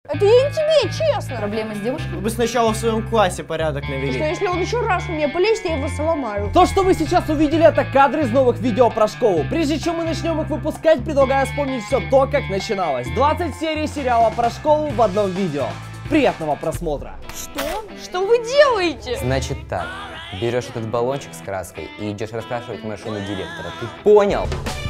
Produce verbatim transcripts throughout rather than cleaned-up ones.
Это я не тебе, честно. Проблемы с девушкой? Вы сначала в своем классе порядок навели. Что если он еще раз в меня полезет, я его сломаю. То, что вы сейчас увидели, это кадры из новых видео про школу. Прежде чем мы начнем их выпускать, предлагаю вспомнить все то, как начиналось. двадцать серий сериала про школу в одном видео. Приятного просмотра. Что? Что вы делаете? Значит так, берешь этот баллончик с краской и идешь расспрашивать машину директора. Ты понял?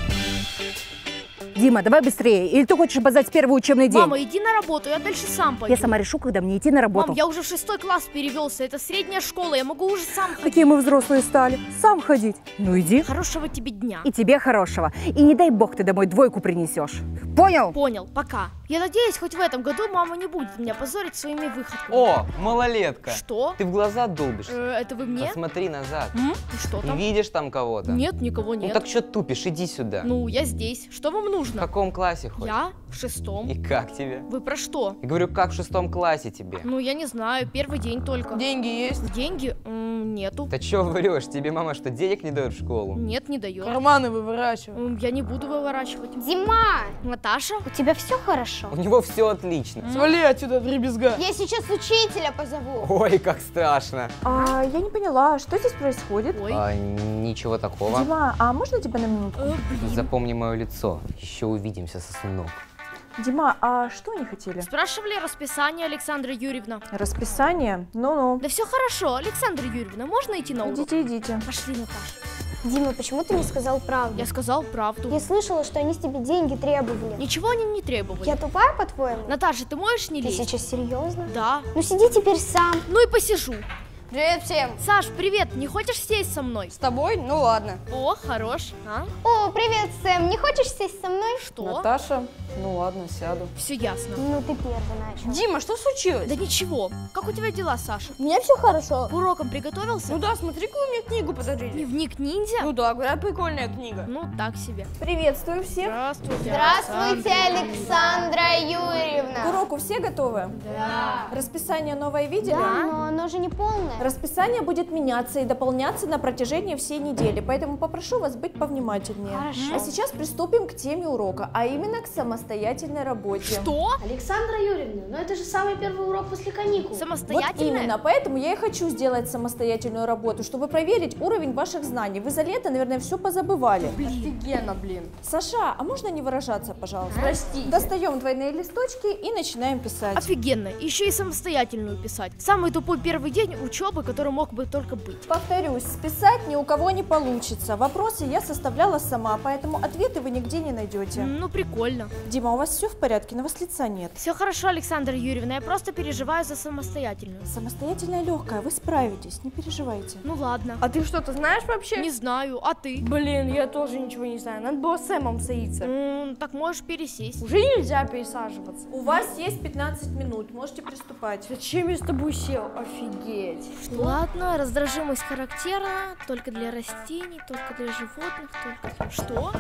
Дима, давай быстрее. Или ты хочешь опоздать первый учебный день? Мама, иди на работу, я дальше сам пойду. Я сама решу, когда мне идти на работу. Мам, я уже в шестой класс перевелся, это средняя школа, я могу уже сам ходить. Какие мы взрослые стали. Сам ходить. Ну иди. Хорошего тебе дня. И тебе хорошего. И не дай бог ты домой двойку принесешь. Понял? Понял, пока. Я надеюсь, хоть в этом году мама не будет меня позорить своими выходками. О, малолетка. Что? Ты в глаза долбишь. Э, это вы мне? Посмотри назад. М? И что Не там? видишь там кого-то? Нет, никого Ну нет. так что тупишь, иди сюда. Ну, я здесь. Что вам В нужно? каком классе хоть? Я в шестом. И как тебе? Вы про что? Я говорю, как в шестом классе тебе? Ну, я не знаю, первый день только. Деньги есть? Деньги? М, нету. Да чё врешь? Тебе мама что, денег не дает в школу? Нет, не дает. Карманы выворачивай. М, Я не буду выворачивать. Дима, Наташа? у тебя все хорошо? У него все отлично. Свали отсюда, дребезга. Я сейчас учителя позову. Ой, как страшно. А, я не поняла, что здесь происходит? Ой. А, ничего такого. Дима, а можно тебя на минутку? Э, блин. Запомни мое лицо. Еще увидимся, сосунок. Дима, а что они хотели? Спрашивали расписание, Александра Юрьевна. Расписание? Ну-ну. Да все хорошо, Александра Юрьевна, можно идти на урок? Идите, идите. Пошли, Наташа. Дима, почему ты не сказал правду? Я сказал правду. Я слышала, что они с тебя деньги требовали. Ничего они не требовали. Я тупая, по-твоему? Наташа, ты можешь не Ты лезть? сейчас серьезно? Да. Ну сиди теперь сам. Ну и посижу. Привет всем. Саш, привет, не хочешь сесть со мной? С тобой? Ну ладно. О, хорош. А? О, привет, Сэм. Не хочешь сесть со мной? Что? Наташа? Ну ладно, сяду. Все ясно. Ну ты первый начал. Дима, что случилось? Да ничего. Как у тебя дела, Саша? У меня все хорошо. К урокам приготовился? Ну да, смотри, какую мне книгу подарили. Дневник ниндзя? Ну да, говорят, прикольная книга. Ну, так себе. Приветствую всех. Здравствуйте. Здравствуйте, Александра Юрьевна. К уроку все готовы? Да. Расписание новое видели? Да, но оно же не полное. Расписание будет меняться и дополняться на протяжении всей недели, поэтому попрошу вас быть повнимательнее. Хорошо. А сейчас приступим к теме урока, а именно к самостоятельной работе. Что? Александра Юрьевна, но это же самый первый урок после каникул. Вот Самостоятельная? именно, поэтому я и хочу сделать самостоятельную работу, чтобы проверить уровень ваших знаний. Вы за лето, наверное, все позабывали. Офигенно, блин. Саша, а можно не выражаться, пожалуйста? Простите. Достаем двойные листочки и начинаем писать. Офигенно. Еще и самостоятельную писать. Самый тупой первый день учебы, который мог бы только быть. Повторюсь, списать ни у кого не получится. Вопросы я составляла сама, поэтому ответы вы нигде не найдете. М, Ну, прикольно. Дима, у вас все в порядке? На вас лица нет. Все хорошо, Александра Юрьевна, я просто переживаю за самостоятельную. Самостоятельная легкая, вы справитесь, не переживайте. Ну ладно. А ты что-то знаешь вообще? Не знаю, а ты? Блин, я тоже ничего не знаю. Надо было с Сэмом соиться. М, Так можешь пересесть. Уже нельзя пересаживаться. У вас есть пятнадцать минут, можете приступать. Зачем я с тобой сел? Офигеть. Ладно, раздражимость характерна только для растений, только для животных, только для... Что?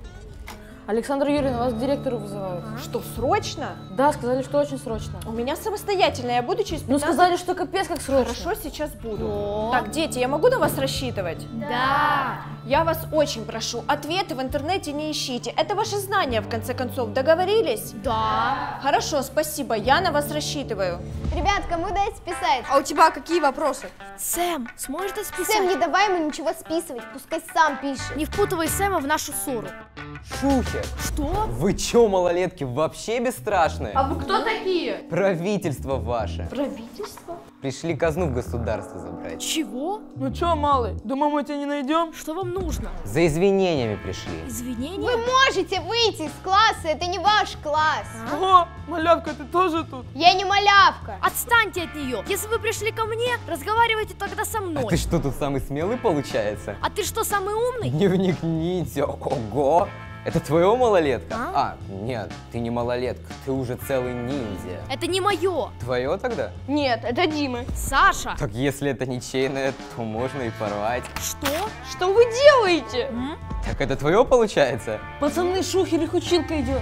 Александра Юрьевна, вас к директору вызывают. Что, срочно? Да, сказали, что очень срочно. У меня самостоятельная, я буду через Ну, пятнадцать... сказали, что капец как срочно. Хорошо, сейчас буду. О. Так, дети, я могу на вас рассчитывать? Да. Я вас очень прошу, ответы в интернете не ищите. Это ваши знания, в конце концов. Договорились? Да. Хорошо, спасибо, я на вас рассчитываю. Ребят, кому дать списать? А у тебя какие вопросы? Сэм, сможешь дать списать? Сэм, не давай ему ничего списывать, пускай сам пишет. Не впутывай Сэма в нашу ссору. Шухер! Что? Вы чё, малолетки, вообще бесстрашные? А вы кто такие? Правительство ваше. Правительство? Пришли казну в государство забрать. Чего? Ну чё, малый, думаю, мы тебя не найдем? Что вам нужно? За извинениями пришли. Извинения? Вы можете выйти из класса, это не ваш класс. О, малявка, ты тоже тут? Я не малявка. Отстаньте от нее. Если вы пришли ко мне, разговаривайте тогда со мной. А ты что, тут самый смелый получается? А ты что, самый умный? Дневник ниндзя, ого! Это твоего малолетка? А? А, нет, ты не малолетка, ты уже целый ниндзя. Это не мое. Твое тогда? Нет, это Димы. Саша. Так если это ничейное, то можно и порвать. Что? Что вы делаете? М? Так это твое получается? Пацаны, шухер, их училка идет.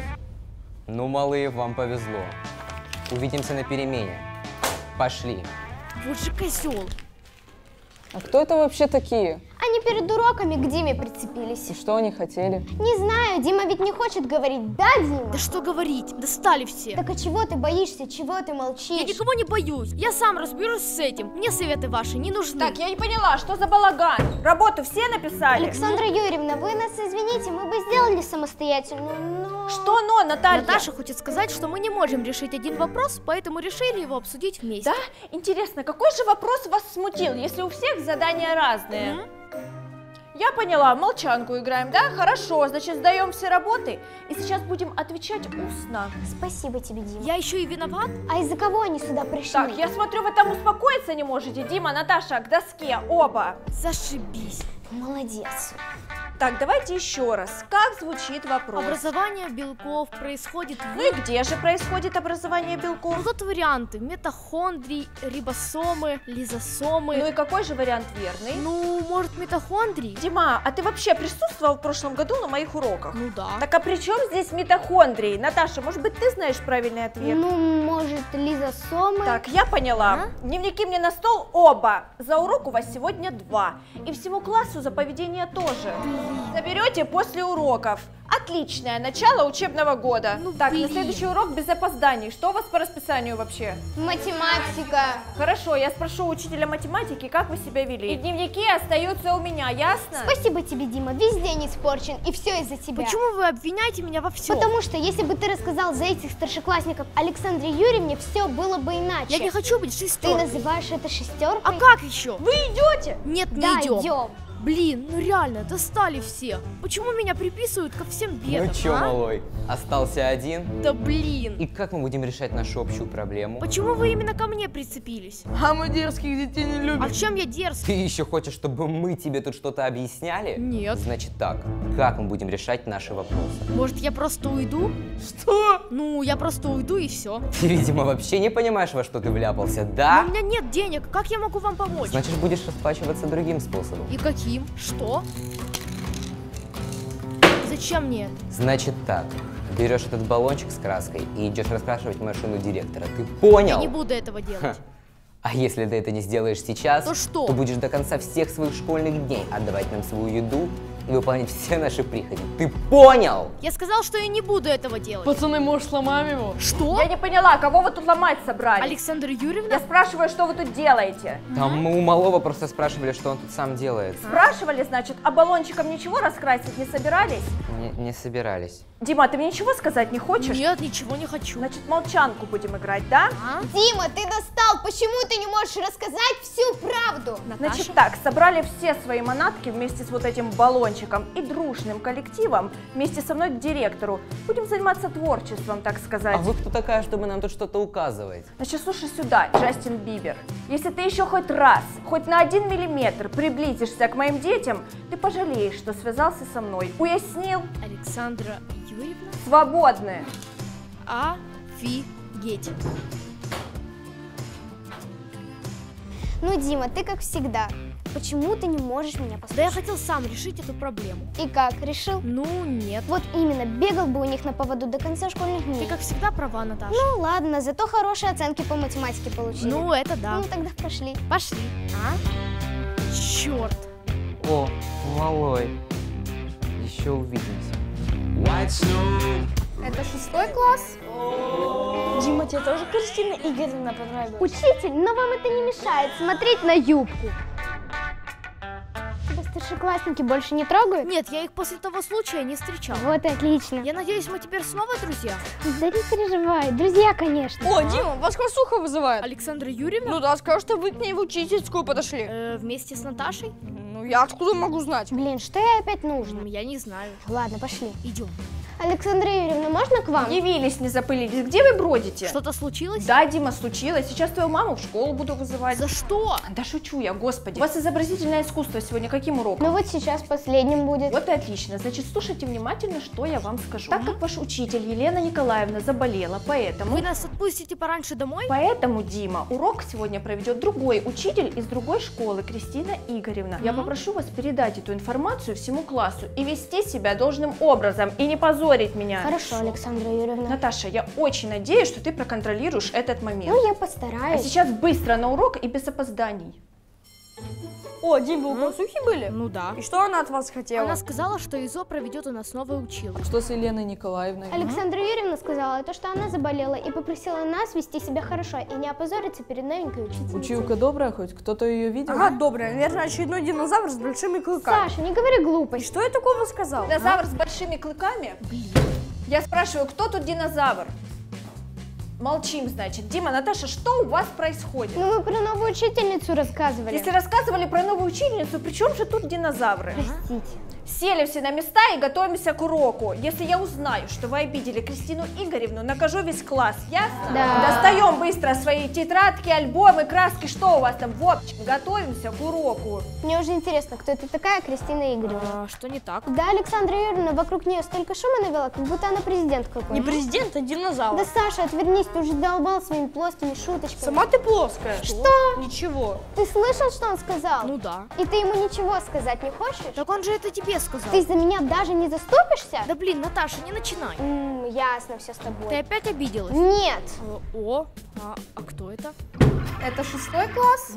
Ну, малые, вам повезло. Увидимся на перемене. Пошли. Вот же козел. А кто это вообще такие? Они перед уроками к Диме прицепились. И что они хотели? Не знаю, Дима ведь не хочет говорить, да, Дима? Да что говорить, достали все. Так а чего ты боишься, чего ты молчишь? Я никого не боюсь, я сам разберусь с этим. Мне советы ваши не нужны. Так, я не поняла, что за балаган? Работу все написали? Александра Юрьевна, вы нас извините, мы бы сделали самостоятельно, но... Что но, Наталья? Наташа хочет сказать, что мы не можем решить один вопрос, поэтому решили его обсудить вместе. Да? Интересно, какой же вопрос вас смутил, если у всех задания разные? М? Я поняла, молчанку играем, да? Хорошо, значит, сдаем все работы и сейчас будем отвечать устно. Спасибо тебе, Дима. Я еще и виноват? А из-за кого они сюда пришли? Так, я смотрю, вы там успокоиться не можете. Дима, Наташа, к доске, оба. Зашибись. Молодец. Так, давайте еще раз. Как звучит вопрос? Образование белков происходит в... Ну и где же происходит образование белков? Ну, тут варианты. Митохондрии, рибосомы, лизосомы. Ну и какой же вариант верный? Ну, может, митохондрии? Дима, а ты вообще присутствовал в прошлом году на моих уроках? Ну да. Так а при чем здесь митохондрии? Наташа, может быть, ты знаешь правильный ответ? Ну, может, лизосомы? Так, я поняла. Дневники мне на стол оба. За урок у вас сегодня два. И всему классу за поведение тоже. Заберете после уроков. Отличное начало учебного года. Ну, так, блин. на следующий урок без опозданий. Что у вас по расписанию вообще? Математика. Хорошо, я спрошу учителя математики, как вы себя вели. И дневники остаются у меня, ясно? Спасибо тебе, Дима, весь день испорчен, и все из-за тебя. Почему вы обвиняете меня во всем? Потому что, если бы ты рассказал за этих старшеклассников Александре Юрьевне, все было бы иначе. Я не хочу быть Ты шестеркой. называешь это шестеркой? А как еще? Вы идете? Нет, не Да, идем. идем. Блин, ну реально, достали все. Почему меня приписывают ко всем бедам, Ну чё, а? малой, остался один? Да блин. И как мы будем решать нашу общую проблему? Почему вы именно ко мне прицепились? А мы дерзких детей не любим. А чем я дерзкий? Ты еще хочешь, чтобы мы тебе тут что-то объясняли? Нет. Значит так, как мы будем решать наши вопросы? Может, я просто уйду? Что? Ну, я просто уйду и все. Ты, видимо, вообще не понимаешь, во что ты вляпался, Но да? у меня нет денег, как я могу вам помочь? Значит, будешь расплачиваться другим способом. И каким? Что? Зачем мне это? Значит так, берешь этот баллончик с краской и идешь раскрашивать машину директора. Ты понял? Я не буду этого делать. А если ты это не сделаешь сейчас, То что? то будешь до конца всех своих школьных дней отдавать нам свою еду и выполнять все наши прихоти. Ты понял? Я сказал, что я не буду этого делать. Пацаны, может, сломаем его? Что? Я не поняла, кого вы тут ломать собрали? Александра Я Юрьевна? спрашиваю, что вы тут делаете? Там мы у малого просто спрашивали, что он тут сам делает. Спрашивали, значит, а баллончиком ничего раскрасить не собирались? Не, не собирались. Дима, ты мне ничего сказать не хочешь? Нет, ничего не хочу. Значит, молчанку будем играть, да? А? Дима, ты достал! Почему ты не можешь рассказать всю правду? Наташа? Значит так, собрали все свои манатки вместе с вот этим баллончиком и дружным коллективом вместе со мной к директору. Будем заниматься творчеством, так сказать. А вы кто такая, чтобы нам тут что-то указывать? Значит, слушай сюда, Джастин Бибер. Если ты еще хоть раз, хоть на один миллиметр приблизишься к моим детям, ты пожалеешь, что связался со мной. Уяснил? Александра Юрьевна? Свободны. Офигеть. Ну, Дима, ты как всегда. Почему ты не можешь меня послушать? Да я хотел сам решить эту проблему. И как, решил? Ну, нет. Вот именно, бегал бы у них на поводу до конца школьных дней. Ты, как всегда, права, Наташа. Ну ладно, зато хорошие оценки по математике получили. Ну, это да. Ну, тогда пошли. Пошли. А? Черт. О, малой, еще увидимся. Это шестой класс? Дима, тебе тоже Кристина Игоревна понравилась? Учитель, но вам это не мешает смотреть на юбку. Тебя старшеклассники больше не трогают? Нет, я их после того случая не встречал. Вот и отлично. Я надеюсь, мы теперь снова друзья? Да не переживай, друзья, конечно. О, Дима, вас Красуха вызывает. Александра Юрьевна? Ну да, скажу, что вы к ней в учительскую подошли. Э, вместе с Наташей? Ну я откуда могу знать? Блин, что ей опять нужно? М, Я не знаю. Ладно, пошли. Идем. Александра Юрьевна, можно к вам? Явились, не запылились. Где вы бродите? Что-то случилось? Да, Дима, случилось. Сейчас твою маму в школу буду вызывать. За что? Да шучу я, господи. У вас изобразительное искусство сегодня каким уроком? Ну вот сейчас последним будет. Вот и отлично. Значит, слушайте внимательно, что я вам скажу. Так как ваш учитель Елена Николаевна заболела, поэтому... Вы нас отпустите пораньше домой? Поэтому, Дима, урок сегодня проведет другой учитель из другой школы, Кристина Игоревна. Я попрошу вас передать эту информацию всему классу и вести себя должным образом, и не позорить меня. Хорошо, Александра Юрьевна. Наташа, я очень надеюсь, что ты проконтролируешь этот момент. Ну, я А постараюсь. сейчас быстро на урок и без опозданий. О, Дим, вы у классухи были? Ну да. И что она от вас хотела? Она сказала, что ИЗО проведет у нас новое учило. Что с Еленой Николаевной? Александра Юрьевна сказала, то, что она заболела и попросила нас вести себя хорошо и не опозориться перед новенькой учительницей. Училка добрая хоть? Кто-то ее видел? Ага, добрая. Наверное, очередной динозавр с большими клыками. Саша, не говори И глупость. что я такого сказал? Динозавр с большими клыками? Я спрашиваю, кто тут динозавр? Молчим, значит. Дима, Наташа, что у вас происходит? Ну, мы про новую учительницу рассказывали. Если рассказывали про новую учительницу, при чем же тут динозавры? Простите. Сели все на места и готовимся к уроку. Если я узнаю, что вы обидели Кристину Игоревну, накажу весь класс, ясно? Да. Достаем быстро свои тетрадки, альбомы, краски, что у вас там? В общем, готовимся к уроку. Мне уже интересно, кто это такая Кристина Игоревна. А, что не так? Да, Александра Юрьевна вокруг нее столько шума навела, как будто она президент какой-то. Не президент, а динозавр. Да, Саша, отвернись, ты уже долбал своими плоскими шуточками. Сама ты плоская. Что? Ничего. Ты слышал, что он сказал? Ну да. И ты ему ничего сказать не хочешь? Так он же это тебе сказал. Ты за меня даже не заступишься? Да блин, Наташа, не начинай. М, ясно все с тобой. Ты опять обиделась? Нет. Э, О, а, а кто это? Это шестой класс?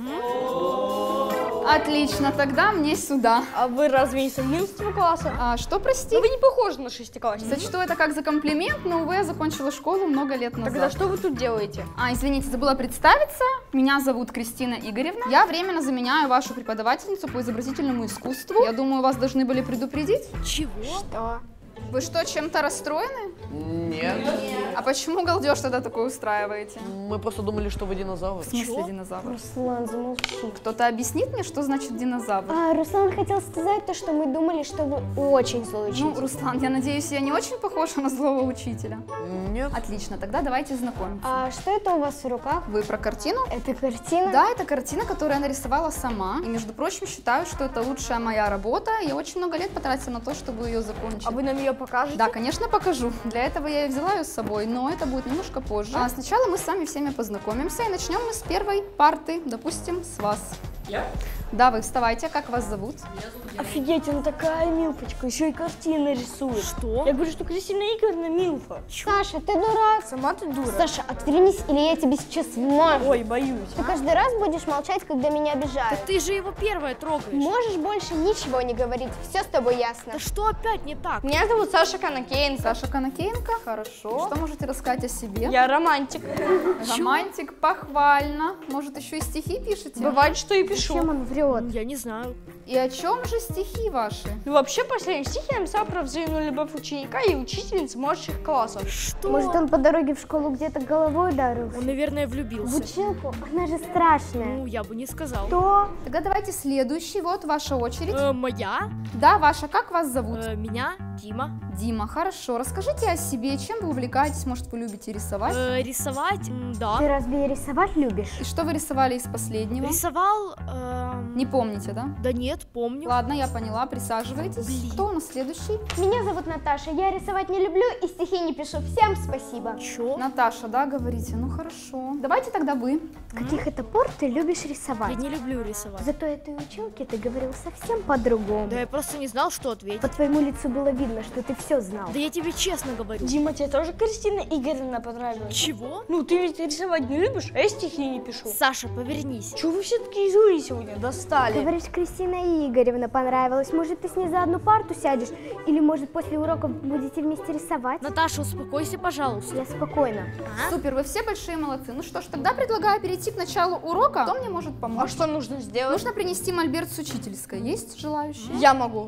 Отлично, тогда мне сюда. А вы разве не с одиннадцатого класса? А, что, прости? Ну, вы не похожи на шестиклассника. Сочту это как за комплимент, но, увы, я закончила школу много лет назад. Тогда что вы тут делаете? А, извините, забыла представиться. Меня зовут Кристина Игоревна. Я временно заменяю вашу преподавательницу по изобразительному искусству. Я думаю, вас должны были предупредить. Чего? Что? Вы что, чем-то расстроены? Нет. А почему галдеж тогда такой устраиваете? Мы просто думали, что вы динозавр. В смысле динозавр? Руслан, замолчи. Кто-то объяснит мне, что значит динозавр? А, Руслан хотел сказать то, что мы думали, что вы очень злой учитель. Ну, Руслан, я надеюсь, я не очень похожа на злого учителя. Нет. Отлично, тогда давайте знакомиться. А что это у вас в руках? Вы про картину? Это картина? Да, это картина, которую я нарисовала сама. И, между прочим, считаю, что это лучшая моя работа. Я очень много лет потратила на то, чтобы ее закончить. А вы нам ее покажете? Да, конечно, покажу. Для этого я и взяла ее с собой, но это будет немножко позже. А сначала мы с вами всеми познакомимся, и начнем мы с первой парты, допустим, с вас. Я? Да, вы вставайте, как вас зовут? Офигеть, она такая милфочка, еще и картины рисует. Что? Я говорю, что Кристина Игоревна милфа. Саша, ты дурак. Сама ты дура. Саша, отвернись, или я тебе сейчас вмажу. Ой, боюсь. Ты каждый раз будешь молчать, когда меня обижают. Ты же его первая трогаешь. Можешь больше ничего не говорить, все с тобой ясно. Да что опять не так? Меня зовут Саша Конакеенко. Саша Конакеенко? Хорошо. Что можете рассказать о себе? Я романтик. Романтик, похвально. Может, еще и стихи пишете? Бывает, что и пишу. Чем он врет? Ну, я не знаю. И о чем же стихи ваши? Ну, вообще, последний стих я написала про взаимную любовь ученика и учительницы младших классов. Что? Может, он по дороге в школу где-то головой ударился? Он, наверное, В влюбился. училку? Она же страшная. Ну, я бы не сказал. Что? Тогда давайте следующий. Вот ваша очередь. Э, моя? Да, ваша. Как вас зовут? Э, меня? Дима. Дима, хорошо. Расскажите о себе, чем вы увлекаетесь, может, вы любите рисовать? Э, рисовать? М, да. Ты разве рисовать любишь? И что вы рисовали из последнего? Рисовал... эм, Не помните, да? Да нет, помню. Ладно, я поняла, присаживайтесь. Блин. Кто у нас следующий? Меня зовут Наташа, я рисовать не люблю и стихи не пишу. Всем спасибо. Чё? Наташа, да, говорите? Ну хорошо. Давайте тогда вы. С каких это пор ты любишь Я рисовать? не люблю рисовать. Зато этой училке ты говорил совсем по-другому. Да я просто не знал, что ответить. По твоему лицу было видно, что ты все знал. Да я тебе честно говорю. Дима, тебе тоже Кристина Игоревна понравилась? Чего? Ну, ты ведь рисовать не любишь, а я стихи не пишу. Саша, повернись. Чего вы все такие злые сегодня достали? Говоришь, Кристина Игоревна понравилась. Может, ты с ней за одну парту сядешь? Или, может, после уроков будете вместе рисовать? Наташа, успокойся, пожалуйста. Я спокойна. А? Супер, вы все большие молодцы. Ну что ж, тогда предлагаю перейти к началу урока. Кто мне может помочь? А что нужно сделать? Нужно принести мольберт с учительской. Есть желающие? Я могу.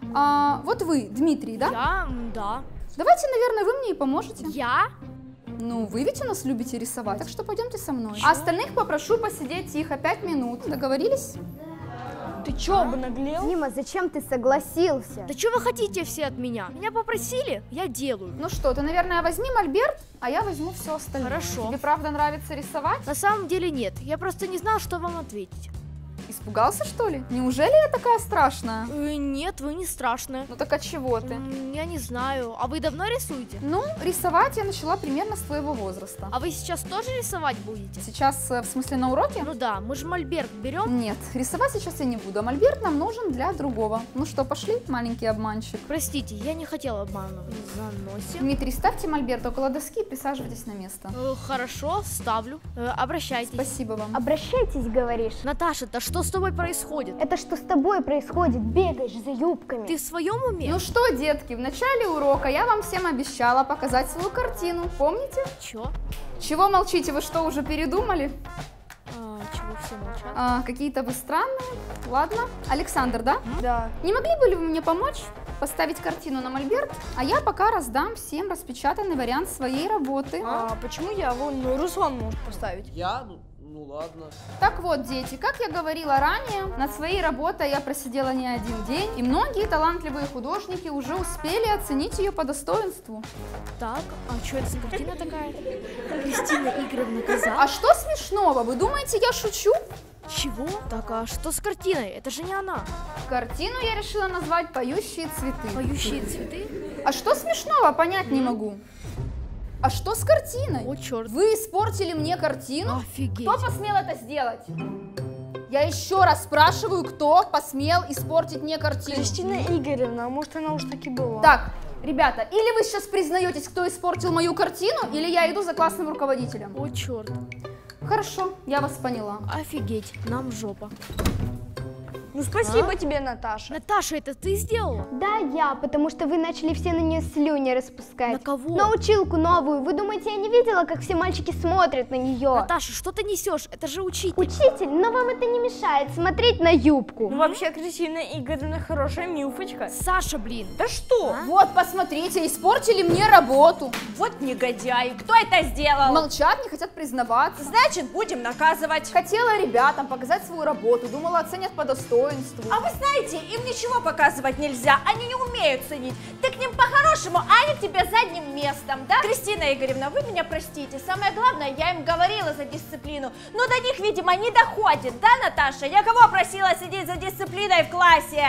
А, вот вы, Дмитрий, да? Я? М, Да. Давайте, наверное, вы мне и поможете. Я? Ну, вы ведь у нас любите рисовать, так что пойдемте со мной. А остальных попрошу посидеть тихо пять минут. Договорились? Ты чё, обнаглел? Дима, зачем ты согласился? Да что вы хотите все от меня? Меня попросили, я делаю. Ну что, ты, наверное, возьми мольберт, а я возьму все остальное. Хорошо. Тебе правда нравится рисовать? На самом деле нет, я просто не знал, что вам ответить. Испугался, что ли? Неужели я такая страшная? Э, нет, вы не страшная. Ну так от чего ты? М, Я не знаю. А вы давно рисуете? Ну, рисовать я начала примерно с твоего возраста. А вы сейчас тоже рисовать будете? Сейчас, э, в смысле, на уроке? Ну да, мы же мольберт берем. Нет, рисовать сейчас я не буду, а мольберт нам нужен для другого. Ну что, пошли, маленький обманщик? Простите, я не хотела обманывать. Заносим. Дмитрий, ставьте мольберт около доски и присаживайтесь на место. Э, хорошо, ставлю. Э, обращайтесь. Спасибо вам. Обращайтесь, говоришь. Наташа, да что Что с тобой происходит? Это что с тобой происходит? Бегаешь за юбками. Ты в своем уме? Ну что, детки, в начале урока я вам всем обещала показать свою картину. Помните? Чё? Чего молчите? Вы что, уже передумали? А, чего все молчат? А, какие-то вы странные. Ладно. Александр, да? Да. Не могли бы ли вы мне помочь поставить картину на мольберт, а я пока раздам всем распечатанный вариант своей работы. А почему я? Вон, ну, Руслан может поставить. Я? Ну, ну ладно. Так вот, дети, как я говорила ранее, над своей работой я просидела не один день, и многие талантливые художники уже успели оценить ее по достоинству. Так, а что это за картина такая? Кристина Игоревна Коза? А что смешного? Вы думаете, я шучу? Чего? Так, а что с картиной? Это же не она. Картину я решила назвать «Поющие цветы». Поющие цветы? А что смешного, понять не могу. А что с картиной? О, черт. Вы испортили мне картину? Офигеть. Кто посмел это сделать? Я еще раз спрашиваю, кто посмел испортить мне картину? Кристина Игоревна, а может она уж таки была. Так, ребята, или вы сейчас признаетесь, кто испортил мою картину, или я иду за классным руководителем. О, черт. Хорошо, я вас поняла. Офигеть, нам жопа. Ну спасибо А? тебе, Наташа. Наташа, это ты сделала? Да, я, потому что вы начали все на нее слюни распускать. На кого? На училку новую. Вы думаете, я не видела, как все мальчики смотрят на нее? Наташа, что ты несешь? Это же учитель. Учитель, но вам это не мешает смотреть на юбку. Ну вообще Кристина Игоревна хорошая милфочка. Саша, блин. Да что? Вот, посмотрите, испортили мне работу. Вот негодяи, кто это сделал? Молчат, не хотят признаваться. Значит, будем наказывать. Хотела ребятам показать свою работу, думала, оценят по достоинству. А вы знаете, им ничего показывать нельзя, они не умеют ценить. Ты к ним по-хорошему, а они к тебе задним местом, да? Кристина Игоревна, вы меня простите, самое главное, я им говорила за дисциплину, но до них, видимо, не доходит, да, Наташа? Я кого просила сидеть за дисциплиной в классе?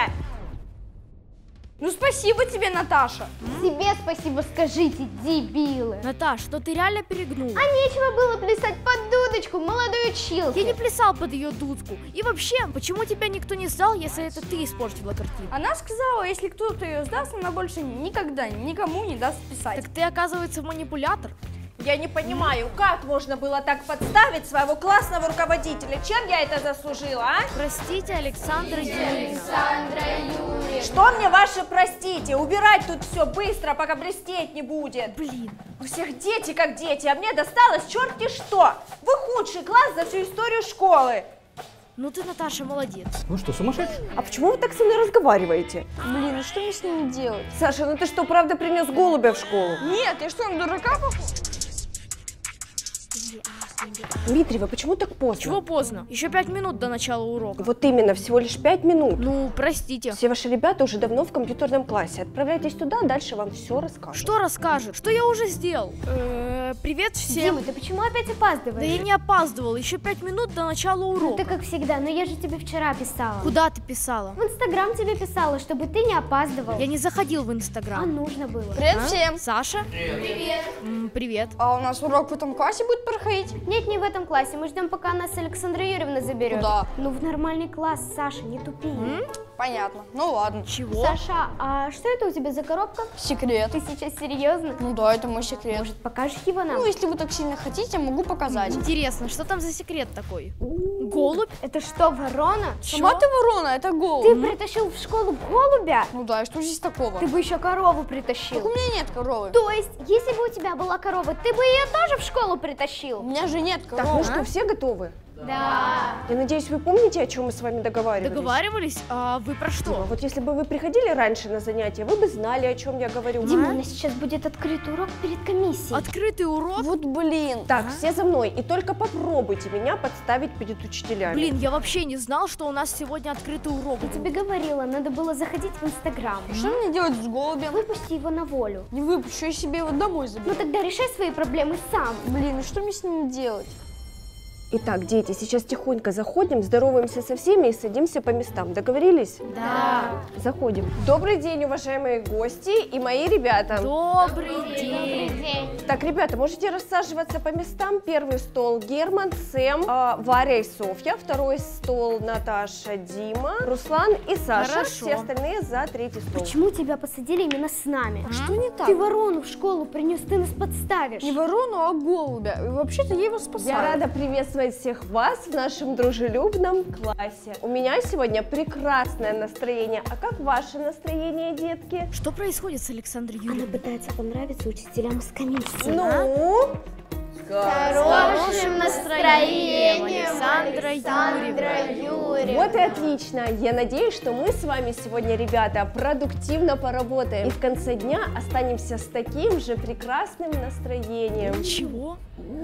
Ну спасибо тебе, Наташа. Себе спасибо скажите, дебилы. Наташ, ну ты реально перегнула. А нечего было плясать под дудочку молодой училки. Я не плясал под ее дудку. И вообще, почему тебя никто не сдал, если это ты испортила картину? Она сказала, если кто-то ее сдаст, она больше никогда никому не даст писать. Так ты, оказывается, манипулятор. Я не понимаю, как можно было так подставить своего классного руководителя? Чем я это заслужила, а? Простите, Александра Юрьевна. Что мне ваше простите? Убирать тут все быстро, пока блестеть не будет. Блин. У всех дети как дети, а мне досталось черти что. Вы худший класс за всю историю школы. Ну ты, Наташа, молодец. Ну что, сумасшедший? А почему вы так со мной разговариваете? Блин, ну что мне с ними делать? Саша, ну ты что, правда принес голубя в школу? Нет, я что, на дурака похож? Дмитриева, почему так поздно? Чего поздно? Еще пять минут до начала урока. Вот именно, всего лишь пять минут. Ну, простите. Все ваши ребята уже давно в компьютерном классе. Отправляйтесь туда, дальше вам все расскажут. Что расскажет? Что я уже сделал? Э-э, привет всем. Дима, ты почему опять опаздываешь? Да я не опаздывал, еще пять минут до начала Ну урока. ты как всегда, но я же тебе вчера писала. Куда ты писала? В Инстаграм тебе писала, чтобы ты не опаздывал. Я не заходил в А Инстаграм. нужно было. Привет А? всем. Саша? Привет. М, привет. А у нас урок в этом классе будет проходить? Нет, не в этом классе. Мы ждем, пока нас Александра Юрьевна заберет. Куда? Ну, в нормальный класс, Саша, не тупи. М? Понятно. Ну ладно. Чего? Саша, а что это у тебя за коробка? Секрет. Ты сейчас серьезно? Ну да, это мой секрет. Может, покажешь его нам? Ну, если вы так сильно хотите, могу показать. Интересно, что там за секрет такой? Голубь? Это что, ворона? Сама ты ворона, это Ты голубь. притащил в школу голубя? Ну да, и что здесь такого? Ты бы еще корову Так притащил. у меня нет коровы. То есть, если бы у тебя была корова, ты бы ее тоже в школу У притащил? меня же нет Так, ну коровы. что, все готовы? Да. Я надеюсь, вы помните, о чем мы с вами договаривались? Договаривались? А вы про Дима, что? вот если бы вы приходили раньше на занятия, вы бы знали, о чем я говорю. Дима, у нас сейчас будет открытый урок перед комиссией. Открытый урок? Вот блин. Так, все за мной. И только попробуйте меня подставить перед учителями. Блин, я вообще не знал, что у нас сегодня открытый урок. Я тебе говорила, надо было заходить в Инстаграм. Что мне делать с голубем? Выпусти его на волю. Не выпущу, я себе его домой Ну заберу. тогда решай свои проблемы сам. Блин, ну что мне с ним делать? Итак, дети, сейчас тихонько заходим, здороваемся со всеми и садимся по местам. Договорились? Да. Заходим. Добрый день, уважаемые гости и мои ребята. Добрый день. Так, ребята, можете рассаживаться по местам. Первый стол Герман, Сэм, а, Варя и Софья. Второй стол Наташа, Дима, Руслан и Саша. Хорошо. Все остальные за третий стол. Почему тебя посадили именно с нами? А что не так? Ты ворону в школу принес, ты нас подставишь. Не ворону, а голубя. И вообще-то я его спасаю. Я рада приветствовать приветствовать всех вас в нашем дружелюбном классе. У меня сегодня прекрасное настроение. А как ваше настроение, детки? Что происходит с Александрой Юрьевной? Она пытается понравиться учителям с комиссии. Ну? Хорошим настроением, Александра Юрьевна. Вот и отлично. Я надеюсь, что мы с вами сегодня, ребята, продуктивно поработаем. И в конце дня останемся с таким же прекрасным настроением. Чего?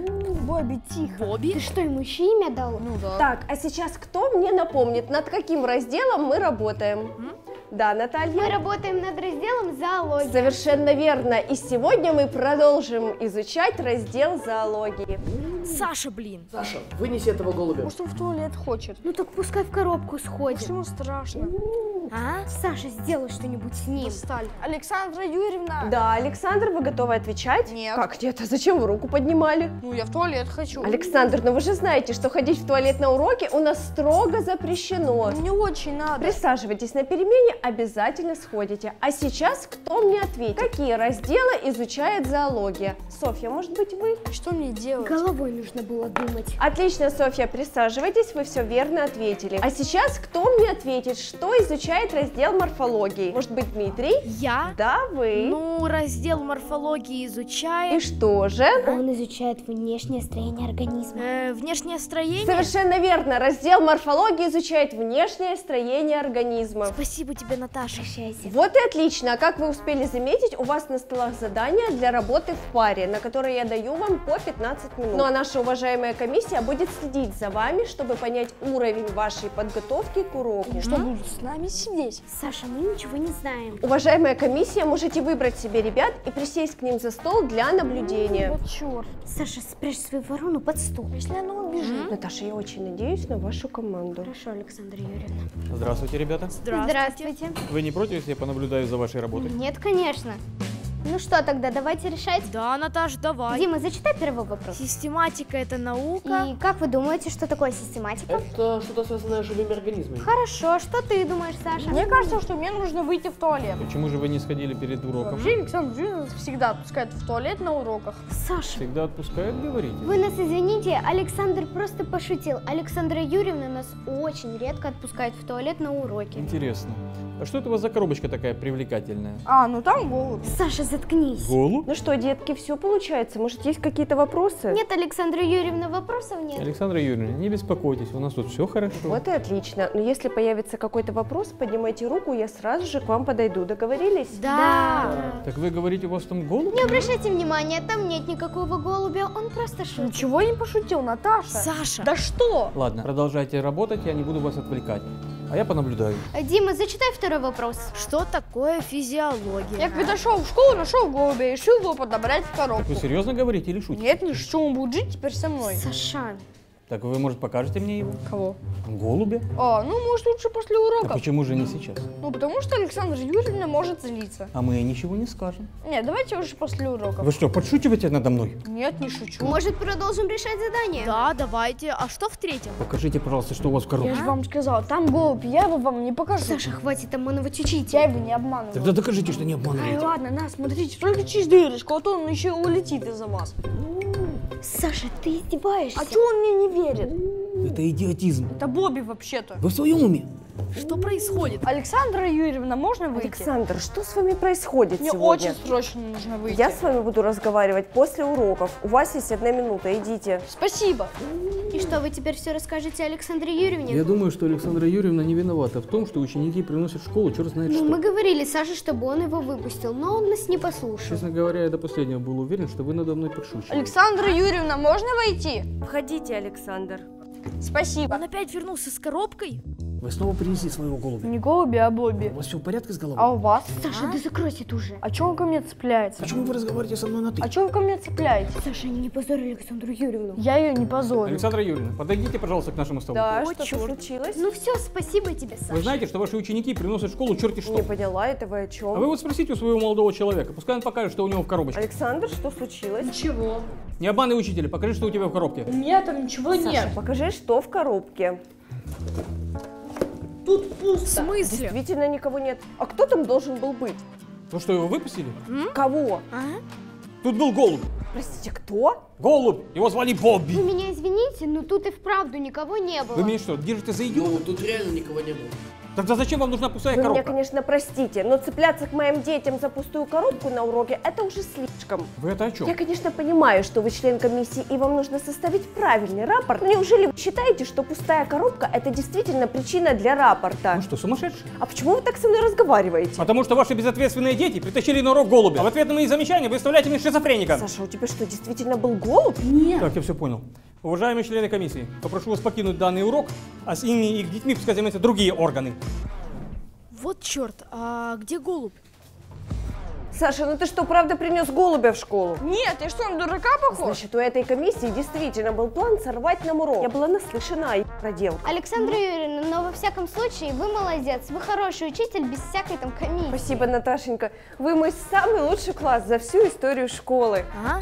Бобби, тихо. Бобби? Ты что, ему еще имя дал? Ну да. Так, а сейчас кто мне напомнит, над каким разделом мы работаем? М? Да, Наталья? Мы работаем над разделом зоологии. Совершенно верно. И сегодня мы продолжим изучать раздел зоологии. Саша, блин. Саша, вынеси этого голубя. Может, он в туалет хочет? Ну так пускай в коробку сходит. Ему страшно. А? Саша, сделай что-нибудь с ним. Достали. Александра Юрьевна. Да, Александр, вы готовы отвечать? Нет. Как нет? А зачем вы руку поднимали? Ну, я в туалет хочу. Александр, ну вы же знаете, что ходить в туалет на уроке у нас строго запрещено. Мне очень надо. Присаживайтесь на перемене, обязательно сходите. А сейчас кто мне ответит? Какие разделы изучает зоология? Софья, может быть, вы? Что мне делать? Головой нужно было думать. Отлично, Софья, присаживайтесь, вы все верно ответили. А сейчас кто мне ответит, что изучает раздел морфологии? Может быть, Дмитрий? Я? Да, вы. Ну, раздел морфологии И изучает... что же? Он изучает внешнее строение организма. Э, внешнее строение? Совершенно верно. Раздел морфологии изучает внешнее строение организма. Спасибо тебе, Наташа. Вот и отлично. А как вы успели заметить, у вас на столах задания для работы в паре, на которые я даю вам по пятнадцать минут. Ну а наша уважаемая комиссия будет следить за вами, чтобы понять уровень вашей подготовки к уроку. И что, будут с нами сидеть? Саша, мы ничего не знаем. Уважаемая комиссия, можете выбрать себе ребят и присесть к ним за стол для наблюдения. Вот черт. Саша, спрячь свою ворону под стол. Если она убежит. Наташа, я очень надеюсь на вашу команду. Хорошо, Александра Юрьевна. Здравствуйте, ребята. Здравствуйте. Вы не против, если я понаблюдаю за вашей работой? Нет, конечно. Ну что, тогда давайте решать. Да, Наташ, давай. Дима, зачитай первый вопрос. Систематика — это наука. И как вы думаете, что такое систематика? Это что-то связанное с живыми организмами. Хорошо, что ты думаешь, Саша? Мне кажется, что мне нужно выйти в туалет. Почему же вы не сходили перед уроком? Вообще, Александр Юрьевна всегда отпускает в туалет на уроках. Саша, Всегда отпускает, говорите? вы нас извините, Александр просто пошутил. Александра Юрьевна нас очень редко отпускает в туалет на уроки. Интересно. А что это у вас за коробочка такая привлекательная? А, ну там голубь. Саша, заткнись. Голубь? Ну что, детки, все получается. Может, есть какие-то вопросы? Нет, Александра Юрьевна, вопросов нет. Александра Юрьевна, не беспокойтесь, у нас тут все хорошо. Вот и отлично. Но если появится какой-то вопрос, поднимайте руку, я сразу же к вам подойду. Договорились? Да. Так вы говорите, у вас там голубь? Не обращайте внимания, там нет никакого голубя, он просто шутит. Ничего не пошутил, Наташа. Саша. Да что? Ладно, продолжайте работать, я не буду вас отвлекать. А я понаблюдаю. Дима, зачитай второй вопрос. Что такое физиология? Я когда шел в школу, нашел голубя и решил его подобрать в коробку. Вы серьезно говорите или шутите? Нет, не шучу, он будет жить теперь со мной. Саша. Так вы, может, покажете мне его? Кого? Голубя? А, ну, может, лучше после А уроков. почему же не сейчас? Ну, потому что Александра Юрьевна может злиться. А мы ничего не скажем. Нет, давайте уже после уроков. Вы что, подшучиваете надо мной? Нет, не шучу. Может, продолжим решать задание? Да, давайте. А что в третьем? Покажите, пожалуйста, что у вас в Я коробке. же вам сказал, там голубь, я его вам не покажу. Саша, хватит обманывать учителя. Я его не обманываю. Тогда докажите, что не Ай, обманываете. ладно, на, смотрите, только через дырочку, а то он еще улетит из-за вас. Саша, ты издеваешься? А что он мне не верит? Это идиотизм. Это Бобби вообще-то. Вы в своем уме? Что происходит? Александра Юрьевна, можно выйти? Александр, что с вами происходит Мне сегодня? очень срочно нужно выйти. Я с вами буду разговаривать после уроков. У вас есть одна минута, идите. Спасибо. И что, вы теперь все расскажете Александре Юрьевне? Я думаю, что Александра Юрьевна не виновата в том, что ученики приносят в школу черт знает Ну, что. мы говорили Саше, чтобы он его выпустил, но он нас не послушал. Честно говоря, я до последнего был уверен, что вы надо мной подшучиваете. Александра Юрьевна, можно войти? Входите, Александр. Спасибо. Он опять вернулся с коробкой? Вы снова принесли своего голубя. Не голуби, а Бобби. У вас все в порядке с головой? А у вас? Саша, да закройся ты уже. А чё он ко мне цепляется? Почему вы разговариваете со мной на «ты»? А чё вы ко мне цепляете? Саша, не позорь Александру Юрьевну. Я ее не позорю. Александра Юрьевна, подойдите, пожалуйста, к нашему столу. Да, О, что-то чёрт. случилось? Ну все, спасибо тебе, Саша. Вы знаете, что ваши ученики приносят в школу черти что? Не поняла этого о А вы чем. вот спросите у своего молодого человека, пускай он покажет, что у него в коробочке. Александр, что случилось? Ничего. Не обманывай учителя, покажи, что у тебя в коробке. У меня там ничего нет. Покажи, что в коробке. Тут В пусто. смысле? Действительно никого нет. А кто там должен был быть? Ну что, его выпустили? Кого? А? Тут был голубь. Простите, кто? Голубь! Его звали Бобби! Вы меня извините, но тут и вправду никого не было. Вы меня что, держите за идиота? Ну, тут реально никого не было. Тогда зачем вам нужна пустая Вы коробка? меня, конечно, простите, но цепляться к моим детям за пустую коробку на уроке – это уже слишком. Вы это о чем? Я, конечно, понимаю, что вы член комиссии и вам нужно составить правильный рапорт. Но неужели вы считаете, что пустая коробка – это действительно причина для рапорта? Вы что, сумасшедшие? А почему вы так со мной разговариваете? Потому что ваши безответственные дети притащили на урок голубя. А в ответ на мои замечания вы выставляете меня шизофреником. Саша, у тебя что, действительно был голубь? Нет. Так, я все понял. Уважаемые члены комиссии, попрошу вас покинуть данный урок, а с ними и их детьми пускай занимаются другие органы. Вот черт, а где голубь? Саша, ну ты что, правда принес голубя в школу? Нет, я что, на дурака похож? Значит, у этой комиссии действительно был план сорвать нам урок. Я была наслышана о проделке. Александра Юрьевна, но во всяком случае, вы молодец. Вы хороший учитель без всякой там комиссии. Спасибо, Наташенька. Вы мой самый лучший класс за всю историю школы. А?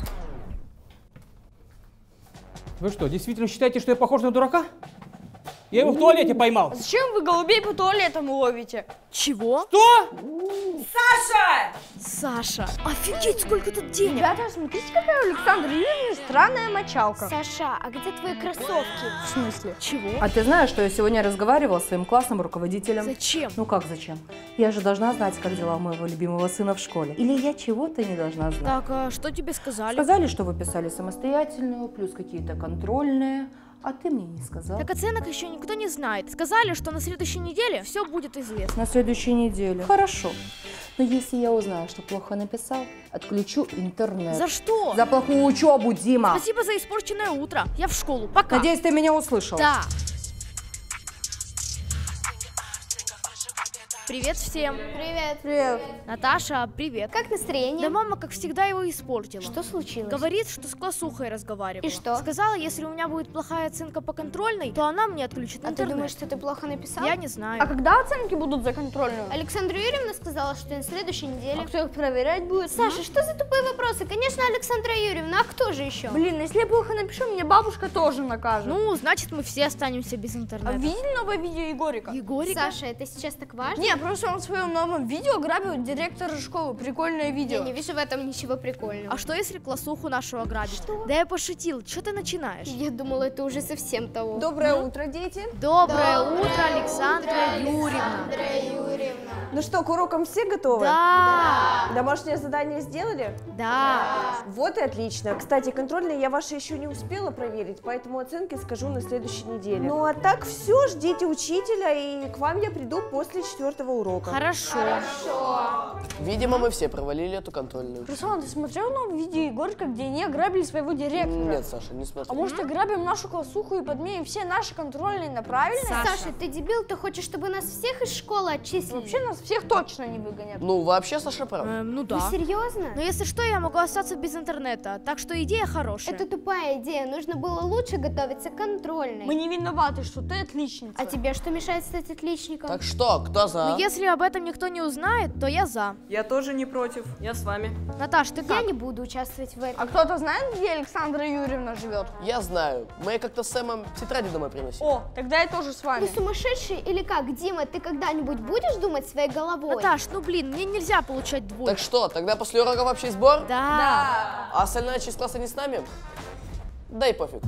Вы что, действительно считаете, что я похож на дурака? Я его в туалете поймал. А зачем вы голубей по туалетам ловите? Чего? Что? Саша! Саша, офигеть, сколько тут денег! Ребята, смотрите, какая у Александра Юрьевны странная мочалка. Саша, а где твои кроссовки? В смысле? Чего? А ты знаешь, что я сегодня разговаривала с своим классным руководителем? Зачем? Ну как зачем? Я же должна знать, как дела у моего любимого сына в школе. Или я чего-то не должна знать? Так, а что тебе сказали? Сказали, что вы писали самостоятельную, плюс какие-то контрольные. А ты мне не сказал. Так оценок еще никто не знает. Сказали, что на следующей неделе все будет известно. На следующей неделе. Хорошо. Но если я узнаю, что плохо написал, отключу интернет. За что? За плохую учебу, Дима. Спасибо за испорченное утро. Я в школу. Пока. Надеюсь, ты меня услышал. Да. Привет всем. Привет. Привет. Наташа, привет. Как настроение? Да мама, как всегда, его испортила. Что случилось? Говорит, что с классухой разговаривала. И что? Сказала, если у меня будет плохая оценка по контрольной, то она мне отключит А интернет. ты думаешь, что ты плохо написал? Я не знаю. А когда оценки будут за контрольную? Александра Юрьевна сказала, что на следующей неделе. А кто их проверять будет? Саша, что за тупые вопросы? Конечно, Александра Юрьевна, а кто же еще? Блин, если я плохо напишу, меня бабушка тоже накажет. Ну, значит, мы все останемся без интернета. А видели новое видео Егорика? Егорика? Саша, это сейчас так важно? Не, просто он в своем новом видео грабил директора школы. Прикольное видео. Я не вижу в этом ничего прикольного. А что, если классуху нашу ограбить? Что? Да я пошутил, что ты начинаешь? Я думала, это уже совсем того. Доброе утро, дети. Доброе утро, Александра Юрьевна. Юрьевна. Ну что, к урокам все готовы? Да. Домашнее задание сделали? Да. Вот и отлично. Кстати, контрольные я ваши еще не успела проверить, поэтому оценки скажу на следующей неделе. Ну а так все, ждите учителя, и к вам я приду после четвертого урока. Хорошо. Видимо, мы все провалили эту контрольную. Руслан, ты смотрел новое видео Егорика, где они ограбили своего директора? Нет, Саша, не смотри. А может, ограбим нашу классуху и подменим все наши контрольные на правильные? Саша, ты дебил, ты хочешь, чтобы нас всех из школы отчислили? Вообще нас всех точно не выгонят. Ну, вообще, Саша прав. Эм, ну да. Ты серьезно? Но если что, я могу остаться без интернета, так что идея хорошая. Это тупая идея, нужно было лучше готовиться к контрольной. Мы не виноваты, что ты отличница. А тебе что мешает стать отличником? Так что, кто за? Но если об этом никто не узнает, то я за. Я тоже не против, я с вами. Наташ, ты Я как? не буду участвовать в этом. А кто-то знает, где Александра Юрьевна живет? Я знаю. Мы как-то с Сэмом тетради домой приносим. О, тогда я тоже с вами. Вы сумасшедший или как? Дима, ты когда-нибудь будешь думать своей головой? Наташ, ну блин, мне нельзя получать двойку. Так что, тогда после урока общий сбор? Да. А остальная часть класса не с нами? Да и пофиг.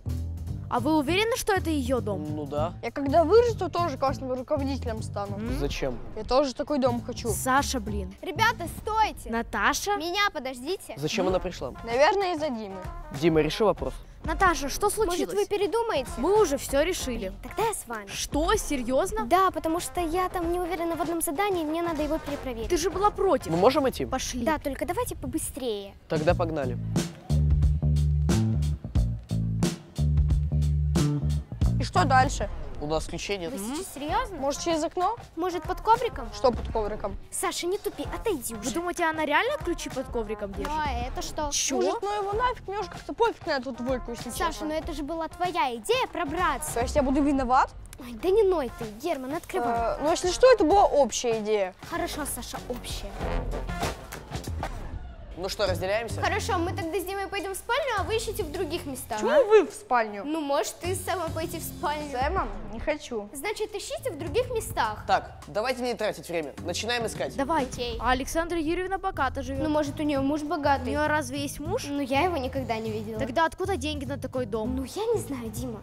А вы уверены, что это ее дом? Ну да. Я когда вырасту, тоже классным руководителем стану. Зачем? Я тоже такой дом хочу. Саша, блин. Ребята, стойте! Наташа? Меня подождите. Зачем она пришла? Наверное, из-за Димы. Дима, реши вопрос. Наташа, что случилось? Может, вы передумаете? Мы уже все решили. Тогда я с вами. Что, серьезно? Да, потому что я там не уверена в одном задании, мне надо его перепроверить. Ты же была против. Мы можем идти? Пошли. Да, только давайте побыстрее. Тогда погнали. И что дальше? У нас ключей нет. Вы сейчас серьезно? Может, через окно? Может, под ковриком? Что под ковриком? Саша, не тупи, отойди Вы уже. думаете, она реально ключи под ковриком держит? Ну, а это что? Чё? Может, ну его нафиг, мне уже как-то пофиг на эту двойку, если Саша, честно. ну это же была твоя идея пробраться. То есть я буду виноват? Ой, да не ной ты, Герман, открывай. Э, ну, если что, это была общая идея. Хорошо, Саша, общая. Ну что, разделяемся? Хорошо, мы тогда с Димой пойдем в спальню, а вы ищите в других местах. Почему вы в спальню? Ну, может, ты сама пойти в спальню. Сэмом? Не хочу. Значит, ищите в других местах. Так, давайте не тратить время. Начинаем искать. Давайте. А Александра Юрьевна богато живет. Ну, может, у нее муж У богатый. нее разве есть муж? Ну, я его никогда не видела. Тогда откуда деньги на такой дом? Ну, я не знаю, Дима.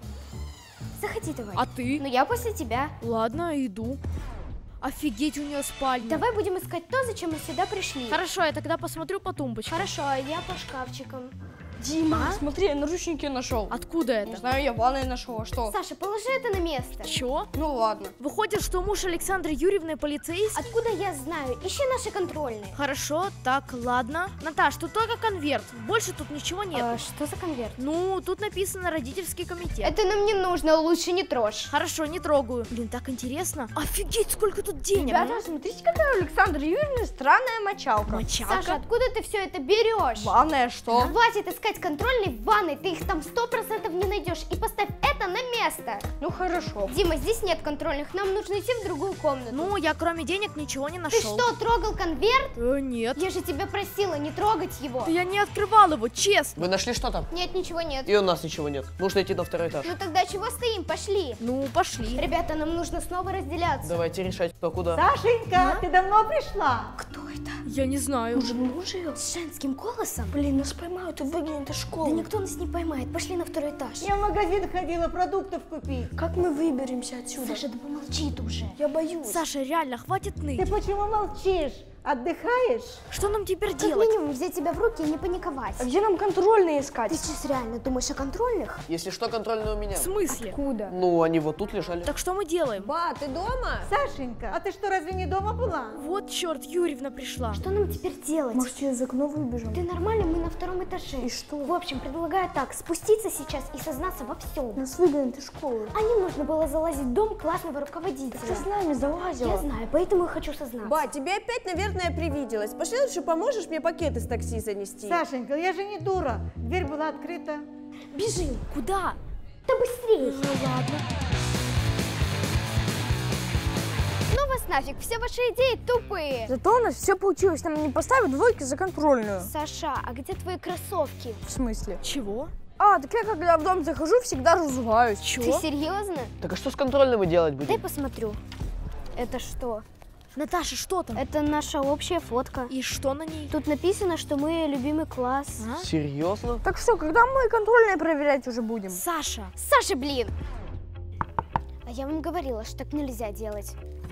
Заходи давай. А ты? Ну, я после тебя. Ладно, иду. Офигеть, у нее спальня. Давай будем искать то, зачем мы сюда пришли. Хорошо, я тогда посмотрю по тумбочке. Хорошо, а я по шкафчикам. Дима, А? смотри, я наручники нашел. Откуда это? Не знаю, я в ванной нашел, а что? Саша, положи это на место. Чё? Ну ладно. Выходит, что муж Александры Юрьевны полицейский? Откуда я знаю? Ищи наши контрольные. Хорошо, так, ладно. Наташ, тут только конверт. Больше тут ничего нет. А, что за конверт? Ну, тут написано родительский комитет. Это нам не нужно, лучше не трожь. Хорошо, не трогаю. Блин, так интересно. Офигеть, сколько тут денег. Ребята, смотрите, какая у Александры Юрьевны странная мочалка. Мочалка? Саша, откуда ты все это берешь? Ванная что? Хватит искать контрольные в ванной, ты их там сто процентов не найдешь. И поставь это на место. Ну хорошо. Дима, здесь нет контрольных, нам нужно идти в другую комнату. Ну, я кроме денег ничего не Ты нашел. что, трогал конверт? Э, нет. Я же тебя просила не трогать его. Да я не открывал его, честно. Вы нашли что там? Нет, ничего нет. И у нас ничего нет. Нужно идти на второй этаж. Ну тогда чего стоим? Пошли. Ну, пошли. Ребята, нам нужно снова разделяться. Давайте решать, кто куда. Сашенька, ты давно пришла? Кто это? Я не знаю. Уже муж живет? С женским голосом? Блин, нас поймают и выгонят из школы. Да никто нас не поймает. Пошли на второй этаж. Я в магазин ходила продуктов купить. Как мы выберемся отсюда? Саша, да помолчи ты уже. Я боюсь. Саша, реально, хватит Ты ныть. почему молчишь? Отдыхаешь? Что нам теперь Как делать? минимум взять себя в руки и не паниковать. А где нам контрольные искать? Ты сейчас реально думаешь о контрольных? Если что, контрольные у меня. В смысле? Откуда? Ну, они вот тут лежали. Так что мы делаем? Ба, ты дома? Сашенька, а ты что, разве не дома была? Вот черт, Юрьевна пришла. Что нам теперь делать? Может, через окно выбежим? Ты нормально, мы на втором этаже. И что? В общем, предлагаю так, спуститься сейчас и сознаться во всем. Нас выгонят из школы. А не нужно было залазить в дом классного руководителя. Ты с нами залазила. Я знаю, поэтому и хочу сознаться. Ба, тебе опять, наверное, привиделось. Пошли лучше поможешь мне пакет из такси занести. Сашенька, я же не дура. Дверь была открыта. Бежим. Куда? Да быстрее. Ну ладно. Ну вас нафиг, все ваши идеи тупые. Зато у нас все получилось. Нам не поставят двойки за контрольную. Саша, а где твои кроссовки? В смысле? Чего? А, так я когда в дом захожу, всегда разуваюсь. Ты Чего? серьезно? Так а что с контрольным мы делать Дай будем? посмотрю. Это что? Наташа, что там? Это наша общая фотка. И что на ней? Тут написано, что мы любимый класс. А? Серьезно? Так что, когда мы контрольные проверять уже будем? Саша. Саша, блин! А я вам говорила, что так нельзя делать.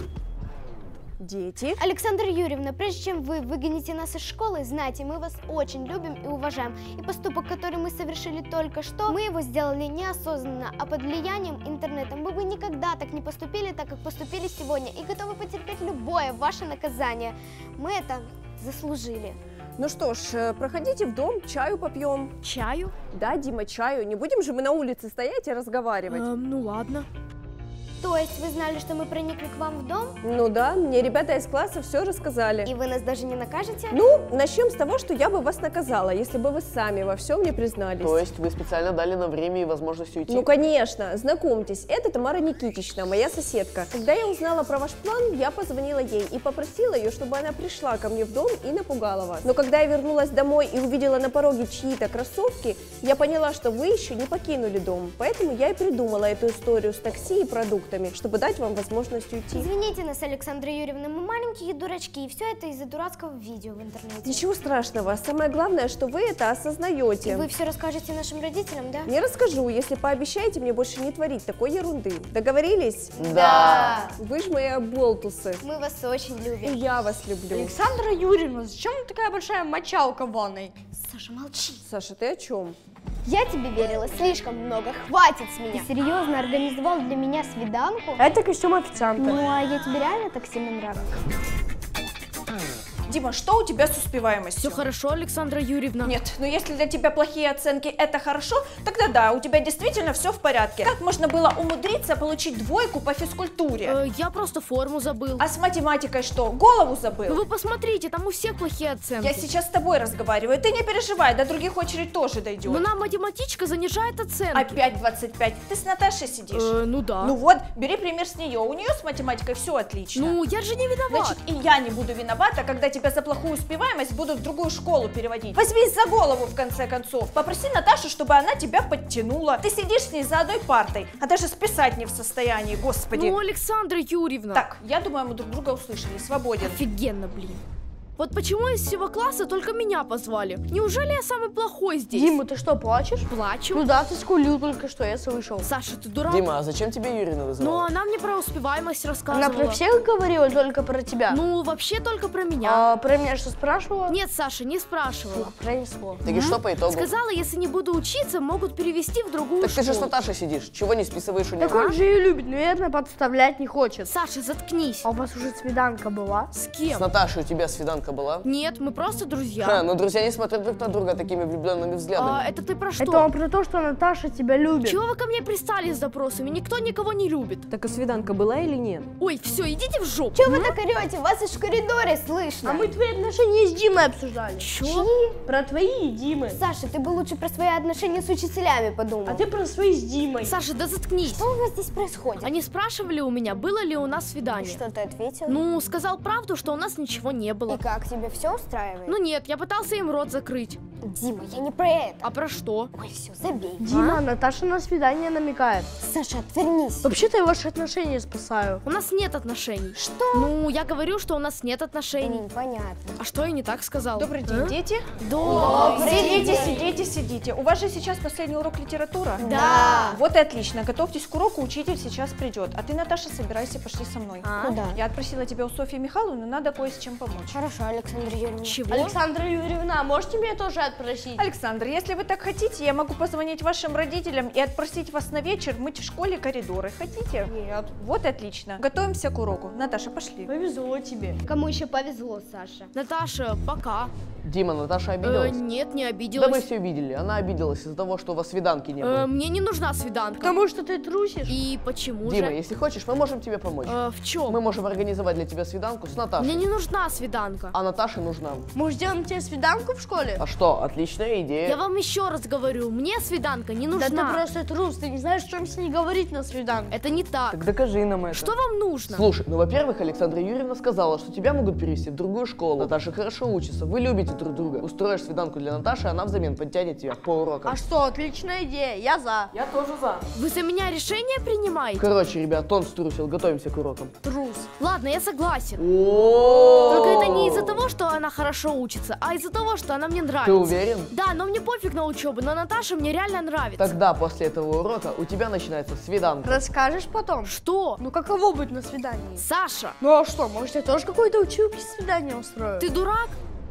Дети. Александра Юрьевна, прежде чем вы выгоните нас из школы, знайте, мы вас очень любим и уважаем. И поступок, который мы совершили только что, мы его сделали неосознанно, а под влиянием интернета. Мы бы никогда так не поступили, так как поступили сегодня, и готовы потерпеть любое ваше наказание. Мы это заслужили. Ну что ж, э, проходите в дом, чаю попьем. Чаю? Да, Дима, чаю. Не будем же мы на улице стоять и разговаривать. Эм, ну ладно. То есть вы знали, что мы проникли к вам в дом? Ну да, мне ребята из класса все рассказали. И вы нас даже не накажете? Ну, начнем с того, что я бы вас наказала, если бы вы сами во всем не признались. То есть вы специально дали нам время и возможность уйти? Ну, конечно. Знакомьтесь, это Тамара Никитична, моя соседка. Когда я узнала про ваш план, я позвонила ей и попросила ее, чтобы она пришла ко мне в дом и напугала вас. Но когда я вернулась домой и увидела на пороге чьи-то кроссовки, я поняла, что вы еще не покинули дом. Поэтому я и придумала эту историю с такси и продуктами, чтобы дать вам возможность уйти. Извините нас, Александра Юрьевна, мы маленькие дурачки, и все это из-за дурацкого видео в интернете. Ничего страшного. Самое главное, что вы это осознаете. И вы все расскажете нашим родителям, да? Не расскажу, если пообещаете мне больше не творить такой ерунды. Договорились? Да. Вы ж мои оболтусы. Мы вас очень И любим. я вас люблю. Александра Юрьевна, зачем такая большая мочалка в ванной? Саша, молчи. Саша, ты о чем? Я тебе верила слишком много, хватит с меня. Ты серьезно организовал для меня свиданку? Это костюм официанта. Ну, а я тебе реально так сильно нравлюсь? Дима, что у тебя с успеваемостью? Все хорошо, Александра Юрьевна? Нет, но если для тебя плохие оценки это хорошо, тогда да, у тебя действительно все в порядке. Как можно было умудриться получить двойку по физкультуре? Э, я просто форму забыл. А с математикой что, голову забыл? Ну вы посмотрите, там у всех плохие оценки. Я сейчас с тобой разговариваю, ты не переживай, до других очередь тоже дойдет. Но нам математичка занижает оценки. Опять двадцать пять, ты с Наташей сидишь? Э, ну да. Ну вот, бери пример с нее, у нее с математикой все отлично. Ну, я же не виноват. Значит, и я не буду виновата, когда тебя тебя за плохую успеваемость будут в другую школу переводить. Возьмись за голову, в конце концов. Попроси Наташу, чтобы она тебя подтянула. Ты сидишь с ней за одной партой, а даже списать не в состоянии, господи. Ну, Александра Юрьевна. Так, я думаю, мы друг друга услышали. Свободен. Офигенно, блин. Вот почему из всего класса только меня позвали? Неужели я самый плохой здесь? Дима, ты что, плачешь? Плачу. Ну да, ты скулил только что, я слышал. Саша, ты дурак? Дима, а зачем тебе Юрина Ну, вызывала? она мне про успеваемость рассказывала. Она про всех говорила, только про тебя? Ну, вообще только про меня. А про меня что, спрашивала? Нет, Саша, не спрашивала. Пронесло. Так и что по итогу? Сказала, если не буду учиться, могут перевести в другую Так ты школу. же с Наташей сидишь, чего не списываешь у Так него? он же ее любит, наверное, подставлять не хочет. Саша, заткнись. А у вас уже свиданка была? С кем? С Наташей у тебя свиданка была? Нет, мы просто друзья. Ха, но друзья не смотрят друг на друга такими влюбленными взглядами. А, это ты про что? Это он про то, что Наташа тебя любит. Чего вы ко мне пристали с запросами? Никто никого не любит. Так и свиданка была или нет? Ой, все, идите в жопу. Чего вы так орете? Вас аж в коридоре слышно. А мы твои отношения с Димой обсуждали. Чё? Про твои и Димы. Саша, ты бы лучше про свои отношения с учителями подумал. А ты про свои с Димой. Саша, да заткнись. Что у вас здесь происходит? Они спрашивали у меня, было ли у нас свидание. Что ты ответил? Ну, сказал правду, что у нас ничего не было. И как, тебе все устраивает? Ну нет, я пытался им рот закрыть. Дима, я не про это. А про что? Ой, все, забей. Дима, Наташа на свидание намекает. Саша, отвернись. Вообще-то я ваши отношения спасаю. У нас нет отношений. Что? Ну, я говорю, что у нас нет отношений. Блин, понятно. А что я не так сказал? Добрый день, А? дети. Добрый Сидите, день. сидите, сидите. У вас же сейчас последний урок литература? Да. Вот и отлично. Готовьтесь к уроку, учитель сейчас придет. А ты, Наташа, собирайся, пошли со мной. А? Куда? Я отпросила тебя у Софьи Михайловны, надо кое с чем помочь. Хорошо, Александра Юрьевна. Чего? Александра Юрьевна, можете меня тоже отпросить? Александр, если вы так хотите, я могу позвонить вашим родителям и отпросить вас на вечер мыть в школе коридоры. Хотите? Нет. Вот и отлично. Готовимся к уроку. Наташа, пошли. Повезло тебе. Кому еще повезло, Саша? Наташа, пока. Дима, Наташа Э, обиделась? нет, не Да обиделась. мы все видели, она обиделась из-за того, что у вас свиданки не Э, было. мне не нужна свиданка. Потому что ты трусишь. И почему Дима, же? если хочешь, мы можем тебе помочь. Э, в чем? Мы можем организовать для тебя свиданку с Наташей. Мне не нужна свиданка. А Наташе нужна. Мы сделаем тебе свиданку в школе? А что, отличная идея. Я вам еще раз говорю, мне свиданка не Да нужна. ты просто трус, ты не знаешь, о чем с ней говорить на свиданке. Это не так. Так докажи нам это. Что вам нужно? Слушай, ну, во-первых, Александра Юрьевна сказала, что тебя могут перевести в другую школу. Наташа хорошо учится, вы любите друг друга. Устроишь свиданку для Наташи, она взамен подтянет тебя по урокам. А что, отличная идея, я за. Я тоже за. Вы за меня решение принимаете? Короче, ребят, он струсил, готовимся к урокам. Трус. Ладно, я согласен. О, Только это не из-за того, что она хорошо учится, а из-за того, что она мне нравится. Ты уверен? Да, но мне пофиг на учебу, но Наташа мне реально нравится. Тогда после этого урока у тебя начинается свиданка. Расскажешь потом? Что? Ну каково быть на свидании? Саша, Ну а что, может я тоже какой-то училке свидание устрою? ты дурак?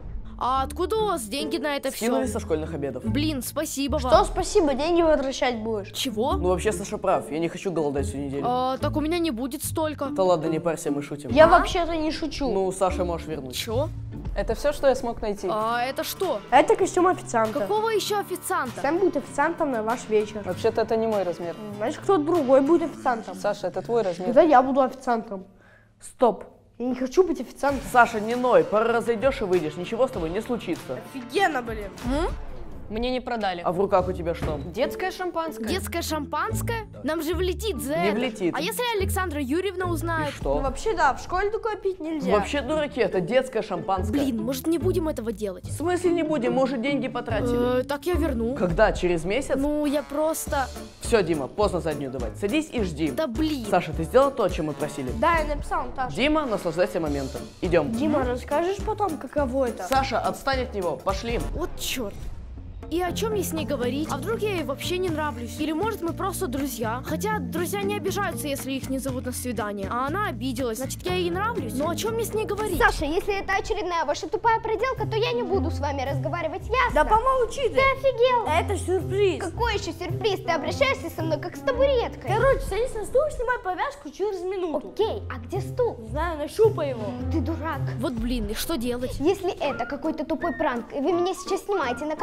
А откуда у вас деньги на это все? Скинули со школьных обедов. Блин, спасибо Что, вам. спасибо, деньги возвращать будешь? Чего? Ну вообще Саша прав, я не хочу голодать всю неделю. А, так у меня не будет столько. Да ладно, не парься, мы шутим. Я вообще-то не шучу. Ну, Саша можешь вернуть. Чё? Это все, что я смог найти. А это что? Это костюм официанта. Какого еще официанта? Сэм будет официантом на ваш вечер. Вообще-то это не мой размер. Значит, кто-то другой будет официантом. Саша, это твой размер. Тогда я буду официантом. Стоп. Я не хочу быть официантом. Саша, не ной, пара раз зайдешь и выйдешь, ничего с тобой не случится. Офигенно, блин. Мне не продали. А в руках у тебя что? Детское шампанское. Детское шампанское? Нам же влетит за Не это. влетит. А если Александра Юрьевна И узнает? Ну, что? вообще, да, в школе такое пить нельзя. Вообще дураки, это детское шампанское. Блин, может не будем этого делать? В смысле не будем, мы уже деньги потратили. Э, так я верну. Когда? Через месяц? Ну, я просто... Все, Дима, поздно заднюю давать. Садись и жди. Да блин. Саша, ты сделал то, о чем мы просили? Да, я написал, Наташа. Дима, наслаждайся моментом. Идем. Дима, расскажешь потом, каково это? Саша, отстань от него, пошли. Вот черт. И о чем мне с ней говорить? А вдруг я ей вообще не нравлюсь? Или может мы просто друзья? Хотя друзья не обижаются, если их не зовут на свидание. А она обиделась, значит я ей нравлюсь. Но о чем мне с ней говорить? Саша, если это очередная ваша тупая проделка, то я не буду с вами разговаривать, ясно? Да помолчи ты. Ты офигел? Это сюрприз. Какой еще сюрприз? Ты обращаешься со мной как с табуреткой. Короче, садись на стул, снимай повязку через минуту. Окей, а где стул? Не знаю, нащупай его. Ты дурак. Вот блин, и что делать? Если это какой-то тупой пранк, и вы меня сейчас снимаете на камеру, то я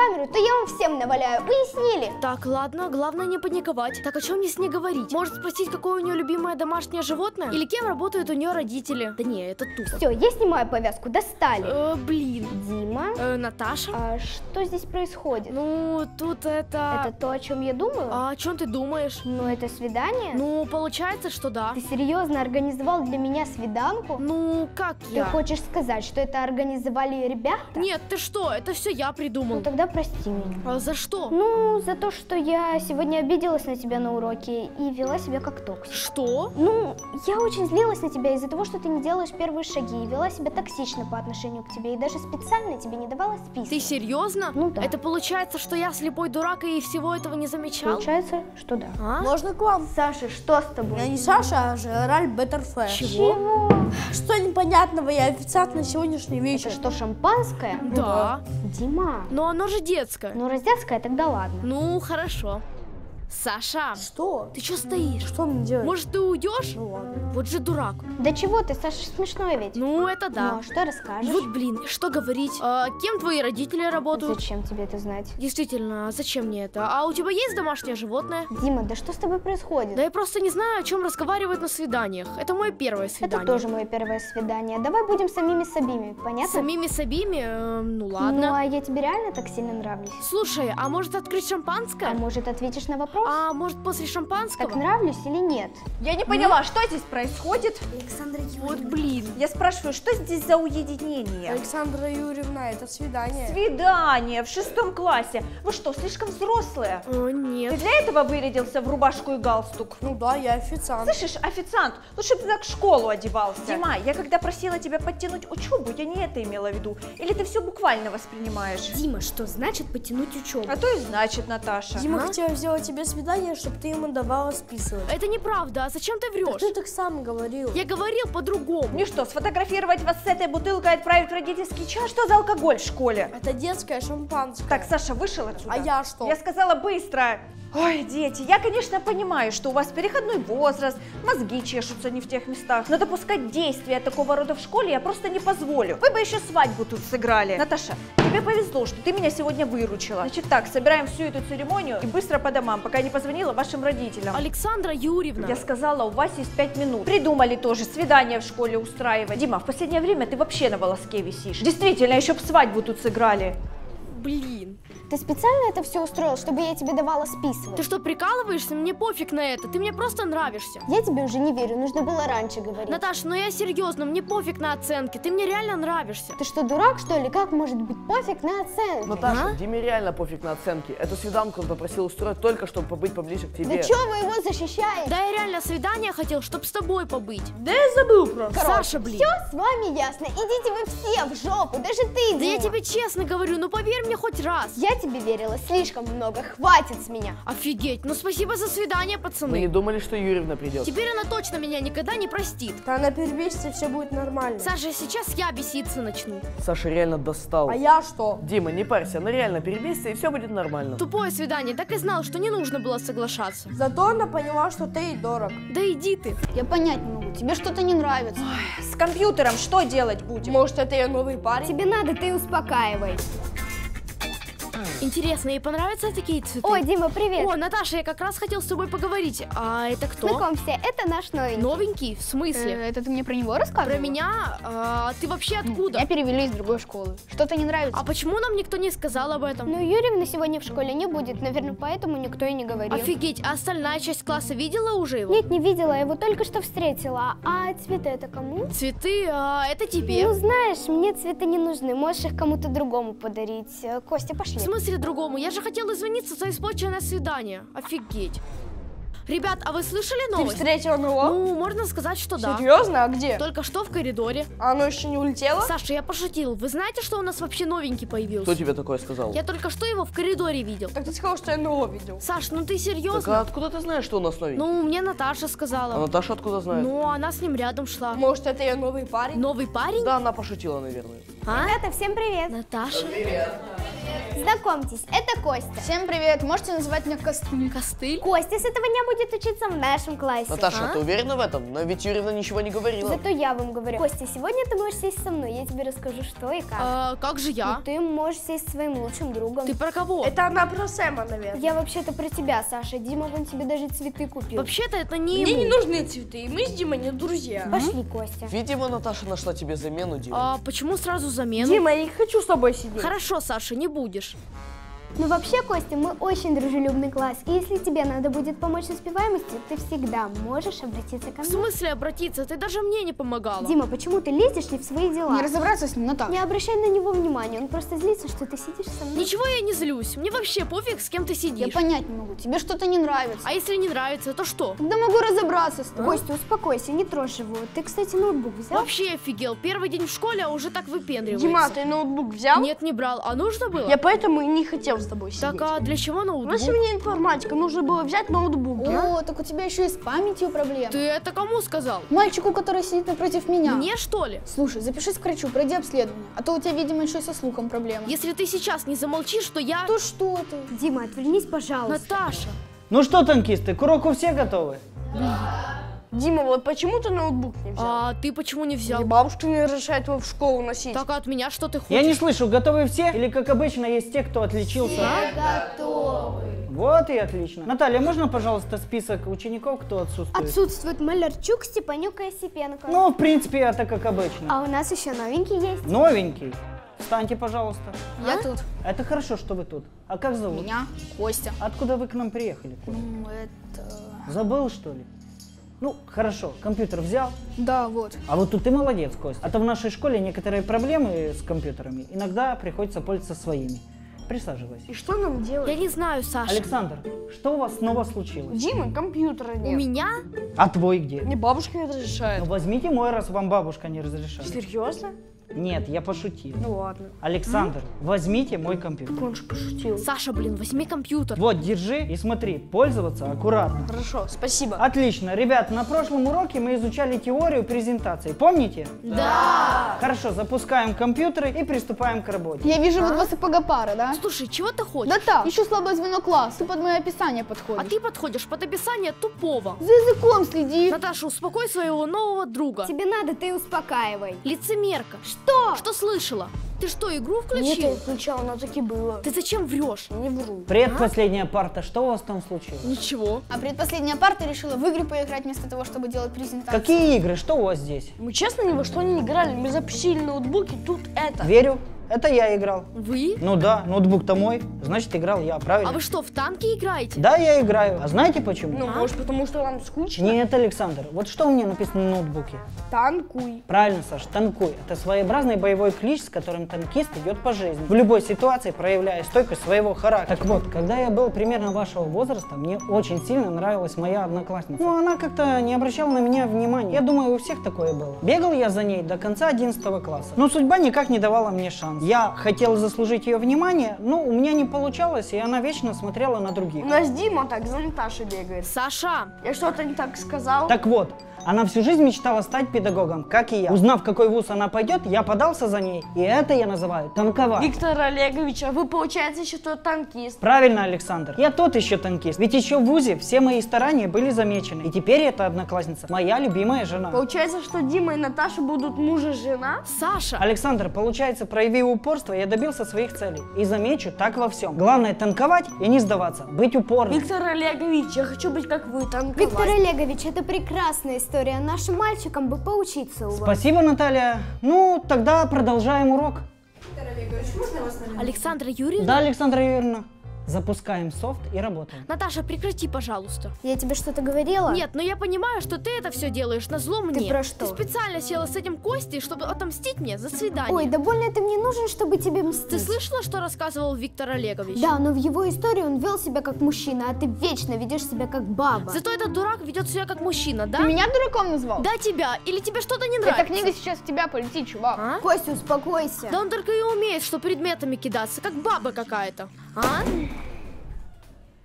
я вам всем наваляю. Уяснили? Так, ладно, главное не паниковать. Так о чем мне с ней говорить? Может спросить, какое у нее любимое домашнее животное? Или кем работают у нее родители? Да не, это тупо. Все, я снимаю повязку, достали. Э, блин. Дима. Э, Наташа. А что здесь происходит? Ну, тут это... Это то, о чем я думаю? А о чем ты думаешь? Ну, это свидание? Ну, получается, что да. Ты серьезно организовал для меня свиданку? Ну, как Ты я? хочешь сказать, что это организовали ребята? Нет, ты что? Это все я придумал. Ну, тогда прости меня. А за что? Ну, за то, что я сегодня обиделась на тебя на уроке и вела себя как токсик. Что? Ну, я очень злилась на тебя из-за того, что ты не делаешь первые шаги и вела себя токсично по отношению к тебе и даже специально тебе не давала список. Ты серьезно? Ну да. Это получается, что я слепой дурак и всего этого не замечал? Получается, что да. А? Можно к вам? Саша, что с тобой? Я не Саша, а Жераль Беттерфе. Чего? Что непонятного? Я официант на сегодняшний вечер. Это что, шампанское? Да. Дима. Но оно же детское. Ну, раз детское, тогда ладно. Ну, хорошо. Саша, Что? ты что стоишь? Что мне делать? Может, ты уйдешь? Ну ладно. Вот же дурак. Да чего ты, Саша, смешной ведь. Ну, это да. Ну, а что расскажешь? Вот, блин, что говорить? А, кем твои родители работают? Зачем тебе это знать? Действительно, а зачем мне это? А у тебя есть домашнее животное? Дима, да что с тобой происходит? Да я просто не знаю, о чем разговаривать на свиданиях. Это мое первое свидание. Это тоже мое первое свидание. Давай будем самими собими, понятно? Самими собими? Э, ну Ну, ладно. а я тебе реально так сильно нравлюсь? Слушай, а может открыть шампанское? А может ответишь на вопрос? А может после шампанского? Так нравлюсь или нет? Я не поняла, что здесь происходит? Александра Вот блин. Я спрашиваю, что здесь за уединение? Александра Юрьевна, это свидание. Свидание в шестом классе. Вы что, слишком взрослые? О, Ты нет. для этого вырядился в рубашку и галстук? Ну да, я официант. Слышишь, официант, лучше бы ты так в школу одевался. Дима, я когда просила тебя подтянуть учебу, я не это имела в виду. Или ты все буквально воспринимаешь? Дима, что значит потянуть учебу? А то и значит, Наташа. Дима А? хотел сделать тебе свидание, чтобы ты ему давала списывать. Это неправда. А зачем ты врешь? Ты так сам говорил. Я говорил по-другому. Мне что, сфотографировать вас с этой бутылкой и отправить в родительский чат? Что за алкоголь в школе? Это детское шампанское. Так, Саша, вышел отсюда. А я что? Я сказала быстро. Ой, дети, я, конечно, понимаю, что у вас переходной возраст, мозги чешутся не в тех местах, но допускать действия такого рода в школе я просто не позволю. Вы бы еще свадьбу тут сыграли. Наташа, тебе повезло, что ты меня сегодня выручила. Значит так, собираем всю эту церемонию и быстро по домам, пока не позвонила вашим родителям. Александра Юрьевна. Я сказала, у вас есть пять минут. Придумали тоже свидание в школе устраивать. Дима, в последнее время ты вообще на волоске висишь. Действительно, еще б свадьбу тут сыграли. Блин. Ты специально это все устроил, чтобы я тебе давала списывать? Ты что, прикалываешься? Мне пофиг на это. Ты мне просто нравишься. Я тебе уже не верю, нужно было раньше говорить. Наташа, ну я серьезно, мне пофиг на оценки. Ты мне реально нравишься. Ты что, дурак, что ли? Как может быть пофиг на оценки? Наташа, А? Диме реально пофиг на оценки. Эту свиданку он попросил устроить только, чтобы побыть поближе к тебе. Да чё вы его защищаете? Да я реально свидание хотел, чтобы с тобой побыть. Да я забыл просто. Саша, блин. Все с вами ясно. Идите вы все в жопу, даже ты, Да Дима. я тебе честно говорю, ну поверь мне хоть раз. Я тебе верила слишком много, хватит с меня. Офигеть, ну спасибо за свидание, Мы не пацаны. думали, что Юрьевна придет. Теперь она точно меня никогда не простит. Да она перебесится, все будет нормально. Саша, сейчас я беситься начну. Саша реально достал. А я что? Дима, не парься, она реально перебесится и все будет нормально. Тупое свидание, так и знал, что не нужно было соглашаться. Зато она поняла, что ты ей дорог. Да иди ты. Я понять не могу, тебе что-то не нравится. С компьютером что делать будем? Может, это ее новый парень? Тебе надо, ты успокаивай. Интересно, ей понравятся такие цветы? Ой, Дима, привет. О, Наташа, я как раз хотел с тобой поговорить. А это кто? Знакомься, это наш новенький. Новенький? В смысле? Э, Это ты мне про него рассказывала? Про меня? А, ты вообще откуда? Я перевели из другой школы. Что-то не нравится? А почему нам никто не сказал об этом? Ну, Юрьевна сегодня в школе не будет, наверное, поэтому никто и не говорил. Офигеть, а остальная часть класса видела уже его? Нет, не видела, его только что встретила. А цветы это кому? Цветы, а, это тебе. Ну, знаешь, мне цветы не нужны, можешь их кому-то другому подарить. Э, Костя, пошли. В смысле другому? Я же хотела извиниться за испорченное свидание. Офигеть. Ребят, а вы слышали Ты новость? встретила его? Ну, можно сказать, что да. Серьезно? А где? Только что в коридоре. А оно еще не улетело? Саша, я пошутил. Вы знаете, что у нас вообще новенький появился? Кто тебе такое сказал? Я только что его в коридоре видел. Так ты сказал, что я нового видел. Саш, ну ты Так серьезно? а откуда ты знаешь, что у нас новенький? Ну, мне Наташа сказала. А Наташа откуда знает? Ну, она с ним рядом шла. Может, это ее новый парень? Новый парень? Да, она пошутила, наверное. А? Ребята, всем привет. Наташа? Знакомьтесь, это Костя. Всем привет, можете называть меня Костыль. Костыль? Костя с этого дня будет учиться в нашем классе. Наташа, А? ты уверена в этом? Но ведь Юрьевна ничего не говорила. Зато я вам говорю. Костя, сегодня ты можешь сесть со мной, я тебе расскажу, что и как. А, как же я? Ну, ты можешь сесть с своим лучшим другом. Ты про кого? Это она про Сэма, наверное. Я вообще-то про тебя, Саша. Дима вон тебе даже цветы купил. Вообще-то это не Мне ему. не нужны цветы, мы с Димой не друзья. Пошли, Костя. Видимо, Наташа нашла тебе замену, Дима. А почему сразу замену? Дима, я не хочу с тобой сидеть. Хорошо, Саша, не будешь. Ну вообще, Костя, мы очень дружелюбный класс. И если тебе надо будет помочь с успеваемостью, ты всегда можешь обратиться ко В мне. смысле обратиться? Ты даже мне не помогала. Дима, почему ты лезешь не в свои дела? Не разобраться с ним, но так. Не обращай на него внимания, он просто злится, что ты сидишь со мной. Ничего я не злюсь. Мне вообще пофиг, с кем ты сидишь. Я понять не могу, тебе что-то не нравится. А если не нравится, то что? Тогда могу разобраться с тобой. Костя, успокойся, не трожь его. Ты, кстати, ноутбук взял? Вообще офигел. Первый день в школе, а уже так выпендривается. Дима, ты ноутбук взял? Нет, не брал. А нужно было? Я поэтому и не хотел с тобой сидеть. Так, а для чего ноутбук? У нас сегодня информатика, нужно было взять ноутбук. О, так у тебя еще и с памятью проблемы. Ты это кому сказал? Мальчику, который сидит напротив меня. Мне, что ли? Слушай, запишись к врачу, пройди обследование. А то у тебя, видимо, еще и со слухом проблемы. Если ты сейчас не замолчишь, то я... То что ты? Дима, отвернись, пожалуйста. Наташа. Ну что, танкисты, к уроку все готовы? Дима, вот почему ты ноутбук не взял? А ты почему не взял? И бабушка не разрешает его в школу носить. Так, а от меня что ты хочешь? Я не слышу, готовы все? Или, как обычно, есть те, кто отличился? Готовы. Вот и отлично. Наталья, можно, пожалуйста, список учеников, кто отсутствует? Отсутствует Малярчук, Степанюк и Осипенко. Ну, в принципе, это как обычно. А у нас еще новенький есть. Новенький. Встаньте, пожалуйста. Я А? тут. Это хорошо, что вы тут. А как зовут? Меня Костя. Откуда вы к нам приехали? Ну, это... Забыл, что ли? Ну, хорошо, компьютер взял. Да, вот. А вот тут ты молодец, Кость. А то в нашей школе некоторые проблемы с компьютерами. Иногда приходится пользоваться своими. Присаживайся. И что нам делать? Я не знаю, Саша. Александр, что у вас снова случилось? Дима, компьютера нет. У меня? А твой где? Мне бабушка не разрешает. Ну возьмите мой, раз вам бабушка не разрешает. Серьезно? Нет, я пошутил. Ну ладно. Александр, возьмите мой компьютер. Он же пошутил. Саша, блин, возьми компьютер. Вот, держи и смотри, пользоваться аккуратно. Хорошо, спасибо. Отлично. Ребят, на прошлом уроке мы изучали теорию презентации. Помните? Да. Хорошо, запускаем компьютеры и приступаем к работе. Я вижу вот вас и пара, да? Слушай, чего ты хочешь? Да так, ищу слабое звено класса. Ты под мое описание подходишь. А ты подходишь под описание тупого. За языком следи. Наташа, успокой своего нового друга. Тебе надо, ты успокаивай. Лицемерка. Что? Что слышала? Ты что, игру Нет, включил? я включала, но таки было. Ты зачем врешь? Не вру. Предпоследняя парта, что у вас там случилось? Ничего. А предпоследняя парта решила в игры поиграть вместо того, чтобы делать презентацию. Какие игры? Что у вас здесь? Мы честно ни во что не играли. Мы запустили ноутбуки, тут это. Верю. Это я играл. Вы? Ну да, ноутбук-то мой, значит играл я, правильно? А вы что, в танки играете? Да, я играю. А знаете почему? Ну, может, потому что вам скучно? Нет, Александр, вот что у меня написано на ноутбуке? Танкуй. Правильно, Саш, танкуй. Это своеобразный боевой клич, с которым танкист идет по жизни. В любой ситуации проявляя стойкость своего характера. Так вот, когда я был примерно вашего возраста, мне очень сильно нравилась моя одноклассница. Ну, она как-то не обращала на меня внимания. Я думаю, у всех такое было. Бегал я за ней до конца одиннадцатого класса. Но судьба никак не давала мне шанс. Я хотел заслужить ее внимание, но у меня не получалось, и она вечно смотрела на других. У нас Дима так за Наташей бегает. Саша! Я что-то не так сказал? Так вот, она всю жизнь мечтала стать педагогом, как и я. Узнав, в какой вуз она пойдет, я подался за ней. И это я называю танковать. Виктор Олегович, а вы, получается, еще тот танкист. Правильно, Александр. Я тот еще танкист. Ведь еще в вузе все мои старания были замечены. И теперь эта одноклассница моя любимая жена. Получается, что Дима и Наташа будут муж и жена? Саша! Александр, получается, проявив упорство, я добился своих целей. И замечу, так во всем. Главное танковать и не сдаваться. Быть упорным. Виктор Олегович, я хочу быть как вы, танковать. Виктор Олегович, это прекрасная история. Нашим мальчикам бы поучиться у вас. Спасибо, Наталья. Ну, тогда продолжаем урок. Виктор Олегович, можно вас на минуту? Александра Юрьевна? Да, Александра Юрьевна. Запускаем софт и работаем. Наташа, прекрати, пожалуйста. Я тебе что-то говорила? Нет, но я понимаю, что ты это все делаешь назло мне. Ты про что? Ты специально села с этим Костей, чтобы отомстить мне за свидание. Ой, да больно ты мне нужен, чтобы тебе мстить. Ты слышала, что рассказывал Виктор Олегович? Да, но в его истории он вел себя как мужчина, а ты вечно ведешь себя как баба. Зато этот дурак ведет себя как мужчина, да? Ты меня дураком назвал? Да, тебя. Или тебе что-то не нравится? Эта книга сейчас в тебя полетит, чувак. А? Костя, успокойся. Да он только и умеет, что предметами кидаться, как баба какая-то. А?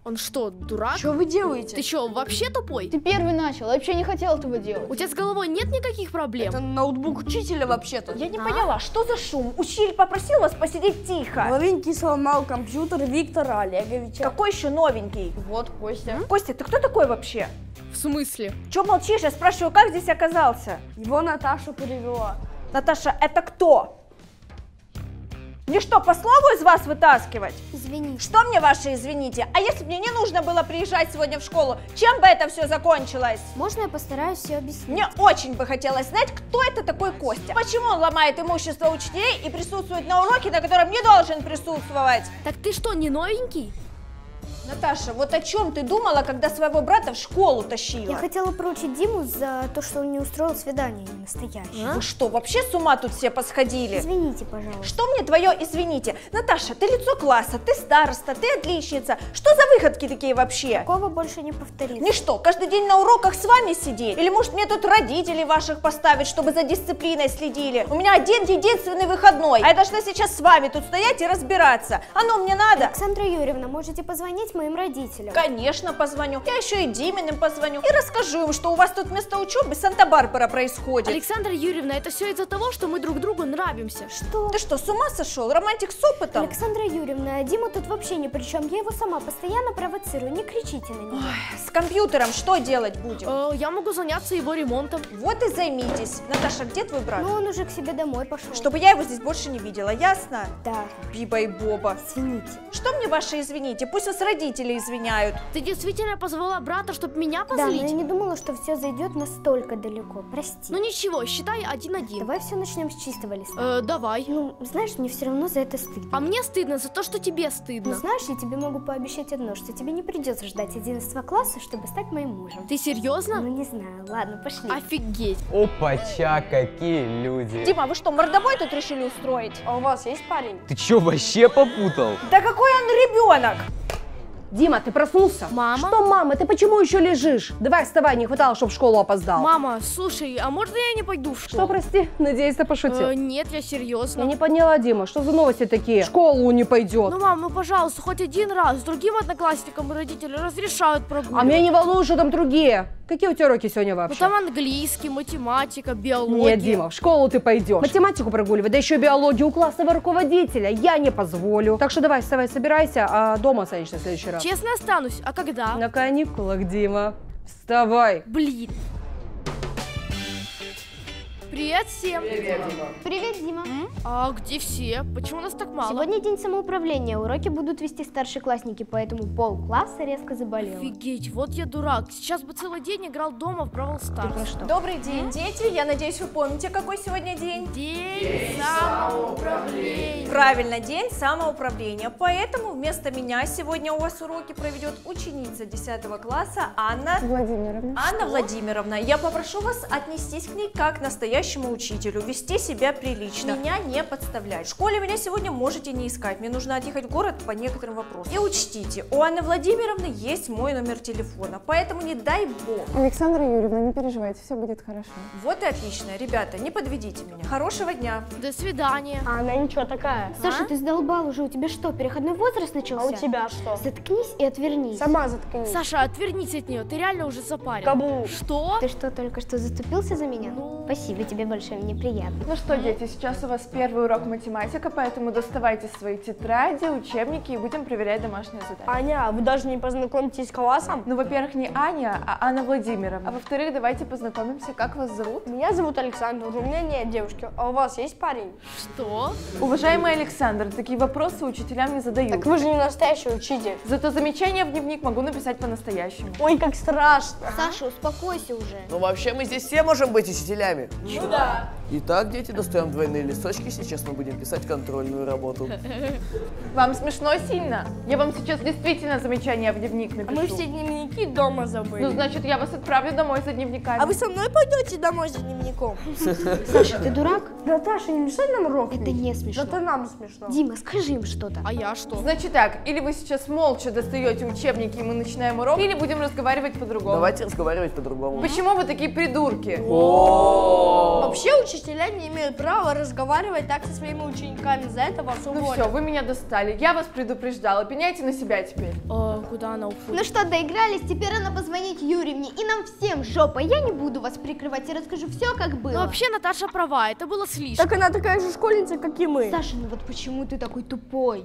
Он что, дурак? Что вы делаете? Ты что, вообще тупой? Ты первый начал, я вообще не хотел этого делать. У тебя с головой нет никаких проблем? Это ноутбук учителя вообще-то. Я не поняла, что за шум? Учитель попросил вас посидеть тихо. Новенький сломал компьютер Виктора Олеговича. Какой еще новенький? Вот, Костя. Костя, ты кто такой вообще? В смысле? Че молчишь? Я спрашиваю, как здесь оказался? Его Наташа перевела. Наташа, это кто? Мне что, по слову из вас вытаскивать? Извини. Что мне ваши извините? А если бы мне не нужно было приезжать сегодня в школу, чем бы это все закончилось? Можно я постараюсь все объяснить? Мне очень бы хотелось знать, кто это такой Костя. Почему он ломает имущество учителей и присутствует на уроке, на котором не должен присутствовать? Так ты что, не новенький? Наташа, вот о чем ты думала, когда своего брата в школу тащила? Я хотела проучить Диму за то, что он не устроил свидание не настоящее. А? Вы что, вообще с ума тут все посходили? Извините, пожалуйста. Что мне твое извините? Наташа, ты лицо класса, ты староста, ты отличница. Что за выходки такие вообще? Такого больше не повторится. Не что, каждый день на уроках с вами сидеть? Или может мне тут родителей ваших поставить, чтобы за дисциплиной следили? У меня один единственный выходной, а я должна сейчас с вами тут стоять и разбираться. Оно мне надо? Александра Юрьевна, можете позвонить моим родителям? Конечно, позвоню. Я еще и Диминым позвоню и расскажу им, что у вас тут вместо учебы Санта-Барбара происходит. Александра Юрьевна, это все из-за того, что мы друг другу нравимся. Что? Ты что, с ума сошел? Романтик с опытом? Александра Юрьевна, Дима тут вообще ни при чем. Я его сама постоянно провоцирую. Не кричите на него. Ой, с компьютером что делать будем? Э, я могу заняться его ремонтом. Вот и займитесь. Наташа, где твой брат? Ну, он уже к себе домой пошел. Чтобы я его здесь больше не видела, ясно? Да. Биба и Боба. Извините. Что мне ваши извините? Пусть вас родители извиняют. Ты действительно позвала брата, чтобы меня Да, но позлить? я не думала, что все зайдет настолько далеко. Прости. Ну ничего, считай один-один. Давай все начнем с чистого листа. Э, давай. Ну, знаешь, мне все равно за это стыдно. А мне стыдно за то, что тебе Ну, стыдно. знаешь, я тебе могу пообещать одно, что тебе не придется ждать одиннадцатого класса, чтобы стать моим мужем. Ты серьезно? Ну, не знаю. Ладно, пошли. Офигеть. Опача, какие люди. Дима, вы что, мордобой тут решили устроить? А у вас есть парень? Ты чё, вообще попутал? Да какой он ребенок? Дима, ты проснулся? Мама? Что, мама, ты почему еще лежишь? Давай вставай, не хватало, чтобы в школу опоздал. Мама, слушай, а можно я не пойду в школу? Что, прости? Надеюсь, ты пошутил. Э, нет, я серьезно. Я не поняла, Дима, что за новости такие? В школу не пойдет. Ну, мам, ну, пожалуйста, хоть один раз. С другим одноклассникам родители разрешают прогуливать. А меня не волнует, что там другие. Какие у тебя уроки сегодня Ну, вообще? там английский, математика, биология. Нет, Дима, в школу ты пойдешь. Математику прогуливать, да еще биологию у классного руководителя. Я не позволю. Так что давай, вставай, собирайся, а дома останешься в следующий раз. Честно останусь. А когда? На каникулах, Дима. Вставай. Блин. Привет всем. Привет, Дима. Привет, Дима. М? А где все? Почему нас так мало? Сегодня день самоуправления. Уроки будут вести старшеклассники, поэтому полкласса резко заболел. Офигеть, вот я дурак. Сейчас бы целый день играл дома в Бравл Старс. Добрый день, дети. Я надеюсь, вы помните, какой сегодня день? День самоуправления. Правильно, день самоуправления. Поэтому вместо меня сегодня у вас уроки проведет ученица десятого класса Анна Владимировна. Анна Что? Владимировна. Я попрошу вас отнестись к ней как к настоящему учителю, вести себя прилично, меня не подставлять. В школе меня сегодня можете не искать, мне нужно отъехать в город по некоторым вопросам. И учтите, у Анны Владимировны есть мой номер телефона, поэтому не дай бог. Александра Юрьевна, не переживайте, все будет хорошо. Вот и отлично, ребята, не подведите меня. Хорошего дня. До свидания. А она ничего такая. Саша, А? ты задолбал уже. У тебя что, переходной возраст начался? А у тебя что? Заткнись и отвернись. Сама заткнись. Саша, отвернись от нее, ты реально уже запарил. Каблук. Что? Ты что, только что заступился за меня? Ну. Спасибо тебе большое, мне приятно. Ну что, дети, сейчас у вас первый урок математика, поэтому доставайте свои тетради, учебники и будем проверять домашнее задание. Аня, вы даже не познакомитесь с классом? Ну, во-первых, не Аня, а Анна Владимировна. А во-вторых, давайте познакомимся, как вас зовут. Меня зовут Александр, у меня нет девушки. А у вас есть парень? Что? Уважаемый Александр, такие вопросы учителям не задают. Так вы же не настоящий учитель. Зато замечания в дневник могу написать по-настоящему. Ой, как страшно. Саша, успокойся уже. Ну вообще мы здесь все можем быть учителями. Ну да. Итак, дети, достаем двойные листочки, сейчас мы будем писать контрольную работу. Вам смешно сильно? Я вам сейчас действительно замечания в дневник А напишу. мы все дневники дома забыли. Ну, значит, я вас отправлю домой за дневниками. А вы со мной пойдете домой за дневником? Саша, ты дурак? Наташа, не мешай нам урок. Это не смешно. Это нам смешно. Дима, скажи им что-то. А я что? Значит так, или вы сейчас молча достаете учебники, и мы начинаем урок, или будем разговаривать по-другому. Давайте разговаривать по-другому. Почему вы такие придурки? О, Вообще учителя не имеют права разговаривать так со своими учениками. За это вас Ну уволят. все, вы меня достали. Я вас предупреждала. Пеняйте на себя теперь. А, куда она уходит? Ну что, доигрались? Теперь она позвонит Юрьевне. И нам всем жопа. Я не буду вас прикрывать и расскажу все, как было. Ну вообще Наташа права, это было слишком. Так она такая же школьница, как и мы. Саша, ну вот почему ты такой тупой?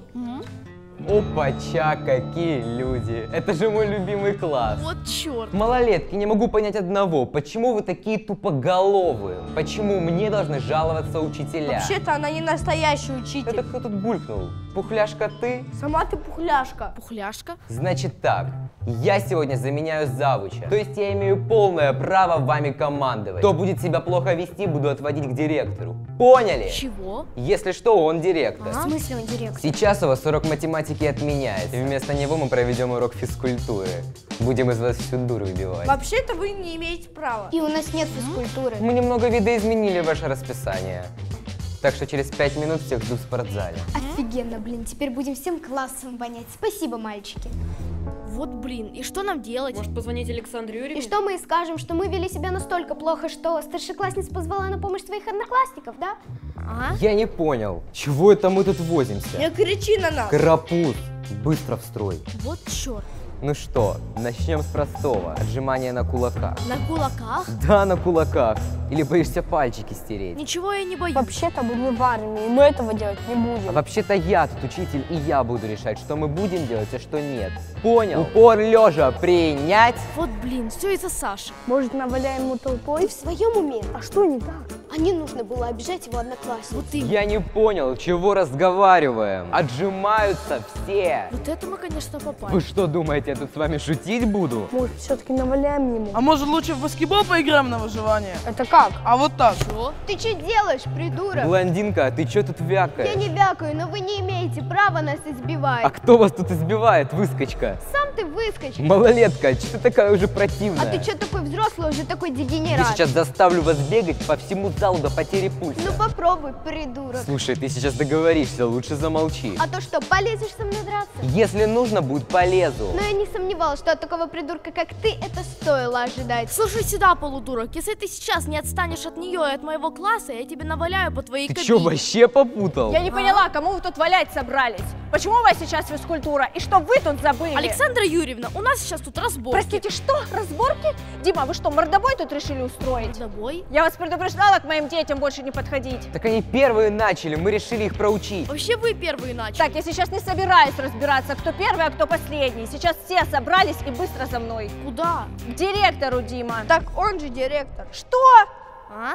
Опача, какие люди. Это же мой любимый класс. Вот черт. Малолетки, не могу понять одного. Почему вы такие тупоголовые? Почему мне должны жаловаться учителя? Вообще-то она не настоящий учитель. Это кто тут булькнул? Пухляшка ты? Сама ты пухляшка. Пухляшка? Значит так, я сегодня заменяю завуча. То есть я имею полное право вами командовать. Кто будет себя плохо вести, буду отводить к директору. Поняли? Чего? Если что, он директор. В смысле он директор? Сейчас у вас урок математики отменяется. И вместо него мы проведем урок физкультуры. Будем из вас всю дуру выбивать. Вообще-то вы не имеете права. И у нас нет физкультуры. Мы немного видоизменили ваше расписание. Так что через пять минут всех жду в спортзале. Офигенно, блин. Теперь будем всем классом вонять. Спасибо, мальчики. Вот блин, и что нам делать? Может позвонить Александре Юрьевне? И что мы и скажем, что мы вели себя настолько плохо, что старшеклассница позвала на помощь своих одноклассников, да? А? Я не понял, чего это мы тут возимся? Не кричи на нас. Карапуз, быстро в строй. Вот черт. Ну что, начнем с простого. Отжимания на кулаках. На кулаках? Да, на кулаках. Или боишься пальчики стереть? Ничего я не боюсь. Вообще-то мы не в армии, мы этого делать не будем. А вообще-то я тут учитель, и я буду решать, что мы будем делать, а что нет. Понял? Упор лежа принять. Вот блин, все из-за Саши. Может, наваляем ему толпой? Ты в своем уме? А что не так? А не нужно было обижать его одноклассников. Вот ты. Я не понял, чего разговариваем. Отжимаются все. Вот это мы, конечно, попали. Вы что думаете, я тут с вами шутить буду? Может, все-таки наваляем ему? А может лучше в баскетбол поиграем на выживание? Это как? А вот так. Что? Ты что делаешь, придурок? Блондинка, а ты что тут вякаешь? Я не вякаю, но вы не имеете права нас избивать. А кто вас тут избивает, выскочка? Сам ты выскочка. Малолетка, что ты такая уже противная? А ты что такой взрослый, уже такой дегенерат? Я сейчас заставлю вас бегать по всему залу до потери пульса. Ну попробуй, придурок. Слушай, ты сейчас договоришься, лучше замолчи. А то что, полезешь со мной драться? Если нужно будет, полезу. Но я не сомневалась, что от такого придурка, как ты, это стоило ожидать. Слушай сюда, полудурок, если ты сейчас не отстанешь от нее и от моего класса, я тебе наваляю по твоей Ты кабине. что, вообще попутал? Я не поняла, кому вы тут валять собрались? Почему у вас сейчас физкультура? И что вы тут забыли? Александра Юрьевна, у нас сейчас тут разборки. Простите, что? Разборки? Дима, вы что, мордобой тут решили устроить? Мордобой? Я вас предупреждала к моим детям больше не подходить. Так они первые начали, мы решили их проучить. Вообще вы первые начали. Так, я сейчас не собираюсь разбираться, кто первый, а кто последний. Сейчас все собрались и быстро за мной. Куда? К директору, Дима. Так он же директор. Что? А?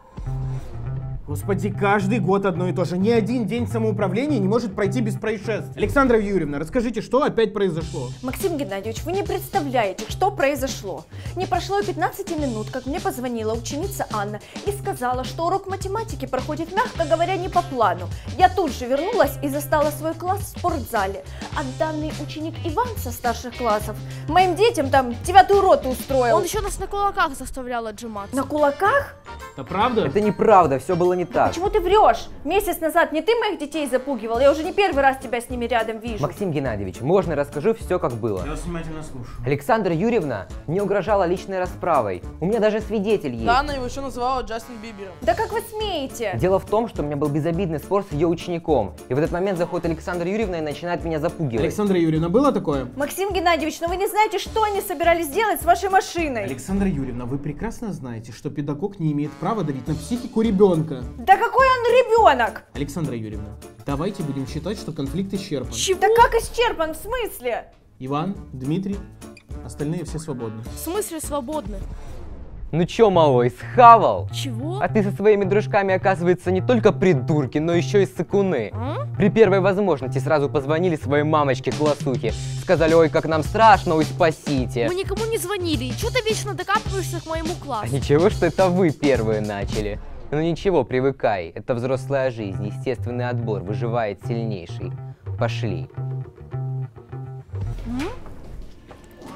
Господи, каждый год одно и то же. Ни один день самоуправления не может пройти без происшествий. Александра Юрьевна, расскажите, что опять произошло? Максим Геннадьевич, вы не представляете, что произошло. Не прошло и пятнадцати минут, как мне позвонила ученица Анна и сказала, что урок математики проходит, мягко говоря, не по плану. Я тут же вернулась и застала свой класс в спортзале. А данный ученик Иван со старших классов моим детям там девятую роту устроил. Он еще нас на кулаках заставлял отжиматься. На кулаках? Это правда? Это неправда, все было не так. Почему ты врешь? Месяц назад не ты моих детей запугивал, я уже не первый раз тебя с ними рядом вижу. Максим Геннадьевич, можно я расскажу все, как было? Я вас внимательно слушаю. Александра Юрьевна мне угрожала личной расправой. У меня даже свидетель есть. Да, она его еще называла Джастин Бибером. Да как вы смеете? Дело в том, что у меня был безобидный спор с ее учеником. И в этот момент заходит Александра Юрьевна и начинает меня запугивать. Александра Юрьевна, было такое? Максим Геннадьевич, но вы не знаете, что они собирались делать с вашей машиной. Александра Юрьевна, вы прекрасно знаете, что педагог не имеет права давить на психику ребенка. Да какой он ребенок? Александра Юрьевна, давайте будем считать, что конфликт исчерпан. Чего? Да как исчерпан? В смысле? Иван, Дмитрий, остальные все свободны. В смысле свободны? Ну чё, малой, схавал? Чего? А ты со своими дружками, оказывается, не только придурки, но еще и сыкуны. А? При первой возможности сразу позвонили своей мамочке-классухе. Сказали, ой, как нам страшно, ой, спасите. Мы никому не звонили, и чё ты вечно докапываешься к моему А классу? ничего, что это вы первые начали. Ну ничего, привыкай, это взрослая жизнь, естественный отбор, выживает сильнейший. Пошли.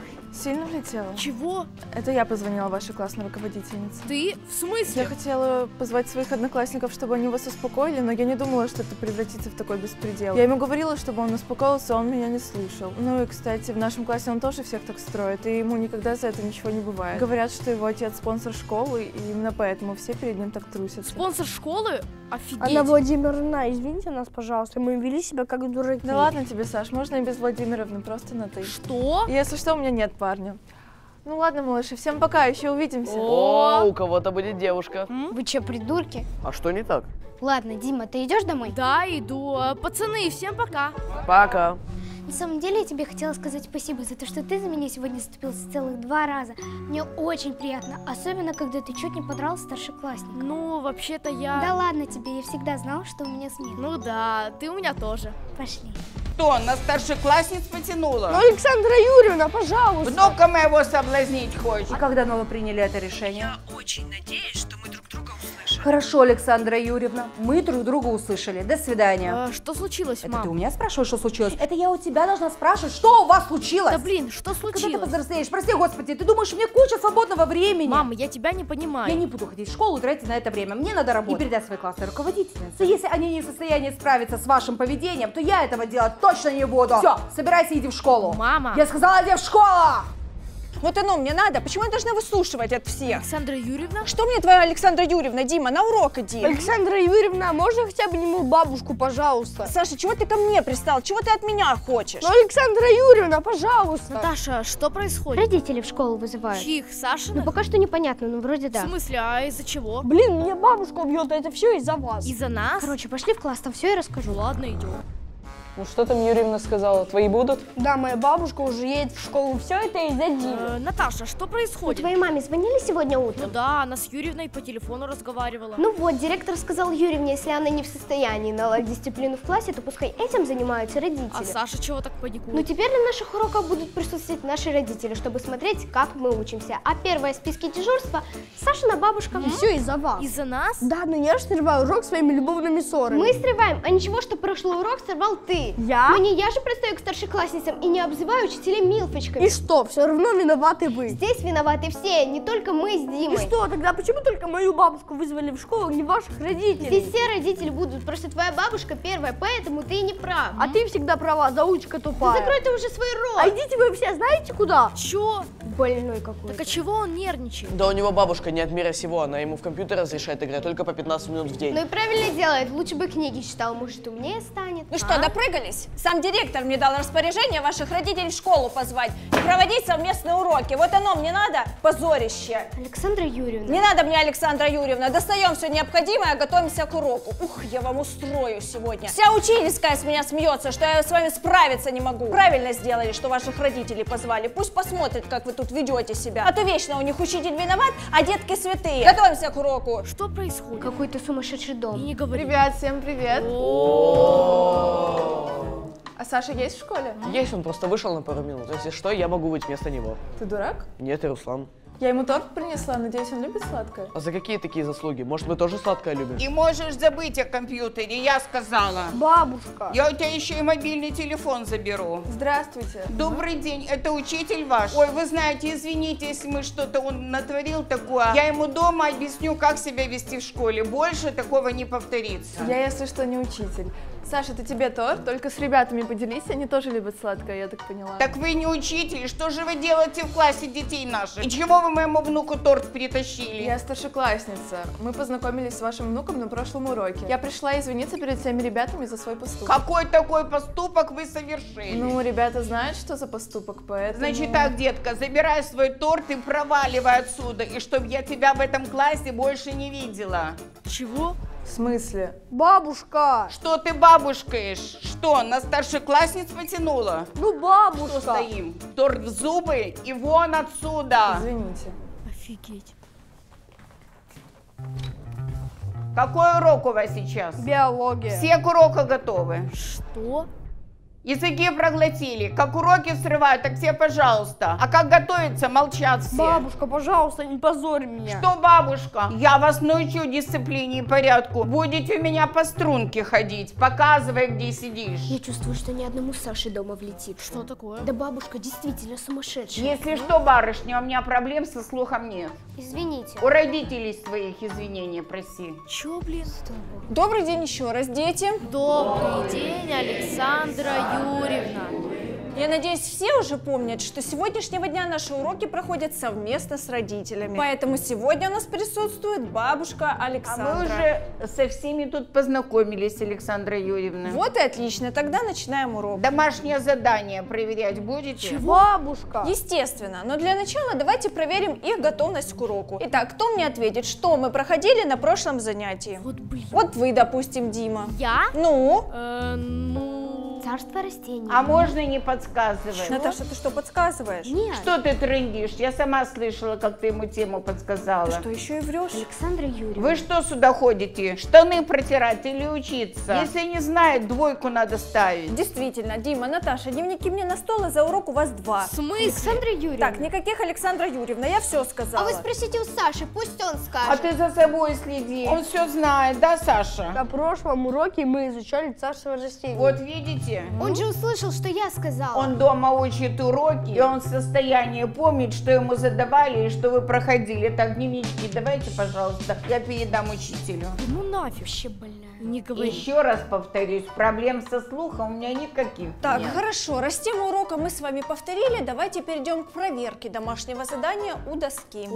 сильно влетела? Чего? Это я позвонила вашей классной руководительнице. Ты? В смысле? Я хотела позвать своих одноклассников, чтобы они вас успокоили, но я не думала, что это превратится в такой беспредел. Я ему говорила, чтобы он успокоился, а он меня не слушал. Ну и, кстати, в нашем классе он тоже всех так строит, и ему никогда за это ничего не бывает. Говорят, что его отец спонсор школы, и именно поэтому все перед ним так трусятся. Спонсор школы? Офигеть. Анна Владимировна, извините нас, пожалуйста, мы вели себя как дураки. Да ладно тебе, Саш, можно и без Владимировны, просто на ты. Что? Если что, у меня нет парня. Ну ладно, малыши, всем пока, еще увидимся. О, у кого-то будет девушка. Вы че, придурки? А что не так? Ладно, Дима, ты идешь домой? Да, иду. Пацаны, всем пока. Пока. На самом деле, я тебе хотела сказать спасибо за то, что ты за меня сегодня заступился целых два раза. Мне очень приятно, особенно, когда ты чуть не подрал старшеклассника. Ну, вообще-то я... Да ладно тебе, я всегда знала, что у меня смех. Ну да, ты у меня тоже. Пошли. Что, на старшеклассниц потянула? Ну, Александра Юрьевна, пожалуйста. Внука моего соблазнить хочешь? И когда давно вы приняли это решение? Я очень надеюсь, что мы друг друга услышим. Хорошо, Александра Юрьевна, мы друг друга услышали. До свидания. А, что случилось, это мам? ты у меня спрашиваешь, что случилось? Это я у тебя должна спрашивать, что у вас случилось? Да блин, что случилось? Когда ты повзрослеешь, прости господи, ты думаешь, у меня куча свободного времени? Мама, я тебя не понимаю. Я не буду ходить в школу и тратить на это время. Мне надо работать. И передай своей классной руководительнице. Если они не в состоянии справиться с вашим поведением, то я этого делать точно не буду. Все, собирайся, иди в школу. Мама. Я сказала, иди в школу! Вот оно мне надо. Почему я должна выслушивать от всех? Александра Юрьевна? Что мне твоя Александра Юрьевна? Дима, на урок иди. Александра Юрьевна, можно хотя бы не мою бабушку, пожалуйста? Саша, чего ты ко мне пристал? Чего ты от меня хочешь? Ну, Александра Юрьевна, пожалуйста. Наташа, что происходит? Родители в школу вызывают. Чьих? Сашиных? Ну, пока что непонятно, но вроде да. В смысле, а из-за чего? Блин, меня бабушка бьет, а это все из-за вас. Из-за нас? Короче, пошли в класс, там все и расскажу. Ладно, идем. Ну что там Юрьевна сказала? Твои будут? Да, моя бабушка уже едет в школу. Все это из-за Димы. Э, Наташа, что происходит? Твоей маме звонили сегодня утром? Ну да, она с Юрьевной по телефону разговаривала. Ну вот, директор сказал Юрьевне, если она не в состоянии наладить дисциплину в классе, то пускай этим занимаются родители. А Саша чего так паникует? Ну теперь на наших уроках будут присутствовать наши родители, чтобы смотреть, как мы учимся. А первое в списке дежурства Сашина бабушка. И все из-за вас. Из-за нас? Да, но я же срываю урок своими любовными ссорами. Мы срываем, а ничего, что прошлый урок сорвал ты. Я? Но не я же пристаю к старшеклассницам и не обзываю учителей милфочками. И что, все равно виноваты вы. Здесь виноваты все, не только мы с Димой. И что, тогда почему только мою бабушку вызвали в школу, а не ваших родителей? Здесь все родители будут, просто твоя бабушка первая, поэтому ты не прав. А ты всегда права, заучка тупая. Да закрой ты уже свой рот. А идите вы все знаете куда? Чё? Больной какой-то. Так а чего он нервничает? Да у него бабушка не от мира сего, она ему в компьютер разрешает играть только по пятнадцать минут в день. Ну и правильно делает, лучше бы книги читал, может умнее станет. Ну что, допрыгались? Сам директор мне дал распоряжение ваших родителей в школу позвать и проводить совместные уроки. Вот оно мне надо, позорище. Александра Юрьевна. Не надо мне, Александра Юрьевна, достаем все необходимое, готовимся к уроку. Ух, я вам устрою сегодня. Вся учительская с меня смеется, что я с вами справиться не могу. Правильно сделали, что ваших родителей позвали. Пусть посмотрят, как вы тут ведете себя. А то вечно у них учитель виноват, а детки святые. Готовимся к уроку. Что происходит? Какой-то сумасшедший дом. И не говори. Ребят, всем привет. А Саша есть в школе? Есть, он просто вышел на пару минут. Если что, я могу быть вместо него. Ты дурак? Нет, и Руслан. Я ему торт принесла, надеюсь, он любит сладкое. А за какие такие заслуги? Может, мы тоже сладкое любим? И можешь забыть о компьютере, я сказала. Бабушка. Я у тебя еще и мобильный телефон заберу. Здравствуйте. Добрый день, это учитель ваш? Ой, вы знаете, извините, если мы что-то он натворил такое. Я ему дома объясню, как себя вести в школе. Больше такого не повторится. Я, если что, не учитель. Саша, это тебе торт, только с ребятами поделись, они тоже любят сладкое, я так поняла. Так вы не учитель, что же вы делаете в классе детей наших? И чего вы моему внуку торт притащили? Я старшеклассница. Мы познакомились с вашим внуком на прошлом уроке. Я пришла извиниться перед всеми ребятами за свой поступок. Какой такой поступок вы совершили? Ну, ребята знают, что за поступок, поэтому... Значит так, детка, забирай свой торт и проваливай отсюда, и чтобы я тебя в этом классе больше не видела. Чего? В смысле? Бабушка! Что ты бабушкаешь? Что, на старшеклассниц потянула? Ну, бабушка! Что стоим? Торт в зубы и вон отсюда! Извините. Офигеть. Какой урок у вас сейчас? Биология. Все к уроку готовы. Что? Языки проглотили. Как уроки срывают, так все, пожалуйста. А как готовиться, молчат все. Бабушка, пожалуйста, не позорь меня. Что, бабушка? Я вас научу дисциплине и порядку. Будете у меня по струнке ходить. Показывай, где сидишь. Я чувствую, что ни одному Саше дома влетит. Что такое? Да бабушка действительно сумасшедшая. Если что, барышня, у меня проблем со слухом нет. Извините. У родителей своих извинения проси. Чё, блин? Добрый день еще раз, дети. Добрый день, Александра Юрьевна. Я надеюсь, все уже помнят, что с сегодняшнего дня наши уроки проходят совместно с родителями. Поэтому сегодня у нас присутствует бабушка Александра. А мы уже со всеми тут познакомились, Александра Юрьевна. Вот и отлично, тогда начинаем урок. Домашнее задание проверять будете? Чего? Бабушка. Естественно, но для начала давайте проверим их готовность к уроку. Итак, кто мне ответит, что мы проходили на прошлом занятии? Вот блин. Вот вы, допустим, Дима. Я? Ну? Э, ну... Царство растений. А можно не подсказывать? Наташа, ты что, подсказываешь? Нет. Что ты трындишь? Я сама слышала, как ты ему тему подсказала. Ты что, еще и врешь? Александра Юрьевна. Вы что сюда ходите? Штаны протирать или учиться? Если не знает, двойку надо ставить. Действительно, Дима, Наташа, дневники мне на стол, и за урок у вас два. В смысле? Александра Юрьевна. Так, никаких Александра Юрьевна, я все сказала. А вы спросите у Саши, пусть он скажет. А ты за собой следи. Он все знает, да, Саша? На прошлом уроке мы изучали царство растений. Вот видите? Он же услышал, что я сказала. Он дома учит уроки, и он в состоянии помнить, что ему задавали и что вы проходили. Так, дневнички давайте, пожалуйста, я передам учителю. Ну нафиг. Вообще больная. Не говори. Еще раз повторюсь, проблем со слухом у меня никаких Так, нет. хорошо, раз тему урока мы с вами повторили, давайте перейдем к проверке домашнего задания у доски.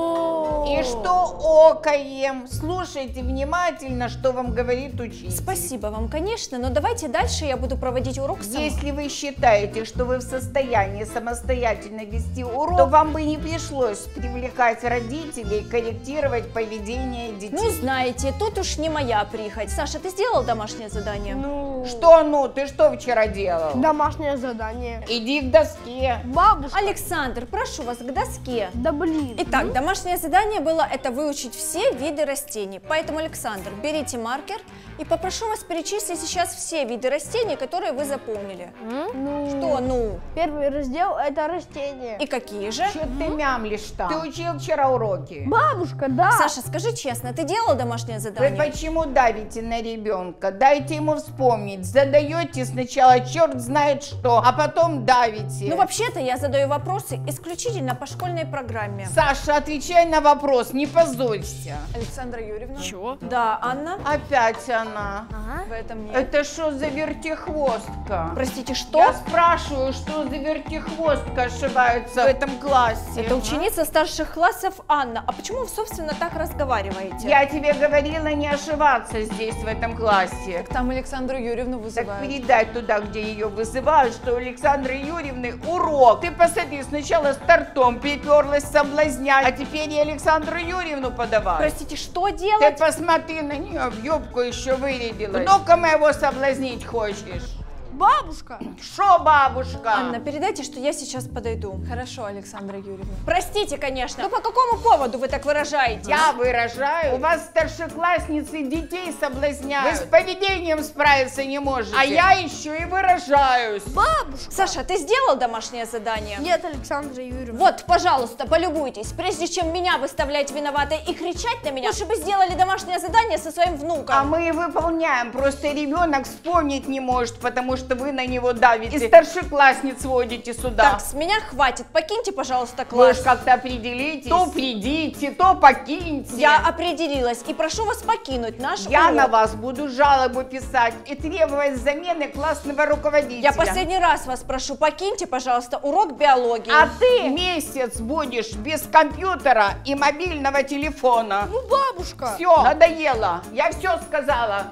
И что окаем? Слушайте внимательно, что вам говорит учитель. Спасибо вам, конечно, но давайте дальше я буду проводить урок сама. Если вы считаете, что вы в состоянии самостоятельно вести урок, то вам бы не пришлось привлекать родителей, корректировать поведение детей. Ну, знаете, тут уж не моя прихоть. Саша, ты сделал домашнее задание? Ну... Что ну? Ты что вчера делал? Домашнее задание. Иди к доске. Бабушка. Александр, прошу вас, к доске. Да блин. Итак, домашнее задание было это выучить все виды растений. Поэтому, Александр, берите маркер и попрошу вас перечислить сейчас все виды растений, которые вы запомнили. Ну... Что ну? Первый раздел это растения. И какие же? Что ты мямлишь там? Ты учил вчера уроки? Бабушка, да. Саша, скажи честно, ты делал домашнее задание? Вы почему давите на ребенка? Дайте ему вспомнить. Задаете сначала черт знает что, а потом давите. Ну, вообще-то я задаю вопросы исключительно по школьной программе. Саша, отвечай на вопрос, не позорься. Александра Юрьевна. Чего? Да, Анна. Опять она. Ага. В этом нет. Это что за вертихвостка? Простите, что? Я спрашиваю, что за вертихвостка ошибается в этом классе? Это ученица старших классов Анна. А почему вы, собственно, так разговариваете? Я тебе говорила не ошибаться здесь, в этом классе. Так там Александру Юрьевну вызывают. Так передай туда, где ее вызывают, что у Александры Юрьевны урок. Ты посмотри, сначала с тортом приперлась соблазнять, а теперь и Александру Юрьевну подавай. Простите, что делать? Ты посмотри на нее, в юбку еще вырядилась. Внука моего соблазнить хочешь? Бабушка. Шо, бабушка? Анна, передайте, что я сейчас подойду. Хорошо, Александра Юрьевна. Простите, конечно, но по какому поводу вы так выражаетесь? Я выражаю. У вас старшеклассницы детей соблазняют. Вы с поведением справиться не можете. А я еще и выражаюсь. Бабушка. Саша, ты сделал домашнее задание? Нет, Александра Юрьевна. Вот, пожалуйста, полюбуйтесь. Прежде чем меня выставлять виноватой и кричать на меня, лучше бы сделали домашнее задание со своим внуком. А мы и выполняем. Просто ребенок вспомнить не может, потому что вы на него давите. И старшеклассниц водите сюда. Так, с меня хватит. Покиньте, пожалуйста, Вы класс. уж как-то определитесь. То придите, то покиньте. Я определилась и прошу вас покинуть наш Я урок. на вас буду жалобу писать и требовать замены классного руководителя. Я последний раз вас прошу, покиньте, пожалуйста, урок биологии. А ты месяц будешь без компьютера и мобильного телефона. Ну, бабушка. Все, надоело. Я все сказала.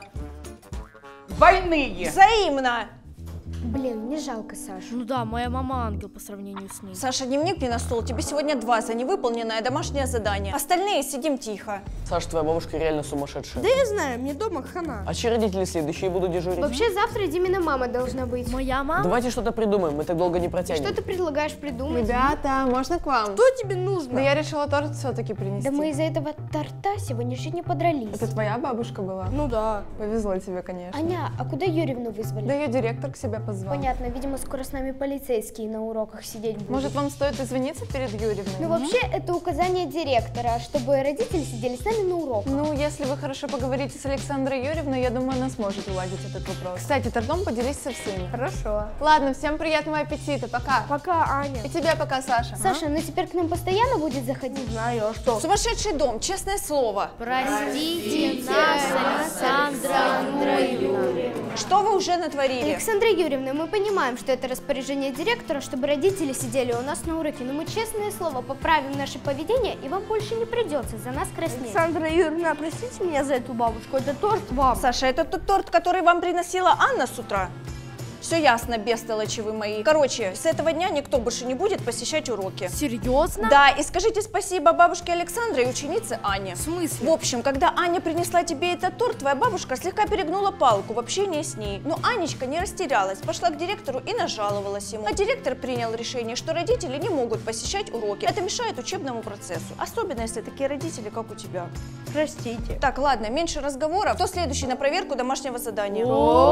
Больные. Взаимно. Блин, мне жалко Сашу. Ну да, моя мама ангел по сравнению с ней. Саша, дневник мне на стол. Тебе сегодня два за невыполненное домашнее задание. Остальные сидим тихо. Саш, твоя бабушка реально сумасшедшая. Да я знаю, мне дома хана. А чьи родители следующие будут дежурить? Вообще завтра Димина мама должна быть. Моя мама? Давайте что-то придумаем, мы так долго не протянем. Что ты предлагаешь придумать? Ребята, можно к вам? Что тебе нужно? Да я решила торт все-таки принести. Да мы из-за этого торта сегодня чуть не подрались. Это твоя бабушка была? Ну да. Повезло тебе, конечно. Аня, а куда Юрьевну вызвали? Да ее директор к себе позвала. позвал. Понятно, видимо, скоро с нами полицейские на уроках сидеть будут. Может, вам стоит извиниться перед Юрьевной? Ну, вообще, это указание директора, чтобы родители сидели с нами на уроках. Ну, если вы хорошо поговорите с Александрой Юрьевной, я думаю, она сможет уладить этот вопрос. Кстати, тордом поделись со всеми. Хорошо. Ладно, всем приятного аппетита, пока. Пока, Аня. И тебе пока, Саша. Саша, ну теперь к нам постоянно будет заходить? Знаю, а что? Сумасшедший дом, честное слово. Простите нас, Александра Юрьевна. Что вы уже натворили? Александра Юрьевна, мы понимаем, что это распоряжение директора, чтобы родители сидели у нас на уроке, но мы, честное слово, поправим наше поведение, и вам больше не придется за нас краснеть. Александра Юрьевна, простите меня за эту бабушку, это торт вам. Саша, это тот торт, который вам приносила Анна с утра? Все ясно, бестолочи вы мои. Короче, с этого дня никто больше не будет посещать уроки. Серьезно? Да, и скажите спасибо бабушке Александре и ученице Ане. В смысле? В общем, когда Аня принесла тебе этот торт, твоя бабушка слегка перегнула палку в общении с ней. Но Анечка не растерялась, пошла к директору и нажаловалась ему. А директор принял решение, что родители не могут посещать уроки. Это мешает учебному процессу. Особенно, если такие родители, как у тебя. Простите. Так, ладно, меньше разговоров. Кто следующий на проверку домашнего задания?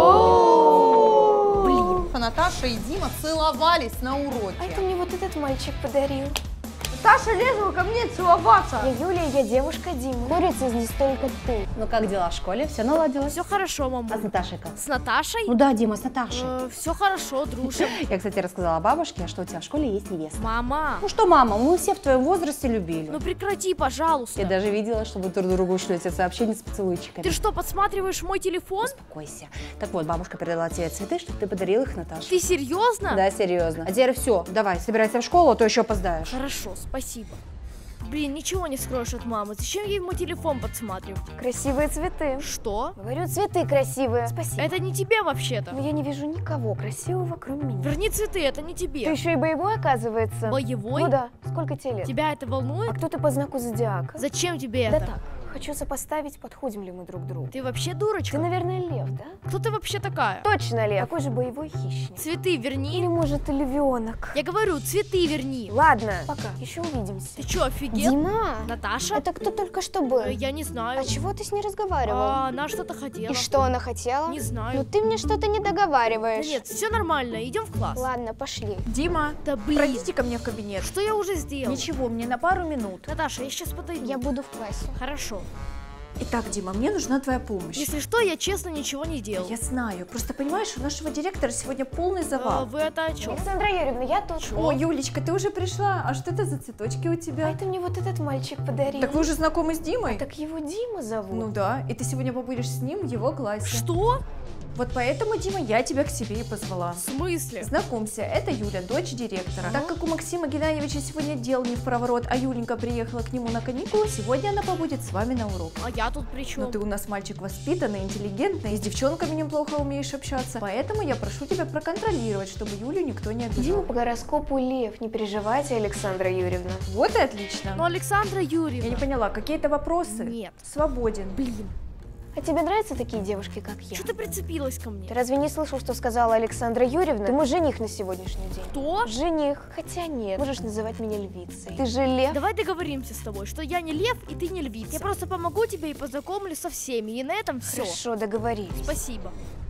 Блин, Наташа и Дима целовались на уроке. А это мне вот этот мальчик подарил. Наташа лезла ко мне целоваться. Я Юлия, я девушка Дима. Курица здесь только ты. Ну как дела в школе? Все наладилось? Все хорошо, мама. А с Наташей как? С Наташей? Ну да, Дима, с Наташей. Все хорошо, дружим. Я, кстати, рассказала бабушке, что у тебя в школе есть невеста. Мама. Ну что, мама, мы все в твоем возрасте любили. Ну прекрати, пожалуйста. Я даже видела, что вы друг другу шлете сообщения с поцелуйчиками. Ты что, подсматриваешь мой телефон? Успокойся. Так вот, бабушка передала тебе цветы, чтобы ты подарил их Наташе. Ты серьезно? Да, серьезно. А теперь все, давай, собирайся в школу, а то еще опоздаешь. Хорошо, спасибо. Блин, ничего не скроешь от мамы. Зачем ей мой телефон подсматривать? Красивые цветы. Что? Говорю, цветы красивые. Спасибо. Это не тебе вообще-то. Но я не вижу никого красивого, кроме меня. Верни цветы, это не тебе. Ты еще и боевой, оказывается. Боевой? Ну да. Сколько тебе лет? Тебя это волнует? А кто ты по знаку зодиака? Зачем тебе да это? Так. Хочу сопоставить, подходим ли мы друг к другу. Ты вообще дурочка? Ты, наверное, лев, да? Кто ты вообще такая? Точно лев. Такой же боевой хищник. Цветы верни. Или, может, ты львенок. Я говорю, цветы верни. Ладно. Пока. Еще увидимся. Ты что, офигел? Дима. Наташа? Это кто только что был? Я не знаю. А чего ты с ней разговаривал? А, она что-то хотела. И что она хотела? Не знаю. Ну ты мне что-то не договариваешь. Да нет, все нормально, идем в класс. Ладно, пошли. Дима, да блин. пройдите ко мне в кабинет. Что я уже сделал? Ничего, мне на пару минут. Наташа, я сейчас подойду. Я буду в классе. Хорошо. Итак, Дима, мне нужна твоя помощь. Если что, я честно ничего не делал. Я знаю. Просто понимаешь, у нашего директора сегодня полный завал. А, вы это о чем? Александра Юрьевна, я тут. О, Юлечка, ты уже пришла. А что это за цветочки у тебя? А это мне вот этот мальчик подарил. Так вы уже знакомы с Димой? А так его Дима зовут. Ну да, и ты сегодня побудешь с ним в его классе. Что? Вот поэтому, Дима, я тебя к себе и позвала. В смысле? Знакомься, это Юля, дочь директора. Так как у Максима Геннадьевича сегодня дел не в проворот, а Юленька приехала к нему на каникулы, сегодня она побудет с вами на урок. А я тут при чем? Ну ты у нас мальчик воспитанный, интеллигентный, и с девчонками неплохо умеешь общаться. Поэтому я прошу тебя проконтролировать, чтобы Юлю никто не обидел. Дима по гороскопу лев, не переживайте, Александра Юрьевна. Вот и отлично. Ну, Александра Юрьевна. Я не поняла, какие-то вопросы? Нет. Свободен. Блин. А тебе нравятся такие девушки, как я? Что ты прицепилась ко мне? Ты разве не слышал, что сказала Александра Юрьевна? Ты мой жених на сегодняшний день. Кто? Жених. Хотя нет, можешь называть меня львицей. Ты же лев. Давай договоримся с тобой, что я не лев и ты не львица. Я просто помогу тебе и познакомлю со всеми, и на этом все. Хорошо, договорились. Спасибо.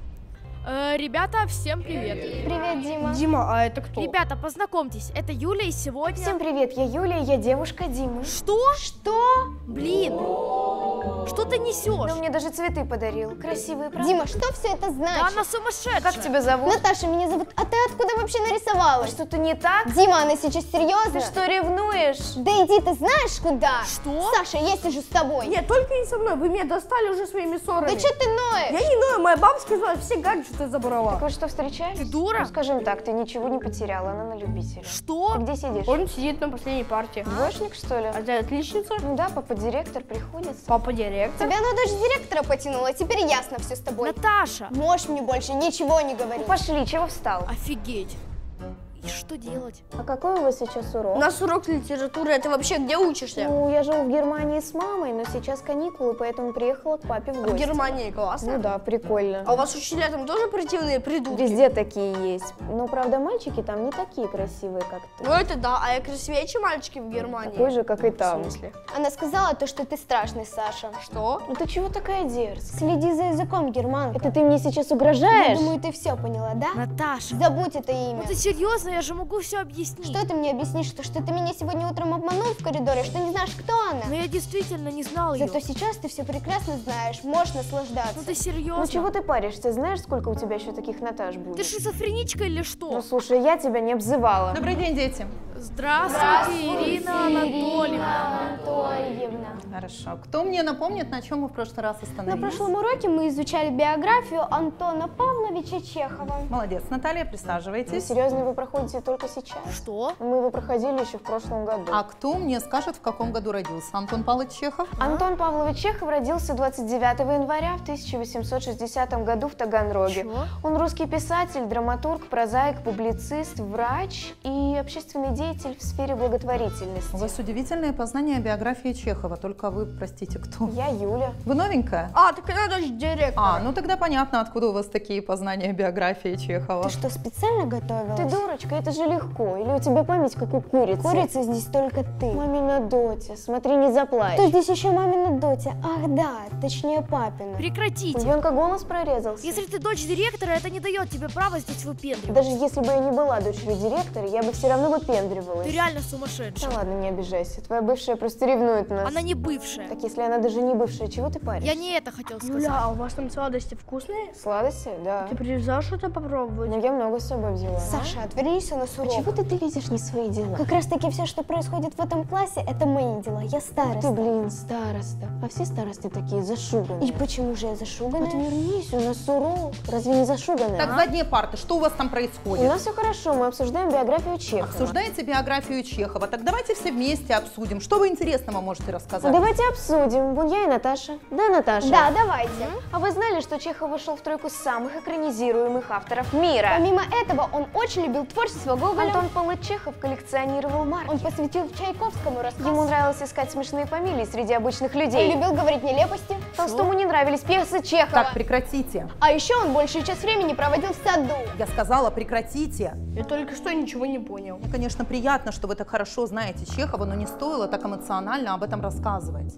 Э, ребята, всем привет. Привет, Дима. Дима, а это кто? Ребята, познакомьтесь, это Юля, и сегодня... Всем привет, я Юля, я девушка Димы. Что? Что? Блин, что ты несешь? Он мне даже цветы подарил, красивые, правда? Дима, что все это значит? Да она сумасшедшая. Как тебя зовут? Наташа, меня зовут. А ты откуда вообще нарисовалась? Что-то не так? Дима, она сейчас серьезно? Ты что, ревнуешь? Да иди, ты знаешь куда? Что? Саша, я сижу с тобой. Нет, только не со мной, вы меня достали уже своими ссорами. Да что ты ноешь? Я не ною, моя бабушка сказала, все гаджеты забрала. Так вы что, встречались? Ты дура? Ну, скажем так, ты ничего не потеряла, она на любителя. Что? Ты где сидишь? Он сидит на последней парте. Двоечник, что ли? А ты отличница? Ну да, папа-директор приходится. Папа-директор? Тебя на дочь директора потянула, теперь ясно все с тобой. Наташа! Можешь мне больше ничего не говорить. Ну, пошли, чего встал? Офигеть. что делать? А какой у вас сейчас урок? У нас урок литературы, это вообще где учишься? Ну, я живу в Германии с мамой, но сейчас каникулы, поэтому приехала к папе в А гости. в Германии классно? Ну да, прикольно. А у вас учителя там тоже противные придурки? Везде такие есть. Но, правда, мальчики там не такие красивые, как ты. Ну это да, а я красивее, чем мальчики в Германии. Такой же, как и там. В смысле? Она сказала то, что ты страшный, Саша. Что? Ну ты чего такая дерзкая? Следи за языком, Германка. Это ты мне сейчас угрожаешь? Я думаю, ты все поняла, да? Наташа. Забудь это имя. Ну ты серьезно? Я же могу все объяснить. Что ты мне объяснишь? Что, что ты меня сегодня утром обманул в коридоре, что не знаешь, кто она? Но я действительно не знал ее. Зато сейчас ты все прекрасно знаешь, можешь наслаждаться. Ну ты серьезно? Ну чего ты паришься? Знаешь, сколько у тебя еще таких Наташ будет? Ты шизофреничка или что? Ну слушай, я тебя не обзывала. Добрый день, дети. Здравствуйте, Ирина Анатольевна. Анатольевна. Хорошо. Кто мне напомнит, на чем мы в прошлый раз На остановились? прошлом уроке мы изучали биографию Антона Павловича Чехова. Молодец. Наталья, Ну, присаживайтесь. серьезно, вы проходите только сейчас? Что? Мы его проходили еще в прошлом году. А кто мне скажет, в каком году родился Антон Павлович Чехов? Антон Павлович Чехов родился двадцать девятого января в тысяча восемьсот шестидесятом году в Таганроге. Чего? Он русский писатель, драматург, прозаик, публицист, врач и общественный деятель в сфере благотворительности. У вас удивительное познание биографии Чехова, только вы, простите, кто? Я Юля. Вы новенькая? А, так она дочь директора. А, ну тогда понятно, откуда у вас такие познания биографии Чехова. Ты что, специально готовилась? Ты дурочка, это же легко. Или у тебя память как у курицы? Курица здесь только ты. Мамина Дотя, смотри, не заплачь. Кто здесь еще мамина Дотя? Ах да, точнее папина. У Прекратите. ребенка голос прорезался. Если ты дочь директора, это не дает тебе права здесь выпендриваться. Даже если бы я не была дочерью директора, я бы все равно выпендривалась. Ты реально сумасшедшая. Да ладно, не обижайся. Твоя бывшая просто ревнует нас. Она не бывшая. Так если она даже не бывшая, чего ты паришься? Я не это хотел сказать. Юля, а у вас там сладости вкусные? Сладости? Да. Ты привезла что-то попробовать? Ну я много с собой взяла. Саша, отвернись, у нас урок. Чего ты, ты лезешь не в свои дела? Как раз таки все, что происходит в этом классе, это мои дела. Я староста. Ты, блин, староста. А все старосты такие зашуганные. И почему же я зашуганная? Отвернись, у нас урок. Разве не зашуганная? Так, а? задние парты, что у вас там У происходит? нас все хорошо, мы обсуждаем биографию Чехова. Обсуждаете биографию Чехова, так давайте все вместе обсудим. Что вы интересного можете рассказать? Ну, давайте обсудим. Вон я и Наташа. Да, Наташа? Да, давайте. А вы знали, что Чехов вошел в тройку самых экранизируемых авторов мира? Помимо этого, он очень любил творчество Гоголя. Антон Павлович Чехов коллекционировал марки. Он посвятил Чайковскому рассказ. Ему нравилось искать смешные фамилии среди обычных Он людей. любил говорить нелепости. Толстому не нравились пьесы Чехова. Так, прекратите. А еще он большую часть времени проводил в саду. Я сказала, прекратите. Я только что ничего не понял. Мне, конечно, приятно, что вы так хорошо знаете Чехова, но не стоило так эмоционально об этом рассказывать.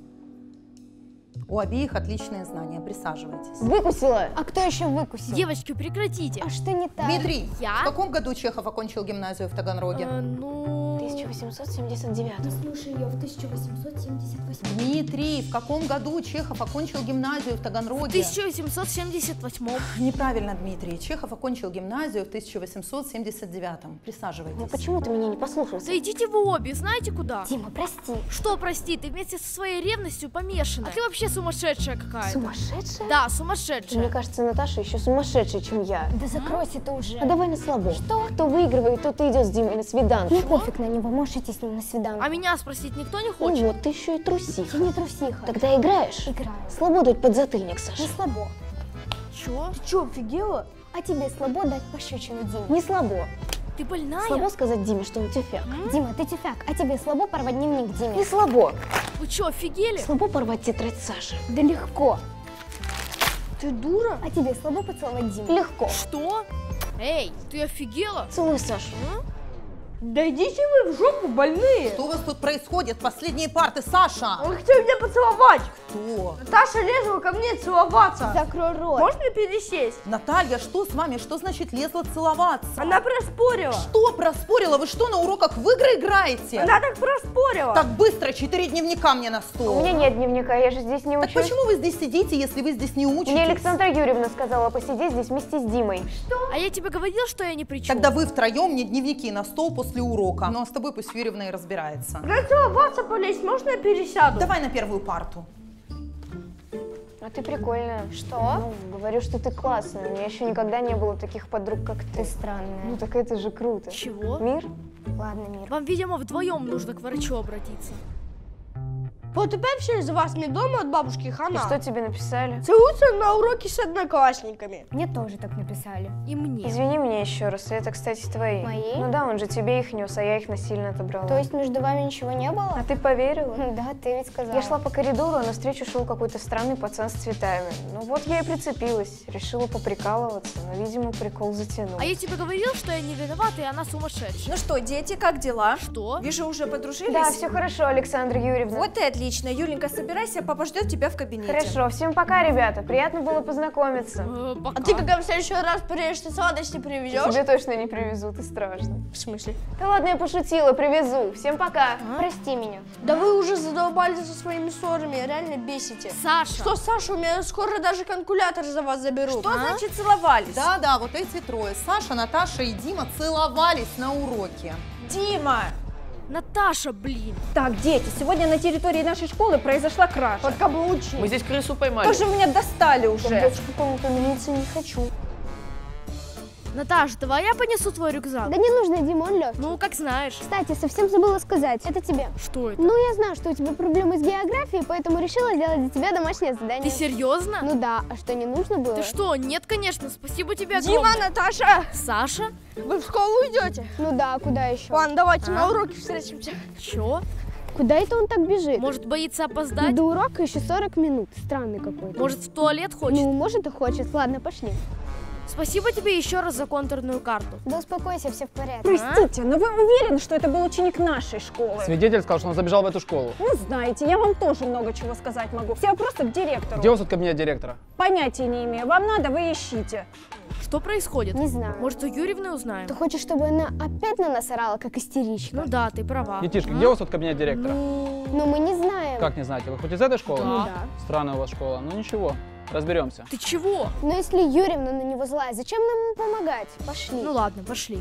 У обеих отличные знания. Присаживайтесь. Выкусила. А кто еще выкусил? Девочки, прекратите. А что не так? Дмитрий, Я? в каком году Чехов окончил гимназию в Таганроге? Э, ну... тысяча восемьсот семьдесят девятый. Слушай ее в тысяча восемьсот семьдесят восьмом. Дмитрий, в каком году Чехов окончил гимназию в В Таганроге? тысяча восемьсот семьдесят восьмом. Неправильно, Дмитрий. Чехов окончил гимназию в тысяча восемьсот семьдесят девятом. Присаживайтесь. Ну почему ты меня не послушался? Да идите вы обе, знаете куда? Дима, прости. Что, прости, ты вместе со своей ревностью помешана. А ты вообще сумасшедшая какая-то. Сумасшедшая? Да, Мне сумасшедшая. кажется, Наташа еще сумасшедшая, чем я. Да закройся ты уже. А давай на слабо. Что? Кто выигрывает, тот и идет с Димой на свиданку. Мне пофиг на него, можешь идти с ним на свиданку. А меня спросить никто не Ну хочет? вот, ты еще и трусиха. Я не трусиха. Тогда играешь? Играю. Слабо дать подзатыльник, Саша. Не слабо. Чё? Ты что, офигела? А тебе слабо дать пощечину Диме? Не слабо. Ты больная? Слабо сказать Диме, что он тюфяк. Дима, ты тюфяк, а тебе слабо порвать дневник Диме? Не слабо. Вы чё, офигели? Слабо порвать тетрадь Саши. Да легко. Ты дура? А тебе слабо поцеловать Диме? Легко. Что? Эй, ты офигела? Целуй Сашу. Да идите вы в жопу, больные. Что у вас тут происходит? Последние парты, Саша! Он хотел меня поцеловать. Кто? Наташа лезла ко мне целоваться. Закрой рот. Можно пересесть? Наталья, что с вами? Что значит лезла целоваться? Она проспорила. Что проспорила? Вы что, на уроках в игры играете? Она так проспорила. Так быстро, четыре дневника мне на стол. У меня нет дневника, я же здесь не Так учусь. почему вы здесь сидите, если вы здесь не учитесь? Мне Александра Юрьевна сказала посидеть здесь вместе с Димой. А я тебе говорил, что я ни при чем. Тогда вы втроем мне дневники на стол после урока. Ну а с тобой пусть Юрьевна и разбирается. Когда целоваться полезть, можно я пересяду? Давай на первую парту. А ты прикольная. Что? Ну, говорю, что ты классная. У меня еще никогда не было таких подруг, как ты. Ты странная. Ну так это же круто. Чего? Мир? Ладно, Мир. Вам, видимо, вдвоем нужно к врачу обратиться. Вот опять все из-за вас, мне дома от бабушки хана. И что тебе написали? Целуются на уроке с одноклассниками. Мне тоже так написали. И мне. Извини меня еще раз, это, кстати, твои. Мои? Ну да, он же тебе их нес, а я их насильно отобрала. То есть между вами ничего не было? А ты поверила? Да, ты ведь сказала. Я шла по коридору, а навстречу шел какой-то странный пацан с цветами. Ну вот я и прицепилась, решила поприкалываться, но, видимо, прикол затянул. А я тебе говорил, что я не виновата, и она сумасшедшая. Ну что, дети, как дела? Что? Вижу, уже подружились? Да, все хорошо, Александра Юрьевна. Вот и отлично. Юленька, собирайся, папа ждет тебя в кабинете. Хорошо, всем пока, ребята. Приятно было познакомиться. Э, пока. А ты, когда в следующий раз приедешь, ты сладости привезешь? Тебе точно не привезут, и страшно. В смысле? Да ладно, я пошутила, привезу. Всем пока. А? Прости меня. Да вы уже задолбали со своими ссорами, реально бесите. Саша! Что, Саша, у меня скоро даже калькулятор за вас заберут. Что значит целовались? Да, да, вот эти трое. Саша, Наташа и Дима целовались на уроке. Дима! Наташа, блин. Так, дети, сегодня на территории нашей школы произошла кража. Подкаблучник. Мы здесь крысу поймали. Вы же меня достали уже. Я больше к комнату милиции не хочу. Наташ, давай я понесу твой рюкзак. Да не нужно, Дима, он легкий. Ну, как знаешь. Кстати, совсем забыла сказать, это тебе. Что это? Ну, я знаю, что у тебя проблемы с географией, поэтому решила сделать для тебя домашнее задание. Ты серьезно? Ну да, а что, не нужно было? Ты что? Нет, конечно. Спасибо тебе Дима, огромное. Наташа! Саша? Вы в школу идете? Ну да, куда еще? Ладно, давайте А? на уроке встретимся. Чё? Куда это он так бежит? Может, боится Ну, опоздать? до урока еще сорок минут. Странный какой-то. Может, в туалет хочет? Ну, может и хочет. Ладно, пошли. Спасибо тебе еще раз за контурную карту. Да успокойся, все в порядке. Простите, но вы уверены, что это был ученик нашей школы? Свидетель сказал, что он забежал в эту школу. Ну, знаете, я вам тоже много чего сказать могу. Все вопросы к директору. Где у вас тут кабинет директора? Понятия не имею. Вам надо, вы ищите. Что происходит? Не знаю. Может, у Юрьевны узнаем? Ты хочешь, чтобы она опять на нас орала, как истеричка? Ну да, ты права. Детишки, где у вас тут кабинет директора? Но мы не знаем. Как не знаете? Вы хоть из этой школы? Да. Ну да. Странная у вас школа. Ну ничего, разберемся. Ты чего? Но если Юрьевна на него злая, зачем нам ему помогать? Пошли. Ну ладно, пошли.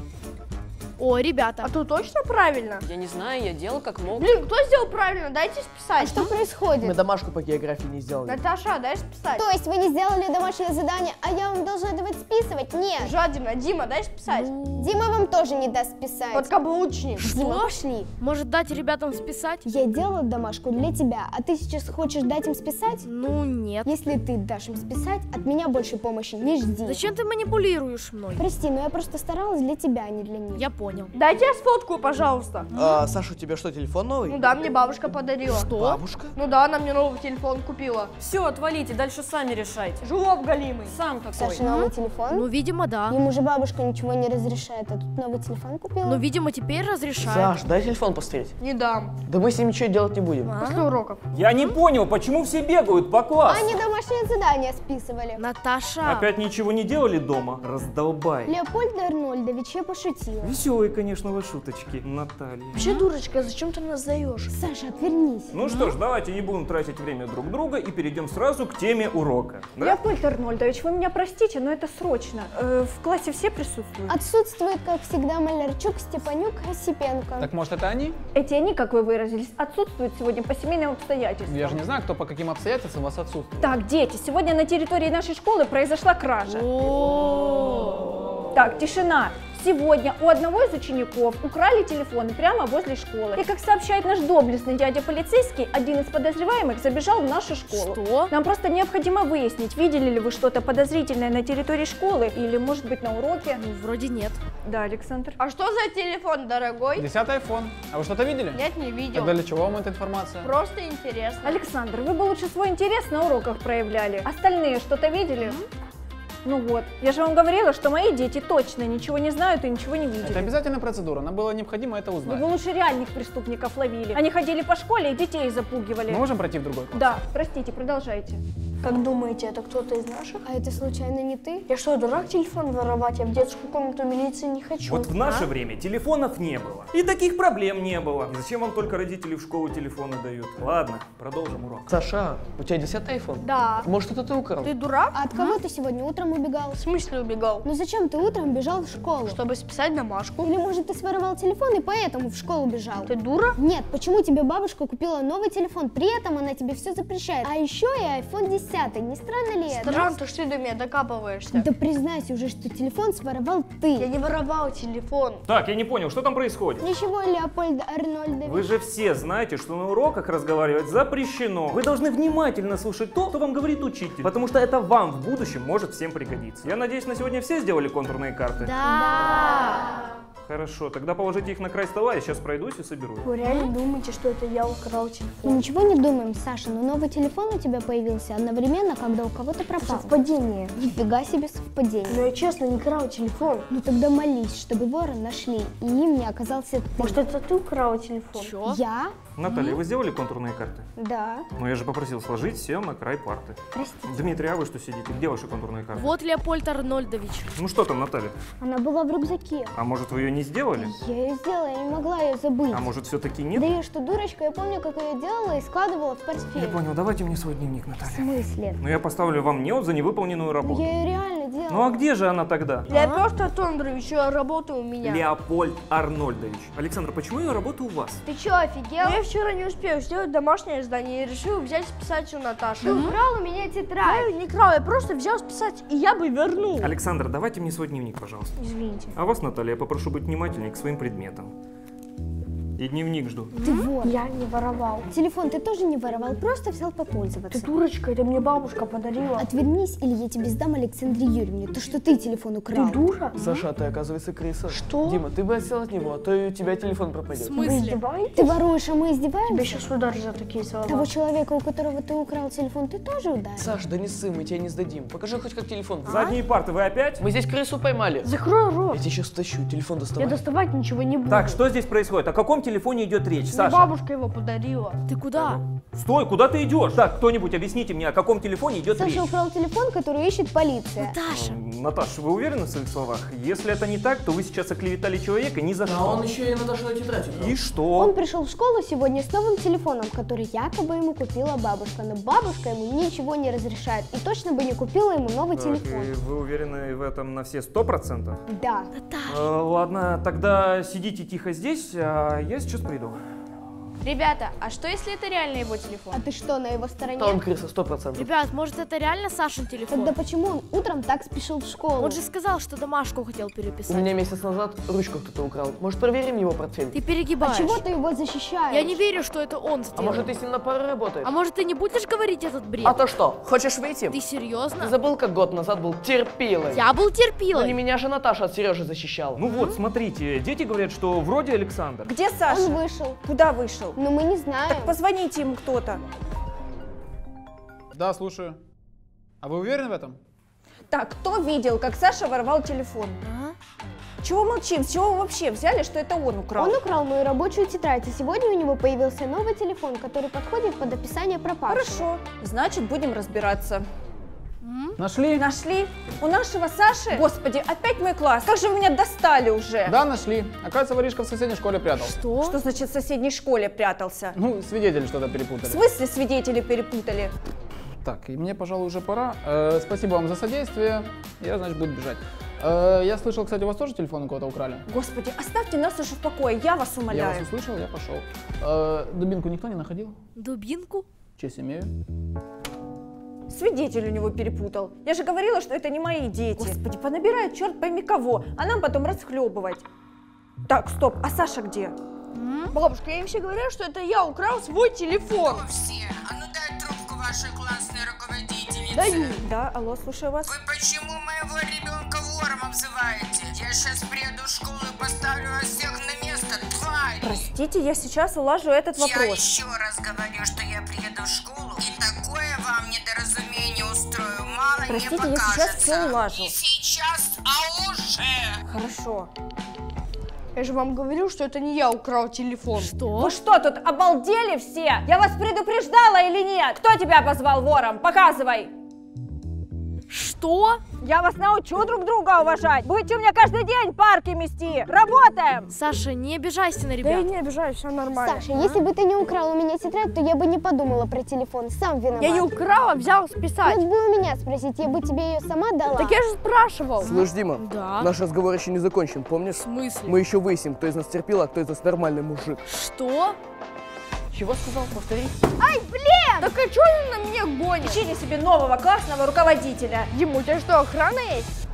О, ребята. А то точно правильно? Я не знаю, я делал как мог. Блин, кто сделал правильно? Дайте списать. А что происходит? Мы домашку по географии не сделали. Наташа, дай списать. То есть вы не сделали домашнее задание, а я вам должна давать списывать? Нет. Жадина, Дима, дай списать. Дима вам тоже не даст списать. Подкаблучник. Дима, пошли. Может, дать ребятам списать? Я делала домашку для тебя, а ты сейчас хочешь дать им списать? Ну, нет. Если ты дашь им списать, от меня больше помощи не жди. Зачем ты манипулируешь мной? Прости, но я просто старалась для тебя, а не для них. Я понял. Дайте я сфоткаю, пожалуйста. А, Саша, у тебя что, телефон новый? Ну да, мне бабушка подарила. Что? Бабушка? Ну да, она мне новый телефон купила. Все, отвалите, дальше сами решайте. Жлоб голимый. Сам какой. Саша, новый телефон? Ну, видимо, да. Ему же бабушка ничего не разрешает, а тут новый телефон купила? Ну, видимо, теперь разрешают. Саш, дай телефон посмотреть. Не дам. Да мы с ним ничего делать не будем. А? После уроков. Я не понял, почему все бегают по классу? Они домашнее задание списывали. Наташа. Опять ничего не делали дома? Раздолбай. Леопольд Арнольдович, я пошутила. Веселые, конечно, вы шуточки, Наталья. Вообще, дурочка, зачем ты нас даешь? Саша, отвернись. Ну что ж, давайте не будем тратить время друг друга и перейдем сразу к теме урока. Да? Леопольд Арнольдович, вы меня простите, но это срочно. Э, в классе все присутствуют? Отсутствует, как всегда, Малярчук, Степанюк, Осипенко. Так может это они? Эти они, как вы выразились, отсутствуют сегодня по семейным обстоятельствам. Я же не знаю, кто по каким обстоятельствам у вас отсутствует. Так, дети, сегодня на территории нашей школы произошла кража. О-о-о. Так, тишина. Сегодня у одного из учеников украли телефоны прямо возле школы. И, как сообщает наш доблестный дядя полицейский, один из подозреваемых забежал в нашу школу. Что? Нам просто необходимо выяснить, видели ли вы что-то подозрительное на территории школы или, может быть, на уроке. Ну, вроде нет. Да, Александр. А что за телефон, дорогой? Десятый айфон. А вы что-то видели? Нет, не видел. Тогда для чего вам эта информация? Просто интересно. Александр, вы бы лучше свой интерес на уроках проявляли. Остальные что-то видели? Mm-hmm. Ну вот, я же вам говорила, что мои дети точно ничего не знают и ничего не видели. Это обязательная процедура, нам было необходимо это узнать. Вы бы лучше реальных преступников ловили. Они ходили по школе и детей запугивали. Мы можем пройти в другой класс? Да, простите, продолжайте. Как думаете, это кто-то из наших? А это случайно не ты? Я что, дурак телефон воровать? Я в детскую комнату милиции не хочу. Вот в наше а? время телефонов не было. И таких проблем не было. И зачем вам только родители в школу телефоны дают? Ладно, продолжим урок. Саша, у тебя десятый айфон? Да. Может, это ты украл? Ты дурак? А от кого ты сегодня утром убегал? В смысле убегал? Ну зачем ты утром бежал в школу? Чтобы списать домашку. Или может ты своровал телефон и поэтому в школу бежал? Ты дура? Нет, почему тебе бабушка купила новый телефон, при этом она тебе все запрещает? А еще и айфон десять. десятый. Не странно ли это? Странно, то, что ты до меня докапываешься. Да признайся уже, что телефон своровал ты. Я не воровал телефон. Так, я не понял, что там происходит? Ничего, Леопольд Арнольдович. Вы же все знаете, что на уроках разговаривать запрещено. Вы должны внимательно слушать то, что вам говорит учитель, потому что это вам в будущем может всем пригодиться. Я надеюсь, на сегодня все сделали контурные карты? Да. Хорошо, тогда положите их на край стола, я сейчас пройдусь и соберу их. Вы реально думаете, что это я украл телефон? Мы ничего не думаем, Саша, но новый телефон у тебя появился одновременно, когда у кого-то пропал. Совпадение. Нифига себе совпадение. Но я честно не крал телефон. Ну тогда молись, чтобы вора нашли, и им не оказался ты. Может, это ты украла телефон? Чё? Я? Наталья, вы сделали контурные карты? Да. Но я же попросил сложить все на край парты. Простите. Дмитрий, а вы что сидите? Где ваши контурные карты? Вот Леопольд Арнольдович. Ну что там, Наталья? Она была в рюкзаке. А может, вы ее не сделали? Я ее сделала, я не могла ее забыть. А может, все-таки нет? Да я что, дурочка, я помню, как я ее делала и складывала в портфель. Я понял, давайте мне свой дневник, В Наталья. смысле? Ну я поставлю вам неуд за невыполненную Ну, работу. я ее реально делала. Ну а где же она тогда? Леопольд Арнольдович, я работаю у меня. Леопольд Арнольдович. Александр, почему я работаю у вас? Ты чё, офигел? Я вчера не успел сделать домашнее задание и решил взять списать у Наташи. Ты украл у меня тетрадь. Я не крал, я просто взял списать, и я бы вернул. Александр, давайте мне свой дневник, пожалуйста. Извините. А вас, Наталья, я попрошу быть внимательнее к своим предметам. И дневник жду. Ты вор. Я не воровал. Телефон ты тоже не воровал, просто взял попользоваться. Ты дурочка, это мне бабушка подарила. Отвернись, или я тебе сдам Александре Юрьевне. То, что ты телефон украл. Ты дура? Саша, а ты, оказывается, крыса. Что? Дима, ты бы отсел от него, а то и у тебя телефон пропадет. Вы издеваетесь? Ты воруешь, а мы издеваемся? Тебя сейчас удар за такие слова. Того человека, у которого ты украл телефон, ты тоже ударил? Саш, да не ссы, мы тебя не сдадим. Покажи хоть как телефон. Задние парты вы опять? Мы здесь крысу поймали. Закрой рот. Я тебе сейчас тащу, телефон доставай. Я доставать ничего не буду. Так, что здесь происходит? О каком телефоне идет речь, Мне Саша? бабушка его подарила. Ты куда? Стой, куда ты идешь? Так, кто-нибудь объясните мне, о каком телефоне идет Саша речь? украл телефон, который ищет полиция. Наташа. Наташ, вы уверены в своих словах? Если это не так, то вы сейчас оклеветали человека ни за что. А он еще и Наташину тетрадь украл. И что? Он пришел в школу сегодня с новым телефоном, который якобы ему купила бабушка. Но бабушка ему ничего не разрешает и точно бы не купила ему новый Так, телефон. и вы уверены в этом на все сто процентов? Да. Э, ладно, тогда сидите тихо здесь, а я сейчас приду. Ребята, а что если это реально его телефон? А ты что, на его стороне? Да он крыса, сто процентов. Ребят, может это реально Сашин телефон? Тогда почему он утром так спешил в школу? Он же сказал, что домашку хотел У переписать. меня месяц назад ручку кто-то украл. Может, проверим его портфель? Ты перегибаешь. А чего ты его защищаешь? Я не верю, что это он сделал. А может, ты с ним на пару работаешь? А может, ты не будешь говорить этот бред? А то что, хочешь выйти? Ты серьезно? Ты забыл, как год назад был терпилой? Я был терпилой. Ну не меня же Наташа от Сережи защищала. Ну вот, смотрите, дети говорят, что вроде Александр. Где Саша? Он вышел. Куда вышел? Но мы не знаем. Так позвоните ему кто-то. Да, слушаю. А вы уверены в этом? Так, кто видел, как Саша воровал телефон? А? Чего молчим? С чего вы вообще взяли, что это он украл? Он украл мою рабочую тетрадь, и сегодня у него появился новый телефон, который подходит под описание пропавшего. Хорошо, значит, будем разбираться. Нашли? Нашли? У нашего Саши? Господи, опять мой класс. Как же вы меня достали уже? Да, нашли. Оказывается, воришка в соседней школе прятал. Что? Что значит в соседней школе прятался? Ну, свидетели что-то В перепутали. смысле свидетели перепутали? Так, и мне, пожалуй, уже пора. Э, спасибо вам за содействие. Я, значит, буду бежать. Э, я слышал, кстати, у вас тоже телефон у кого-то украли? Господи, оставьте нас уже в покое, я вас умоляю. Я вас услышал, я пошел. Э, дубинку никто не находил? Дубинку? Честь имею. Свидетель у него перепутал. Я же говорила, что это не мои дети. Господи, понабирает черт пойми кого, а нам потом расхлебывать. Так, стоп, а Саша где? Бабушка, им все говорят, что это я украл свой телефон. Все, а ну дай трубку вашей классной руководительнице. Даю. Да, алло, слушаю вас. Вы почему моего ребенка вором обзываете? Я сейчас приеду в школу и поставлю вас всех на место, тварь! Простите, я сейчас улажу этот Я вопрос. еще раз говорю, что я приеду в школу и такое вам недоразумение устрою, мало Простите, не я сейчас покажется. все улажу. Не сейчас, а уже! Хорошо. Я же вам говорил, что это не я украл телефон. Что? Вы что, тут обалдели все? Я вас предупреждала или нет? Кто тебя обозвал вором? Показывай. Что? Я вас научу друг друга уважать. Будете у меня каждый день парки мести. Работаем. Саша, не обижайся на Да ребят. я не обижаюсь, все нормально. Саша, если бы ты не украл у меня тетрадь, то я бы не подумала про телефон. Сам виноват. Я не украла, взял списать. Надо было у меня спросить, я бы тебе ее сама дала. Так я же спрашивал. Слышь, Дима, Да. наш разговор еще не закончен, помнишь? В смысле? Мы еще выясним, кто из нас терпил, а кто из нас нормальный мужик. Что? Чего сказал? Повтори. Ай, блин! Так а что ты на меня гонишь? Ищите себе нового классного руководителя. Дима, у тебя что, охрана есть?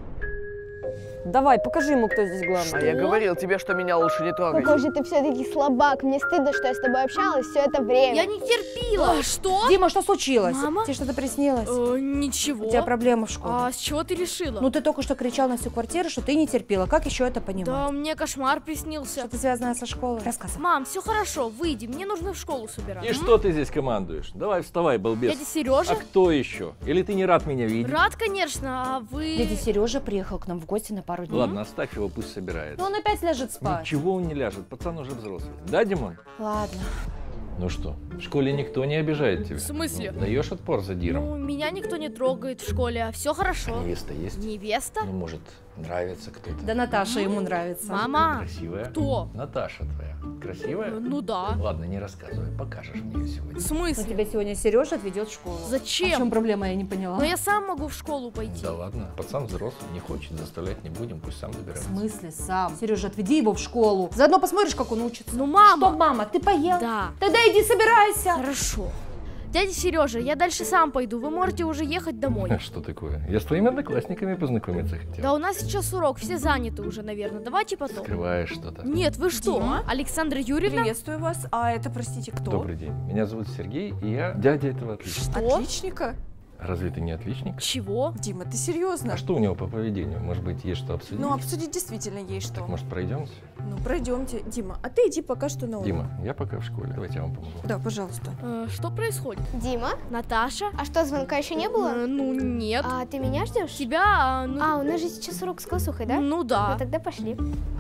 Давай, покажи ему, кто здесь главный. А я говорил тебе, что меня лучше не трогать. Какой же ты все-таки слабак. Мне стыдно, что я с тобой общалась все это время. Я не терпила. А, что? Дима, что случилось? Мама? Тебе что-то приснилось? Э, ничего. У тебя проблемы в школе. А с чего ты решила? Ну ты только что кричал на всю квартиру, что ты не терпела. Как еще это понимать? Да, мне кошмар приснился. Что-то связанное со школой. Рассказывай. Мам, все хорошо, выйди, мне нужно в школу собираться. И что ты здесь командуешь? Давай вставай, балбес. Дядя Сережа? А кто еще? Или ты не рад меня видеть? Рад, конечно, а вы... Дядя Сережа приехал к нам в гости на пару дней. Ладно, оставь его, пусть собирается. Ну он опять ляжет спать. Ничего он не ляжет, пацан уже взрослый. Да, Димон? Ладно. Ну что, в школе никто не обижает тебя? В смысле? Ну, даешь отпор за Диром? Ну, меня никто не трогает в школе, а все хорошо. Невеста есть? Невеста? Ну, может, нравится кто-то? Да Наташа ему нравится. Мама. Красивая? Кто? Наташа твоя. Красивая? Ну да. Ладно, не рассказывай, покажешь мне ее сегодня. В смысле? Но тебя сегодня Сережа отведет в школу. Зачем? А в чем проблема, я не поняла. Но я сам могу в школу пойти. Да ладно, пацан взрослый, не хочет, заставлять не будем, пусть сам В добирается. смысле сам? Сережа, отведи его в школу. Заодно посмотришь, как он учится. Ну, мама. Что, мама, ты поел? Да. Тогда иди собирайся. Хорошо. Дядя Сережа, я дальше сам пойду, вы можете уже ехать домой. Что такое? Я с твоими одноклассниками познакомиться хотел. Да у нас сейчас урок, все заняты уже, наверное. Давайте потом. Скрываешь что-то. Нет, вы что? Дима? Александра Юрьевна? Приветствую вас. А это, простите, кто? Добрый день. Меня зовут Сергей, и я дядя этого отличника. Что? Отличника? Разве ты не отличник? Чего? Дима, ты серьезно? А что у него по поведению? Может быть, есть что обсудить? Ну, обсудить действительно есть что. Так, может, пройдемся? Ну, пройдемте. Дима, а ты иди пока что на урок. Дима, я пока в школе. Давайте я вам помогу. Да, пожалуйста. Э, что происходит? Дима? Наташа? А что, звонка еще не было? Э, ну, нет. А ты меня ждешь? Тебя, а, ну... А, у нас же сейчас урок с классухой, да? Ну да. Ну тогда пошли.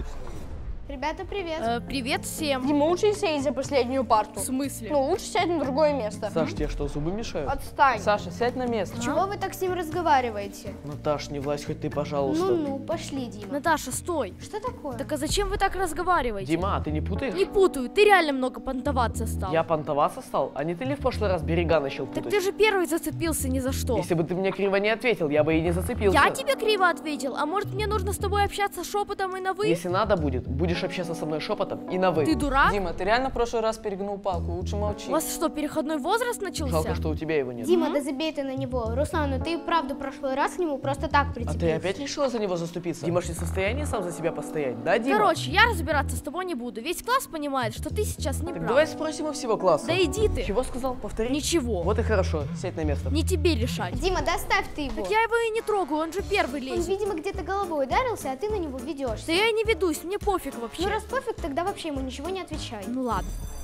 Ребята, привет. Э, привет всем. Дима, лучше сесть за последнюю парту. В смысле? Ну, лучше сядь на другое место. Саш, тебе что, зубы мешают? Отстань. Саша, сядь на место. Чего вы так с ним разговариваете? Наташ, не влазь хоть ты, пожалуйста. Ну-ну, пошли, Дима. Наташа, стой. Что такое? Так а зачем вы так разговариваете? Дима, а ты не путаешь? Не путаю, ты реально много понтоваться стал. Я понтоваться стал? А не ты ли в прошлый раз берега начал путать? Так ты же первый зацепился ни за что. Если бы ты мне криво не ответил, я бы и не зацепился. Я тебе криво ответил, а может мне нужно с тобой общаться шепотом и на вы? Если надо будет, будешь общаться со мной шепотом и на вы. Ты дурак? Дима, ты реально в прошлый раз перегнул палку, лучше молчи. У вас что, переходной возраст начался? Жалко, что у тебя его нет. Дима, да забей ты на него. Руслан, ну ты и правда в прошлый раз к нему просто так А прицепился. ты опять решила за него заступиться? Дима ж не в состоянии сам за себя постоять, да, Дима? Короче, я разбираться с тобой не буду. Весь класс понимает, что ты сейчас не Так прав. давай спросим у всего класса. Да иди ты. Чего сказал? Повтори. Ничего. Вот и хорошо, сядь на место. Не тебе решать. Дима, да оставь ты его. Так я его и не трогаю, он же первый Он, лезет. видимо, где-то головой ударился, а ты на него ведешься. Да я и не ведусь, мне пофиг вообще. Ну раз пофиг, тогда вообще ему ничего не отвечай. Ну ладно.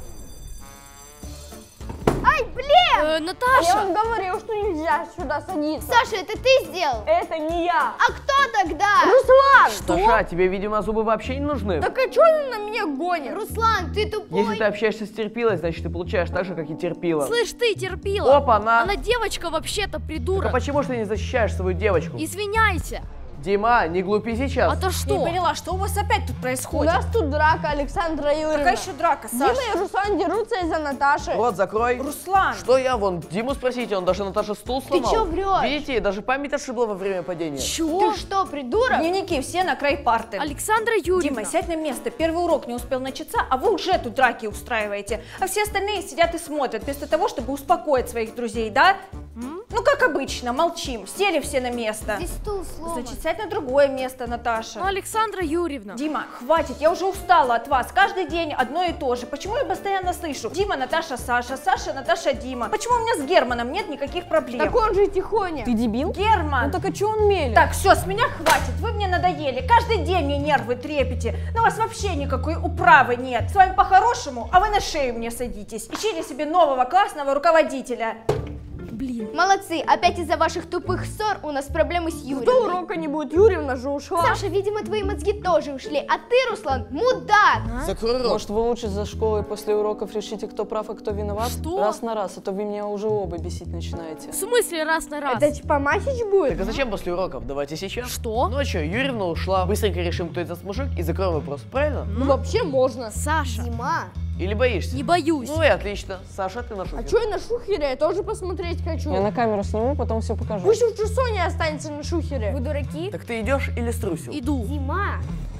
Ай, блин! Э, Наташа! Я вам говорил, что нельзя сюда садиться. Саша, это ты сделал? Это не я. А кто тогда? Руслан! Саша, тебе, видимо, зубы вообще не нужны. Так а чё он на меня гонит? Руслан, ты тупой. Если ты общаешься с терпилой, значит ты получаешь так же, как и терпила. Слышь, ты терпила. Опа, на. Она девочка вообще-то, Так придурок. а почему ж ты не защищаешь свою девочку? Извиняйся. Дима, не глупи сейчас. А то что? Не поняла, что у вас опять тут У происходит? нас тут драка, Александра Юрьевна. Какая еще драка, Саша? Дима и Руслан дерутся из-за Наташи. Рот закрой. Руслан! Что я вон? Диму спросите, он даже Наташе стул сломал. чё врёшь? Видите, даже память ошибла во время падения. Чего? Ты что, придурок? Дневники все на край парты. Александра Юрьевна. Дима, сядь на место. Первый урок не успел начаться, а вы уже тут драки устраиваете. А все остальные сидят и смотрят, вместо того, чтобы успокоить своих друзей, да? М? Ну, как обычно, молчим. Сели все на место. Здесь стул сломан. Значит, сядь на другое место, Наташа. Ну, Александра Юрьевна. Дима, хватит, я уже устала от вас. Каждый день одно и то же. Почему я постоянно слышу? Дима, Наташа, Саша, Саша, Наташа, Дима. Почему у меня с Германом нет никаких проблем? Так он же тихоня. Ты дебил? Герман! Ну так а чё он мелет? Так, все, с меня хватит, вы мне надоели. Каждый день мне нервы трепете. На вас вообще никакой управы нет. С вами по-хорошему, а вы на шею мне садитесь. Ищите себе нового классного руководителя. Блин. Молодцы, опять из-за ваших тупых ссор у нас проблемы с Юрьевной. До урока не будет, Юрьевна же ушла. Саша, видимо, твои мозги тоже ушли, а ты, Руслан, мудак! Закрой рот. Может, вы лучше за школой после уроков решите, кто прав, а кто виноват? Что? Раз на раз, а то вы меня уже оба бесить начинаете. В смысле раз на раз? Это типа Масич будет? Так а зачем после уроков? Давайте сейчас. Что? Ну а что, Юрьевна ушла. Быстренько решим, кто этот мужик, и закроем вопрос, правильно? Ну вообще можно. Саша. Дима. Или боишься? Не боюсь. Ну и отлично. Саша, ты на шухере. А чё я на шухере? Я тоже посмотреть хочу. Я на камеру сниму, потом все покажу. Пусть лучше Соня останется на шухере. Вы дураки? Так ты идешь или струсил? Иду. Дима.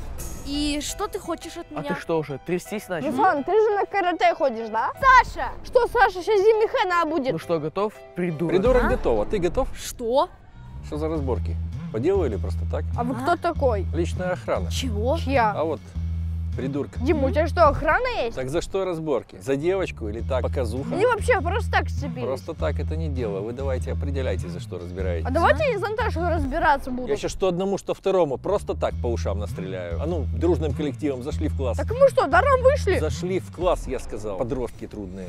И что ты хочешь от А меня? ты что уже, трястись начал? Руслан, ты же на карате ходишь, да? Саша! Что, Саша, сейчас зимний хана будет? Ну что, готов? Придурок. Придурок А? готов, а ты готов? Что? Что за разборки? По делу или просто так? А вы кто такой? Личная охрана. Чего? Чья? А вот придурка. Дима, у тебя что, охрана есть? Так за что разборки? За девочку или так, показуха? Или вообще просто так сцепились? Просто так это не дело. Вы давайте определяйте, за что разбираетесь. А давайте я за Наташей разбираться буду. Я сейчас что одному, что второму просто так по ушам настреляю. А ну, дружным коллективом зашли в класс. Так мы что, даром вышли? Зашли в класс, я сказал. Подростки трудные.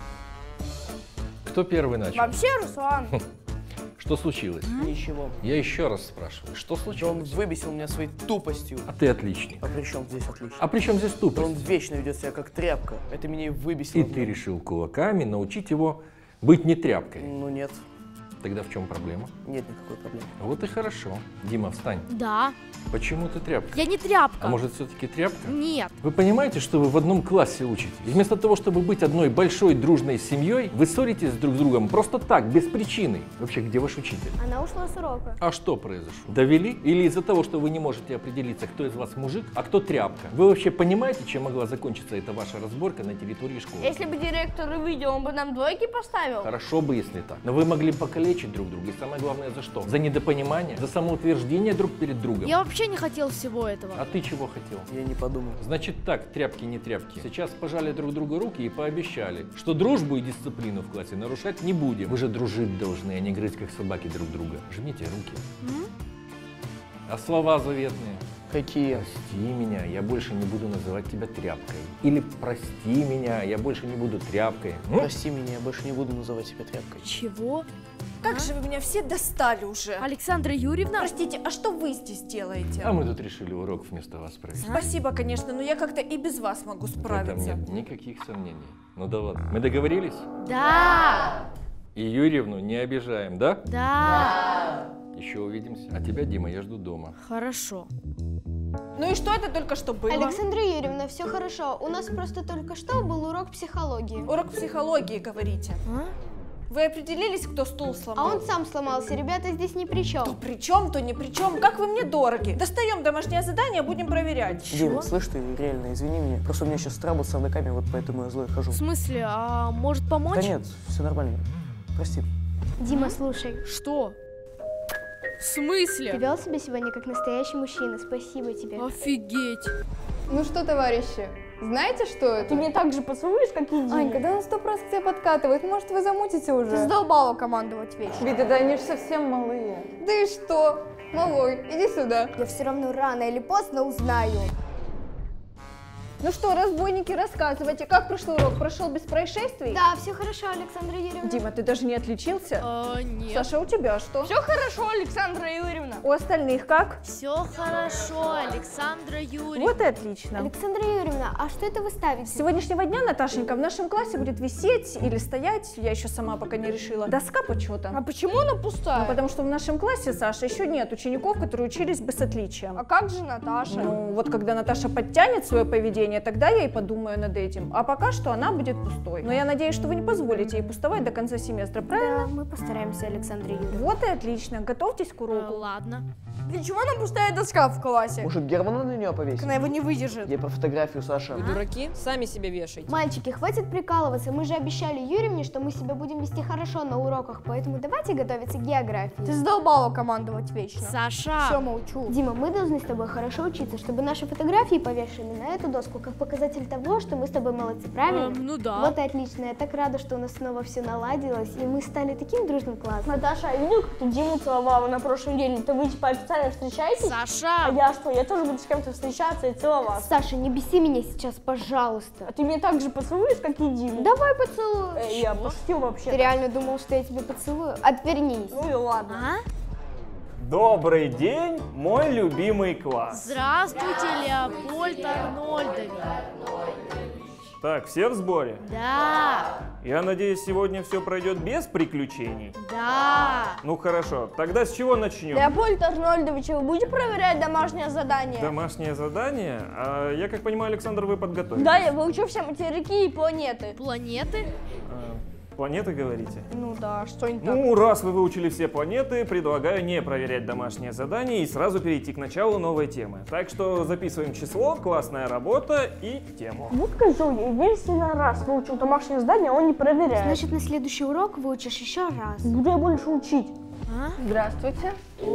Кто первый начал? Вообще, Руслан. Что случилось? Ничего. Я еще раз спрашиваю, что Да случилось? он выбесил меня своей тупостью. А ты отличник. А при чем здесь отлично? А при чем здесь Да тупость? он вечно ведет себя как тряпка. Это меня и выбесило. И ты решил кулаками научить его быть не тряпкой. Ну нет. Тогда в чем проблема? Нет никакой проблемы. Вот и хорошо. Дима, встань. Да. Почему ты тряпка? Я не тряпка. А может, все-таки тряпка? Нет. Вы понимаете, что вы в одном классе учитесь? И вместо того, чтобы быть одной большой дружной семьей, вы ссоритесь друг с другом просто так, без причины. Вообще, где ваш учитель? Она ушла с урока. А что произошло? Довели? Или из-за того, что вы не можете определиться, кто из вас мужик, а кто тряпка? Вы вообще понимаете, чем могла закончиться эта ваша разборка на территории школы? Если бы директор увидел, он бы нам двойки поставил. Хорошо бы, если так. Но вы могли покалечить друг друга. И самое главное, за что? За недопонимание? За самоутверждение друг перед другом? Я вообще не хотел всего этого. А ты чего хотел? Я не подумал. Значит так, тряпки не тряпки. Сейчас пожали друг другу руки и пообещали, что дружбу и дисциплину в классе нарушать не будем. Вы же дружить должны, а не грызть как собаки друг друга. Жмите руки. М? А слова заветные? Какие? Прости меня, я больше не буду называть тебя тряпкой. Или прости меня, я больше не буду тряпкой. М? Прости меня, я больше не буду называть тебя тряпкой. Чего? Как же вы меня все достали уже. Александра Юрьевна? Простите, а что вы здесь делаете? А мы тут решили урок вместо вас провести. Спасибо, конечно, но я как-то и без вас могу В этом справиться. нет никаких сомнений. Ну да ладно. Мы договорились? Да. И Юрьевну не обижаем, да? Да. Еще увидимся. А тебя, Дима, я жду дома. Хорошо. Ну и что это только что было? Александра Юрьевна, все хорошо. У нас просто только что был урок психологии. Урок психологии, говорите. А? Вы определились, кто стул сломал? А он сам сломался, ребята здесь ни при чем. То при чем, то ни при чем. Как вы мне дороги. Достаем домашнее задание, будем проверять. Дима, слышь ты, реально, извини меня. Просто у меня сейчас трабл с равноками, вот поэтому я злой хожу. В смысле, а может помочь? Да нет, все нормально. Прости. Дима, слушай. Что? В смысле? Ты вел себя сегодня как настоящий мужчина. Спасибо тебе. Офигеть. Ну что, товарищи, знаете, что это? Ты мне так же поцелуешь, как и Дима. Анька, да он сто раз к тебе подкатывает, может вы замутите уже? Ты задолбала командовать вечно. Витя, да они же совсем малые. Да и что? Малой, иди сюда. Я все равно рано или поздно узнаю. Ну что, разбойники, рассказывайте, как прошлый урок? Прошел без происшествий? Да, все хорошо, Александра Юрьевна. Дима, ты даже не отличился? А, нет. Саша, у тебя что? Все хорошо, Александра Юрьевна. У остальных как? Все хорошо, Александра Юрьевна. Вот и отлично. Александра Юрьевна, а что это вы ставите? С сегодняшнего дня, Наташенька, в нашем классе будет висеть или стоять, я еще сама пока не решила, доска почета. А почему она пустая? Ну, потому что в нашем классе, Саша, еще нет учеников, которые учились бы с отличием. А как же Наташа? Ну, вот когда Наташа подтянет свое поведение, тогда я и подумаю над этим. А пока что она будет пустой. Но я надеюсь, что вы не позволите ей пустовать до конца семестра, правильно? Да, мы постараемся, Александра Юрьевна. Вот и отлично. Готовьтесь к уроку. А, ладно. Для чего нам пустая доска в классе? Может, Германа на нее повесить? Она его не выдержит. Я по фотографию, Саша. Вы дураки? Сами себя вешайте. Мальчики, хватит прикалываться. Мы же обещали Юрьевне, что мы себя будем вести хорошо на уроках, поэтому давайте готовиться к географии. Ты задолбала командовать вечно. Саша. Все, молчу. Дима, мы должны с тобой хорошо учиться, чтобы наши фотографии повешены на эту доску, как показатель того, что мы с тобой молодцы, правильно? Эм, ну да. Вот и отлично. Я так рада, что у нас снова все наладилось, и мы стали таким дружным классом. Наташа, а видел, как ты Диму целовала на прошлой неделе? Это вы типа официально встречаетесь? Саша! А я что? Я тоже буду с кем-то встречаться и целоваться. Саша, не беси меня сейчас, пожалуйста. А ты меня так же поцелуешь, как и Диму? Давай поцелую. Э, я пошутил вообще. Ты реально думал, что я тебе поцелую? Отвернись. Ну и ладно. А? Добрый день, мой любимый класс. Здравствуйте, Леопольд Арнольдович. Так, все в сборе? Да. Я надеюсь, сегодня все пройдет без приключений? Да. Ну хорошо, тогда с чего начнем? Леопольд Арнольдович, вы будете проверять домашнее задание? Домашнее задание? А, я как понимаю, Александр, вы подготовились? Да, я выучу все материки и планеты. Планеты? А, Планеты говорите? Ну да, что-нибудь так. Ну, раз вы выучили все планеты, предлагаю не проверять домашнее задание и сразу перейти к началу новой темы. Так что записываем число, классная работа и тему. Вот козел, я единственный раз выучил домашнее задание, он не проверяет. Значит, на следующий урок выучишь еще раз. Буду я больше учить. А? Здравствуйте.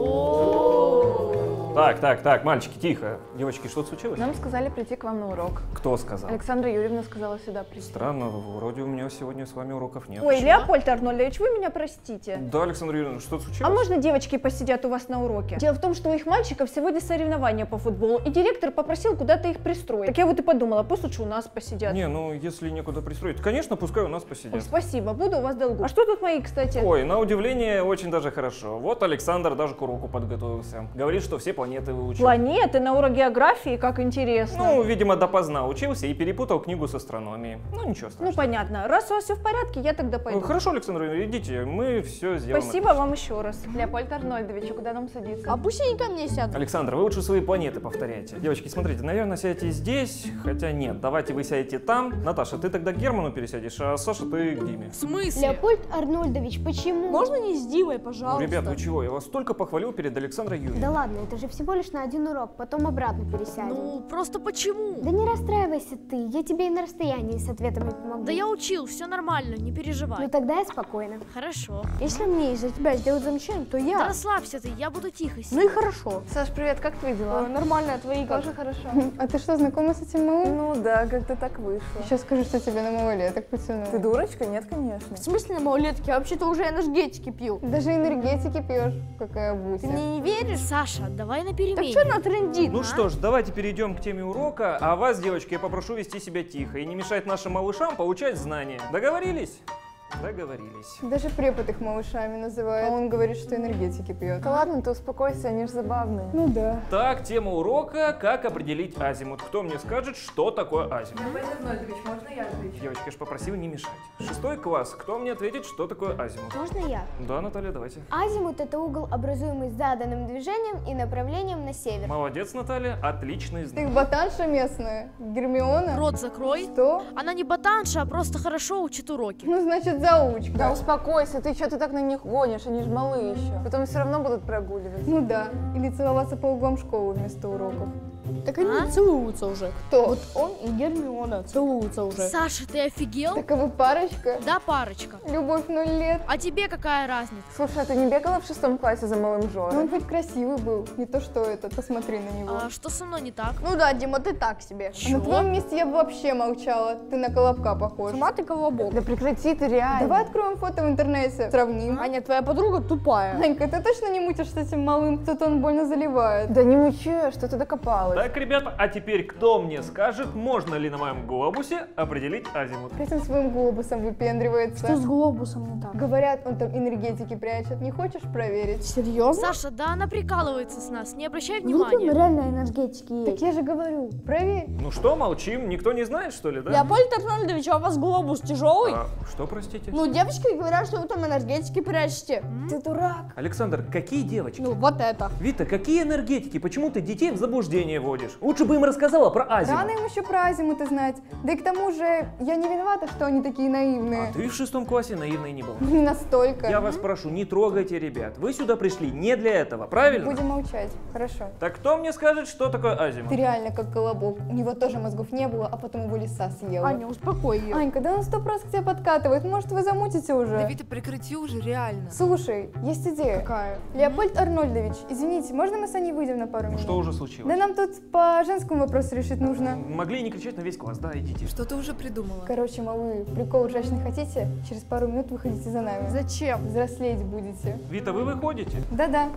Так, так, так, мальчики, тихо. Девочки, что случилось? Нам сказали прийти к вам на урок. Кто сказал? Александра Юрьевна сказала сюда прийти. Странно, вроде у меня сегодня с вами уроков нет. Ой, Леопольд Арнольдович, вы меня простите. Да, Александра Юрьевна, что случилось? А можно девочки посидят у вас на уроке? Дело в том, что у их мальчиков сегодня соревнования по футболу, и директор попросил куда-то их пристроить. Так я вот и подумала, пусть лучше у нас посидят. Не, ну если некуда пристроить, конечно, пускай у нас посидят. Ой, спасибо, буду у вас долгу. А что тут мои, кстати? Ой, на удивление, очень даже хорошо. Вот Александр даже к уроку подготовился. Говорит, что все планеты выучил. Планеты на урок географии, как интересно. Ну, видимо, допоздна учился и перепутал книгу с астрономией. Ну, ничего страшного. Ну, понятно. Раз у вас все в порядке, я тогда пойду. Хорошо, Александр, идите, мы все сделаем. Спасибо вам еще раз. Леопольд Арнольдович, а куда нам садиться? А пусть они ко мне сядут. Александр, вы лучше свои планеты повторяйте. Девочки, смотрите, наверное, сядете здесь, хотя нет, давайте вы сядете там. Наташа, ты тогда к Герману пересядешь, а Саша, ты к Диме. В смысле? Леопольд Арнольдович, почему? Можно не с Димой, пожалуйста? Ну, ребят, вы чего? Я вас только похвалил перед Александрой Юрьевной. Да ладно, это же всего лишь на один урок, потом обратно пересядем. Ну, просто почему? Да не расстраивайся ты, я тебе и на расстоянии с ответами помогу. Да я учил, все нормально, не переживай. Ну тогда я спокойна. Хорошо. Если мне из-за тебя сделают замечание, то я... Да расслабься ты, я буду тихо сидеть. Ну и хорошо. Саш, привет, как твои дела? Э, нормально, а твои как? Тоже хорошо. А ты что, знакома с этим малым? Ну да, как-то так вышло. Сейчас скажу, что тебя на малолеток потянула. Ты дурочка? Нет, конечно. В смысле на малолетке? Я вообще-то уже энергетики пью. Даже энергетики пьешь, какая Буся. Ты мне не веришь? Саша, давай на перемене. Так что она трендит? Ну что ж, давайте перейдем к теме урока, а вас, девочки, я попрошу вести себя тихо и не мешать нашим малышам получать знания. Договорились? Договорились. Даже препод их малышами называет, а он говорит, что энергетики пьет. Да ладно, ты успокойся, они же забавные. Ну да. Так, тема урока – как определить азимут. Кто мне скажет, что такое азимут? Леопольд Арнольдович, можно я отвечу? Девочки, я же попросил не мешать. Шестой класс. Кто мне ответит, что такое азимут? Можно я? Да, Наталья, давайте. Азимут – это угол, образуемый заданным движением и направлением на север. Молодец, Наталья, отличный знак. Ты ботанша местная? Гермиона? Рот закрой. Что? Она не ботанша, а просто хорошо учит уроки. Ну, значит, заучка. Да успокойся, ты что ты так на них гонишь, они же малы еще. Потом все равно будут прогуливать. Ну да, или целоваться по углам школы вместо уроков. Так они а? целуются уже. Кто? Вот он и Гермиона целуются уже. Саша, ты офигел? Так а вы парочка? Да, парочка. Любовь ноль лет. А тебе какая разница? Слушай, а ты не бегала в шестом классе за малым Жорой? Ну, он хоть красивый был, не то что этот, посмотри на него. А что со мной не так? Ну да, Дима, ты так себе. А на твоем месте я бы вообще молчала, ты на Колобка похож. Сама ты колобок. Да прекрати ты реально. Давай откроем фото в интернете, сравним. Аня, твоя подруга тупая. Анька, ты точно не мутишь с этим малым? Тут он больно заливает. Да не мучи, что ты докопалась. Так, ребята, а теперь кто мне скажет, можно ли на моем глобусе определить азимут? Этим своим глобусом выпендривается. Что с глобусом не так? Говорят, он там энергетики прячет. Не хочешь проверить? Серьезно? Саша, да она прикалывается с нас, не обращай Вдруг внимания. реально энергетики есть. Так я же говорю, проверь. Ну что, молчим, никто не знает, что ли, да? Леопольд Арнольдович, а у вас глобус тяжелый? А, что, простите? Ну, девочки говорят, что вы там энергетики прячете. Ты дурак. Александр, какие девочки? Ну, вот это. Вита, какие энергетики? Почему ты детей в заблуждение вводишь? Лучше бы им рассказала про азимут. Рано им еще про азимуты знать. Да и к тому же, я не виновата, что они такие наивные. А ты в шестом классе наивной не была. Не настолько. Я вас прошу, не трогайте ребят. Вы сюда пришли не для этого, правильно? Будем молчать. Хорошо. Так кто мне скажет, что такое азимут? Ты реально как Колобок. У него тоже мозгов не было, а потом его лиса съела. Аня, успокой ее. Анька, да он сто раз к тебе подкатывает. Может, вы замутите уже? Да, Вита, прекрати уже, реально. Слушай, есть идея. Какая? Леопольд Арнольдович, извините, можно мы с Аней выйдем на пару минут? Что уже случилось? Да нам тут по женскому вопросу решить нужно. Могли не кричать на весь класс, да, идите. Что ты уже придумала? Короче, малые, прикол ржачный хотите? Через пару минут выходите за нами. Зачем? Взрослеть будете. Вита, вы выходите? Да-да.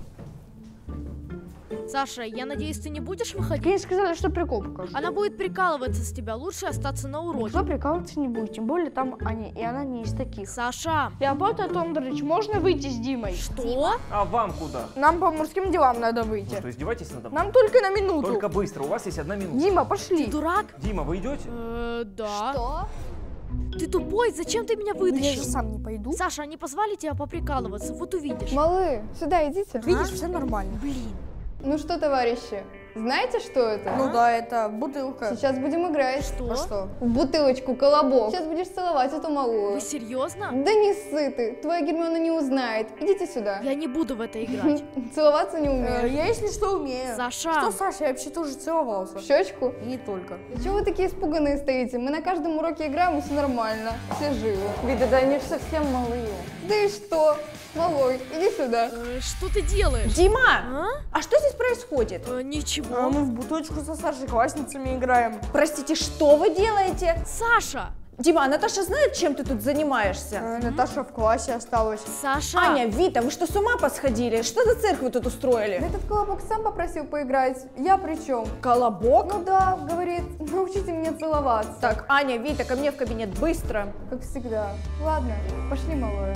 Саша, я надеюсь, ты не будешь выходить? Ей сказали, что прикол покажу. Она будет прикалываться с тебя, лучше остаться на уроке. Никто прикалываться не будет, тем более там они, и она не из таких. Саша! Леопольд Арнольдович, можно выйти с Димой? Что? А вам куда? Нам по мужским делам надо выйти. Вы что, издеваетесь надо мной? Нам только на минуту. Только быстро, у вас есть одна минута. Дима, пошли. Ты дурак? Дима, вы идете? Э, да. Что? Ты тупой, зачем ты меня вытащил? Я же сам не пойду. Саша, они позвали тебя поприкалываться, вот увидишь. Малые, сюда идите. Видишь, все нормально. Блин. Ну что, товарищи, Знаете, что это? Ну да, это бутылка. Сейчас будем играть. Что? А что? В бутылочку колобок. Сейчас будешь целовать эту малую. Вы серьезно? Да не ссы ты, твоя Гермиона не узнает. Идите сюда. Я не буду в это играть. Целоваться не умеешь. Я, если что, умею. Саша! Что, Саша, я вообще тоже целовался. В щечку? И не только. Чего вы такие испуганные стоите? Мы на каждом уроке играем, и все нормально. Все живы. Вида, да они же совсем малые. Да и что? Малой, иди сюда. Э, что ты делаешь? Дима, А? а что здесь происходит? Э, ничего. А мы в бутылочку со старшеклассницами играем. Простите, что вы делаете? Саша! Дима, а Наташа знает, чем ты тут занимаешься? Э, Наташа в классе осталась. Саша! Аня, Вита, вы что, с ума посходили? Что за цирк вы тут устроили? Да этот колобок сам попросил поиграть. Я при чем? Колобок? Ну да, говорит, научите меня целоваться. Так, Аня, Вита, ко мне в кабинет, быстро. Как всегда. Ладно, пошли, малое.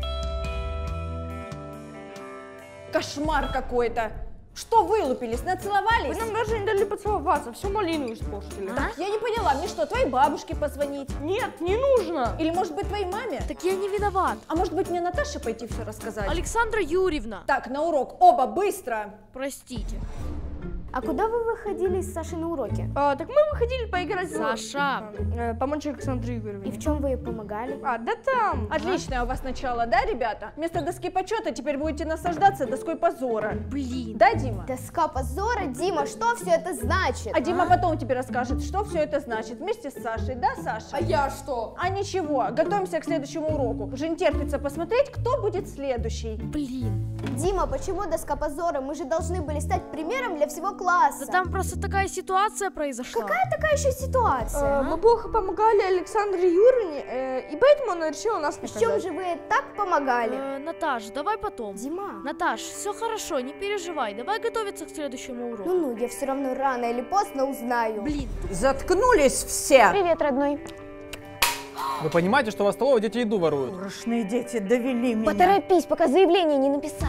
Кошмар какой-то. Что вылупились, нацеловались? Вы нам даже не дали поцеловаться, всю малину испортили. Так, я не поняла, мне что, твоей бабушке позвонить? Нет, не нужно. Или, может быть, твоей маме? Так я не виноват. А может быть, мне Наташе пойти все рассказать? Александра Юрьевна! Так, на урок, оба, быстро! Простите. А куда вы выходили с Сашей на уроке? А, так мы выходили поиграть. Саша! Э, помочь Александре Игоревне. И в чем вы ей помогали? А, да там. Отличное у вас начало, да, ребята? Вместо доски почета теперь будете наслаждаться доской позора. Блин. Да, Дима? Доска позора? Дима, что все это значит? А Дима потом тебе расскажет, что все это значит, вместе с Сашей, да, Саша? А я что? А ничего, готовимся к следующему уроку. Уже не терпится посмотреть, кто будет следующий. Блин. Дима, почему доска позора? Мы же должны были стать примером для всего класса. Да там просто такая ситуация произошла. Какая такая еще ситуация? Э, мы плохо помогали Александре Юрьевне, э, и поэтому она решила нас В наказать. чем же вы так помогали? Э, Наташ, давай потом. Дима. Наташ, все хорошо, не переживай. Давай готовиться к следующему уроку. Ну-ну, я все равно рано или поздно узнаю. Блин. Заткнулись все. Привет, родной. Вы понимаете, что во столовой дети еду воруют? Урочные дети довели меня. Поторопись, пока заявление не написали.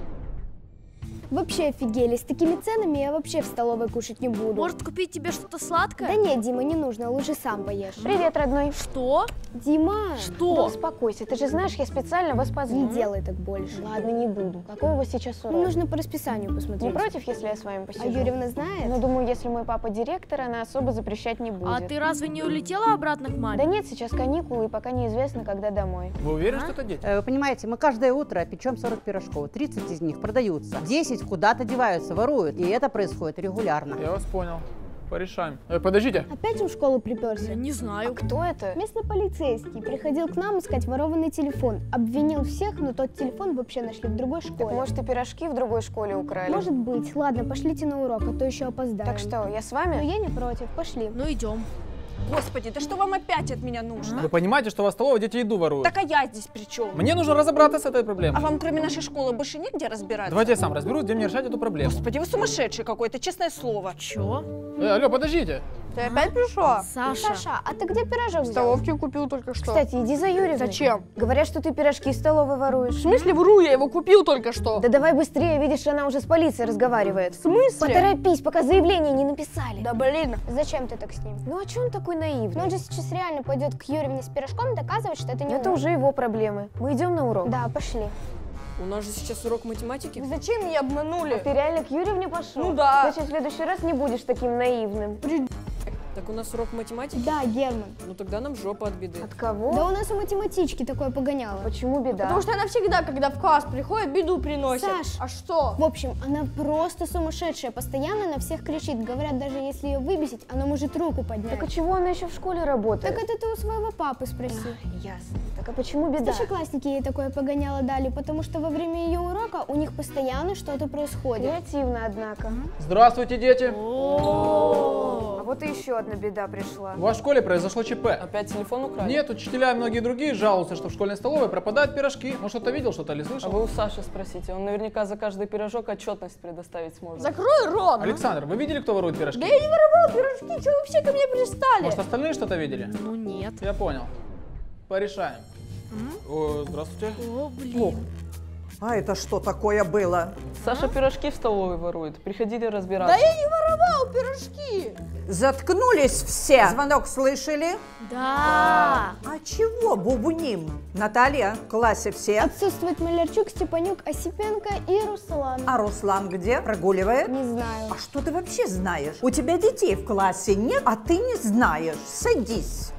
Вообще офигели, с такими ценами я вообще в столовой кушать не буду. Может купить тебе что-то сладкое? Да нет, Дима, не нужно, лучше сам поешь. Привет, родной. Что? Дима. Что? Да успокойся, ты же знаешь, я специально вас позвала. Не делай так больше. Ладно, не буду. Какой у вас сейчас урок? Ну, нужно по расписанию посмотреть. Не против, если я с вами А посижу? Юрьевна знает? Ну, думаю, если мой папа директор, она особо запрещать не будет. А ты разве не улетела обратно к маме? Да нет, сейчас каникулы, и пока неизвестно, когда домой. Вы уверены, что это дети? Вы понимаете, мы каждое утро печем сорок пирожков, тридцать из них продаются, десять куда-то деваются, воруют, и это происходит регулярно. Я вас понял. Порешаем. Э, подождите. Опять в школу приперся? Я не знаю. Кто это? Местный полицейский приходил к нам искать ворованный телефон. Обвинил всех, но тот телефон вообще нашли в другой школе. Так, может, и пирожки в другой школе украли? Может быть. Ладно, пошлите на урок, а то еще опоздаем. Так что, я с вами? Ну, я не против. Пошли. Ну идем. Господи, да что вам опять от меня нужно? Вы понимаете, что во столовой дети еду воруют? Так а я здесь при чем? Мне нужно разобраться с этой А проблемой. вам кроме нашей школы больше негде разбираться? Давайте я сам разберусь, где мне решать эту проблему. Господи, вы сумасшедший какой-то, честное слово. Чё? Э, алло, подождите. Ты опять пришла? Саша. Саша, а ты где пирожок В взял? столовке купил только что. Кстати, иди за Юрьевной. Зачем? Говорят, что ты пирожки из столовой воруешь. В смысле вру, я его купил только что. Да давай быстрее, видишь, она уже с полицией разговаривает. В смысле? Поторопись, пока заявление не написали. Да блин. Зачем ты так с ним? Ну а че он такой наивный? Ну он же сейчас реально пойдет к Юрьевне с пирожком доказывать, что это не Это он. уже его проблемы. Мы идем на урок. Да, пошли. У нас же сейчас урок математики. Зачем меня обманули? А ты реально к Юрьевне пошел? Ну да. Значит, в следующий раз не будешь таким наивным. Так у нас урок математики? Да, Герман. Ну тогда нам жопа от беды. От кого? Да у нас у математички такое погоняло. Почему беда? Потому что она всегда, когда в класс приходит, беду приносит. Саш. А что? В общем, она просто сумасшедшая, постоянно на всех кричит. Говорят, даже если ее выбесить, она может руку поднять. Так а чего она еще в школе работает? Так это ты у своего папы спроси. А, ясно. Так а почему беда? Старшеклассники ей такое погоняло дали, потому что во время ее урока у них постоянно что-то происходит. Креативно, однако. Здравствуйте, дети. А вот и еще одна беда пришла. В вашей школе произошло ЧП. Опять телефон украли? Нет, учителя и многие другие жалуются, что в школьной столовой пропадают пирожки. Может, что-то видел, что-то ли А слышал? вы у Саши спросите, он наверняка за каждый пирожок отчетность предоставить сможет. Закрой рот! Александр, вы видели, кто ворует пирожки? Да я не воровал пирожки, что вы вообще ко мне пристали? Может, остальные что-то видели? Ну нет. Я понял. Порешаем. О, здравствуйте. О, блин. А это что такое было? Саша пирожки в столовой ворует. Приходили разбираться. Да я не воровал пирожки. Заткнулись все. Звонок слышали? Да. А чего бубним? Наталья, в классе все? Отсутствует Малярчук, Степанюк, Осипенко и Руслан. А Руслан где? Прогуливает? Не знаю. А что ты вообще знаешь? У тебя детей в классе нет, а ты не знаешь. Садись.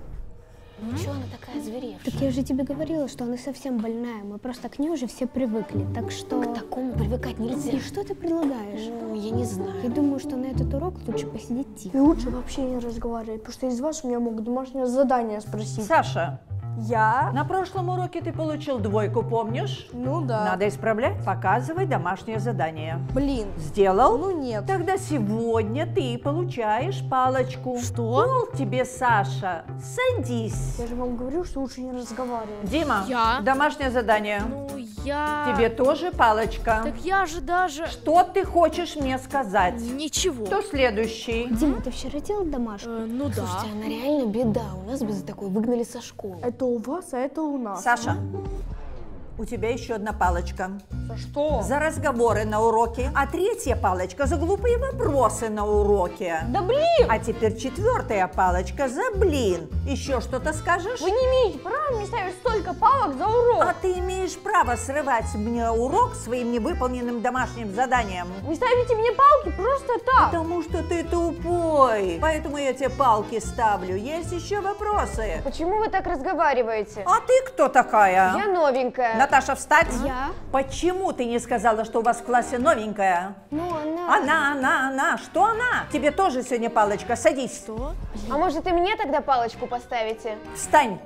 Чего она такая зверевшая? Так я же тебе говорила, что она совсем больная. Мы просто к ней уже все привыкли. Так что... К такому привыкать нельзя. И что ты предлагаешь? Ну, я не знаю. Я думаю, что на этот урок лучше посидеть тихо. И лучше вообще не разговаривать, потому что из вас меня могут домашнее задание спросить. Саша, я? на прошлом уроке ты получил двойку, помнишь? Ну да. Надо исправлять. Показывай домашнее задание. Блин. Сделал? Ну нет. Тогда сегодня ты получаешь палочку. Что? Пол тебе, Саша. Садись. Я же вам говорю, что лучше не разговаривать. Дима, Я? домашнее задание. Ну, я... Тебе тоже палочка. Так я же даже... Что ты хочешь мне сказать? Ничего. Кто следующий? Дима, ты вчера делал домашку? Э, ну да. Слушайте, она реально беда. У нас бы за такой выгнали со школы. Это у вас, а это у нас. Саша, у тебя еще одна палочка. За что? За разговоры на уроке. А третья палочка за глупые вопросы на уроке. Да блин! А теперь четвертая палочка за блин. Еще что-то скажешь? Вы не имеете права мне ставить столько палок за урок. А ты имеешь право срывать мне урок своим невыполненным домашним заданием. Вы ставите мне палки просто так. Потому что ты тупой. Поэтому я тебе палки ставлю. Есть еще вопросы? Почему вы так разговариваете? А ты кто такая? Я новенькая. Наташа, встать. Я? Почему ты не сказала, что у вас в классе новенькая? Ну, она... Она, она, она. Что она? Тебе тоже сегодня палочка. Садись. Что? А может и мне тогда палочку поставите? Встань.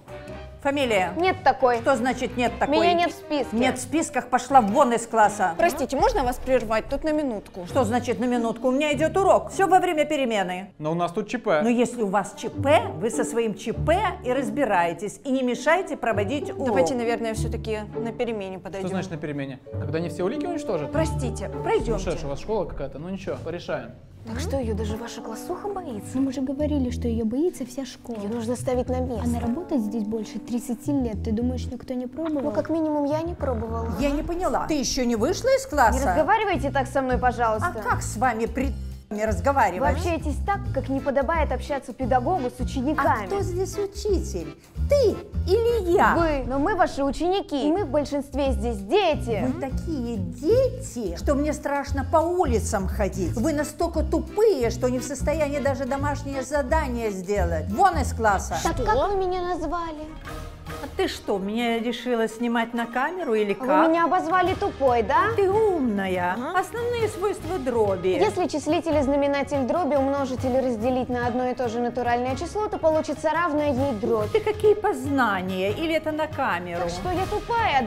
Фамилия? Нет такой. Что значит нет такой? Меня нет в списке. Нет в списках, пошла вон из класса. Простите, можно вас прервать? Тут на минутку. Что значит на минутку? У меня идет урок. Все во время перемены. Но у нас тут ЧП. Но если у вас ЧП, вы со своим ЧП и разбираетесь. И не мешайте проводить урок. Давайте, наверное, все-таки на перемене подойдем. Что значит на перемене? Когда не все улики уничтожат? Простите, пройдемте. Сумасшедшая у вас школа какая-то. Ну ничего, порешаем. Так что, ее даже ваша классуха боится? Ну, мы же говорили, что ее боится вся школа. Ее нужно ставить на место. Она работает здесь больше тридцати лет. Ты думаешь, никто не пробовал? Ну, как минимум, я не пробовала. Я не поняла. Ты еще не вышла из класса? Не разговаривайте так со мной, пожалуйста. А как с вами при... разговаривать? Вы общаетесь так, как не подобает общаться педагогу с учениками. А кто здесь учитель? Ты или я? Вы, но мы ваши ученики. И мы в большинстве здесь дети. Вы такие дети, что мне страшно по улицам ходить. Вы настолько тупые, что не в состоянии даже домашнее задание сделать. Вон из класса. Так Что? Как вы меня назвали? А ты что, меня решила снимать на камеру или как? Вы меня обозвали тупой, да? Ты умная. Ага. Основные свойства дроби. Если числитель и знаменатель дроби умножить или разделить на одно и то же натуральное число, то получится равная ей дробь. Ты какие познания? Или это на камеру? Так что я тупая,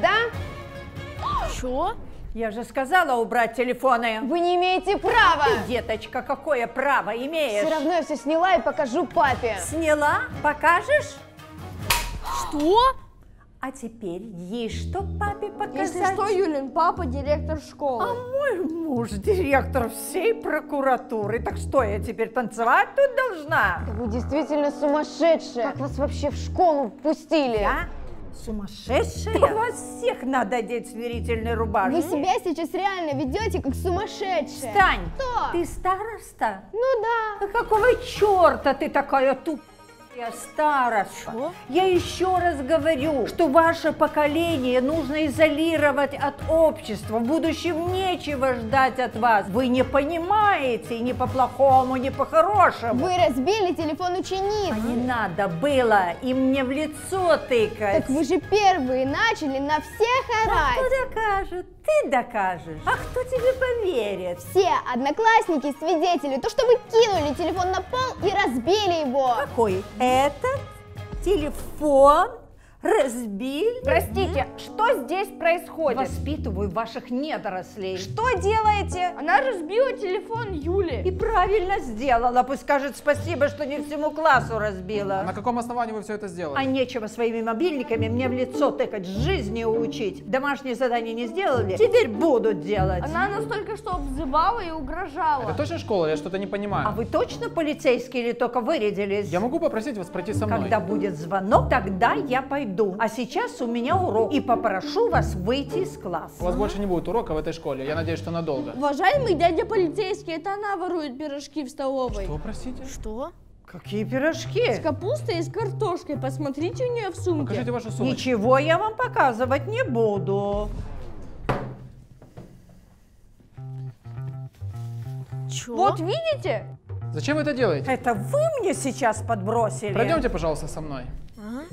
да? Чё? Я же сказала убрать телефоны. Вы не имеете права. Ты, деточка, какое право имеешь? Все равно я все сняла и покажу папе. Сняла? Покажешь? Что? А теперь есть что папе показать? Если что, Юлин, папа директор школы. А мой муж директор всей прокуратуры. Так что, я теперь танцевать тут должна? Да вы действительно сумасшедшая. Как вас вообще в школу пустили? Я? Сумасшедшая? Да вас всех надо одеть в смирительные рубашки. Вы себя сейчас реально ведете как сумасшедшая. Встань! Кто? Ты староста? Ну да. А какого черта ты такая тупая? Я староста. Что? Я еще раз говорю, что ваше поколение нужно изолировать от общества. В будущем нечего ждать от вас. Вы не понимаете ни по-плохому, ни по-хорошему. Вы разбили телефон учениц. А не надо было им мне в лицо тыкать. Так вы же первые начали на всех орать. А кто докажет? Ты докажешь. А кто тебе поверит? Все одноклассники, свидетели, то, что вы кинули телефон на пол и разбили его. Какой? Этот телефон разбили? Простите, что здесь происходит? Воспитываю ваших недорослей. Что делаете? Она разбила телефон Юли. И правильно сделала. Пусть скажет спасибо, что не всему классу разбила. А на каком основании вы все это сделали? А нечего своими мобильниками мне в лицо тыкать, жизни учить. Домашние задания не сделали, теперь будут делать. Она нас только что обзывала и угрожала. Это точно школа? Я что-то не понимаю. А вы точно полицейские или только вырядились? Я могу попросить вас пройти со мной? Когда будет звонок, тогда я пойду. пойду. А сейчас у меня урок. И попрошу вас выйти из класса. У вас больше не будет урока в этой школе. Я надеюсь, что надолго. Уважаемый дядя полицейский, это она ворует пирожки в столовой. Что, простите? Что? Какие пирожки? С капустой и с картошкой. Посмотрите у нее в сумке. Покажите вашу сумочку. Ничего я вам показывать не буду. Чё? Вот видите? Зачем вы это делаете? Это вы мне сейчас подбросили? Пройдемте, пожалуйста, со мной. А?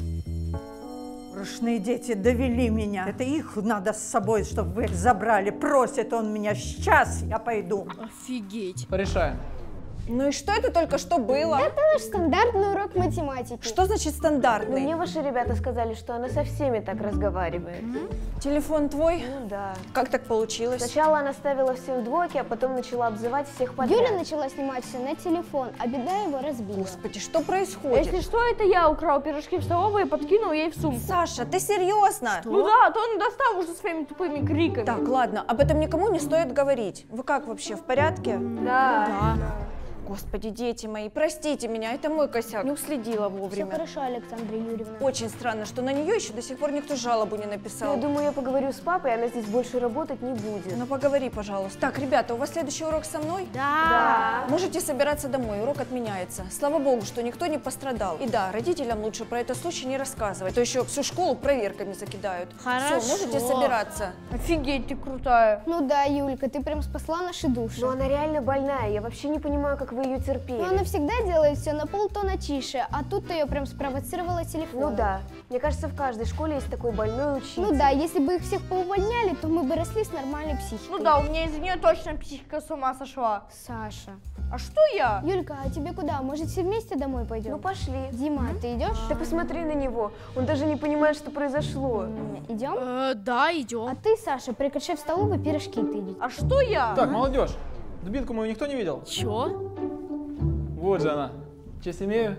Ручные дети довели меня. Это их надо с собой, чтобы вы их забрали. Просит он меня. Сейчас я пойду. Офигеть. Порешаем. Ну и что это только что было? Это наш стандартный урок математики. Что значит стандартный? Мне ваши ребята сказали, что она со всеми так разговаривает. Телефон твой? Ну да. Как так получилось? Сначала она ставила все в двойки, а потом начала обзывать всех подряд. Юля начала снимать все на телефон, а беда его разбила. Господи, что происходит? Если что, это я украл пирожки в столовой и подкинул ей в сумку. Саша, ты серьезно? Ну да, то он достал уже своими тупыми криками. Так, ладно, об этом никому не стоит говорить. Вы как вообще, в порядке? Да. Да. Господи, дети мои, простите меня, это мой косяк. Не уследила вовремя. Все хорошо, Александра Юрьевна. Очень странно, что на нее еще до сих пор никто жалобу не написал. Я думаю, я поговорю с папой, она здесь больше работать не будет. Ну поговори, пожалуйста. Так, ребята, у вас следующий урок со мной? Да. Можете собираться домой, урок отменяется. Слава богу, что никто не пострадал. И да, родителям лучше про этот случай не рассказывать, а то еще всю школу проверками закидают. Хорошо. Все, можете собираться. Офигеть, ты крутая. Ну да, Юлька, ты прям спасла наши души. Но она реально больная, я вообще не понимаю, как вы ее терпели. Но она всегда делает все на полтона тише, а тут ты ее прям спровоцировала телефоном. Ну да, мне кажется, в каждой школе есть такой больной учитель. Ну да, если бы их всех поувольняли, то мы бы росли с нормальной психикой. Ну да, у меня из-за нее точно психика с ума сошла. Саша. А что я? Юлька, а тебе куда? Может, все вместе домой пойдем? Ну пошли. Дима, а ты идешь? Ты посмотри на него, он даже не понимает, что произошло. Идем? Э, да, идем. А ты, Саша, прекращай в столовой пирожки тыдить. А что я? Так, молодежь, дубинку мою никто не видел? Чё? Вот же она. Честь имею.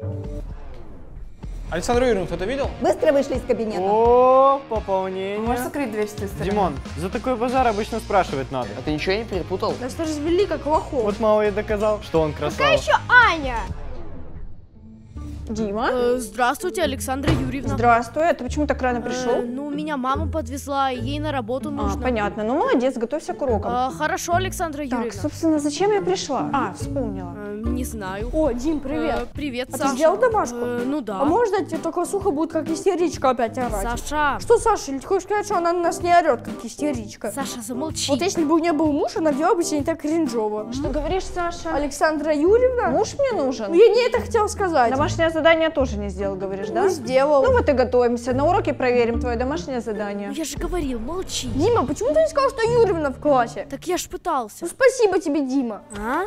Александру Юрьевну кто-то видел? Быстро вышли из кабинета. О, пополнение. Можешь закрыть дверь с той стороны? Димон, за такой базар обычно спрашивать надо. А ты ничего не перепутал? Нас развели как лохов. Вот мало и доказал, что он красава. Какая еще Аня? Дима? Э, здравствуйте, Александра Юрьевна. Здравствуй, а ты почему так рано пришел? Э, ну, меня мама подвезла, и ей на работу нужно. А, понятно. Ну, молодец, готовься к урокам. Э, хорошо, Александра Юрьевна. Так, собственно, зачем я пришла? А, вспомнила. Э, не знаю. О, Дим, привет. Э, привет, а Саша. ты сделал домашку? Э, ну да. А может быть, только сухо будет как истеричка опять орать? Саша. Что, Саша, или ты хочешь сказать, что она на нас не орет, как истеричка? Саша, замолчи. Вот если бы у нее был муж, она делала бы себя не так кринжово. Что говоришь, Саша? Александра Юрьевна? Муж мне нужен? Ну, я не это хотела сказать. Домашнее задание тоже не сделал, говоришь, да? Не сделал. Ну вот и готовимся. На уроке проверим твое домашнее задание. Ну, я же говорил, молчи. Дима, почему ты не сказал, что Юрьевна в классе? Так я ж пытался. Ну, спасибо тебе, Дима. А?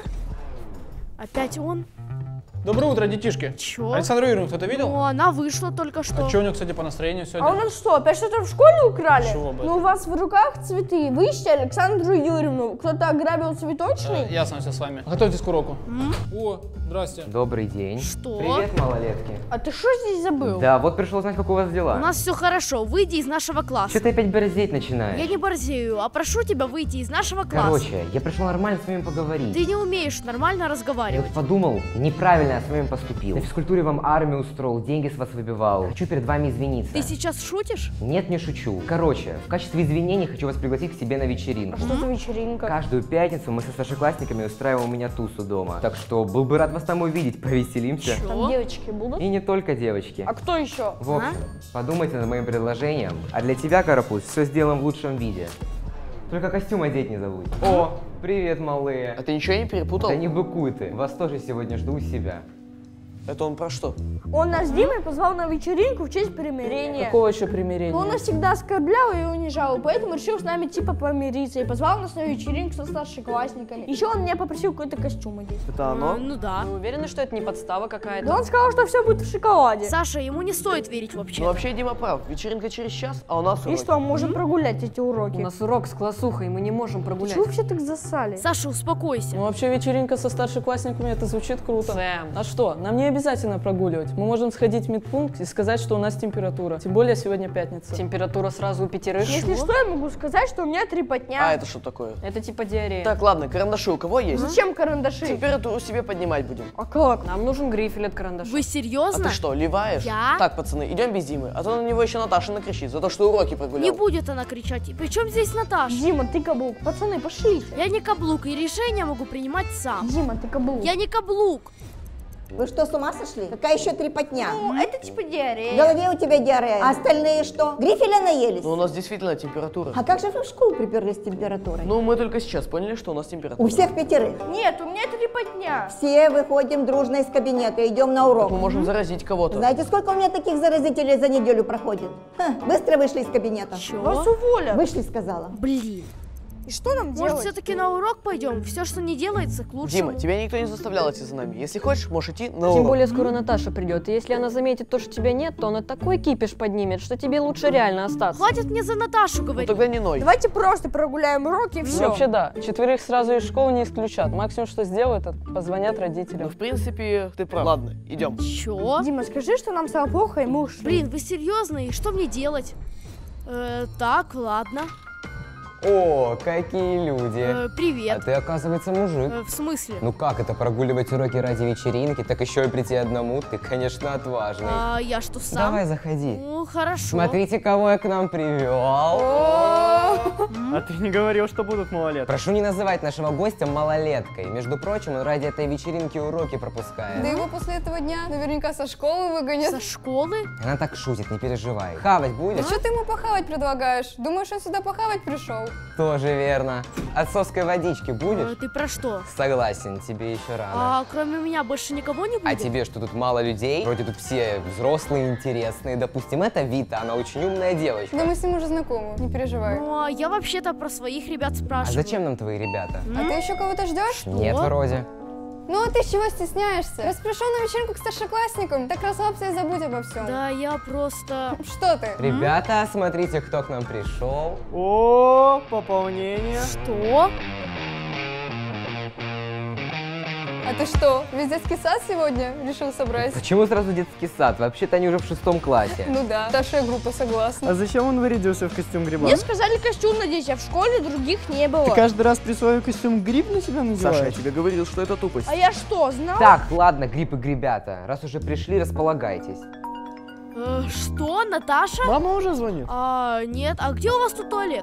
Опять он? Доброе утро, детишки. Чё? Александру Юрьевну кто-то видел? Ну, она вышла только что. А что у нее, кстати, по настроению сегодня? А у нас что, опять что-то в школе украли? Чего бы Ну, это? у вас в руках цветы. Вы ищете Александру Юрьевну. Кто-то ограбил цветочный? Э, ясно все с вами. Готовьтесь к уроку. М? О, здрасте. Добрый день. Что? Привет, малолетки. А ты что здесь забыл? Да, вот пришел узнать, как у вас дела. У нас все хорошо, выйди из нашего класса. Что ты опять борзеть начинаешь? Я не борзею, а прошу тебя выйти из нашего класса. Короче, я пришел нормально с вами поговорить. Ты не умеешь нормально Я разговаривать. вот подумал, неправильно я с вами поступил. На физкультуре вам армию устроил, деньги с вас выбивал. Хочу перед вами извиниться. Ты сейчас шутишь? Нет, не шучу. Короче, в качестве извинений хочу вас пригласить к себе на вечеринку. А что за вечеринка? Каждую пятницу мы со старшеклассниками устраиваем у меня тусу дома. Так что был бы рад вас там увидеть, повеселимся. Там девочки будут? И не только девочки. А кто еще? В общем, подумайте над моим предложением. А для тебя, Карапуз, все сделаем в лучшем виде. Только костюм одеть не забудь. О, привет, малые. А ты ничего не перепутал? Да не быкуй ты. Вас тоже сегодня жду у себя. Это он про что? Он нас с Димой позвал на вечеринку в честь примирения. Какого еще примирения? Но он нас всегда оскорблял и унижал, поэтому решил с нами типа помириться и позвал нас на вечеринку со старшеклассниками. Еще он меня попросил какой-то костюм одеть. Это оно? А, ну да. Вы уверены, что это не подстава какая-то? Да он сказал, что все будет в шоколаде. Саша, ему не стоит верить вообще. Ну вообще Дима прав. Вечеринка через час, а у нас И уроки. что, мы можем прогулять эти уроки? У нас урок с классухой, мы не можем прогулять. Чего вообще так засали? Саша, успокойся. Ну вообще вечеринка со старшеклассниками, это звучит круто. Сэм. А что, нам не обязательно прогуливать. Мы можем сходить в медпункт и сказать, что у нас температура. Тем более сегодня пятница. Температура сразу у пятерых. Если что, я могу сказать, что у меня трепотня. А это что такое? Это типа диарея. Так, ладно, карандаши у кого есть? Зачем карандаши? Температуру себе поднимать будем. А как? Нам нужен грифель от карандаша. Вы А серьезно? ты что, ливаешь? Я? Так, пацаны, идем без Димы, а то на него еще Наташа накричит за то, что уроки прогулял. Не будет она кричать. И причем здесь Наташа? Дима, ты каблук. Пацаны, пошлите. Я не каблук, и решения могу принимать сам. Дима, ты каблук. Я не каблук. Вы что, с ума сошли? Какая еще трепотня? Ну, это типа диарея. В голове у тебя диарея. А остальные что? Грифеля наелись? Ну, у нас действительно температура. А как же вы в школу приперлись с температурой? Ну, мы только сейчас поняли, что у нас температура. У всех пятерых? Нет, у меня трепотня. Все выходим дружно из кабинета, идем на урок. Так мы можем заразить кого-то. Знаете, сколько у меня таких заразителей за неделю проходит? Ха, быстро вышли из кабинета. Чё? Вас уволят. Вышли, сказала. Блин. И что нам Может, делать? все-таки на урок пойдем? Все, что не делается, к лучшему. Дима, тебя никто не заставлял идти за нами. Если хочешь, можешь идти на урок. Тем более скоро Наташа придет, и если она заметит то, что тебя нет, то она такой кипиш поднимет, что тебе лучше реально остаться. Хватит мне за Наташу Ну говорить. тогда не ной. Давайте просто прогуляем уроки и Ну, все. вообще да, четверых сразу из школы не исключат. Максимум, что сделают, это позвонят родителям. Ну, в принципе, ты прав. Ладно, идем. Чё? Дима, скажи, что нам стало плохо, и мы ушли. Блин, вы серьезно? И что мне делать? Э, так, ладно. О, какие люди. Э, привет. А ты, оказывается, мужик. Э, в смысле? Ну как это, прогуливать уроки ради вечеринки, так еще и прийти одному? Ты, конечно, отважный. А я что, сам? Давай, заходи. Ну, хорошо. Смотрите, кого я к нам привел. А ты не говорил, что будут малолетки. Прошу не называть нашего гостя малолеткой. Между прочим, он ради этой вечеринки уроки пропускает. Да его после этого дня наверняка со школы выгонят. Со школы? Она так шутит, не переживай. Хавать А будешь? что ты ему похавать предлагаешь? Думаешь, он сюда похавать пришел? Тоже верно. Отцовской водички будешь? Э, ты про что? Согласен, тебе еще рано. А кроме меня больше никого не будет? А тебе что, тут мало людей? Вроде тут все взрослые, интересные. Допустим, это Вита, она очень умная девочка. Да мы с ним уже знакомы, не переживай. Ну, а я вообще-то про своих ребят А спрашиваю. зачем нам твои ребята? А ты еще кого-то ждешь? Нет, вроде. Ну а ты чего стесняешься? Раз пришел на вечеринку к старшеклассникам, так расслабься и забудь обо всем. Да, я просто... Что ты? Ребята, смотрите, кто к нам пришел. О, пополнение. Что? А ты что, весь детский сад сегодня решил собрать? Почему сразу детский сад? Вообще-то они уже в шестом классе. Ну да, старшая группа согласна. А зачем он вырядился в костюм гриба? Мне сказали костюм надеть, а в школе других не было. Ты каждый раз при своем костюм гриб на себя надеваешь? Саша, я тебе говорил, что это тупость. А я что, знал? Так, ладно, гриб и гребята. Раз уже пришли, располагайтесь. Э, что, Наташа? Мама уже звонит. А, нет. А где у вас тут туалет?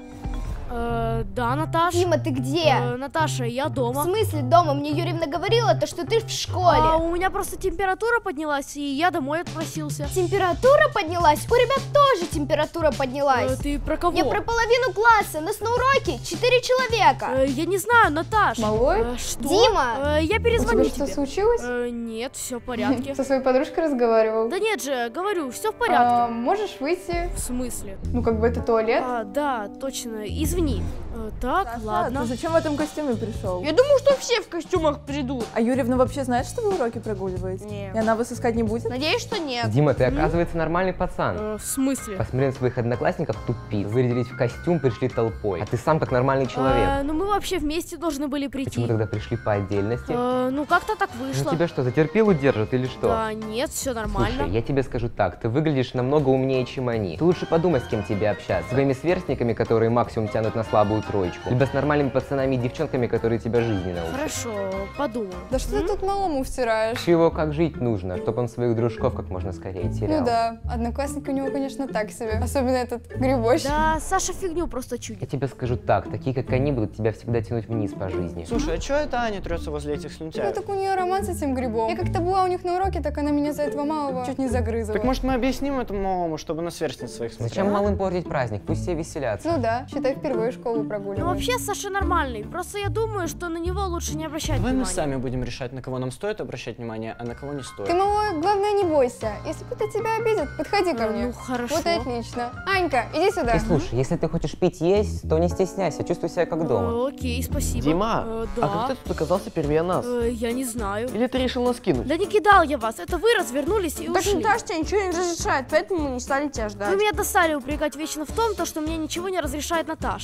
Э, да, Наташа. Дима, ты где? Э, Наташа, я дома. В смысле дома? Мне Юрьевна говорила, то, что ты в школе. А, у меня просто температура поднялась, и я домой отпросился. Температура поднялась? У ребят тоже температура поднялась. Э, ты про кого? Я про половину класса. У нас на уроке четыре человека. Э, я не знаю, Наташ. Малой? Э, что? Дима! Э, я перезвоню У тебя что, тебе. случилось? Э, нет, все в порядке. Со своей подружкой разговаривал? Да нет же, говорю, все в порядке. А, можешь выйти? В смысле? Ну, как бы это туалет. А, да, точно, извини. Э, так, Саша, ладно. ты зачем в этом костюме пришел? Я думаю, что все в костюмах придут. А Юрьевна вообще знает, что вы уроки прогуливаете? Нет. И она вас искать не будет? Надеюсь, что нет. Дима, ты, оказывается, нормальный пацан. Э, в смысле? Посмотри на своих одноклассников, тупиц. Вырядились в костюм, пришли толпой. А ты сам как нормальный человек. Э, ну мы вообще вместе должны были прийти. Почему тогда пришли по отдельности? Э, ну как-то так вышло. Ну тебя что, за терпилу держат или что? Да, нет, все нормально. Слушай, я тебе скажу так, ты выглядишь намного умнее, чем они. Ты лучше подумай, с кем тебе общаться. С своими сверстниками, которые максимум тянут на слабую троечку. Либо с нормальными пацанами и девчонками, которые тебя жизни научат. Хорошо, подумаю. Да что ты тут малому втираешь? Чего, как жить нужно, чтобы он своих дружков как можно скорее терял. Ну да, одноклассник у него, конечно, так себе. Особенно этот грибощ. Да, Саша фигню просто чудит. Я тебе скажу так, такие как они будут тебя всегда тянуть вниз по жизни. Слушай, а чё это Аня трется возле этих Ну слюнтяев? так у нее роман с этим грибом. Я как-то была у них на уроке, так она меня за этого малого чуть не загрызла. Так может мы объясним этому малому, чтобы на сверстниц своих смотрел? Зачем малым портить праздник? Пусть все веселятся. Ну да, считай, впервые школу прогуливаю. Ну вообще Саша нормальный, просто я думаю, что на него лучше не обращать Давай мы внимания. сами будем решать, на кого нам стоит обращать внимание, а на кого не стоит. Ты, малой, главное, не бойся. Если кто-то тебя обидит, подходи ко мне. Ну хорошо. Вот и отлично. Анька, иди сюда. Эй, слушай, если ты хочешь пить есть, то не стесняйся, чувствуй себя как дома. Э, окей, спасибо. Дима, Э, да. а как ты тут оказался первее нас? Э, я не знаю. Или ты решил нас кинуть? Да не кидал я вас, это вы развернулись и Так ушли. Наташа тебе ничего не разрешает, поэтому мы не стали тебя ждать. Вы меня достали упрекать вечно в том, то, что мне ничего не разрешает Наташа.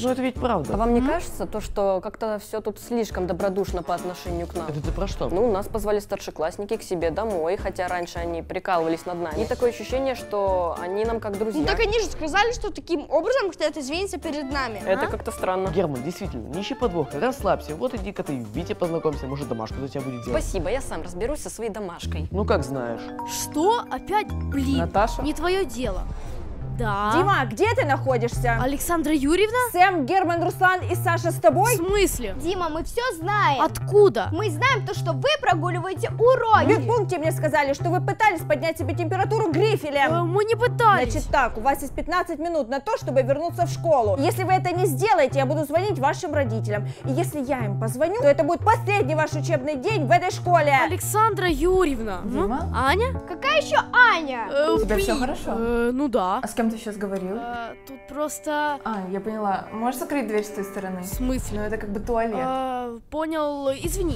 Ну это ведь правда. А вам не кажется то, что как-то все тут слишком добродушно по отношению к нам? Это ты про что? Ну, нас позвали старшеклассники к себе домой, хотя раньше они прикалывались над нами. И такое ощущение, что они нам как друзья. Ну так они же сказали, что таким образом хотят извиниться перед нами. Это а? как-то странно. Герман, действительно, не ищи подвоха, расслабься. Вот иди-ка ты в Вите познакомься, может домашку за тебя будет делать. Спасибо, я сам разберусь со своей домашкой. Ну как знаешь. Что? Опять? Блин, Наташа? не твое дело. Да. Дима, где ты находишься? Александра Юрьевна? Сэм, Герман, Руслан и Саша с тобой? В смысле? Дима, мы все знаем. Откуда? Мы знаем то, что вы прогуливаете уроки. В медпункте мне сказали, что вы пытались поднять себе температуру грифелем. Э, мы не пытались. Значит так, у вас есть пятнадцать минут на то, чтобы вернуться в школу. Если вы это не сделаете, я буду звонить вашим родителям. И если я им позвоню, то это будет последний ваш учебный день в этой школе. Александра Юрьевна. Дима? Аня? Какая еще Аня? Э, У тебя блин. все хорошо? Э, ну да. А с кем ты сейчас говорил? Э, тут просто... А, я поняла. Можешь закрыть дверь с той стороны? В смысле? Ну это как бы туалет. Э, понял, извини.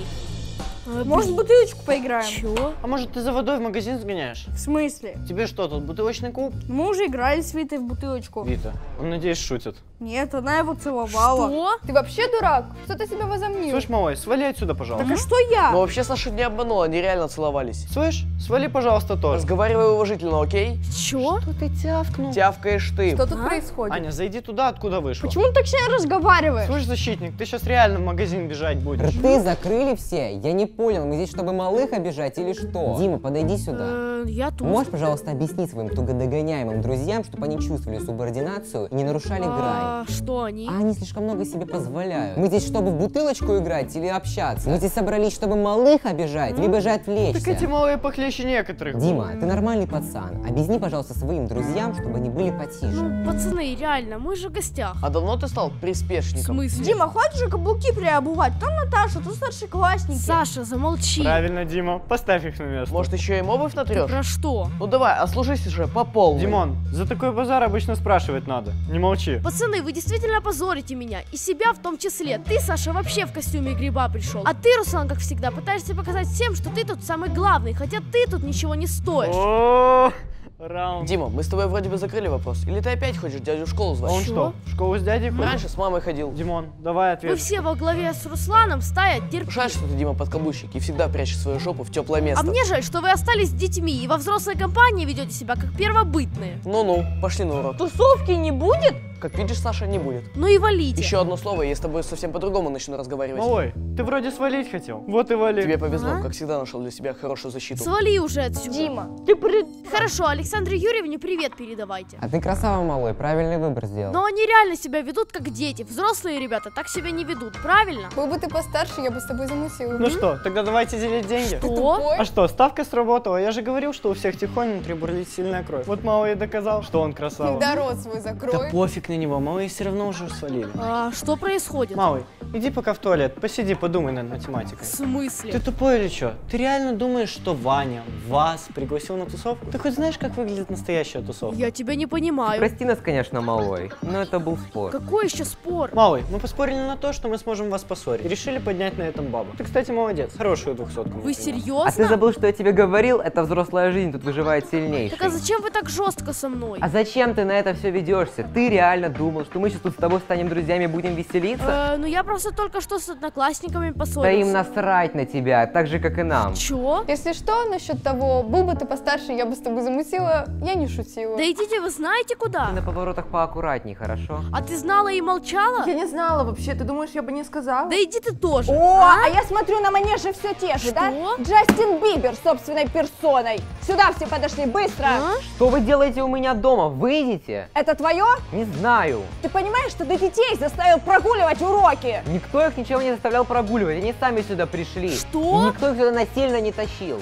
Э, Может, блин. бутылочку поиграем? Чё? А может, ты за водой в магазин сгоняешь? В смысле? Тебе что, тут бутылочный клуб? Мы уже играли с Витой в бутылочку. Вита, он, надеюсь, шутит. Нет, она его целовала. Что? Ты вообще дурак? Что ты себя возомнил? Слышь, малой, свали отсюда, пожалуйста. Так а что я? Но вообще Саша не обманула, они реально целовались. Слышь, свали, пожалуйста, тоже. Разговаривай уважительно, окей? Чё? Что ты тявкнул? Тявкаешь ты. Что тут А? происходит? Аня, зайди туда, откуда вышла. Почему ты так сильно разговариваешь? Слышь, защитник, ты сейчас реально в магазин бежать будешь. Рты закрыли все? Я не понял, мы здесь чтобы малых обижать или что? Дима, подойди сюда. Э, я тут. Можешь, пожалуйста, объяснить своим тугодогоняемым друзьям, чтобы они чувствовали субординацию и не нарушали А, грань? что они? А они слишком много себе позволяют. Мы здесь, чтобы в бутылочку играть или общаться? Мы здесь собрались, чтобы малых обижать, либо же отвлечься. Так эти малые похлеще некоторых. Дима, ты нормальный пацан. Объясни, пожалуйста, своим друзьям, чтобы они были потише. Пацаны, реально, мы же в гостях. А давно ты стал В приспешником? смысле? Дима, хватит же каблуки приобувать. Там Наташа, тут старшеклассники. Саша, замолчи. Правильно, Дима, поставь их на место. Может, еще им обувь Ты натрешь? про что? Ну давай, ослужись уже по полной. Димон, за такой базар обычно спрашивать надо. Не молчи. Пацаны, вы действительно позорите меня. И себя в том числе. Ты, Саша, вообще в костюме гриба пришел. А ты, Руслан, как всегда, пытаешься показать всем, что ты тут самый главный, хотя ты тут ничего не стоишь. О, раунд. Дима, мы с тобой вроде бы закрыли вопрос. Или ты опять хочешь дядю в школу звать? Он что, в школу с дядей ходит? Раньше с мамой ходил. Димон, давай Вы Ну, ответ. все во главе с Русланом стая терпи. Жаль, что ты, Дима, подкаблучник и всегда прячешь свою жопу в теплое место. А мне жаль, что вы остались с детьми и во взрослой компании ведете себя как первобытные. Ну-ну, пошли на урок. Тусовки не будет? Как видишь, Саша, не будет. Ну и валите. Еще одно слово, и я с тобой совсем по-другому начну разговаривать. Малой, ты вроде свалить хотел. Вот и вали. Тебе повезло, А? как всегда нашел для себя хорошую защиту. Свали уже отсюда. Дима, ты при... Хорошо, Александре Юрьевне привет передавайте. А ты красава, малой, правильный выбор сделал. Но они реально себя ведут как дети. Взрослые ребята так себя не ведут, правильно? Был бы ты постарше, я бы с тобой замутила. Ну что, тогда давайте делить деньги. Что? А что, ставка сработала? Я же говорил, что у всех тихонь внутри бурлит сильная кровь. Вот малый и доказал, что он красава. Да рот свой Да закрой. пофиг на него, малые все равно уже свалили. А, что происходит? Малый, иди пока в туалет, посиди, подумай над математикой. В смысле? Ты тупой или что? Ты реально думаешь, что Ваня вас пригласил на тусовку? Ты хоть знаешь, как выглядит настоящая тусовка? Я тебя не понимаю. Прости нас, конечно, малой, но это был спор. Какой еще спор? Малый, мы поспорили на то, что мы сможем вас поссорить. И решили поднять на этом бабу. Ты, кстати, молодец. Хорошую двухсотку. Вы серьезно? А ты забыл, что я тебе говорил? Это взрослая жизнь, тут выживает сильнейший. Так а зачем вы так жестко со мной? А зачем ты на это все ведешься? Ты реально думал, что мы сейчас тут с тобой станем друзьями и будем веселиться? Э, ну я просто только что с одноклассниками Да поссорился. им насрать на тебя, так же, как и нам. Чё? Если что, насчет того, был бы ты постарше, я бы с тобой замутила, я не шутила. Да идите вы знаете куда? Ты на поворотах поаккуратней, хорошо? А ты знала и молчала? Я не знала вообще, ты думаешь, я бы не сказала? Да иди ты тоже. О, а, а я смотрю, на манеже все те же, Что? да? Джастин Бибер собственной персоной. Сюда все подошли, быстро. А? Что вы делаете у меня дома? Выйдите? Это твое? Не знаю. Ты понимаешь, что ты детей заставил прогуливать уроки? Никто их ничего не заставлял прогуливать, они сами сюда пришли. Что? И никто их сюда насильно не тащил.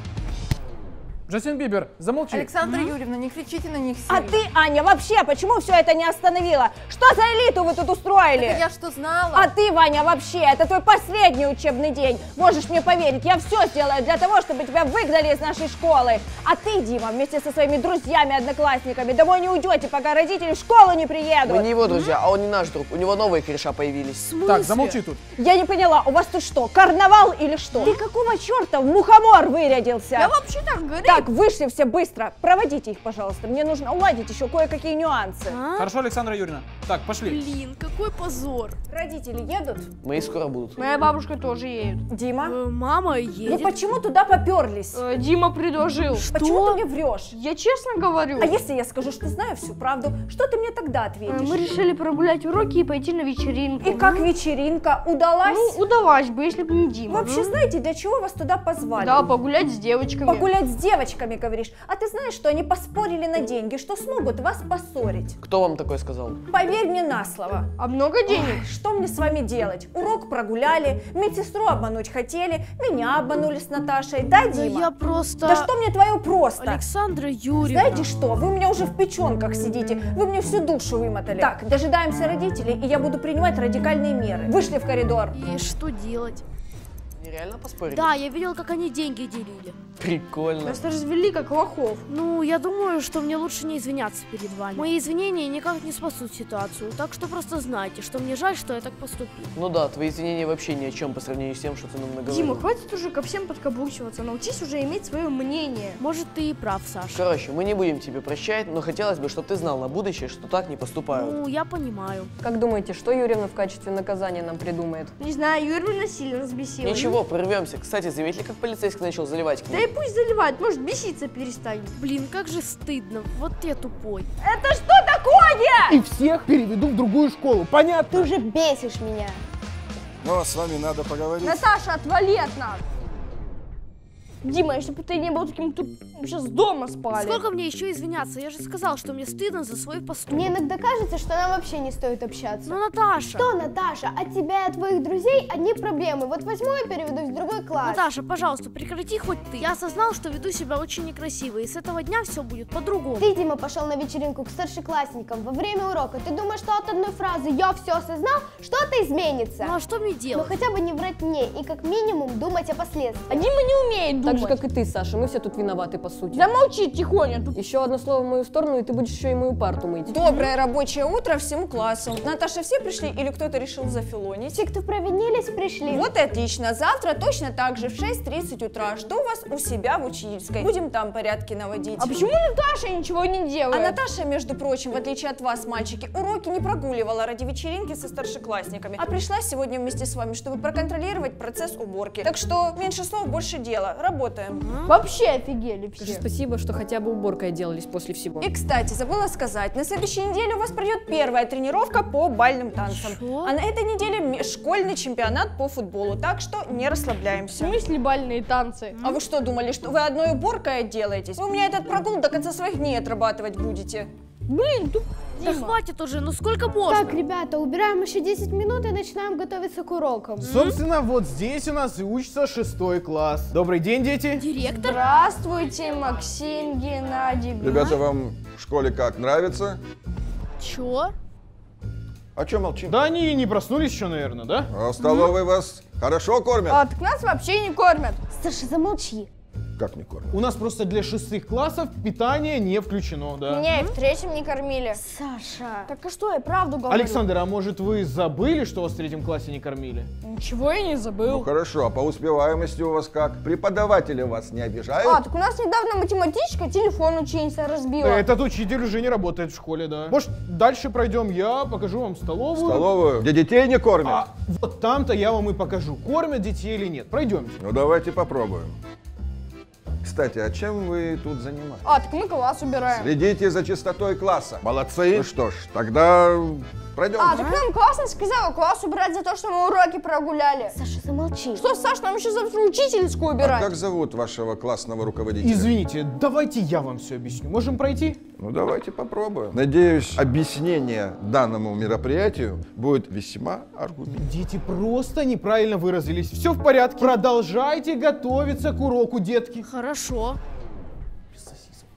Джастин Бибер, замолчи. Александра Юрьевна, не кричите на них сильно. А ты, Аня, вообще почему все это не остановила? Что за элиту вы тут устроили? Так я что, знала? А ты, Ваня, вообще, это твой последний учебный день. Можешь мне поверить, я все сделаю для того, чтобы тебя выгнали из нашей школы. А ты, Дима, вместе со своими друзьями, одноклассниками домой не уйдете, пока родители в школу не приедут. Мы не его друзья, а он не наш друг. У него новые кореша появились. Так, замолчи тут. Я не поняла, у вас тут что, карнавал или что? Ты какого черта в мухомор вырядился? Я вообще так говорю. Так, Так, вышли все быстро. Проводите их, пожалуйста. Мне нужно уладить еще кое-какие нюансы. А? Хорошо, Александра Юрьевна. Так, пошли. Блин, какой позор. Родители едут? Мои скоро будут. Моя бабушка тоже едет. Дима? Э, мама едет. Ну почему туда поперлись? Э, Дима предложил. Что? Почему ты мне врешь? Я честно говорю. А если я скажу, что знаю всю правду, что ты мне тогда ответишь? Э, Мы решили прогулять уроки и пойти на вечеринку. И как вечеринка? Удалась? Ну, удалась бы, если бы не Дима. Вообще, знаете, для чего вас туда позвали? Да, погулять с девочками. Погулять с девочками, говоришь. А ты знаешь, что они поспорили на деньги, что смогут вас поссорить? Кто вам такое сказал? Поверь мне на слово. А много денег? Ой, что мне с вами делать? Урок прогуляли, медсестру обмануть хотели, меня обманули с Наташей, да, Дима? Да я просто... Да что мне твое просто? Александра Юрьевна. Знаете что, вы у меня уже в печенках сидите, вы мне всю душу вымотали. Так, дожидаемся родителей, и я буду принимать радикальные меры. Вышли в коридор. И что делать? Они реально поспорили? Да, я видел, как они деньги делили. Прикольно. Нас развели как лохов. Ну, я думаю, что мне лучше не извиняться перед вами. Мои извинения никак не спасут ситуацию, так что просто знайте, что мне жаль, что я так поступил. Ну да, твои извинения вообще ни о чем по сравнению с тем, что ты нам наговорил. Дима, хватит уже ко всем подкаблучиваться, научись уже иметь свое мнение. Может, ты и прав, Саша. Короче, мы не будем тебе прощать, но хотелось бы, чтобы ты знал на будущее, что так не поступают. Ну, я понимаю. Как думаете, что Юрьевна в качестве наказания нам придумает? Не знаю, Юрьевна сильно разбесила. Ничего, прорвемся. Кстати, заметили, как полицейский начал заливать к Да ним? и пусть заливает, может беситься перестанет. Блин, как же стыдно. Вот я тупой. Это что такое? И всех переведу в другую школу, понятно? Ты уже бесишь меня. Ну, а с вами надо поговорить. Наташа, отвали от нас. Дима, если бы ты не был таким тупым, сейчас дома спали. Сколько мне еще извиняться? Я же сказал, что мне стыдно за свой поступок. Мне иногда кажется, что нам вообще не стоит общаться. Ну, Наташа. Что, Наташа? От тебя и от твоих друзей одни проблемы. Вот возьму и переведусь в другой класс. Наташа, пожалуйста, прекрати хоть ты. Я осознал, что веду себя очень некрасиво, и с этого дня все будет по-другому. Ты, Дима, пошел на вечеринку к старшеклассникам во время урока. Ты думаешь, что от одной фразы «я все осознал» что-то изменится? Ну, а что мне делать? Ну, хотя бы не врать мне и как минимум думать о последствиях. А Дима не умеет думать. Так же, как и ты, Саша, мы все тут виноваты, по сути. Замолчи тихоня. Еще одно слово в мою сторону, и ты будешь еще и мою парту мыть. Доброе рабочее утро всему классу. Наташа, все пришли или кто-то решил зафилонить? Те, кто провинились, пришли. Вот и отлично. Завтра точно так же в шесть тридцать утра жду вас у себя в учительской. Будем там порядки наводить. А почему Наташа ничего не делает? А Наташа, между прочим, в отличие от вас, мальчики, уроки не прогуливала ради вечеринки со старшеклассниками, а пришла сегодня вместе с вами, чтобы проконтролировать процесс уборки. Так что меньше слов, больше дела. Работаем. Вообще офигели все. Скажи спасибо, что хотя бы уборкой отделались после всего. И, кстати, забыла сказать, на следующей неделе у вас пройдет первая тренировка по бальным танцам. Что? А на этой неделе школьный чемпионат по футболу, так что не расслабляемся. В смысле бальные танцы? А вы что думали, что вы одной уборкой отделаетесь? Вы у меня этот прогул до конца своих дней отрабатывать будете. Блин, тут... Да хватит уже, ну сколько можно? Так, ребята, убираем еще десять минут и начинаем готовиться к урокам. Собственно, вот здесь у нас и учится шестой класс. Добрый день, дети. Директор? Здравствуйте, Максим Геннадьевич. Ребята, вам в школе как, нравится? Чё? А чё молчим? Да они и не проснулись еще, наверное, да? А в столовой вас хорошо кормят? А, так нас вообще не кормят. Саша, замолчи. Как не кормят? У нас просто для шестых классов питание не включено, да. Меня и в третьем не кормили. Саша. Так а что, я правду говорю. Александр, а может вы забыли, что вас в третьем классе не кормили? Ничего я не забыл. Ну хорошо, а по успеваемости у вас как? Преподаватели вас не обижают? А, так у нас недавно математичка телефон ученица разбила. Этот учитель уже не работает в школе, да. Может, дальше пройдем, я покажу вам столовую. Столовую? Где детей не кормят? А вот там-то я вам и покажу, кормят детей или нет. Пройдемте. Ну давайте попробуем. Кстати, а чем вы тут занимаетесь? А, так мы класс убираем. Следите за чистотой класса. Молодцы. Ну что ж, тогда пройдем. А, так нам классно сказала класс убирать за то, что мы уроки прогуляли. Саша, замолчи. Что, Саш, нам еще завтра учительскую А убирать. как зовут вашего классного руководителя? Извините, давайте я вам все объясню. Можем пройти? Ну давайте попробуем. Надеюсь, объяснение данному мероприятию будет весьма аргументированным. Дети просто неправильно выразились. Все в порядке. Продолжайте готовиться к уроку, детки. Хорошо.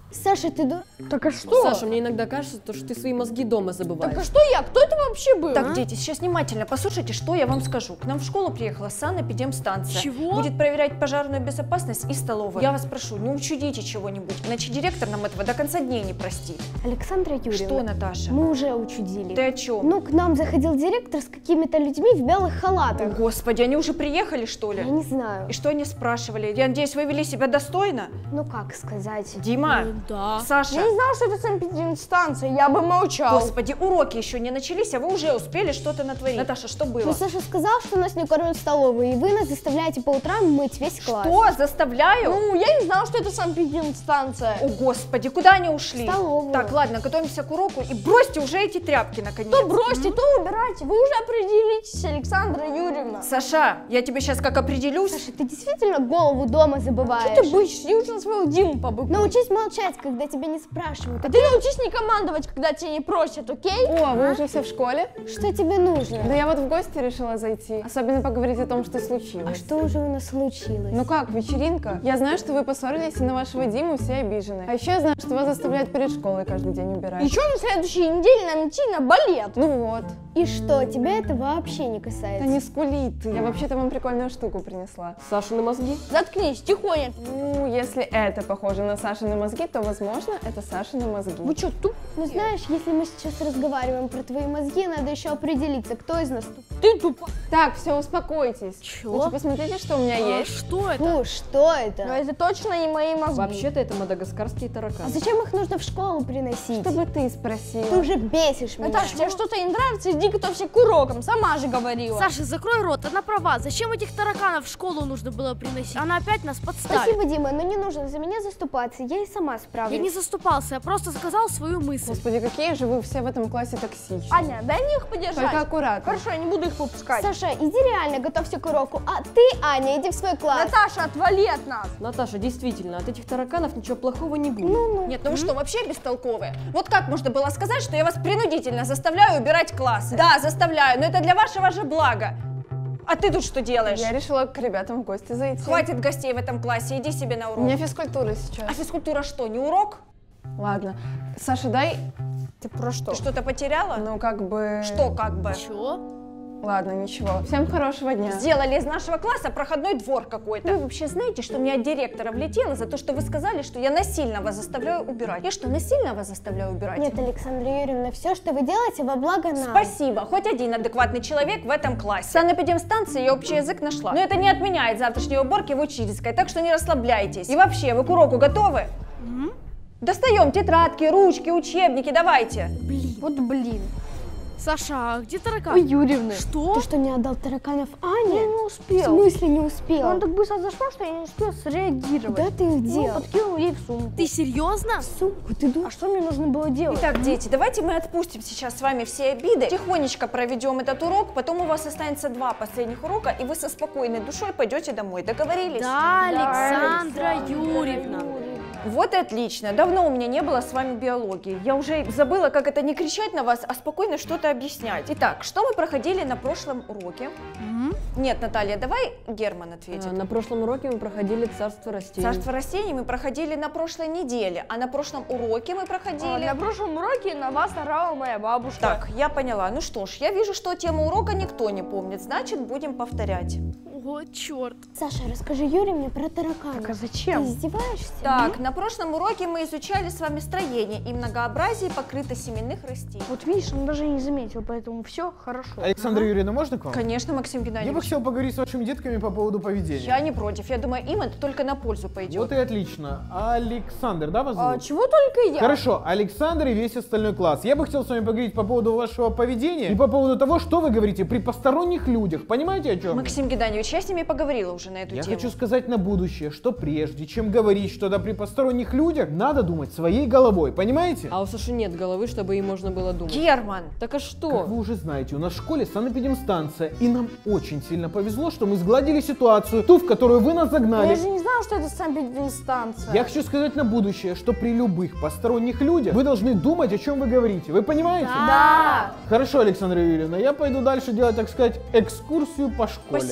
Саша, ты дур... Так а что? Саша, мне иногда кажется, то, что ты свои мозги дома забываешь. Так а что я? Кто это вообще был? Так, а? дети, сейчас внимательно послушайте, что я вам скажу. К нам в школу приехала санэпидемстанция. Чего? Будет проверять пожарную безопасность и столовую. Я вас прошу, не учудите чего-нибудь, иначе директор нам этого до конца дней не простит. Александра Юрьевна. Что, Наташа? Мы уже учудили. Ты о чем? Ну, к нам заходил директор с какими-то людьми в белых халатах. Господи, они уже приехали, что ли? Я не знаю. И что они спрашивали? Я надеюсь, вы вели себя достойно? Ну, как сказать? Дима, Ну, да. Саша. Я не знала, что это санэпидемстанция, я бы молчал. Господи, уроки еще не начались, а вы уже успели что-то натворить. Наташа, что было? Ну, Саша сказал, что нас не кормят в столовой, и вы нас заставляете по утрам мыть весь класс. Что? Заставляю? Ну, я не знала, что это санэпидемстанция. О, Господи, куда они ушли? В столовую. Так, ладно, готовимся к уроку и бросьте уже эти тряпки, наконец. То бросьте, то убирайте. Вы уже определитесь, Александра Юрьевна. Саша, я тебе сейчас как определюсь. Саша, ты действительно голову дома забываешь? Что ты бычишь? Не учи на своего Диму побыку. Научись молчать, когда тебя не спрашивают. А ты научись не командовать, когда тебя не просят, окей? О, вы уже все в школе? Что тебе нужно? Да я вот в гости решила зайти. Особенно поговорить о том, что А случилось. что уже у нас случилось? Ну как, вечеринка? Я знаю, что вы поссорились, и на вашего Диму все обижены. А еще я знаю, что вас заставляют перед школой каждый день убирать. И что на следующей неделе нам идти на балет? Ну вот. И что, тебя это вообще не касается? Да не скули ты. Я вообще-то вам прикольную штуку принесла. Сашины мозги? Заткнись, тихоня. Ну, если это похоже на Сашины мозги, то, возможно, это Сашины мозги. Вы что, туп? Ну знаешь, если мы сейчас разговариваем про твои мозги, надо еще определиться, кто из нас туп. Ты тупо. Так, все, успокойтесь. Чё? Лучше посмотрите, что у меня А есть. что это? Фу, что это? Но это точно не мои мозги. Вообще-то это мадагаскарские А тараканы. зачем их нужно в школу приносить? Чтобы ты спросила. Ты уже бесишь меня. Наташа, тебе что-то не нравится? Иди готовься к урокам, сама же говорила. Саша, закрой рот, она права. Зачем этих тараканов в школу нужно было приносить? Она опять нас подставит. Спасибо, Дима, но не нужно за меня заступаться, я и сама справлюсь. Я не заступался, я просто сказал свою мысль. Господи, какие же вы все в этом классе токсичные. Аня, дай мне их подержать. Только аккуратно. Хорошо, я не буду их выпускать. Саша, иди реально, готовься к уроку, а ты, Аня, иди в свой класс. Наташа, отвали от нас. Наташа, действительно, от этих тараканов ничего плохого не будет. Ну-ну. Нет, ну вы что, вообще бестолковые? Вот как можно было сказать, что я вас принудительно заставляю убирать классы? Да, заставляю, но это для вашего же блага. А ты тут что делаешь? Я решила к ребятам в гости зайти. Хватит гостей в этом классе, иди себе на урок. У меня физкультура сейчас. А физкультура что, не урок? Ладно. Саша, дай... Ты про что? Ты что-то потеряла? Ну, как бы... Что как бы? Чё? Ладно, ничего. Всем хорошего дня. Сделали из нашего класса проходной двор какой-то. Вы вообще знаете, что мне от директора влетело за то, что вы сказали, что я насильно вас заставляю убирать? Я что, насильно вас заставляю убирать? Нет, Александра Юрьевна, все, что вы делаете, во благо нам. Спасибо, хоть один адекватный человек в этом классе. В санэпидемстанции я общий язык нашла. Но это не отменяет завтрашней уборки в учительской, так что не расслабляйтесь. И вообще, вы к уроку готовы? М? Достаем тетрадки, ручки, учебники, давайте. Блин. Вот блин. Саша, а где таракан? Ой, Юрьевна. Что? Ты что, не отдал тараканов Ане? Я не успел. В смысле не успел? Он так быстро зашел, что я не успел среагировать. Куда ты их Ну, дел? подкинул ей в сумку. Ты серьезно? Сумку, ты думаешь? А что мне нужно было делать? Итак, дети, давайте мы отпустим сейчас с вами все обиды, тихонечко проведем этот урок, потом у вас останется два последних урока, и вы со спокойной душой пойдете домой. Договорились? Да, Александра Юрьевна. Вот и отлично. Давно у меня не было с вами биологии. Я уже забыла, как это не кричать на вас, а спокойно что-то объяснять. Итак, что мы проходили на прошлом уроке? М? Нет, Наталья, давай Герман ответит. А, На прошлом уроке мы проходили царство растений. Царство растений мы проходили на прошлой неделе, а на прошлом уроке мы проходили... А, на прошлом уроке на вас орала моя бабушка. Так, я поняла. Ну что ж, я вижу, что тему урока никто не помнит, значит, будем повторять. О, черт. Саша, расскажи Юре мне про таракана. Так а зачем? Ты издеваешься? Так, на прошлом уроке мы изучали с вами строение и многообразие покрытосеменных растений. Вот видишь, он даже не заметил, поэтому все хорошо. Александра Юрьевна, можно к вам? Конечно, Максим Я бы Геннадьевич. хотел поговорить с вашими детками по поводу поведения. Я не против. Я думаю, им это только на пользу пойдет. Вот и отлично. Александр, да, вас А, зовут? чего только я? Хорошо, Александр и весь остальной класс. Я бы хотел с вами поговорить по поводу вашего поведения и по поводу того, что вы говорите при посторонних людях. Понимаете, о чем? Максим Геннадьевич, я с ними поговорила уже на эту Я тему. хочу сказать на будущее, что прежде чем говорить что-то при посторонних людях, надо думать своей головой, понимаете? А у Саши нет головы, чтобы ей можно было думать. Герман! Так а что? Как вы уже знаете, у нас в школе санэпидемстанция, и нам очень сильно повезло, что мы сгладили ситуацию, ту, в которую вы нас загнали. Я же не знала, что это санэпидемстанция. Я хочу сказать на будущее, что при любых посторонних людях вы должны думать, о чем вы говорите. Вы понимаете? Да. Хорошо, Александра Юрьевна, я пойду дальше делать, так сказать, экскурсию по школе. Спасибо вам, Максим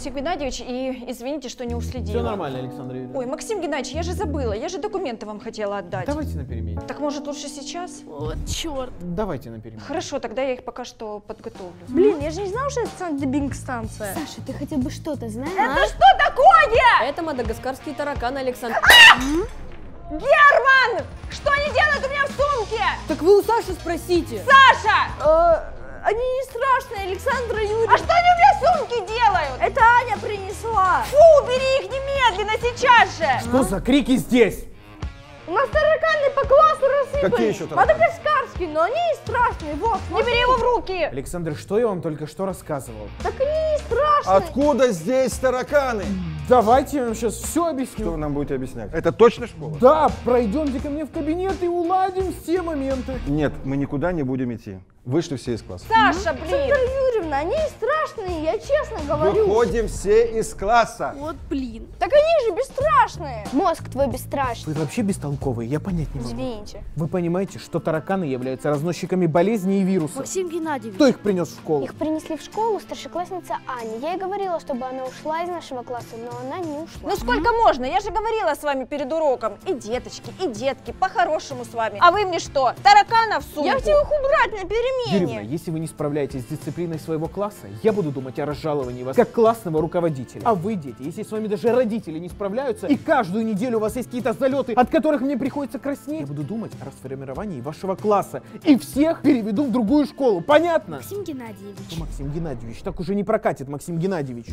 Максим Геннадьевич, и извините, что не уследила. Все нормально, Александра Юрьевна. Ой, Максим Геннадьевич, я же забыла, я же документы вам хотела отдать. Давайте на перемене. Так может лучше сейчас? Вот черт. Давайте на перемене. Хорошо, тогда я их пока что подготовлю. Блин, я же не знала, что это Санкт-Петербург-станция. Саша, ты хотя бы что-то знаешь? Это что такое? Это мадагаскарские тараканы, Александр. Герман! Что они делают у меня в сумке? Так вы у Саши спросите. Саша! Они не страшные, Александра Юрьевна. А что они у меня в сумке делают? Это Аня принесла. Фу, убери их немедленно, сейчас же! Что за крики здесь? У нас тараканы по классу рассыпались. Какие еще тараканы? Мадагаскарские, но они не страшные. Вот, Не бери его в руки! Александр, что я вам только что рассказывал? Так они не страшные. Откуда здесь тараканы? Давайте я вам сейчас все объясню. Что вы нам будете объяснять? Это точно школа? Да, пройдемте ко мне в кабинет и уладим все моменты. Нет, мы никуда не будем идти. Вышли все из класса. Саша, блин! Александра Юрьевна, они не страшные, я честно говорю. Выходим все из класса. Вот блин. Так они же бесстрашные. Мозг твой бесстрашный. Вы вообще бестолковые, я понять не могу. Извините. Вы понимаете, что тараканы являются разносчиками болезней и вирусов? Максим Геннадьевич. Кто их принес в школу? Их принесли в школу старшеклассница Аня. Я ей говорила, чтобы она ушла из нашего класса, но она не ушла. Ну сколько можно? Я же говорила с вами перед уроком. И деточки, и детки, по-хорошему с вами. А вы мне что, тараканов в сумку? Я хотела их убрать на перемене. Юрьевна, если вы не справляетесь с дисциплиной своего класса, я буду думать о разжаловании вас как классного руководителя. А вы, дети, если с вами даже родители не справляются, и каждую неделю у вас есть какие-то залеты, от которых мне приходится краснеть, я буду думать о расформировании вашего класса и всех переведу в другую школу. Понятно? Максим Геннадьевич. Что, Максим Геннадьевич, так уже не прокатит, Максим Геннадьевич.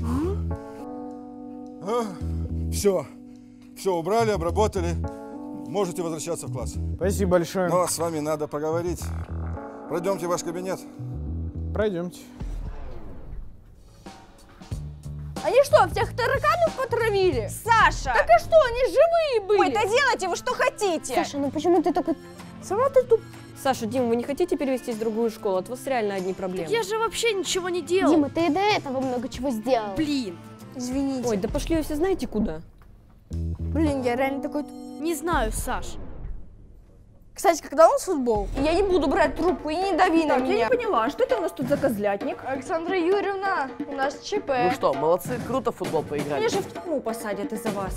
Все, все убрали, обработали. Можете возвращаться в класс. Спасибо большое. Но с вами надо поговорить. Пройдемте в ваш кабинет. Пройдемте. Они что, всех тараканов потравили? Саша! Так а что, они живые были? Ой, да делайте вы что хотите! Саша, ну почему ты такой... Сама ты туп... Саша, Дим, вы не хотите перевестись в другую школу? От вас реально одни проблемы. Я же вообще ничего не делал. Дима, ты и до этого много чего сделал. Блин. Извините. Ой, да пошли вы все знаете куда. Блин, я реально такой... Не знаю, Саш. Кстати, когда у нас футбол? Я не буду брать трубку и не дави на Так, меня. я не поняла, что это у нас тут за козлятник? Александра Юрьевна, у нас ЧП. Ну что, молодцы, круто в футбол поиграли. Меня же в тюрьму посадят из-за вас.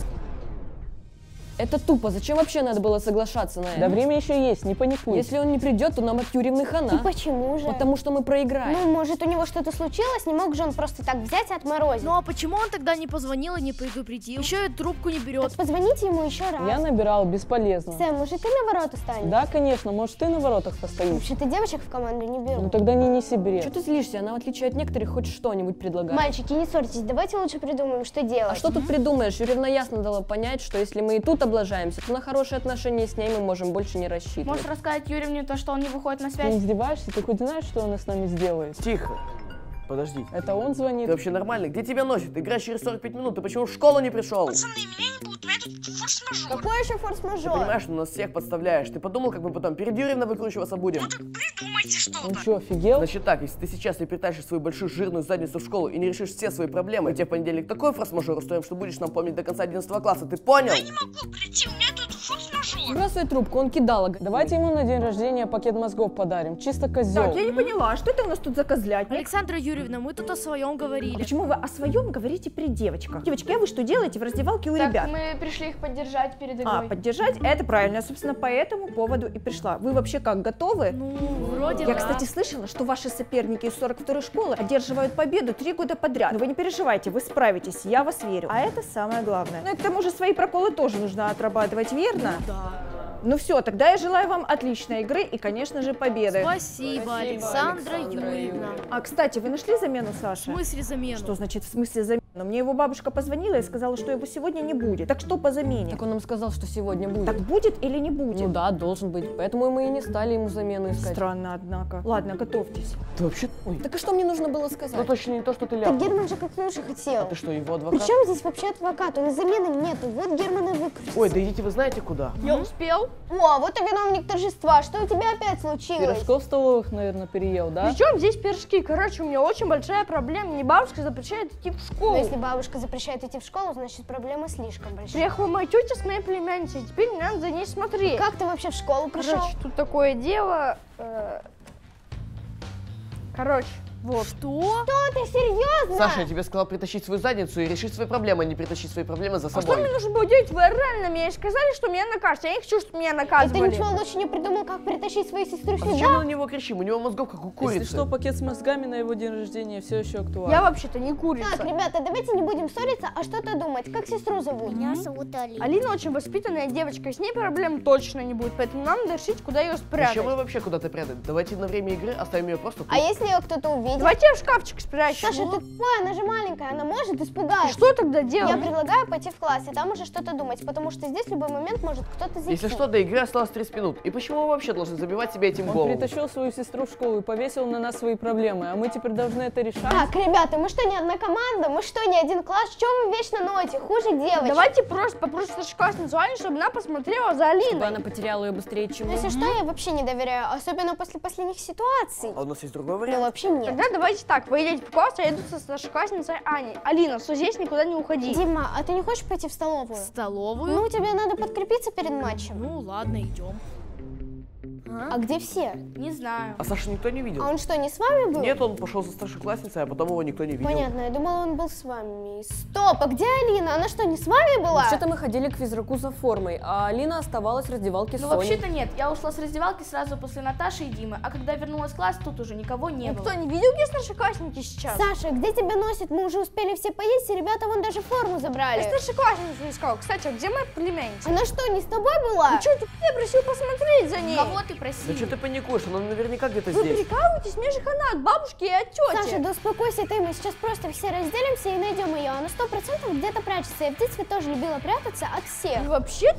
Это тупо. Зачем вообще надо было соглашаться на это? Да время еще есть, не паникуй. Если он не придет, то нам от Юрьевны хана. И почему же? Потому что мы проиграем. Ну, может, у него что-то случилось, не мог же он просто так взять и отморозить. Ну а почему он тогда не позвонил и не предупредил? Еще и трубку не берет. Так позвоните ему еще раз. Я набирал, бесполезно. Сэм, может, ты на ворота станешь? Да, конечно, может, ты на воротах постоишь. Вообще-то девочек в команду не беру. Ну тогда не неси бред. Что ты злишься? Она, в отличие от некоторых, хоть что-нибудь предлагает. Мальчики, не ссорьтесь, давайте лучше придумаем, что делать. А что тут придумаешь? Юрьевна ясно дала понять, что если мы и тут облажаемся, то на хорошие отношения с ней мы можем больше не рассчитывать. Можешь рассказать Юрьевне то, что он не выходит на Ты связь? не издеваешься? Ты хоть знаешь, что он с нами сделает? Тихо. Подожди. Это он звонит? Ты вообще нормальный? Где тебя носит? Ты играешь через сорок пять минут. Ты почему в школу не пришел? Пацаны, меня не будут, этот форс-мажор. Какой еще Ты форс-мажор? понимаешь, что нас всех подставляешь? Ты подумал, как мы потом перед Юрьевной выкручиваться будем? Придумайте что-то. Он что, офигел? Значит так, если ты сейчас не притащишь свою большую жирную задницу в школу и не решишь все свои проблемы, мы тебе в понедельник такой форс-мажор устроим, что будешь нам помнить до конца одиннадцатого класса. Ты понял? Я не могу прийти, у меня тут форс-мажор. Бросай трубку, он кидала. Давайте ему на день рождения пакет мозгов подарим. Чисто козел. Так, я не поняла, что это у нас тут за козлятник? Александра Юрьевна, мы тут о своем говорили. Почему вы о своем говорите при девочках? Девочки, а вы что делаете в раздевалке у Так, ребят? мы пришли их поддержать перед А, игрой. поддержать? Это правильно. Я, собственно, по этому поводу и пришла. Вы вообще как, готовы? Ну, вроде Я, да. кстати, слышала, что ваши соперники из сорок второй школы одерживают победу три года подряд. Но вы не переживайте, вы справитесь, я вас верю. А это самое главное. Ну и к тому же свои проколы тоже нужно отрабатывать, верно? Да. Ну все, тогда я желаю вам отличной игры и, конечно же, победы. Спасибо, Александра Юрьевна. А, кстати, вы нашли замену Саши? В смысле замену? Что значит в смысле замену? Мне его бабушка позвонила и сказала, что его сегодня не будет. Так что по замене? Так он нам сказал, что сегодня будет. Так будет или не будет? Ну да, должен быть. Поэтому мы и не стали ему замену искать. Странно, однако. Ладно, готовьтесь. Ты вообще... Ой, Так и что мне нужно было сказать? ну точно не то, что ты Так ляпнул. Герман же как лучше хотел. А ты что, его адвокат? Причем здесь вообще адвокат? У нас замены нету. Вот Герман и выкрутится. Ой, да идите вы знаете куда. Я успел. О, вот и виновник торжества. Что у тебя опять случилось? Пирожков столовых, наверное, переел, да? Причем здесь пирожки? Короче, у меня очень большая проблема. Мне бабушка запрещает идти в школу. Но если бабушка запрещает идти в школу, значит проблема слишком большая. Приехала моя тетя с моей племянницей, теперь мне надо за ней смотреть. Как ты вообще в школу пришел? Короче, тут такое дело. э, Короче, Вот. Что? Что, ты серьезно? Саша, я тебе сказал притащить свою задницу и решить свои проблемы, а не притащить свои проблемы за А что собой. мне нужно было делать? Вы орали на меня и сказали, что меня накажут. Я не хочу, чтобы меня И ты наказывали. ничего лучше не придумал, как притащить свою сестру А сюда? зачем мы на него кричим? У него мозгов как у курицы. Если что, пакет с мозгами на его день рождения все еще актуален. Я вообще-то не курица. Так, ребята, давайте не будем ссориться, а что-то думать. Как сестру зовут? Меня зовут Алина. Алина очень воспитанная девочка, с ней проблем точно не будет, поэтому нам надо решить, куда ее спрятать. Зачем ее вообще куда-то прятать? Давайте на время игры оставим ее просто тут. А если ее кто-то увидит? Давайте ее в шкафчик спрячем. Саша, ты тупая, она же маленькая, она может испугаться. Что тогда делать? Я предлагаю пойти в класс и там уже что-то думать, потому что здесь в любой момент может кто-то зайти. Если что, до игры осталось тридцать минут. И почему мы вообще должны забивать себе этим Он голову? притащил свою сестру в школу и повесил на нас свои проблемы, а мы теперь должны это решать. Так, ребята, мы что, не одна команда? Мы что, не один класс? Что вы вечно ноете? Хуже девочек. Давайте просто попросим старшеклассницу Аню, чтобы она посмотрела за Алиной. Чтобы она потеряла ее быстрее, чем Ну, мы. если что, я вообще не доверяю, особенно после последних ситуаций. А у нас есть другой Ну, вариант? вообще нет. Тогда давайте так, вы идете в класс, а я иду со старшеклассницей Аней. Алина, что здесь никуда не уходи. Дима, а ты не хочешь пойти в столовую? В столовую? Ну, тебе надо подкрепиться перед матчем. Ну ладно, идем. А где все? Не знаю. А Сашу никто не видел? А он что, не с вами был? Нет, он пошел за старшеклассницей, а потом его никто не видел. Понятно, я думала, он был с вами. Стоп, а где Алина? Она что, не с вами была? Вообще-то мы ходили к физруку за формой, а Алина оставалась в раздевалке с Ну Соней. вообще-то нет, я ушла с раздевалки сразу после Наташи и Димы, а когда вернулась в класс, тут уже никого не было. Никто не видел, где старшеклассники сейчас? Саша, где тебя носит? Мы уже успели все поесть, и ребята вон даже форму забрали. Я старшеклассницу искал. Кстати, а где моя племянница? Она что, не с тобой была? Ну что, я просил посмотреть за ней. Кого ты просил? Да что ты паникуешь? Она наверняка где-то Вы здесь. прикалываетесь? Мне же хана от бабушки и от тети. Саша, да успокойся ты, мы сейчас просто все разделимся и найдем ее. Она сто процентов где-то прячется. Я в детстве тоже любила прятаться от всех. И вообще,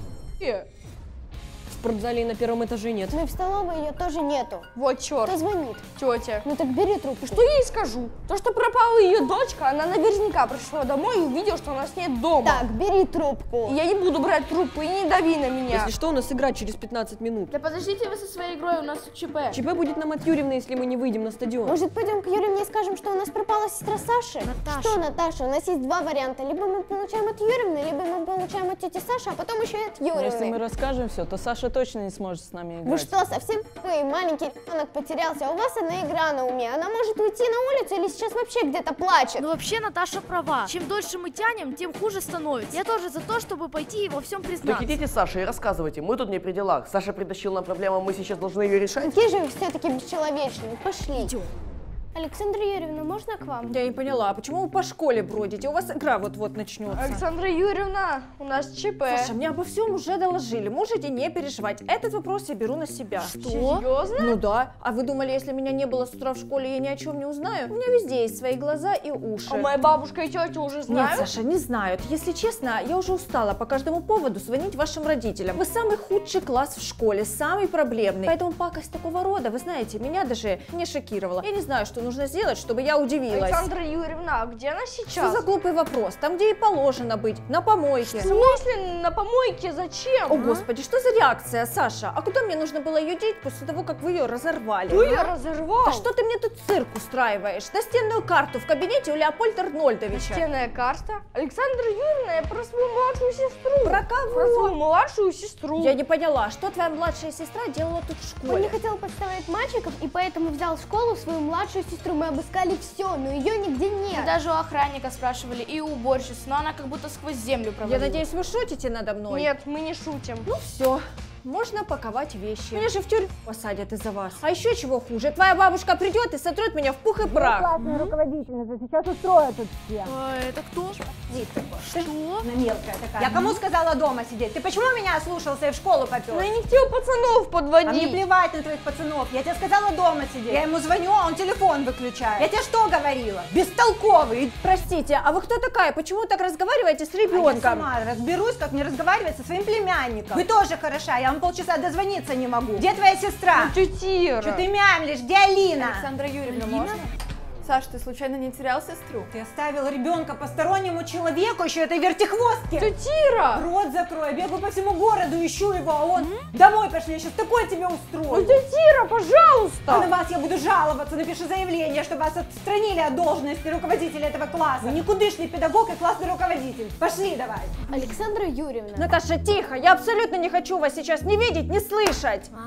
В спортзале и на первом этаже нет. Ну и в столовой ее тоже нету. вот черт. Кто звонит? Тетя. Ну так бери трубку. Что я ей скажу? То, что пропала ее дочка, она наверняка пришла домой и увидела, что у нас нет дома. Так, бери трубку. И я не буду брать трубку, и не дави на меня. Если что, у нас игра через пятнадцать минут. Да подождите вы со своей игрой, у нас тут ЧП. ЧП будет нам от Юрьевны, если мы не выйдем на стадион. Может, пойдем к Юре и скажем, что у нас пропала сестра Саши? Наташа. Что, Наташа? У нас есть два варианта. Либо мы получаем от Юрьевны, либо мы получаем от тети Саши, а потом еще и от Но Юрьевны. если мы расскажем все, то Саша точно не сможет с нами играть. Вы что, совсем тупые? Маленький ребенок потерялся, а у вас одна игра на уме. Она может уйти на улицу или сейчас вообще где-то плачет. Ну вообще Наташа права. Чем дольше мы тянем, тем хуже становится. Я тоже за то, чтобы пойти и во всем Так признаться. идите, Саша, и рассказывайте. Мы тут не при делах. Саша притащил нам проблему, мы сейчас должны ее решать. Какие же вы все-таки бесчеловечные. Пошли. Идем. Александра Юрьевна, можно к вам? Я не поняла, а почему вы по школе бродите? У вас игра вот-вот начнется. Александра Юрьевна, у нас ЧП. Саша, мне обо всем уже доложили. Можете не переживать. Этот вопрос я беру на себя. Что? Серьезно? Ну да. А вы думали, если меня не было с утра в школе, я ни о чем не узнаю? У меня везде есть свои глаза и уши. А моя бабушка и тетя уже знают? Нет, Саша, не знают. Если честно, я уже устала по каждому поводу звонить вашим родителям. Вы самый худший класс в школе, самый проблемный. Поэтому пакость такого рода, вы знаете, меня даже не шокировала. Я не знаю, что нужно сделать, чтобы я удивилась. Александра Юрьевна, а где она Что сейчас? за глупый вопрос? Там, где и положено быть, на помойке. В смысле на помойке? Зачем? О, господи, что за реакция, Саша? А куда мне нужно было ее деть после того, как вы ее разорвали? Кто ее а? разорвал? Да что ты мне тут цирк устраиваешь? Настенную карту в кабинете у Леопольда Арнольдовича. Настенная карта? Александра Юрьевна, я про свою младшую сестру. Про кого? Про свою младшую сестру. Я не поняла, что твоя младшая сестра делала тут в школе? Он не хотел подставлять мальчиков, и поэтому взял в школу свою младшую сестру. Мы обыскали все, но ее нигде нет. Мы даже у охранника спрашивали и у уборщицы, но она как будто сквозь землю Я провалилась. надеюсь, вы шутите надо мной? Нет, мы не шутим. Ну все, можно паковать вещи. Меня же в тюрьму посадят из-за вас. А еще чего хуже, твоя бабушка придет и сотрет меня в пух и прах. Классная руководительница, сейчас устроят тут все. А, это кто? Что? Что? Мелкая такая. Я кому сказала дома сидеть? Ты почему меня ослушался и в школу попёр? Ну я не хотела пацанов подводить. А мне плевать на твоих пацанов. Я тебе сказала дома сидеть. Я ему звоню, а он телефон выключает. Я тебе что говорила? Бестолковый. Простите, а вы кто такая? Почему так разговариваете с А я ребенком? сама разберусь, как мне разговаривать со своим племянником. Вы тоже хороша, я вам полчаса дозвониться не могу. Где твоя сестра? Ну, тетя Ира. Что ты мямлишь? Где Алина? Александра Юрьевна, можно? Саш, ты случайно не терял сестру? Ты оставил ребенка постороннему человеку, еще этой вертихвостке. Тетя Ира! Рот закрой, бегу по всему городу, ищу его, а он... Домой пошли, я сейчас такое тебе устрою. Ну, тетя Ира, пожалуйста! А на вас я буду жаловаться, напишу заявление, что вас отстранили от должности руководителя этого класса. Вы никудышный педагог и классный руководитель. Пошли давай. Александра Юрьевна. Наташа, тихо, я абсолютно не хочу вас сейчас ни видеть, ни слышать. А?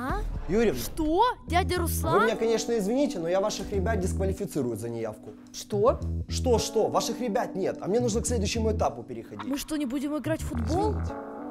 Юрьевна. Что? Дядя Руслан? Вы меня, конечно, извините, но я ваших ребят дисквалифицирую за неявку. Что? Что-что? Ваших ребят нет, а мне нужно к следующему этапу переходить. Мы что, не будем играть в футбол? Извините.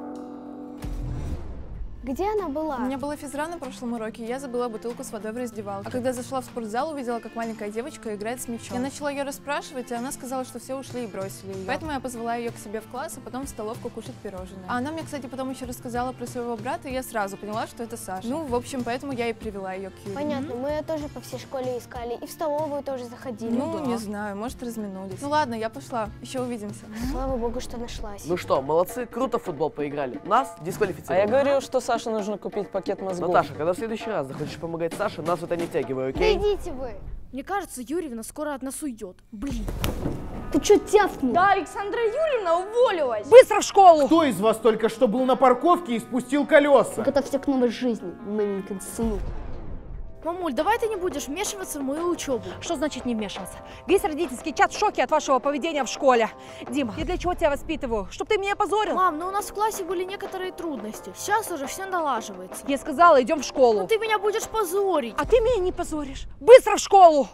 Где она была? У меня была физра на прошлом уроке, и я забыла бутылку с водой в раздевалке. А когда зашла в спортзал, увидела, как маленькая девочка играет с мячом. Я начала ее расспрашивать, и она сказала, что все ушли и бросили ее. Поэтому я позвала ее к себе в класс, а потом в столовку кушать пирожное. А она мне, кстати, потом еще рассказала про своего брата, и я сразу поняла, что это Саша. Ну, в общем, поэтому я и привела ее к Юре. Понятно, мы ее тоже по всей школе искали, и в столовую тоже заходили. Ну, не знаю, может, разминулись. Ну ладно, я пошла, еще увидимся. Слава богу, что нашлась. Ну что, молодцы, круто в футбол поиграли. Нас дисквалифицировали. А я говорил, что Саше нужно купить пакет мозгов. Наташа, когда в следующий раз захочешь помогать Саше, нас в это не втягивай, Да окей? идите вы. Мне кажется, Юрьевна скоро от нас уйдет. Блин. Ты что тявкнул? Да, Александра Юрьевна уволилась. Быстро в школу! Кто из вас только что был на парковке и спустил колеса? Готовься к новой жизни, маменькин сынок. Мамуль, давай ты не будешь вмешиваться в мою учебу. Что значит не вмешиваться? Весь родительский чат в шоке от вашего поведения в школе. Дима, я для чего тебя воспитываю? Чтоб ты меня опозорил? Мам, ну у нас в классе были некоторые трудности. Сейчас уже все налаживается. Я сказала, идем в школу. Ну ты меня будешь позорить. А ты меня не позоришь. Быстро в школу!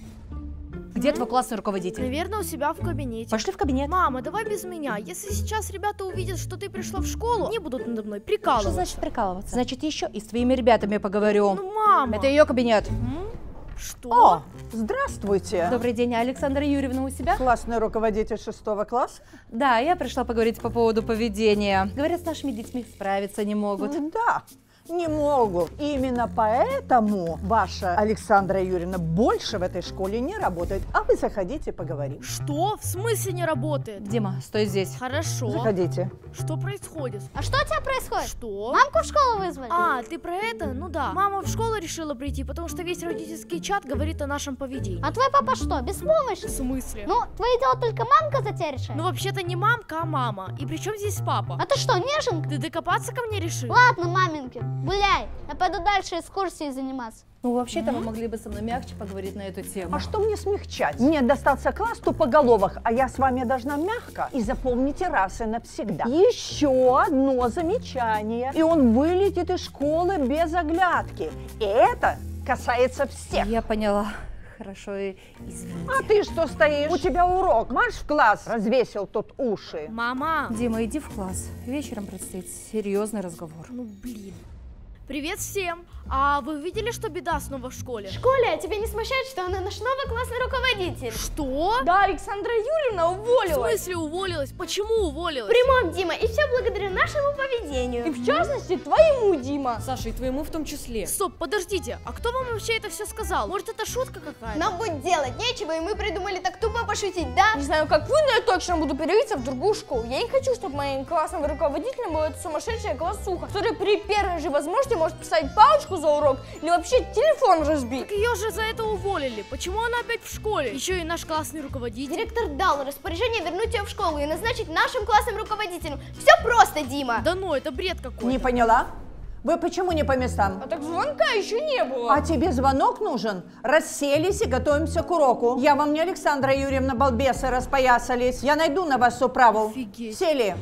Где твой классный руководитель? Наверное, у себя в кабинете. Пошли в кабинет. Мама, давай без меня. Если сейчас ребята увидят, что ты пришла в школу, они будут надо мной прикалываться. Что значит прикалываться? Значит, еще и с твоими ребятами поговорю. Ну, мама. Это ее кабинет. М? Что? О, здравствуйте. Добрый день, Александра Юрьевна у себя? Классный руководитель шестого класса? Да, я пришла поговорить по поводу поведения. Говорят, с нашими детьми справиться не могут. Да, не могут. Именно поэтому ваша Александра Юрьевна больше в этой школе не работает. А вы заходите, поговорим. Что? В смысле не работает? Дима, стой здесь. Хорошо. Заходите. Что происходит? А что у тебя происходит? Что? Мамку в школу вызвали? А, ты про это? Ну да. Мама в школу решила прийти, потому что весь родительский чат говорит о нашем поведении. А твой папа что, беспомощный? В смысле? Ну, твои дела только мамка за тебя решает. Ну вообще-то не мамка, а мама. И при чем здесь папа? А ты что, неженка? Ты докопаться ко мне решил? Ладно, маменькин, гуляй. Я пойду дальше экскурсией заниматься. Ну, вообще-то вы могли бы со мной мягче поговорить на эту тему. А что мне смягчать? Мне достался класс тупоголовых, а я с вами должна мягко. И запомните раз и навсегда. Еще одно замечание, и он вылетит из школы без оглядки. И это касается всех. Я поняла. Хорошо, извините. А ты что стоишь? У тебя урок. Марш в класс. Развесил тут уши. Мама! Дима, иди в класс. Вечером предстоит серьезный разговор. Ну, блин. Привет всем! А вы видели, что беда снова в школе? В школе? А тебя не смущает, что она наш новый классный руководитель? Что? Да, Александра Юрьевна уволилась. В смысле уволилась? Почему уволилась? Прямом, Дима, и все благодаря нашему поведению. И в частности, твоему, Дима. Саша, и твоему в том числе. Стоп, подождите, а кто вам вообще это все сказал? Может, это шутка какая-то? Нам будет делать нечего, и мы придумали так тупо пошутить, да? Не знаю, как вы, но я точно буду переводиться в другую школу. Я не хочу, чтобы моим классным руководителем была эта сумасшедшая классуха, которая при первой же возможности может поставить палочку за урок или вообще телефон разбить. Так ее же за это уволили. Почему она опять в школе? Еще и наш классный руководитель. Директор дал распоряжение вернуть ее в школу и назначить нашим классным руководителем. Все просто, Дима. Да ну, это бред какой-то. Не поняла? Вы почему не по местам? А так звонка еще не было. А тебе звонок нужен? Расселись и готовимся к уроку. Я вам не Александра Юрьевна, балбесы распоясались. Я найду на вас управу. Офигеть. Сели.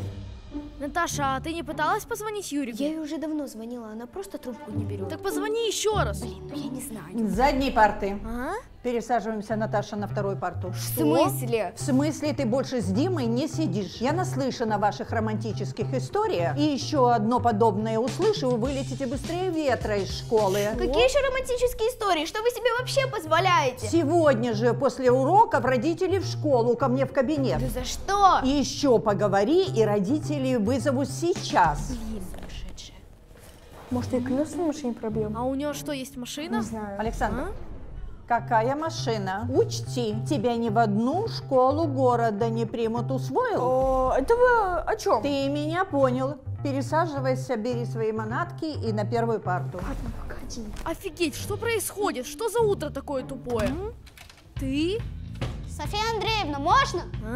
Наташа, а ты не пыталась позвонить Юрику? Я ей уже давно звонила, она просто трубку не берет. Так позвони еще раз. Блин, ну я не знаю. С задней парты. А? Пересаживаемся, Наташа, на вторую парту. В смысле? В смысле, ты больше с Димой не сидишь. Я наслышана о ваших романтических историях. И еще одно подобное услышу, вы вылетите быстрее ветра из школы. Какие еще романтические истории? Что вы себе вообще позволяете? Сегодня же, после уроков, родители в школу, ко мне в кабинет. Да за что? И еще поговори, и родителей вызову сейчас. Блин, сумасшедшая. Может, и колеса на машине пробьем? А у нее что, есть машина? Не знаю. Александр, А? какая машина? Учти, тебя ни в одну школу города не примут, усвоил? О, это вы о чем? Ты меня понял. Пересаживайся, бери свои манатки и на первую парту. Ладно, погоди. Офигеть, что происходит? Что за утро такое тупое? М? Ты? Софья Андреевна, можно? А?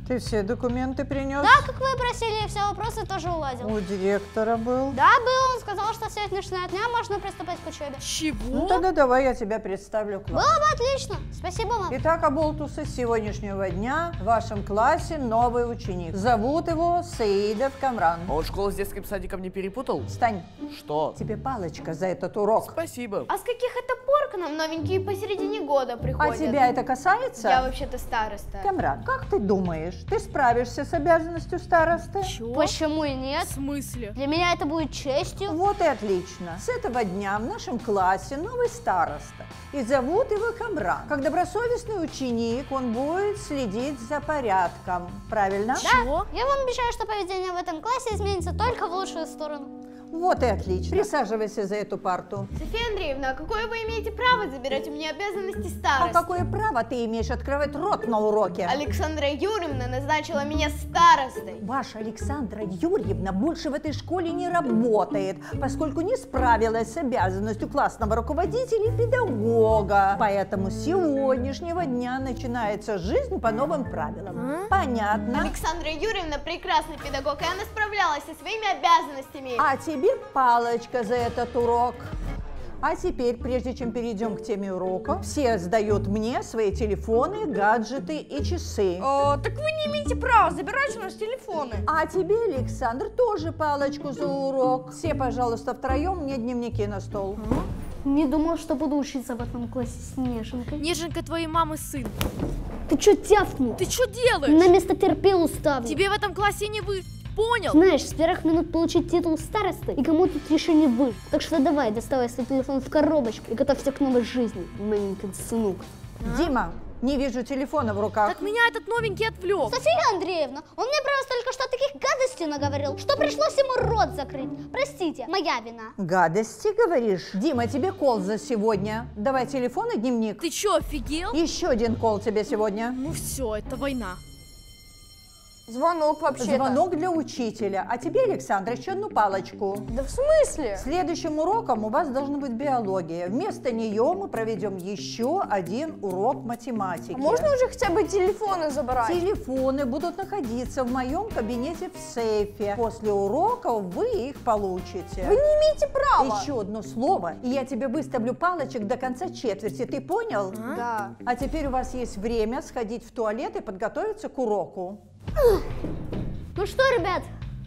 Ты все документы принес? Да, как вы просили, все вопросы тоже уладил. У директора был? Да, был. Он сказал, что с сегодняшнего дня можно приступать к учебе. Чего? Ну тогда давай я тебя представлю класс. Было бы отлично. Спасибо вам. Итак, оболтусы, с сегодняшнего дня в вашем классе новый ученик. Зовут его Саидов Камран. А он школу с детским садиком не перепутал? Встань. Что? Тебе палочка за этот урок. Спасибо. А с каких это пор к нам новенькие посередине года приходят? А тебя это касается? Я вообще-то староста. Камран, как ты думаешь, ты справишься с обязанностью старосты? Чего? Почему и нет? В смысле? Для меня это будет честью. Вот и отлично. С этого дня в нашем классе новый староста. И зовут его Камран. Как добросовестный ученик, он будет следить за порядком. Правильно? Да. Я вам обещаю, что поведение в этом классе изменится только в лучшую сторону. Вот и отлично. Присаживайся за эту парту. Софья Андреевна, а какое вы имеете право забирать у меня обязанности старосты? А какое право ты имеешь открывать рот на уроке? Александра Юрьевна назначила меня старостой. Ваша Александра Юрьевна больше в этой школе не работает, поскольку не справилась с обязанностью классного руководителя и педагога. Поэтому с сегодняшнего дня начинается жизнь по новым правилам. А? Понятно? Александра Юрьевна прекрасный педагог, и она справлялась со своими обязанностями. А тебе палочка за этот урок. А теперь, прежде чем перейдем к теме урока, все сдают мне свои телефоны, гаджеты и часы. О, так вы не имеете права забирать у нас телефоны. А тебе, Александр, тоже палочку за урок. Все, пожалуйста, втроем мне дневники на стол. Не думал, что буду учиться в этом классе с Неженкой. Неженка твоей мамы сын. Ты чё тявкнул? Ты чё делаешь? На место терпелу ставлю. Тебе в этом классе не вы. Понял? Знаешь, с первых минут получить титул старосты и кому тут еще не вы. Так что давай, доставай свой телефон в коробочку и готовься к новой жизни, маленький сынок. А? Дима, не вижу телефона в руках. Так меня этот новенький отвлек. Софья Андреевна, он мне просто только что таких гадостей наговорил, что пришлось ему рот закрыть. Простите, моя вина. Гадости, говоришь? Дима, тебе кол за сегодня. Давай телефон и дневник. Ты чё, офигел? Еще один кол тебе сегодня. Ну все, это война. Звонок вообще-то. Звонок для учителя. А тебе, Александр, еще одну палочку. Да в смысле? Следующим уроком у вас должна быть биология. Вместо нее мы проведем еще один урок математики. А можно уже хотя бы телефоны забрать? Телефоны будут находиться в моем кабинете в сейфе. После уроков вы их получите. Вы не имеете права. Еще одно слово, и я тебе выставлю палочек до конца четверти. Ты понял? А? Да. А теперь у вас есть время сходить в туалет и подготовиться к уроку. Ну что, ребят,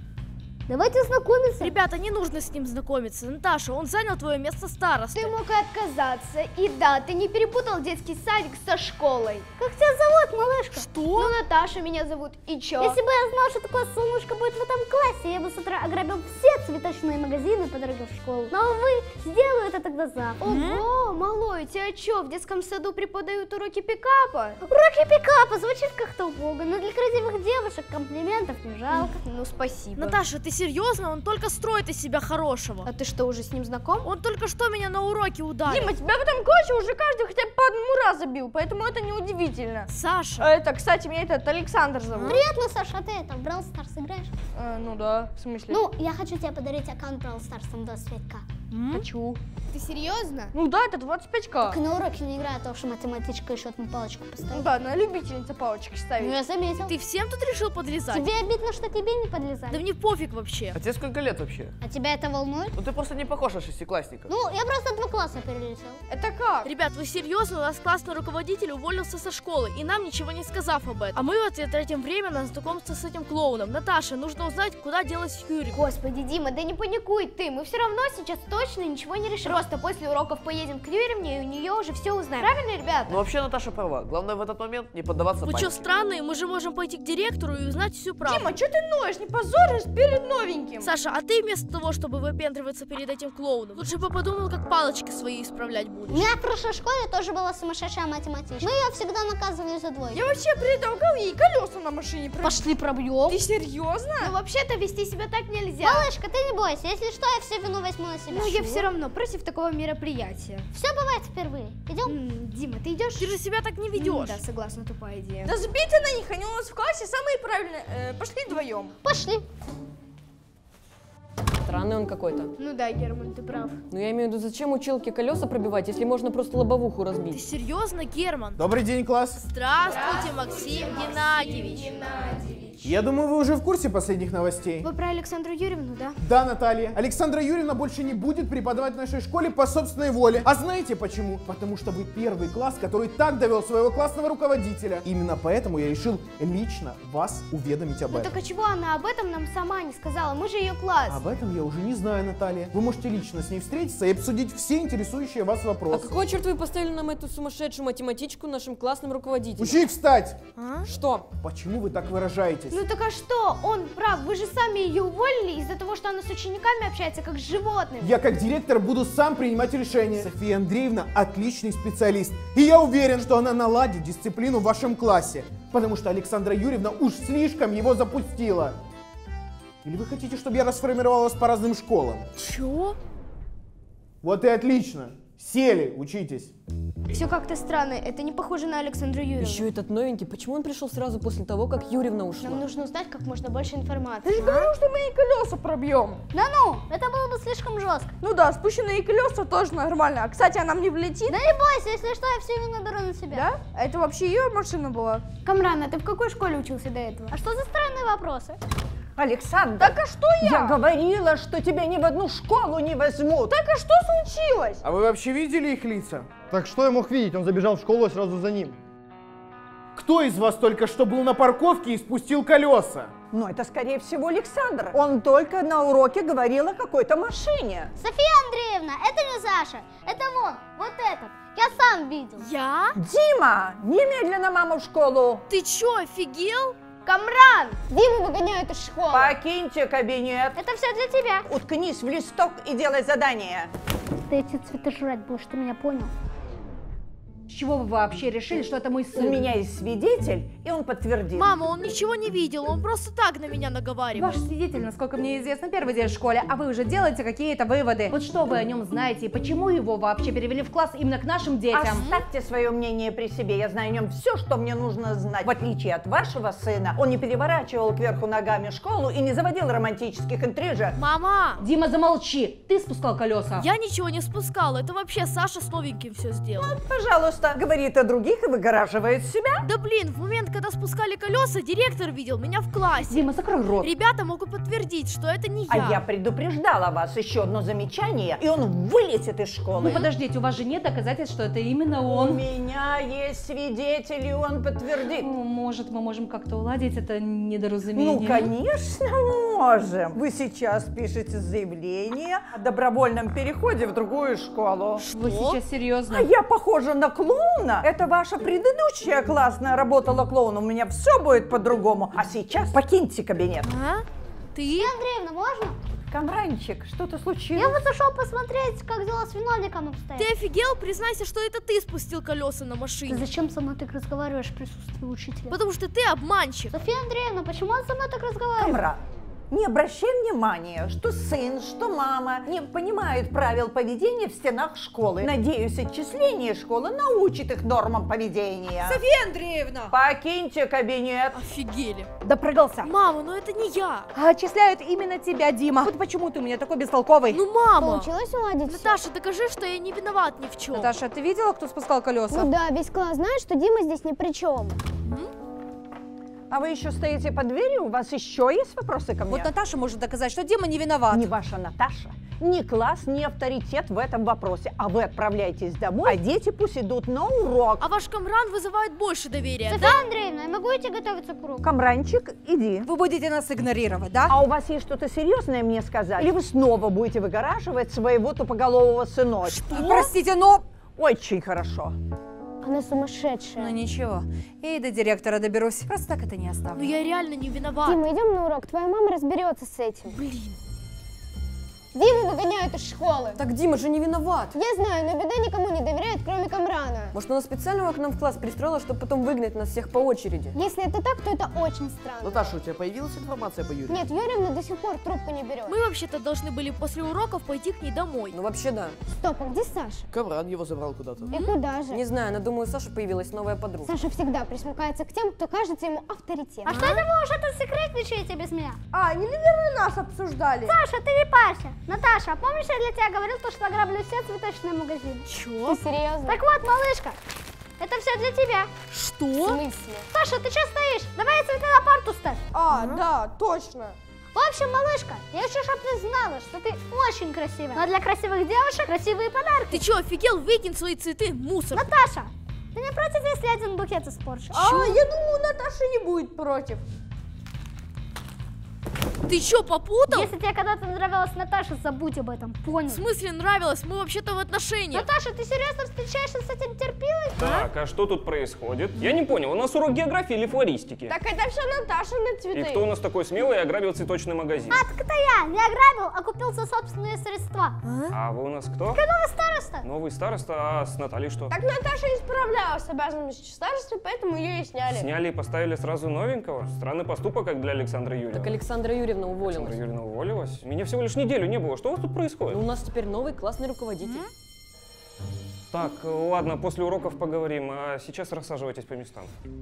давайте знакомиться. Ребята, не нужно с ним знакомиться. Наташа, он занял твое место старосты. Ты мог и отказаться. И да, ты не перепутал детский садик со школой. Как тебя зовут, малышка? Что? Ну, Наташа меня зовут. И чё? Если бы я знал, что такое солнышко будет в этом классе, я бы с утра ограбил все цветочные магазины по дороге в школу. Но, увы, сделаю это тогда завтра. Ого, малой, у тебя чё, в детском саду преподают уроки пикапа? Уроки пикапа звучит как-то убого, но для красивых девушек комплиментов не жалко. Ну, спасибо. Наташа, ты серьезно? Он только строит из себя хорошего. А ты что, уже с ним знаком? Он только что меня на уроке ударил. Дима, тебя в этом классе уже каждый хотя бы по одному разу бил, поэтому это не удивительно. Саша. Это, кстати, меня этот Александр зовут. Приятно, Саша, а ты это, в Brawl Stars играешь? Э, ну да, в смысле? Ну, я хочу тебе подарить аккаунт Brawl Stars, там двадцать пять ка. Хочу. Ты серьезно? Ну да, это двадцать пять ка. Так и на уроке не играю, а то, что математичка еще одну палочку поставила. Ну да, она любительница палочки ставить. Ну, я заметил. Ты всем тут решил подлезать? Тебе обидно, что тебе не подлезать? Да мне пофиг вообще. А тебе сколько лет вообще? А тебя это волнует? Ну ты просто не похож на шестиклассника. Ну, я просто два класса перелетел. Это как? Ребят, вы серьезно? У нас классный руководитель уволился со школы, и нам ничего не сказав об этом. А мы в ответ тратим время на знакомство с этим клоуном. Наташа, нужно узнать, куда делась Юрий. Господи, Дима, да не паникуй ты. Мы все равно сейчас точно ничего не решим. Просто после уроков поедем к Юрьевне, и у нее уже все узнаем. Правильно, ребята? Ну вообще Наташа права. Главное в этот момент не поддаваться Вы панике. что, странные? Мы же можем пойти к директору и узнать всю правду. Дима, что ты ноешь? Не позоришь перед новеньким. Саша, а ты вместо того, чтобы выпендриваться перед этим клоуном, лучше бы подумал, как палочки свои исправлять будешь. У меня в прошлой школе тоже была сумасшедшая математичка. Мы ее всегда наказывали за двойку. Я вообще предлагал ей колеса на машине пробить. Пошли пробьем. Ты серьезно? Ну вообще-то вести себя так нельзя. Малышка, ты не бойся, если что, я всю вину возьму на себя. Ну, я все равно против такого мероприятия. Все бывает впервые. Идем? М-м, Дима, ты идешь? Ты же себя так не ведешь. Да, согласна, тупая идея. Да забейте на них, они у нас в классе самые правильные. Э, пошли вдвоем. Пошли. Странный он какой-то. Ну да, Герман, ты прав. Ну я имею в виду, зачем училке колеса пробивать, если можно просто лобовуху Ты разбить? серьезно, Герман? Добрый день, класс. Здравствуйте, Максим Геннадьевич. Я думаю, вы уже в курсе последних новостей. Вы про Александру Юрьевну, да? Да, Наталья. Александра Юрьевна больше не будет преподавать в нашей школе по собственной воле. А знаете почему? Потому что вы первый класс, который так довел своего классного руководителя. Именно поэтому я решил лично вас уведомить об Ну этом. так а чего она об этом нам сама не сказала? Мы же ее класс. Об этом я уже не знаю, Наталья. Вы можете лично с ней встретиться и обсудить все интересующие вас А вопросы. какой черт вы поставили нам эту сумасшедшую математичку нашим классным руководителем? Ученик, встать! А? Что? Почему вы так выражаетесь? Ну так а что? Он прав. Вы же сами ее уволили из-за того, что она с учениками общается как с животными. Я как директор буду сам принимать решения. София Андреевна отличный специалист. И я уверен, что она наладит дисциплину в вашем классе. Потому что Александра Юрьевна уж слишком его запустила. Или вы хотите, чтобы я расформировал вас по разным школам? Чего? Вот и отлично. Сели, учитесь. Все как-то странно. Это не похоже на Александру Юрьевну. Еще этот новенький. Почему он пришел сразу после того, как Юрьевна ушла? Нам нужно узнать как можно больше информации. Ты же говорил, что мы ей колеса пробьем. Да ну, это было бы слишком жестко. Ну да, спущенные колеса тоже нормально. А, кстати, она мне влетит. Да не бойся, если что, я все вину беру на себя. Да? А это вообще ее машина была? Камран, а ты в какой школе учился до этого? А что за странные вопросы? Александр, Так а что я? я говорила, что тебя ни в одну школу не возьмут. Так а что случилось? А вы вообще видели их лица? Так что я мог видеть? Он забежал в школу, а сразу за ним. Кто из вас только что был на парковке и спустил колеса? Ну, это, скорее всего, Александр. Он только на уроке говорил о какой-то машине. София Андреевна, это не Саша, это вон, вот этот. Я сам видел. Я? Дима, немедленно маму в школу. Ты чё, офигел? Камран! Диму выгоняют из школы. Покиньте кабинет. Это все для тебя. Уткнись в листок и делай задание. Ты эти цветы жрать будешь, ты меня понял? С чего вы вообще решили, что это мой сын? У меня есть свидетель, и он подтвердит. Мама, он ничего не видел, он просто так на меня наговаривал. Ваш свидетель, насколько мне известно, первый день в школе, а вы уже делаете какие-то выводы. Вот что вы о нем знаете и почему его вообще перевели в класс именно к нашим детям? Оставьте свое мнение при себе. Я знаю о нем все, что мне нужно знать. В отличие от вашего сына, он не переворачивал кверху ногами школу и не заводил романтических интрижек. Мама! Дима, замолчи! Ты спускал колеса. Я ничего не спускала, это вообще Саша с новеньким все сделал. Вот, пожалуйста, говорит о других и выгораживает себя. Да блин, в момент, когда спускали колеса, директор видел меня в классе. Дима, закрой рот. Ребята могут подтвердить, что это не я. А я предупреждала вас. Еще одно замечание, и он вылетит из школы. Ну подождите, у вас же нет доказательств, что это именно У он. меня есть свидетель, и он подтвердит. Ну, может, мы можем как-то уладить это недоразумение? Ну, конечно, можем. Вы сейчас пишете заявление о добровольном переходе в другую школу. Вы сейчас серьезно? А я похожа на клоуна? Это ваша предыдущая классная работала клоуном. У меня все будет по-другому. А сейчас покиньте кабинет. А? Ты? София Андреевна, можно? Камранчик, что-то случилось? Я вот зашел посмотреть, как дела с виновником обстоят. Ты офигел? Признайся, что это ты спустил колеса на машине. Ты зачем со мной так разговариваешь в присутствии учителя? Потому что ты обманщик. София Андреевна, почему он со мной так разговаривает? Камран, не обращай внимания, что сын, что мама не понимают правил поведения в стенах школы. Надеюсь, отчисление школы научит их нормам поведения. София Андреевна! Покиньте кабинет. Офигели. Допрыгался. Мама, ну это не я. А отчисляют именно тебя, Дима. Вот почему ты у меня такой бестолковый. Ну, мама. Получилось уладить? Наташа, докажи, что я не виноват ни в чем. Наташа, ты видела, кто спускал колеса? Ну да, весь класс знает, что Дима здесь ни при чем. А вы еще стоите под дверью? У вас еще есть вопросы ко мне? Вот Наташа может доказать, что Дима не виноват. Не ваша Наташа, ни класс, ни авторитет в этом вопросе. А вы отправляйтесь домой, а дети пусть идут на урок. А ваш Камран вызывает больше доверия, София да? Андреевна, я могу идти готовиться к уроку? Камранчик, иди. Вы будете нас игнорировать, да? А у вас есть что-то серьезное мне сказать? Или вы снова будете выгораживать своего тупоголового сыночка? Что? Простите, но... Очень хорошо. Она сумасшедшая. Ну ничего, я и до директора доберусь. Просто так это не оставлю. Ну я реально не виноват. Дима, идем на урок, твоя мама разберется с этим. Блин. Диму выгоняют из школы. Так Дима же не виноват. Я знаю, но беда никому не доверяет, кроме Камрана. Может, она специально его к нам в класс пристроила, чтобы потом выгнать нас всех по очереди? Если это так, то это очень странно. Наташа, у тебя появилась информация по Юре? Нет, Юрьевна до сих пор трубку не берет. Мы вообще-то должны были после уроков пойти к ней домой. Ну вообще да. Стоп, а где Саша? Камран его забрал куда-то. И куда же? Не знаю, но думаю, у Саши появилась новая подруга. Саша всегда присмыкается к тем, кто кажется ему авторитетом. А что это вы уже тут секретничаете без меня? А, они, наверное, нас обсуждали. Саша, ты не парься. Наташа, помнишь, я для тебя говорил, то, что ограблю все цветочные магазины? Чё? Ты серьезно? Так вот, малышка, это все для тебя. Что? В смысле? Саша, ты что стоишь? Давай цветы на парту ставь. А, да, точно. В общем, малышка, я хочу, чтобы ты знала, что ты очень красивая. Но для красивых девушек красивые подарки. Ты чё, офигел? Выкинь свои цветы, мусор. Наташа, ты не против, если один букет испорчу? А, я думаю, Наташа не будет против. Ты чё, попутал? Если тебе когда-то нравилась Наташа, забудь об этом, понял? В смысле нравилось? Мы вообще-то в отношениях. Наташа, ты серьезно встречаешься с этим терпилой? Так, а что тут происходит? Я не понял, у нас урок географии или флористики? Так это все Наташа на цветы. И кто у нас такой смелый и ограбил цветочный магазин? А, так это я, не ограбил, а купил за собственные средства. А вы у нас кто? Ты новый староста. Новый староста, а с Натальей что? Так Наташа не справлялась с обязанностью старосты, поэтому ее и сняли. Сняли и поставили сразу новенького? Странный поступок, как для Александры Юрьевны. Так Александра Юрьевна уволилась. Александра Юрьевна уволилась? Меня всего лишь неделю не было. Что у вас тут происходит? Ну, у нас теперь новый классный руководитель. Так, ладно, после уроков поговорим, а сейчас рассаживайтесь по местам.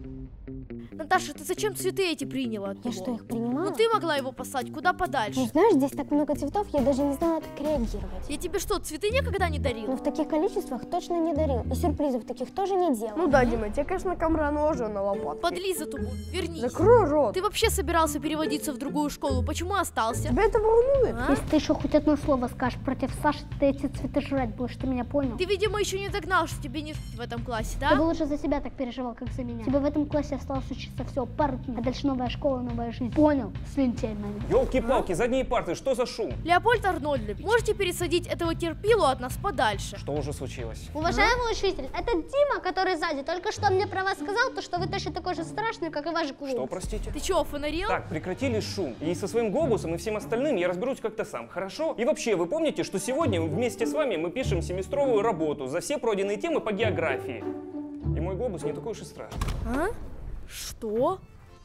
Наташа, ты зачем цветы эти приняла от Я него? что, их принимала? Ну ты могла его послать куда подальше. Ну знаешь, здесь так много цветов, я даже не знала, как реагировать. Я тебе что, цветы никогда не дарил? Ну в таких количествах точно не дарил. И сюрпризов таких тоже не делал. Ну да, Дима, тебе, конечно, Камран уже на лопатку. Подлиза тубу, вернись. Закрой рот. Ты вообще собирался переводиться в другую школу, почему остался? Тебя это волнует? А? Если ты еще хоть одно слово скажешь против Саши, ты эти цветы жрать будешь, ты меня понял? Ты, видимо, еще не догнал, что тебе не жить в этом классе, да? Ты бы лучше за себя так переживал, как за меня. Тебе в этом классе осталось учиться всего пару дней, а дальше новая школа, новая жизнь. Понял? Слюнтяй, мои. Ёлки-палки, задние парты, что за шум? Леопольд Арнольдович, можете пересадить этого терпилу от нас подальше? Что уже случилось? Уважаемый учитель, это Дима, который сзади, только что мне про вас сказал, то, что вы точно такой же страшный, как и ваш голос. Что, простите? Ты чего, фонарил? Так, прекратили шум. И со своим глобусом и всем остальным я разберусь как-то сам, хорошо? И вообще, вы помните, что сегодня вместе с вами мы пишем семестровую работу за все пройденные темы по географии. И мой глобус не такой уж и страшный. А? Что?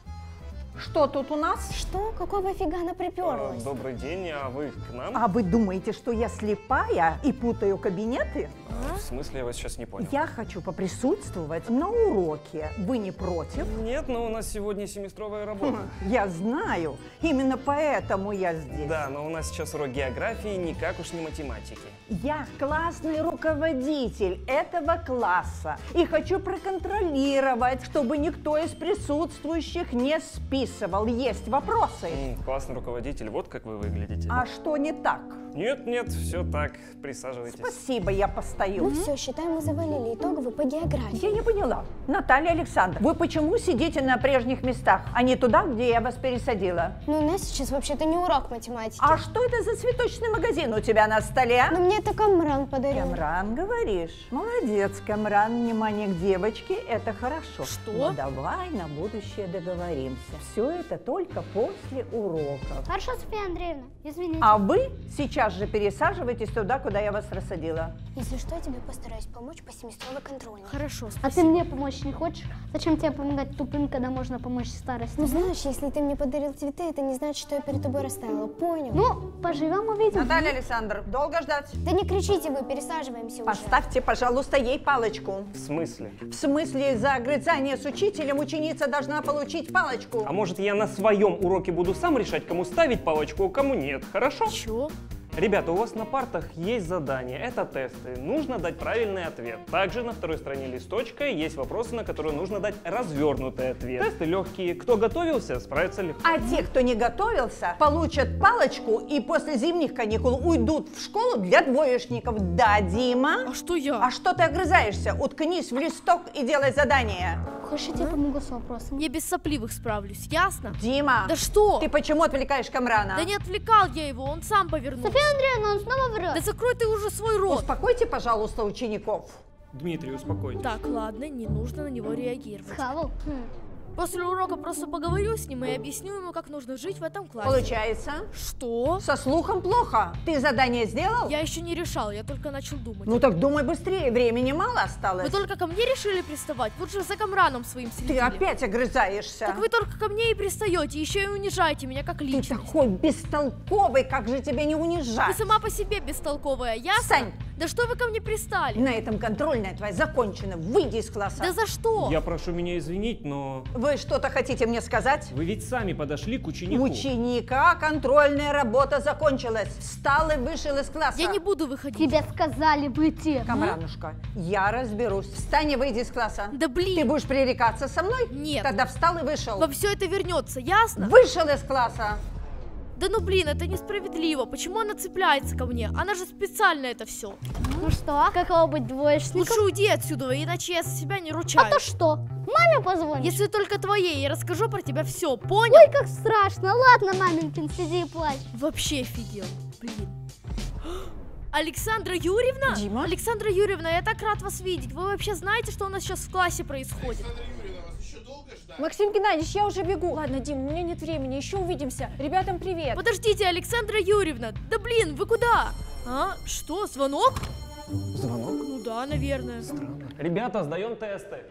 Что тут у нас? Что? Какого фига она приперлась? А, добрый день, а вы к нам? А вы думаете, что я слепая и путаю кабинеты? А, в смысле, я вас сейчас не понял. Я хочу поприсутствовать на уроке. Вы не против? Нет, но у нас сегодня семестровая работа. Хм, я знаю. Именно поэтому я здесь. Да, но у нас сейчас урок географии, никак уж не математики. Я классный руководитель этого класса и хочу проконтролировать, чтобы никто из присутствующих не списывал. Есть вопросы? М, классный руководитель, вот как вы выглядите. А что не так? Нет, нет, все так, присаживайтесь. Спасибо, я постою. Ну все, считаем, мы завалили итоговый по географии. Я не поняла. Наталья Александровна, вы почему сидите на прежних местах, а не туда, где я вас пересадила? Ну у нас сейчас вообще-то не урок математики. А что это за цветочный магазин у тебя на столе? Ну мне это Камран подарил. Камран, говоришь? Молодец, Камран, внимание к девочке, это хорошо. Что? Ну, давай на будущее договоримся. Все это только после уроков. Хорошо, Софья Андреевна, извините. А вы сейчас же пересаживайтесь туда, куда я вас рассадила. Если что, я тебе постараюсь помочь по семестровой контрольной. Хорошо, А спасибо. ты мне помочь не хочешь? Зачем тебе помогать тупым, когда можно помочь старости? Ну знаешь, если ты мне подарил цветы, это не значит, что я перед тобой расставила. Понял? Ну, поживем, увидим. Наталья Александровна, долго ждать? Да не кричите вы, пересаживаемся уже. Поставьте, пожалуйста, ей палочку. В смысле? В смысле, за огрызание с учителем ученица должна получить палочку. А может, я на своем уроке буду сам решать, кому ставить палочку, а кому нет, хорошо? Чё? Ребята, у вас на партах есть задания, это тесты. Нужно дать правильный ответ. Также на второй стороне листочка есть вопросы, на которые нужно дать развернутый ответ. Тесты легкие. Кто готовился, справится легко. А те, кто не готовился, получат палочку и после зимних каникул уйдут в школу для двоечников. Да, Дима? А что я? А что ты огрызаешься? Уткнись в листок и делай задание. Хочешь, я тебе помогу с вопросом? Я без сопливых справлюсь, ясно? Дима! Да что? Ты почему отвлекаешь Камрана? Да не отвлекал я его, он сам повернулся. Софья Андреевна, он снова врет. Да закрой ты уже свой рот. Успокойте, пожалуйста, учеников. Дмитрий, успокойтесь. Так, ладно, не нужно на него реагировать. Схавал? Хм. После урока просто поговорю с ним и объясню ему, как нужно жить в этом классе. Получается? Что? Со слухом плохо. Ты задание сделал? Я еще не решал, я только начал думать. Ну так думай быстрее, времени мало осталось. Вы только ко мне решили приставать? Лучше за Камраном своим следили. Ты опять огрызаешься. Так вы только ко мне и пристаете, еще и унижаете меня как личность. Ты такой бестолковый, как же тебя не унижать? Ты сама по себе бестолковая, ясно? Встань. Да что вы ко мне пристали? На этом контрольная твоя закончена. Выйди из класса. Да за что? Я прошу меня извинить, но... Вы что-то хотите мне сказать? Вы ведь сами подошли к ученику. Ученика контрольная работа закончилась. Встал и вышел из класса. Я не буду выходить. Тебе сказали выйти. Камранушка, я разберусь. Встань и выйди из класса. Да блин. Ты будешь пререкаться со мной? Нет. Тогда встал и вышел. Во все это вернется, ясно? Вышел из класса. Да ну блин, это несправедливо. Почему она цепляется ко мне? Она же специально это все. Ну что, каково быть двоечником? Лучше уйди отсюда, иначе я за себя не ручаюсь. А то что? Маме позвонишь? Если только твоей, я расскажу про тебя все, понял? Ой, как страшно. Ладно, маменькин, сиди и плачь. Вообще офигел, блин. Александра Юрьевна? Дима? Александра Юрьевна, я так рад вас видеть. Вы вообще знаете, что у нас сейчас в классе происходит? Максим Геннадьевич, я уже бегу. Ладно, Дим, у меня нет времени, еще увидимся. Ребятам привет. Подождите, Александра Юрьевна. Да блин, вы куда? А? Что, звонок? Звонок? Ну да, наверное. Странно. Ребята, сдаем тесты.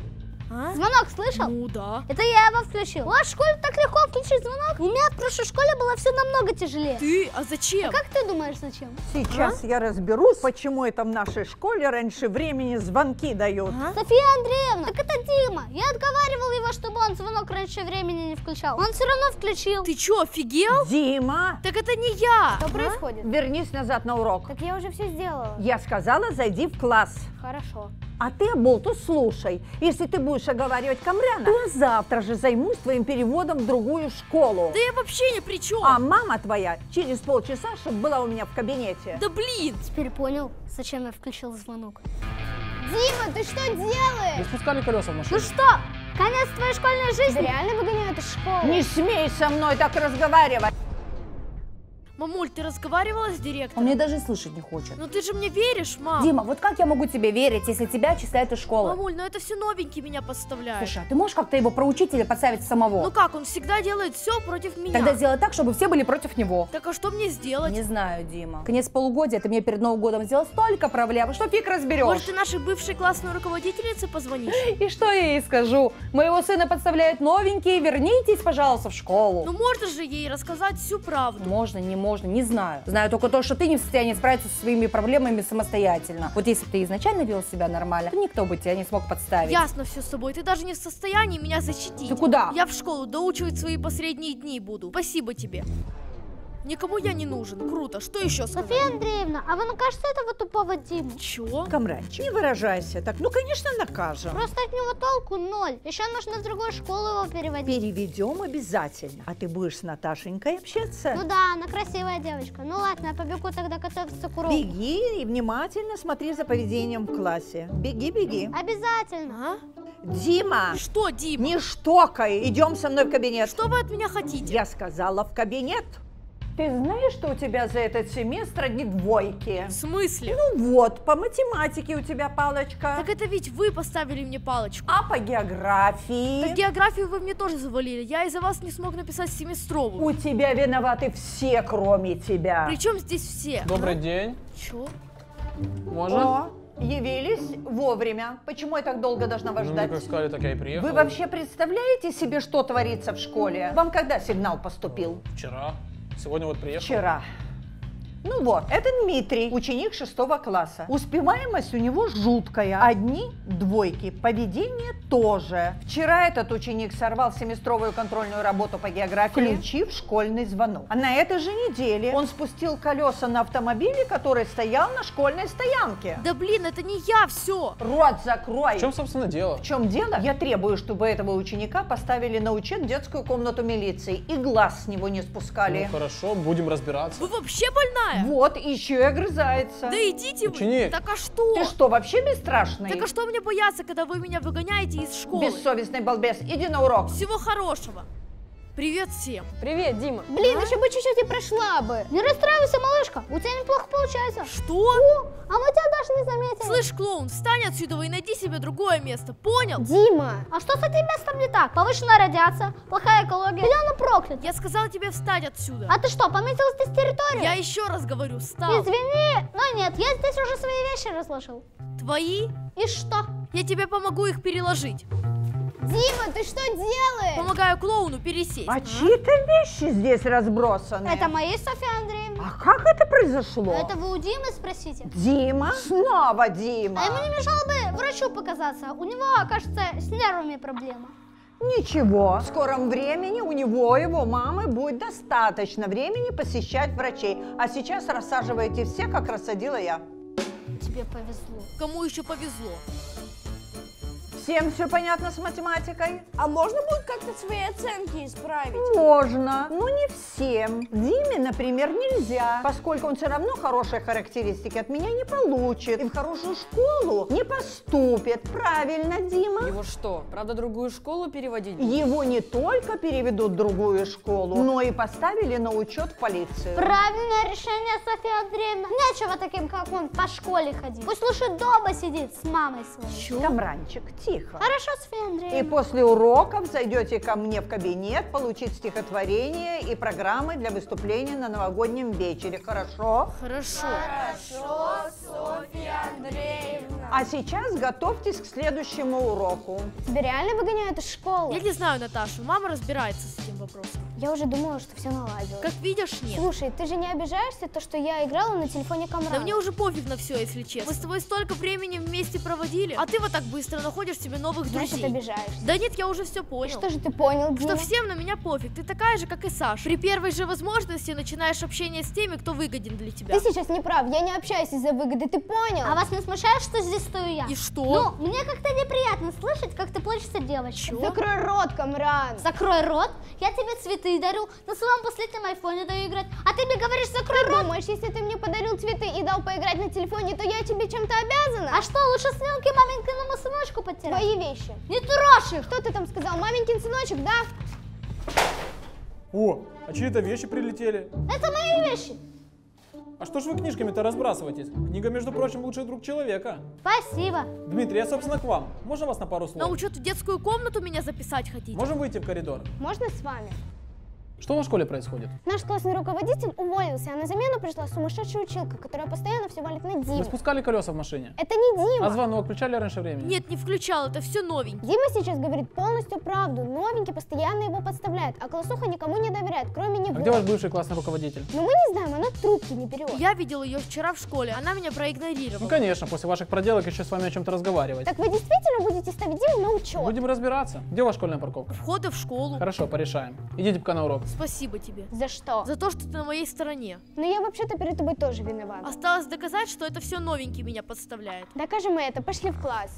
А? Звонок слышал? Ну да. Это я его включил. У вас в школе так легко включить звонок? У меня в прошлой школе было все намного тяжелее. Ты? А зачем? А как ты думаешь, зачем? Сейчас а? я разберусь, почему это в нашей школе раньше времени звонки дают. А? София Андреевна, так это Дима. Я отговаривал его, чтобы он звонок раньше времени не включал. Он все равно включил. Ты что, офигел? Дима! Так это не я. Что а? происходит? Вернись назад на урок. Так я уже все сделала. Я сказала, зайди в класс. Хорошо. А ты, Болтус, слушай. Если ты будешь оговаривать Камрана, то я завтра же займусь твоим переводом в другую школу. Да я вообще ни при чем. А мама твоя через полчаса, чтобы была у меня в кабинете. Да блин. Теперь понял, зачем я включил звонок. Дима, ты что делаешь? Вы спускали колеса в машине? Ну что, конец твоей школьной жизни? Реально выгоняют из школы? Не смей со мной так разговаривать. Мамуль, ты разговаривала с директором? Он мне даже слышать не хочет. Ну ты же мне веришь, мам. Дима, вот как я могу тебе верить, если тебя отчисляют из школы? Мамуль, ну это все новенький меня подставляет. Слушай, а ты можешь как-то его проучить или подставить самого? Ну как, он всегда делает все против меня. Тогда сделай так, чтобы все были против него. Так а что мне сделать? Не знаю, Дима. Конец полугодия, ты мне перед Новым годом сделал столько проблем, что фиг разберешь. Может, ты нашей бывшей классной руководительнице позвонишь? И что я ей скажу? Моего сына подставляют новенькие, вернитесь, пожалуйста, в школу. Ну можно же ей рассказать всю правду. Можно, не можно, не знаю. Знаю только то, что ты не в состоянии справиться со своими проблемами самостоятельно. Вот если бы ты изначально вел себя нормально, то никто бы тебя не смог подставить. Ясно все с тобой, ты даже не в состоянии меня защитить. Ты куда? Я в школу доучивать свои последние дни буду. Спасибо тебе. Никому я не нужен. Круто. Что еще сказать? София Андреевна, а вы накажете этого тупого Диму? Чего? Камранчик, не выражайся так. Ну, конечно, накажем. Просто от него толку ноль. Еще нужно в другую школу его переводить. Переведем обязательно. А ты будешь с Наташенькой общаться? Ну да, она красивая девочка. Ну ладно, я побегу тогда готовиться к уроку. Беги и внимательно смотри за поведением в классе. Беги, беги. Обязательно. А? Дима! Что, Дима? Не штокай. Идем со мной в кабинет. Что вы от меня хотите? Я сказала в кабинет. Ты знаешь, что у тебя за этот семестр одни двойки? В смысле? Ну вот, по математике у тебя палочка. Так это ведь вы поставили мне палочку. А по географии? Так географию вы мне тоже завалили. Я из-за вас не смог написать семестровую. У тебя виноваты все, кроме тебя. Причем здесь все? Добрый а? день. Чё? Можно? О, явились вовремя. Почему я так долго должна вас Ну, ждать? вы как сказали, так я и приехал. Вы вообще представляете себе, что творится в школе? Вам когда сигнал поступил? Вчера. Сегодня вот приехал. Вчера. Ну вот, это Дмитрий, ученик шестого класса. Успеваемость у него жуткая. Одни двойки, поведение тоже. Вчера этот ученик сорвал семестровую контрольную работу по географии, включив школьный звонок. А на этой же неделе он спустил колеса на автомобиле, который стоял на школьной стоянке. Да блин, это не я, все. Рот закрой. В чем, собственно, дело? В чем дело? Я требую, чтобы этого ученика поставили на учет в детскую комнату милиции и глаз с него не спускали. Ну хорошо, будем разбираться. Вы вообще больная? Вот, еще и огрызается. Да идите Ученик. вы. Так а что? Ты что, вообще бесстрашный? Так а что мне бояться, когда вы меня выгоняете из школы? Бессовестный балбес, иди на урок. Всего хорошего. Привет всем. Привет, Дима. Блин, еще бы чуть-чуть и прошла бы. Не расстраивайся, малышка, у тебя неплохо получается. Что? О, а мы тебя даже не заметили. Слышь, клоун, встань отсюда и найди себе другое место, понял? Дима, а что с этим местом не так? Повышенная радиация, плохая экология, или оно проклято? Я сказала тебе встать отсюда. А ты что, пометил здесь территорию? Я еще раз говорю, встал. Извини, но нет, я здесь уже свои вещи разложил. Твои? И что? Я тебе помогу их переложить. Дима, ты что делаешь? Помогаю клоуну пересесть. А чьи-то вещи здесь разбросаны? Это мои, Софья Андреевна. А как это произошло? Это вы у Димы спросите. Дима? Снова Дима. А ему не мешало бы врачу показаться. У него, кажется, с нервами проблема. Ничего, в скором времени у него и его мамы будет достаточно времени посещать врачей. А сейчас рассаживайте все, как рассадила я. Тебе повезло. Кому еще повезло? Всем все понятно с математикой? А можно будет как-то свои оценки исправить? Можно, но не всем. Диме, например, нельзя, поскольку он все равно хорошие характеристики от меня не получит. И в хорошую школу не поступит. Правильно, Дима? Его что, правда другую школу переводить? Его не только переведут в другую школу, но и поставили на учет в полицию. Правильное решение, Софья Андреевна. Нечего таким, как он, по школе ходить. Пусть лучше дома сидит с мамой своей. Камранчик, тихо. Хорошо, Софья Андреевна. И после уроков зайдете ко мне в кабинет получить стихотворение и программы для выступления на новогоднем вечере. Хорошо? Хорошо. Хорошо, Софья Андреевна. А сейчас готовьтесь к следующему уроку. Тебя реально выгоняют из школы? Я не знаю, Наташа, мама разбирается с этим вопросом. Я уже думала, что все наладилось. Как видишь, нет. Слушай, ты же не обижаешься, то, что я играла на телефоне Камрана? Да мне уже пофиг на все, если честно. Мы с тобой столько времени вместе проводили, а ты вот так быстро находишь себе новых Значит, друзей. обижаешься. Да нет, я уже все понял. И что же ты понял, Дима? Что всем на меня пофиг. Ты такая же, как и Саша. При первой же возможности начинаешь общение с теми, кто выгоден для тебя. Ты сейчас не прав, я не общаюсь из-за выгоды, ты понял? А вас не смущает, что здесь стою я? И что? Ну, мне как-то неприятно слышать, как ты плачешься девочка. Чё? Закрой рот, Камран. Закрой рот? Я тебе цветы дарю, на своем последнем айфоне даю играть, а ты мне говоришь, закрой рот. Думаешь, если ты мне подарил цветы и дал поиграть на телефоне, то я тебе чем-то обязана? А что, лучше снимки маменькиному сыночку потерять? Твои вещи. Не трожь их! Что ты там сказал? Маменькин сыночек, да? О, а чьи это вещи прилетели? Это мои вещи. А что ж вы книжками-то разбрасываетесь? Книга, между прочим, лучший друг человека. Спасибо. Дмитрий, я, собственно, к вам. Можно вас на пару слов? На учет в детскую комнату меня записать хотите? Можем выйти в коридор? Можно с вами? Что в школе происходит? Наш классный руководитель уволился, а на замену пришла сумасшедшая училка, которая постоянно все валит на Вы Диму. спускали колеса в машине? Это не Дима. А звонок включали раньше времени? Нет, не включал, это все новенький. Дима сейчас говорит полностью правду. Новенький постоянно его подставляет, а классуха никому не доверяет, кроме него. А где ваш бывший классный руководитель? Ну мы не знаем, она трубки не берет. Я видел ее вчера в школе, она меня проигнорировала. Ну, конечно, после ваших проделок еще с вами о чем-то разговаривать. Так вы действительно будете ставить Диму на учет? Будем разбираться. Где у вас школьная парковка? Входа в школу. Хорошо, порешаем. Идите пока на урок. Спасибо тебе. За что? За то, что ты на моей стороне. Но я вообще-то перед тобой тоже виновата. Осталось доказать, что это все новенький меня подставляет. Докажем мы это, пошли в класс.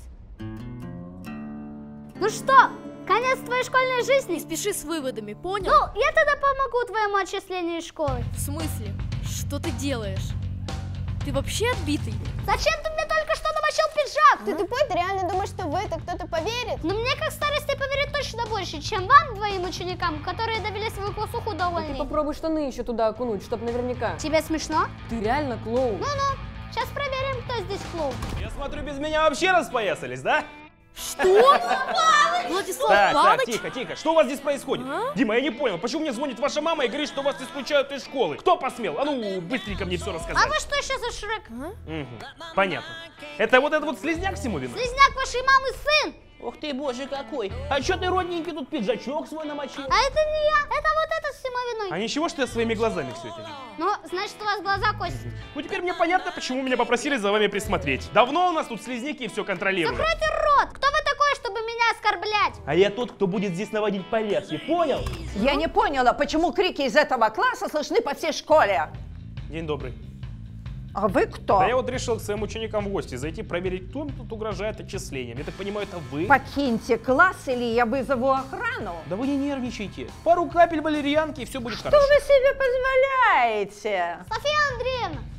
Ну что, конец твоей школьной жизни? Не спеши с выводами, понял? Ну, я тогда помогу твоему отчислению из школы. В смысле? Что ты делаешь? Ты вообще отбитый? Зачем ты мне только что намочил пиджак? Ты тупой, ты реально думаешь, что в это кто-то поверит? Но мне как старости поверить точно больше, чем вам, двоим ученикам, которые довели свою классуху до Ты увольнения. попробуй штаны еще туда окунуть, чтоб наверняка. Тебе смешно? Ты реально клоун. Ну-ну, сейчас проверим, кто здесь клоун. Я смотрю, без меня вообще распоясались, да? Что? Владислав Так, так, Павлович? тихо, тихо. Что у вас здесь происходит? А? Дима, я не понял, почему мне звонит ваша мама и говорит, что вас исключают из школы? Кто посмел? А ну, быстренько мне все рассказать. А вы что еще за Шрек? А? Угу. Понятно. Это вот этот вот слизняк всему виной? Слизняк вашей мамы сын! Ух ты, боже, какой! А чё ты, родненький, тут пиджачок свой намочил? А это не я, это вот этот всему виной. А ничего, что я своими глазами все это видел? Ну, значит, у вас глаза кость. Ну теперь мне понятно, почему меня попросили за вами присмотреть. Давно у нас тут слизняки и все контролируют. Закройте рот! Кто вы такой, чтобы меня оскорблять? А я тот, кто будет здесь наводить порядки, понял? Я не поняла, почему крики из этого класса слышны по всей школе. День добрый. А вы кто? Да я вот решил к своим ученикам в гости зайти, проверить, кто мне тут угрожает отчислением. Я так понимаю, это вы? Покиньте класс, или я вызову охрану. Да вы не нервничайте. Пару капель валерьянки, и все будет Что хорошо. вы себе позволяете? Софья Андреевна, Дима только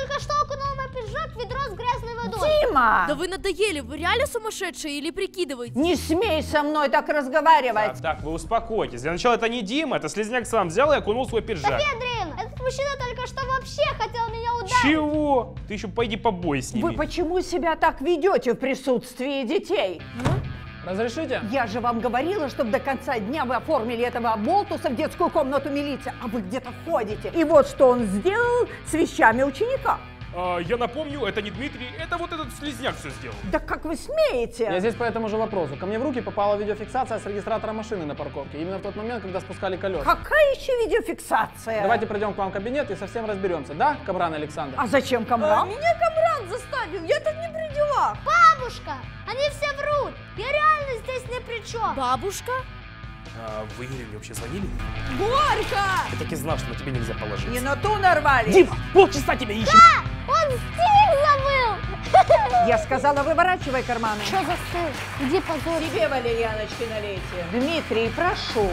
только что окунул мой пиджак в ведро с грязной водой. Дима! Да вы надоели, вы реально сумасшедшие или прикидываете? Не смей со мной так разговаривать. Так, так, вы успокойтесь. Для начала это не Дима, это слизняк сам взял и окунул свой пиджак. София Андреевна, этот мужчина только что вообще хотел меня ударить. Чего? Ты еще пойди побой с ними. Вы почему себя так ведете в присутствии детей? Разрешите? Я же вам говорила, чтобы до конца дня вы оформили этого оболтуса в детскую комнату милиции, а вы где-то ходите. И вот что он сделал с вещами ученика. А, я напомню, это не Дмитрий, это вот этот слизняк все сделал. Да как вы смеете? Я здесь по этому же вопросу. Ко мне в руки попала видеофиксация с регистратора машины на парковке. Именно в тот момент, когда спускали колеса. Какая еще видеофиксация? Давайте пройдем к вам в кабинет и совсем разберемся. Да, Камран Александр? А зачем Камран? А, меня Камран заставил, я тут не при делах. Бабушка, они все врут. Я реально здесь ни при чем. Бабушка? А, вы Юрию вообще звонили? Горько! Я так и знал, что на тебе нельзя положиться. Не на ту нарвались. Дима, полчаса тебя ищем. Да, он стих забыл. Я сказала, выворачивай карманы. Что за стыл? Иди позор. Тебе валерьяночки налейте. Дмитрий, прошу.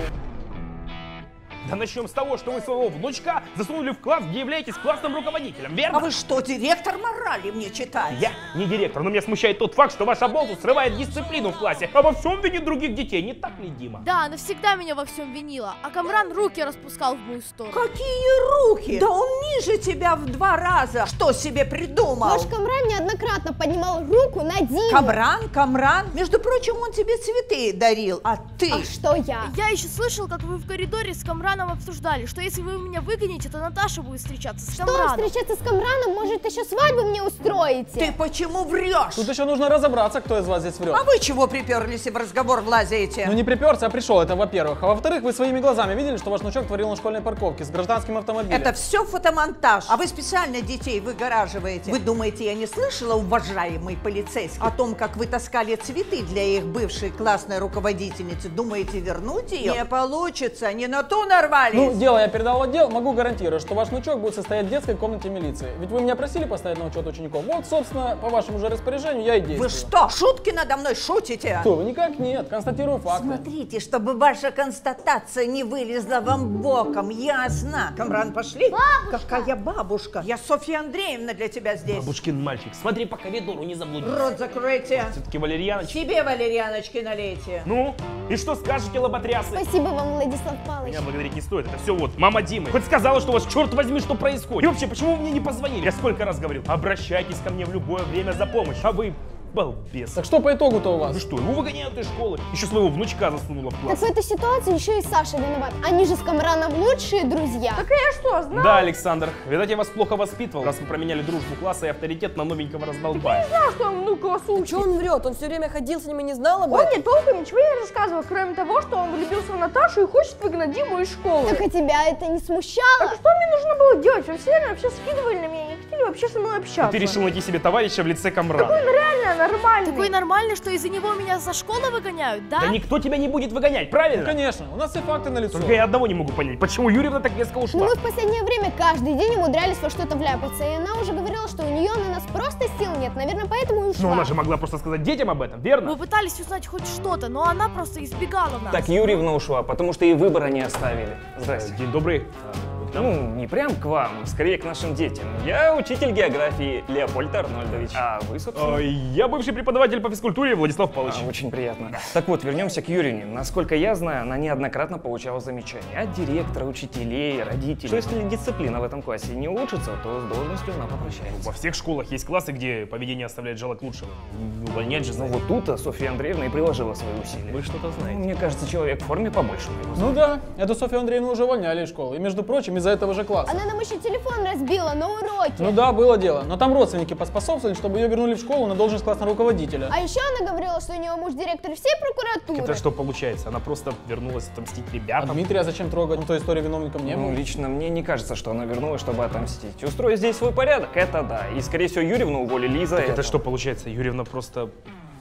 Да начнем с того, что вы своего внучка засунули в класс, где являетесь классным руководителем, верно? А вы что, директор морали мне читаете? Я не директор, но меня смущает тот факт, что ваш оболтус срывает дисциплину в классе, а во всем винит других детей, не так ли, Дима? Да, она всегда меня во всем винила, а Камран руки распускал в мою сторону. Какие руки? Да он ниже тебя в два раза. Что себе придумал? Ваш Камран неоднократно поднимал руку на Диму. Камран, Камран. Между прочим, он тебе цветы дарил, а ты? А что я? Я еще слышал, как вы в коридоре с Камраном обсуждали, что если вы меня выгоните, то Наташа будет встречаться с Что, Камраном. встречаться с Камраном? Может, еще свадьбу мне устроите? Ты почему врешь? Тут еще нужно разобраться, кто из вас здесь врет. А вы чего приперлись и в разговор влазаете? Ну не приперся, а пришел, это во-первых. А во-вторых, вы своими глазами видели, что ваш внучок творил на школьной парковке с гражданским автомобилем? Это все фотомонтаж. А вы специально детей выгораживаете. Вы думаете, я не слышала, уважаемый полицейский, о том, как вы таскали цветы для их бывшей классной руководительницы? Думаете, вернуть ее? Не получится, не на ту нарвались. Ну, дело я передал в отдел, могу гарантировать, что ваш внучок будет состоять в детской комнате милиции. Ведь вы меня просили поставить на учет учеников. Вот, собственно, по вашему же распоряжению я и действую. Вы что, шутки надо мной шутите? Что, вы никак нет, констатирую факты. Смотрите, чтобы ваша констатация не вылезла вам боком, ясно? Камран, пошли? Бабушка! Какая бабушка? Я Софья Андреевна для тебя здесь. Бабушкин мальчик, смотри по коридору, не заблудись. Рот закройте. Все-таки валерьяночка. Себе валерьяночки налейте. Ну, и что скажете, лоботрясы? Спасибо вам, Владислав Павлович. Меня благодарить не стоит, это все вот мама Димы. Хоть сказала, что у вас, черт возьми, что происходит. И вообще, почему вы мне не позвонили? Я сколько раз говорил, обращайтесь ко мне в любое время за помощью. А вы балбес. Так что по итогу-то у вас? Ну что, его выгоняют из школы. Еще своего внучка засунула в класс. Так в этой ситуации еще и Саша виноват. Они же с Камраном лучшие друзья. Так я что, знал? Да, Александр, видать, я вас плохо воспитывал, раз вы променяли дружбу класса и авторитет на новенького раздолбая. Я не знал, что он внук классу учит. Что он врет? Он все время ходил с ними, не знал об Он этом? мне толком ничего не рассказывал, кроме того, что он влюбился в Наташу и хочет выгнать Диму из школы. Так а тебя это не смущало? Так что мне нужно было делать? Вы все время вообще скидывали на меня, не хотели вообще со мной общаться. Ты решил найти себе товарища в лице Камрана. Так он реально нормальный. Такой нормальный, что из-за него меня за школы выгоняют, да? Да никто тебя не будет выгонять, правильно? Ну, конечно, у нас все факты налицо. Только я одного не могу понять, почему Юрьевна так резко ушла? Ну мы в последнее время каждый день умудрялись во что-то вляпаться, и она уже говорила, что у нее на нас просто сил нет, наверное, поэтому и ушла. Ну она же могла просто сказать детям об этом, верно? Мы пытались узнать хоть что-то, но она просто избегала нас. Так Юрьевна ушла, потому что ей выбора не оставили. Здрасте. День добрый. Ну, не прям к вам, скорее к нашим детям. Я учитель географии Леопольд Арнольдович. А вы, собственно? Я бывший преподаватель по физкультуре Владислав Павлович. А, очень приятно. Так вот, вернемся к Юрьевне. Насколько я знаю, она неоднократно получала замечания от директора, учителей, родителей. Что если дисциплина в этом классе не улучшится, то с должностью она попрощается. Во всех школах есть классы, где поведение оставляет желать лучшего. Увольнять же. Ну вот тут Софья Андреевна и приложила свои усилия. Вы что-то знаете? Ну, мне кажется, человек в форме побольше. Ну да, эту Софью Андреевну уже увольняли из школы. И, между прочим, из-за этого же класса. Она нам еще телефон разбила на уроке. Ну да, было дело. Но там родственники поспособствовали, чтобы ее вернули в школу на должность классного руководителя. А еще она говорила, что у нее муж директор всей прокуратуры. Это что получается? Она просто вернулась отомстить ребятам? А Дмитрия зачем трогать? В той истории виновником не было. Ну, лично мне не кажется, что она вернулась, чтобы отомстить. Устроить здесь свой порядок, это да. И, скорее всего, Юрьевну уволили из-за этого. Это что получается? Юрьевна просто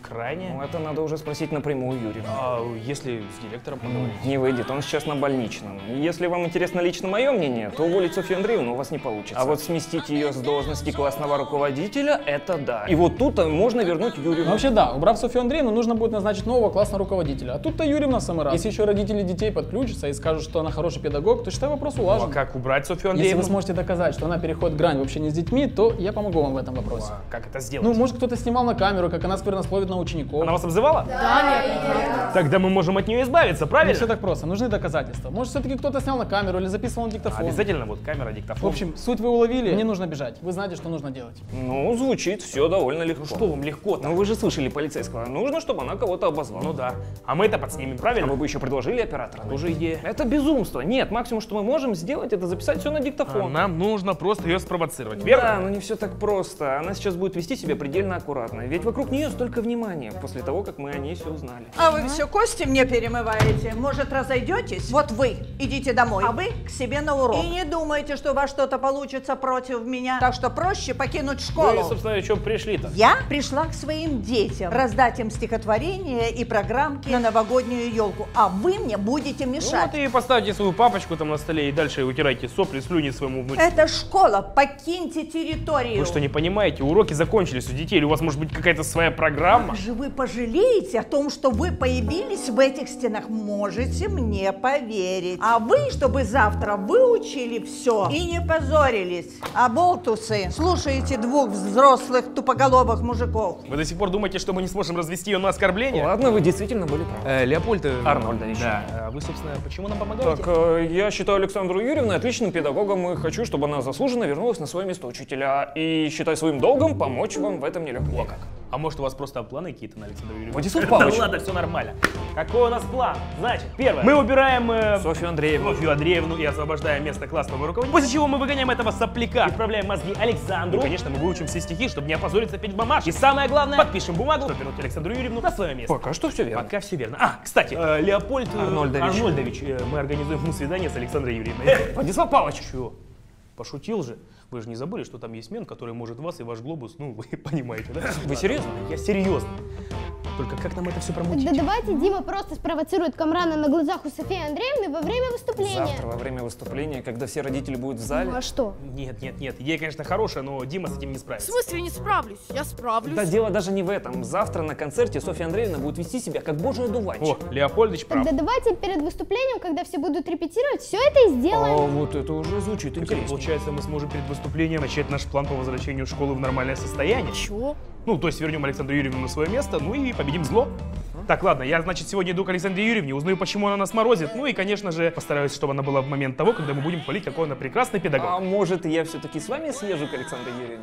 крайне. Ну, это надо уже спросить напрямую Юрия. А если с директором поговорить? Не выйдет, он сейчас на больничном. Если вам интересно лично мое мнение, то уволить Софью Андреевну у вас не получится. А вот сместить ее с должности классного руководителя, это да. И вот тут можно вернуть Юрию. Ну, вообще да, убрав Софью Андреевну, нужно будет назначить нового классного руководителя. А тут-то Юрьевна в самый раз. Если еще родители детей подключатся и скажут, что она хороший педагог, то считай, вопрос улажен. Ну, а как убрать Софью Андреевну? Если вы сможете доказать, что она переходит грань в общении с детьми, то я помогу вам в этом вопросе. А как это сделать? Ну, может, кто-то снимал на камеру, как она сквернословит на учеников. Она вас обзывала? Да, нет. Тогда мы можем от нее избавиться, правильно? Не все так просто, нужны доказательства. Может, все-таки кто-то снял на камеру или записывал на диктофон. Обязательно вот камера, диктофон. В общем, суть вы уловили, не нужно бежать. Вы знаете, что нужно делать. Ну, звучит все довольно легко. Ну, что вам легко-то? Ну, вы же слышали полицейского. Нужно, чтобы она кого-то обозвала. Ну да. А мы это подснимем, правильно? А вы бы еще предложили оператора. Тоже идея. Это безумство. Нет, максимум, что мы можем сделать, это записать все на диктофон. А нам нужно просто ее спровоцировать, верно? Да, но не все так просто. Она сейчас будет вести себя предельно аккуратно. Ведь вокруг нее столько внимания после того, как мы о ней все узнали. А вы все кости мне перемываете? Может, разойдетесь? Вот вы идите домой, а вы к себе на урок. И не думайте, что у вас что-то получится против меня. Так что проще покинуть школу. Вы, собственно, о чем пришли-то? Я пришла к своим детям раздать им стихотворения и программки на новогоднюю елку, а вы мне будете Ну мешать. вот и поставьте свою папочку там на столе и дальше утирайте сопли, слюни своему внуку. Это школа, покиньте территорию. Вы что, не понимаете? Уроки закончились у детей, или у вас может быть какая-то своя программа? Как же вы пожалеете о том, что вы появились в этих стенах? Можете мне поверить. А вы, чтобы завтра выучили все и не позорились. Оболтусы, слушаете двух взрослых тупоголовых мужиков. Вы до сих пор думаете, что мы не сможем развести ее на оскорбление? Ладно, вы действительно были правы. Э, Леопольд э, Арнольдович. Да. А вы, собственно, почему нам помогаете? Так, э, я считаю Александру Юрьевну отличным педагогом и хочу, чтобы она заслуженно вернулась на свое место учителя. И считаю своим долгом помочь вам в этом нелегком. О, как? А может, у вас просто планы какие-то на Александру Юрьевну? Владислав Павлович. Да ладно, все нормально. Какой у нас план? Значит, первое. Мы убираем э, Софью Андреевну. Софью Андреевну и освобождаем место классного руководителя. После чего мы выгоняем этого сопляка, отправляем мозги Александру. И, конечно, мы выучим все стихи, чтобы не опозориться перед мамашей. И самое главное, подпишем бумагу, чтобы вернуть Александру Юрьевну на свое место. Пока что все верно. Пока все верно. А, кстати, э, Леопольд э, Арнольдович. Арнольдович, э, мы организуем ему свидание с Александрой Юрьевной. Владислав Павлович. Чего? Пошутил же. Вы же не забыли, что там есть мент, который может вас и ваш глобус, ну, вы понимаете, да? Вы серьезно? Я серьезно. Только как нам это все промутить? Да давайте Дима просто спровоцирует Камрана на глазах у Софии Андреевны во время выступления. Завтра во время выступления, когда все родители будут в зале. Ну а что? Нет, нет, нет. Идея, конечно, хорошая, но Дима с этим не В справится. смысле я не справлюсь? Я справлюсь. Да дело даже не в этом. Завтра на концерте Софья Андреевна будет вести себя как божий одуванчик. О, Леопольдович прав. Тогда давайте перед выступлением, когда все будут репетировать, все это и сделаем. А вот это уже звучит интересно. Получается, мы сможем перед выступлением начать наш план по возвращению школы в нормальное состояние. Чего? Ну, то есть вернем Александру Юрьевну на свое место, ну и победим зло. Так, ладно, я, значит, сегодня иду к Александре Юрьевне, узнаю, почему она нас морозит, ну и, конечно же, постараюсь, чтобы она была в момент того, когда мы будем хвалить, какой она прекрасный педагог. А может, я все-таки с вами съезжу к Александре Юрьевне?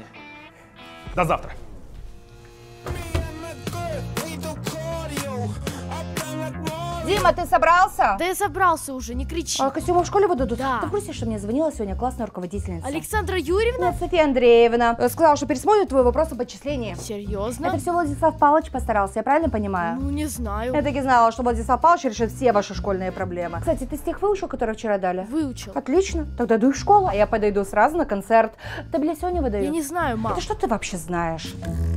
До завтра. Дима, ты собрался? Да я собрался уже, не кричи. А костюмы в школе выдадут? Да. Ты в курсе, что мне звонила сегодня классная руководительница? Александра Юрьевна? Нет, София Андреевна. Э, Сказала, что пересмотрит твой вопрос об отчислении. Серьезно? Это все Владислав Павлович постарался, я правильно понимаю? Ну, не знаю. Я таки знала, что Владислав Павлович решит все ваши школьные проблемы. Кстати, ты стих выучил, который вчера дали? Выучил. Отлично. Тогда иду в школу, а я подойду сразу на концерт. Ты сегодня выдают? Я не знаю, мам. Это что ты вообще знаешь?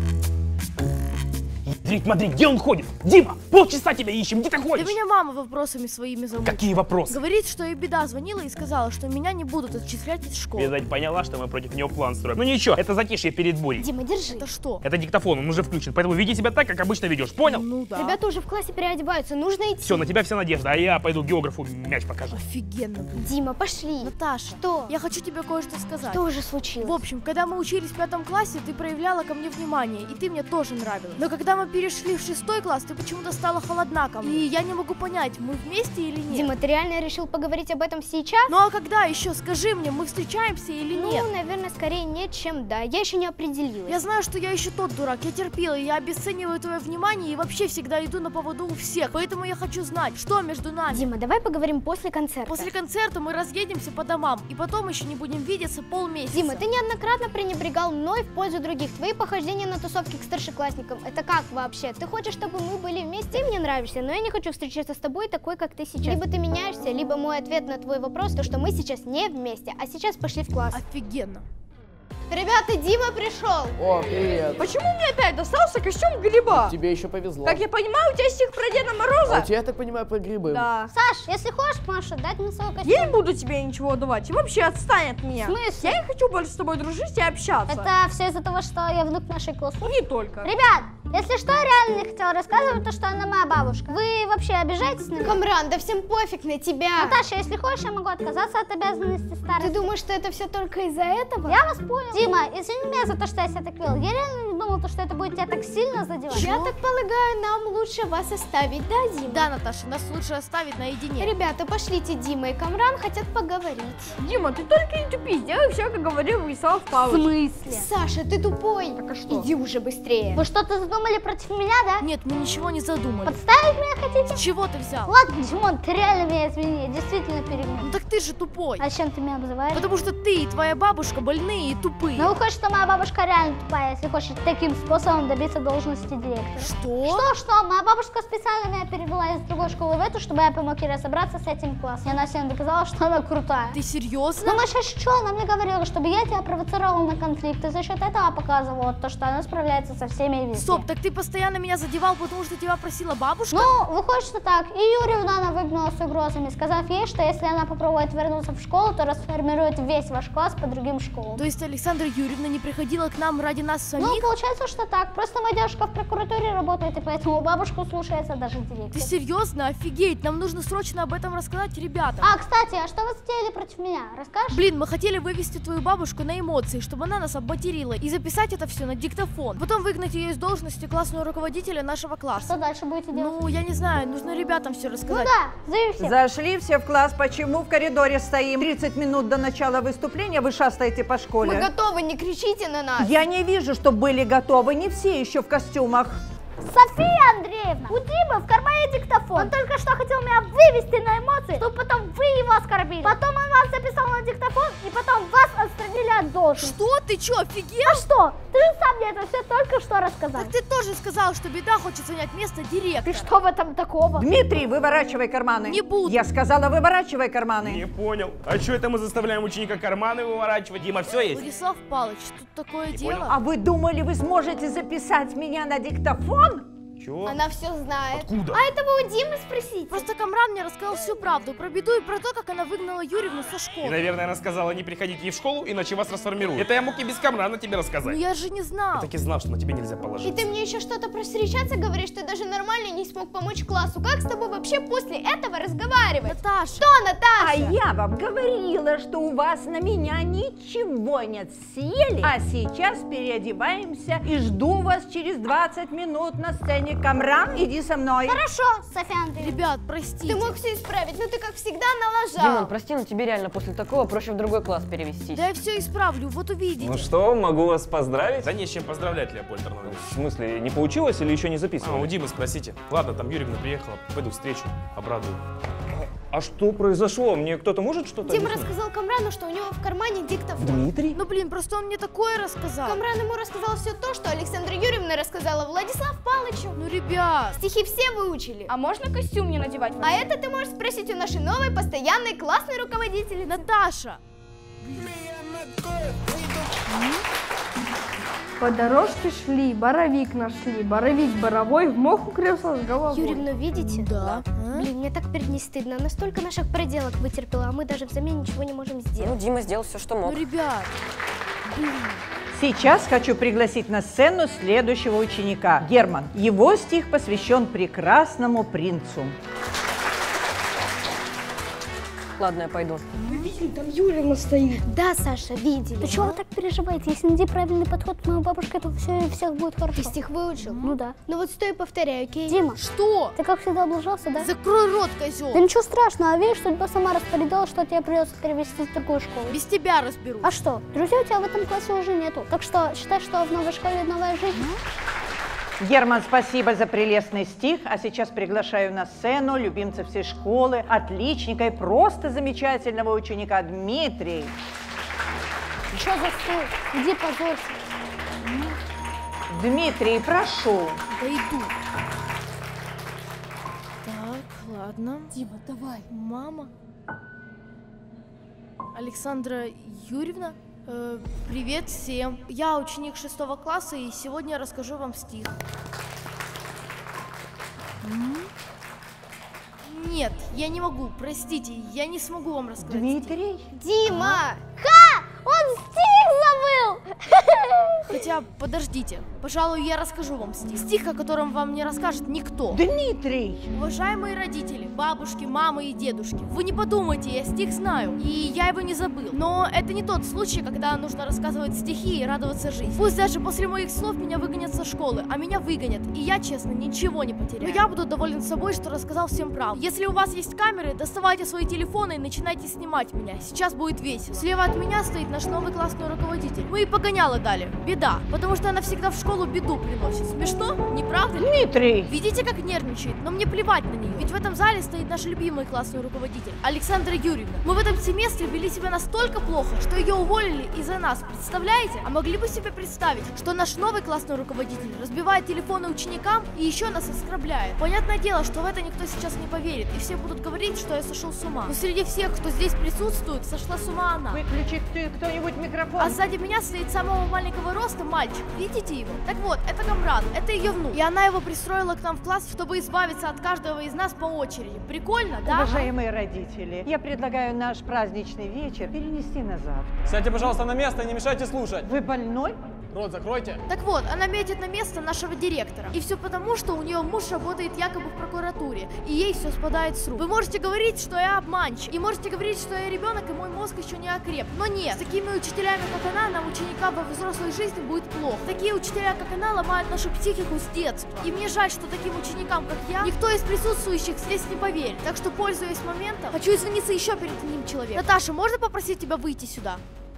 Смотри, смотри, где он ходит? Дима, полчаса тебя ищем, где ты ходишь? Да меня мама вопросами своими замучила. Какие вопросы? Говорит, что и беда звонила и сказала, что меня не будут отчислять из школы. Видать, поняла, что мы против него план строим. Ну ничего, это затишье перед бурей. Дима, держи. Это что? Это диктофон, он уже включен, поэтому веди себя так, как обычно ведешь, понял? Ну да. Ребята уже в классе переодеваются, нужно идти. Все, на тебя вся надежда, а я пойду географу мяч покажу. Офигенно. Дима, пошли. Наташа, Что? я хочу тебе кое-что сказать. Что уже случилось? В общем, когда мы учились в пятом классе, ты проявляла ко мне внимание, и ты мне тоже нравилась. Но когда мы перешли в шестой класс, ты почему-то стала холодна ко мне. И я не могу понять, мы вместе или нет. Дима, ты реально решил поговорить об этом сейчас? Ну а когда еще? Скажи мне, мы встречаемся или нет? Ну, наверное, скорее нет, чем да. Я еще не определилась. Я знаю, что я еще тот дурак, я терпела, я обесцениваю твое внимание и вообще всегда иду на поводу у всех. Поэтому я хочу знать, что между нами. Дима, давай поговорим после концерта. После концерта мы разъедемся по домам, и потом еще не будем видеться полмесяца. Дима, ты неоднократно пренебрегал мной в пользу других. Твои похождения на тусовке к старшеклассникам, это как вообще? Ты хочешь, чтобы мы были вместе? Ты мне нравишься, но я не хочу встречаться с тобой такой, как ты сейчас. Либо ты меняешься, либо мой ответ на твой вопрос, то, что мы сейчас не вместе, а сейчас пошли в класс. Офигенно. Ребята, Дима пришел. О, привет. Почему мне опять достался костюм гриба? Тебе еще повезло. Как я понимаю, у тебя стих про Деда Мороза? А у тебя, я так понимаю, про грибы. Да. Саш, если хочешь, можешь отдать мне свой костюм. Я не буду тебе ничего давать. И вообще отстань от меня. В смысле? Я не хочу больше с тобой дружить и общаться. Это все из-за того, что я внук нашей классы? Не только. Ребят, если что, я реально не хотела рассказывать, то что она моя бабушка. Вы вообще обижаетесь на меня? Камран, да всем пофиг на тебя. Наташа, если хочешь, я могу отказаться от обязанностей старости. Ты думаешь, что это все только из-за этого? Я вас понял. Дима, извини меня за то, что я себя так вел. Я реально не думала, что это будет тебя так сильно задевать. Я так полагаю, нам лучше вас оставить, да, Дима? Да, Наташа, нас лучше оставить наедине. Ребята, пошлите, Дима и Камран хотят поговорить. Дима, ты только не тупи, сделай все, как говорил Вячеслав В Павлович. смысле? Саша, ты тупой. Так а что? Иди уже быстрее. Вы что-то задумали против меня, да? Нет, мы ничего не задумали. Подставить меня хотите? С чего ты взял? Ладно, Димон, ты реально меня извини, я действительно перегнул. Ну так ты же тупой. А чем ты меня обзываешь? Потому что ты и твоя бабушка больные и тупые. Ну, выходит, что моя бабушка реально тупая, если хочешь таким способом добиться должности директора. Что? Что, что? Моя бабушка специально меня перевела из другой школы в эту, чтобы я помог ей разобраться с этим классом. И она всем доказала, что она крутая. Ты серьезно? Думаешь, а что? Она мне говорила, чтобы я тебя провоцировала на конфликт, и за счет этого показывала то, что она справляется со всеми везде. Стоп, так ты постоянно меня задевал, потому что тебя просила бабушка? Ну, выходит, что так. И Юрьевна она выгнала с угрозами, сказав ей, что если она попробует вернуться в школу, то расформирует весь ваш класс по другим школам. То есть Александра Юрьевна не приходила к нам ради нас самих? Ну, получается, что так. Просто моя девушка в прокуратуре работает, и поэтому бабушку слушается даже директор. Ты серьезно? Офигеть, нам нужно срочно об этом рассказать ребятам. А, кстати, а что вы сделали против меня? Расскажешь? Блин, мы хотели вывести твою бабушку на эмоции, чтобы она нас обматерила, и записать это все на диктофон. Потом выгнать ее из должности классного руководителя нашего класса. Что дальше будете делать? Ну, я не знаю, нужно ребятам все рассказать. Ну да, зови всех. Зашли все в класс, почему в коридоре стоим? тридцать минут до начала выступления вы шастаете по школе. Мы готовы, не кричите на нас. Я не вижу, что были готовы, не все еще в костюмах. София Андреевна, у Димы в кармане диктофон. Он только что хотел меня вывести на эмоции, чтобы потом вы его оскорбили. Потом он вас записал на диктофон, и потом вас отстранили от должности. Что? Ты что, офигел? А что? Ты же сам мне это все только что рассказал. Так ты тоже сказал, что Беда хочет занять место директора. Ты что в этом такого? Дмитрий, выворачивай карманы. Не буду. Я сказала, выворачивай карманы. Не понял. А что это мы заставляем ученика карманы выворачивать? Дима, все есть? Владислав Павлович, тут такое Не дело. понял. А вы думали, вы сможете записать меня на диктофон? Чего? Она все знает. Откуда? А это вы у Димы спросите. Просто Камран мне рассказал всю правду про Беду и про то, как она выгнала Юрьевну со школы. И, наверное, она сказала не приходить ей в школу, иначе вас расформируют. Это я мог и без Камрана тебе Ну рассказать. я же не знал. Я так и знал, что на тебе нельзя И положить. ты мне еще что-то про встречаться говоришь, ты даже нормально не смог помочь классу. Как с тобой вообще после этого разговаривать? Наташа. Что, Наташа? А я вам говорила, что у вас на меня ничего нет. Съели? А сейчас переодеваемся и жду вас через двадцать минут на сцене. Камран, иди со мной. Хорошо, София Андреевна. Ребят, простите. Ты мог все исправить, но ты как всегда налажал. Димон, прости, но тебе реально после такого проще в другой класс перевестись. Да я все исправлю, вот увидите. Ну что, могу вас поздравить? Да не с чем поздравлять, Леопольд Арнольдович. В смысле, не получилось или еще не А, записывали? у Димы спросите. Ладно, там Юрьевна приехала, пойду встречу, обрадую. А что произошло? Мне кто-то может что-то Дима объяснить? рассказал Камрану, что у него в кармане диктофон. Дмитрий? Ну блин, просто он мне такое рассказал. Камран ему рассказал все то, что Александра Юрьевна рассказала Владислав Павловичу. Ну ребят. Стихи все выучили. А можно костюм не надевать? А это ты можешь спросить у нашей новой постоянной классной руководительницы. Наташа. По дорожке шли, боровик нашли, боровик боровой, в мох укрылся с головой. Юрьевна, видите? Да. Блин, мне так перед ней стыдно. Она столько наших проделок вытерпела, а мы даже взамен ничего не можем Ну, сделать. Дима сделал все, что мог. Ну ребят. Сейчас хочу пригласить на сцену следующего ученика. Герман. Его стих посвящен прекрасному принцу. Ладно, я пойду. Вы видели, там Юрьевна стоит. Да, Саша, видели. Да чего вы так переживаете? Если найти правильный подход к моей бабушке, то все всех будет хорошо. Ты стих выучил? Ну да. Ну вот стой, повторяй, окей? Дима, Что? ты как всегда облажался, да? Закрой рот, козел. Да ничего страшного, а видишь, судьба сама распорядилась, что тебе придется перевести в другую школу. Без тебя разберу. А что? Друзей у тебя в этом классе уже нету. Так что считай, что в новой школе новая жизнь. Герман, спасибо за прелестный стих. А сейчас приглашаю на сцену любимца всей школы, отличника и просто замечательного ученика Дмитрий. Что за стул? Иди позорься. Дмитрий, прошу. Да иду. Так, ладно. Дима, давай. Мама. Александра Юрьевна? Э, привет всем. Я ученик шестого класса, и сегодня я расскажу вам стих. Нет, я не могу, простите, я не смогу вам рассказать. Дмитрий? стих. Дима! Ха! Он стих забыл! Хотя, подождите, пожалуй, я расскажу вам стих. Стих, о котором вам не расскажет никто. Дмитрий! Уважаемые родители, бабушки, мамы и дедушки, вы не подумайте, я стих знаю, и я его не забыл. Но это не тот случай, когда нужно рассказывать стихи и радоваться жизни. Пусть даже после моих слов меня выгонят со школы, а меня выгонят, и я, честно, ничего не потеряю. Но я буду доволен собой, что рассказал всем правду. Если у вас есть камеры, доставайте свои телефоны и начинайте снимать меня. Сейчас будет весело. Слева от меня стоит наш новый классный руководитель. Мы и погоняла дали. Беда. Потому что она всегда в школу беду приносит. Смешно? Не правда ли? Дмитрий! Видите, как нервничает? Но мне плевать на нее. Ведь в этом зале стоит наш любимый классный руководитель Александра Юрьевна. Мы в этом семестре вели себя настолько плохо, что ее уволили из-за нас. Представляете? А могли бы себе представить, что наш новый классный руководитель разбивает телефоны ученикам и еще нас оскорбляет? Понятное дело, что в это никто сейчас не поверит, и все будут говорить, что я сошел с ума. Но среди всех, кто здесь присутствует, сошла с ума она. Выключи кто-нибудь микрофон. А сзади меня стоит самого маленького роста мальчик. Видите его? Так вот, это Камрад, это ее внук. И она его пристроила к нам в класс, чтобы избавиться от каждого из нас по очереди. Прикольно, да? Уважаемые родители, я предлагаю наш праздничный вечер перенести на завтра. Сядьте, пожалуйста, на место и не мешайте слушать. Вы больной? Рот закройте. Так вот, она метит на место нашего директора. И все потому, что у нее муж работает якобы в прокуратуре, и ей все спадает с рук. Вы можете говорить, что я обманщик, и можете говорить, что я ребенок, и мой мозг еще не окреп. Но нет, с такими учителями, как она, нам ученикам во взрослой жизни будет плохо. Такие учителя, как она, ломают нашу психику с детства. И мне жаль, что таким ученикам, как я, никто из присутствующих здесь не поверит. Так что, пользуясь моментом, хочу извиниться еще перед одним человеком. Наташа, можно попросить тебя выйти сюда?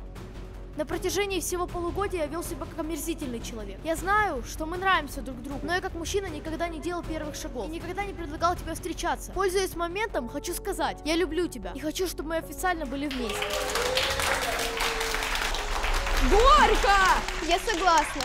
На протяжении всего полугодия я вел себя как омерзительный человек. Я знаю, что мы нравимся друг другу, но я как мужчина никогда не делал первых шагов. И никогда не предлагал тебе встречаться. Пользуясь моментом, хочу сказать, я люблю тебя. И хочу, чтобы мы официально были вместе. Горько! Я согласна.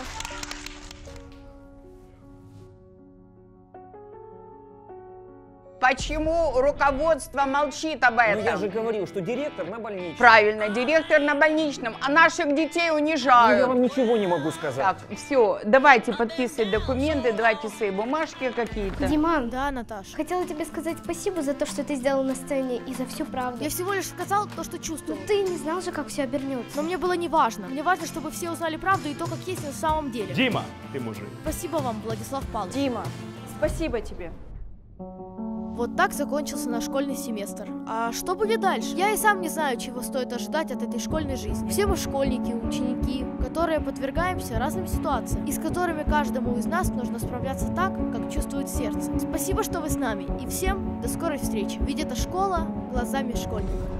Почему руководство молчит об этом? Ну я же говорил, что директор на больничном. Правильно, директор на больничном, а наших детей унижают. Ну я вам ничего не могу сказать. Так, все, давайте подписывать документы, давайте свои бумажки какие-то. Диман, да, Наташа. Хотела тебе сказать спасибо за то, что ты сделал на сцене и за всю правду. Я всего лишь сказала то, что чувствовала. Но ты не знал же, как все обернется. Но мне было не важно. Мне важно, чтобы все узнали правду и то, как есть на самом деле. Дима, ты мужик. Спасибо вам, Владислав Павлович. Дима, спасибо тебе. Вот так закончился наш школьный семестр. А что будет дальше? Я и сам не знаю, чего стоит ожидать от этой школьной жизни. Все мы школьники, ученики, которые подвергаемся разным ситуациям, и с которыми каждому из нас нужно справляться так, как чувствует сердце. Спасибо, что вы с нами, и всем до скорой встречи. Ведь это школа глазами школьника.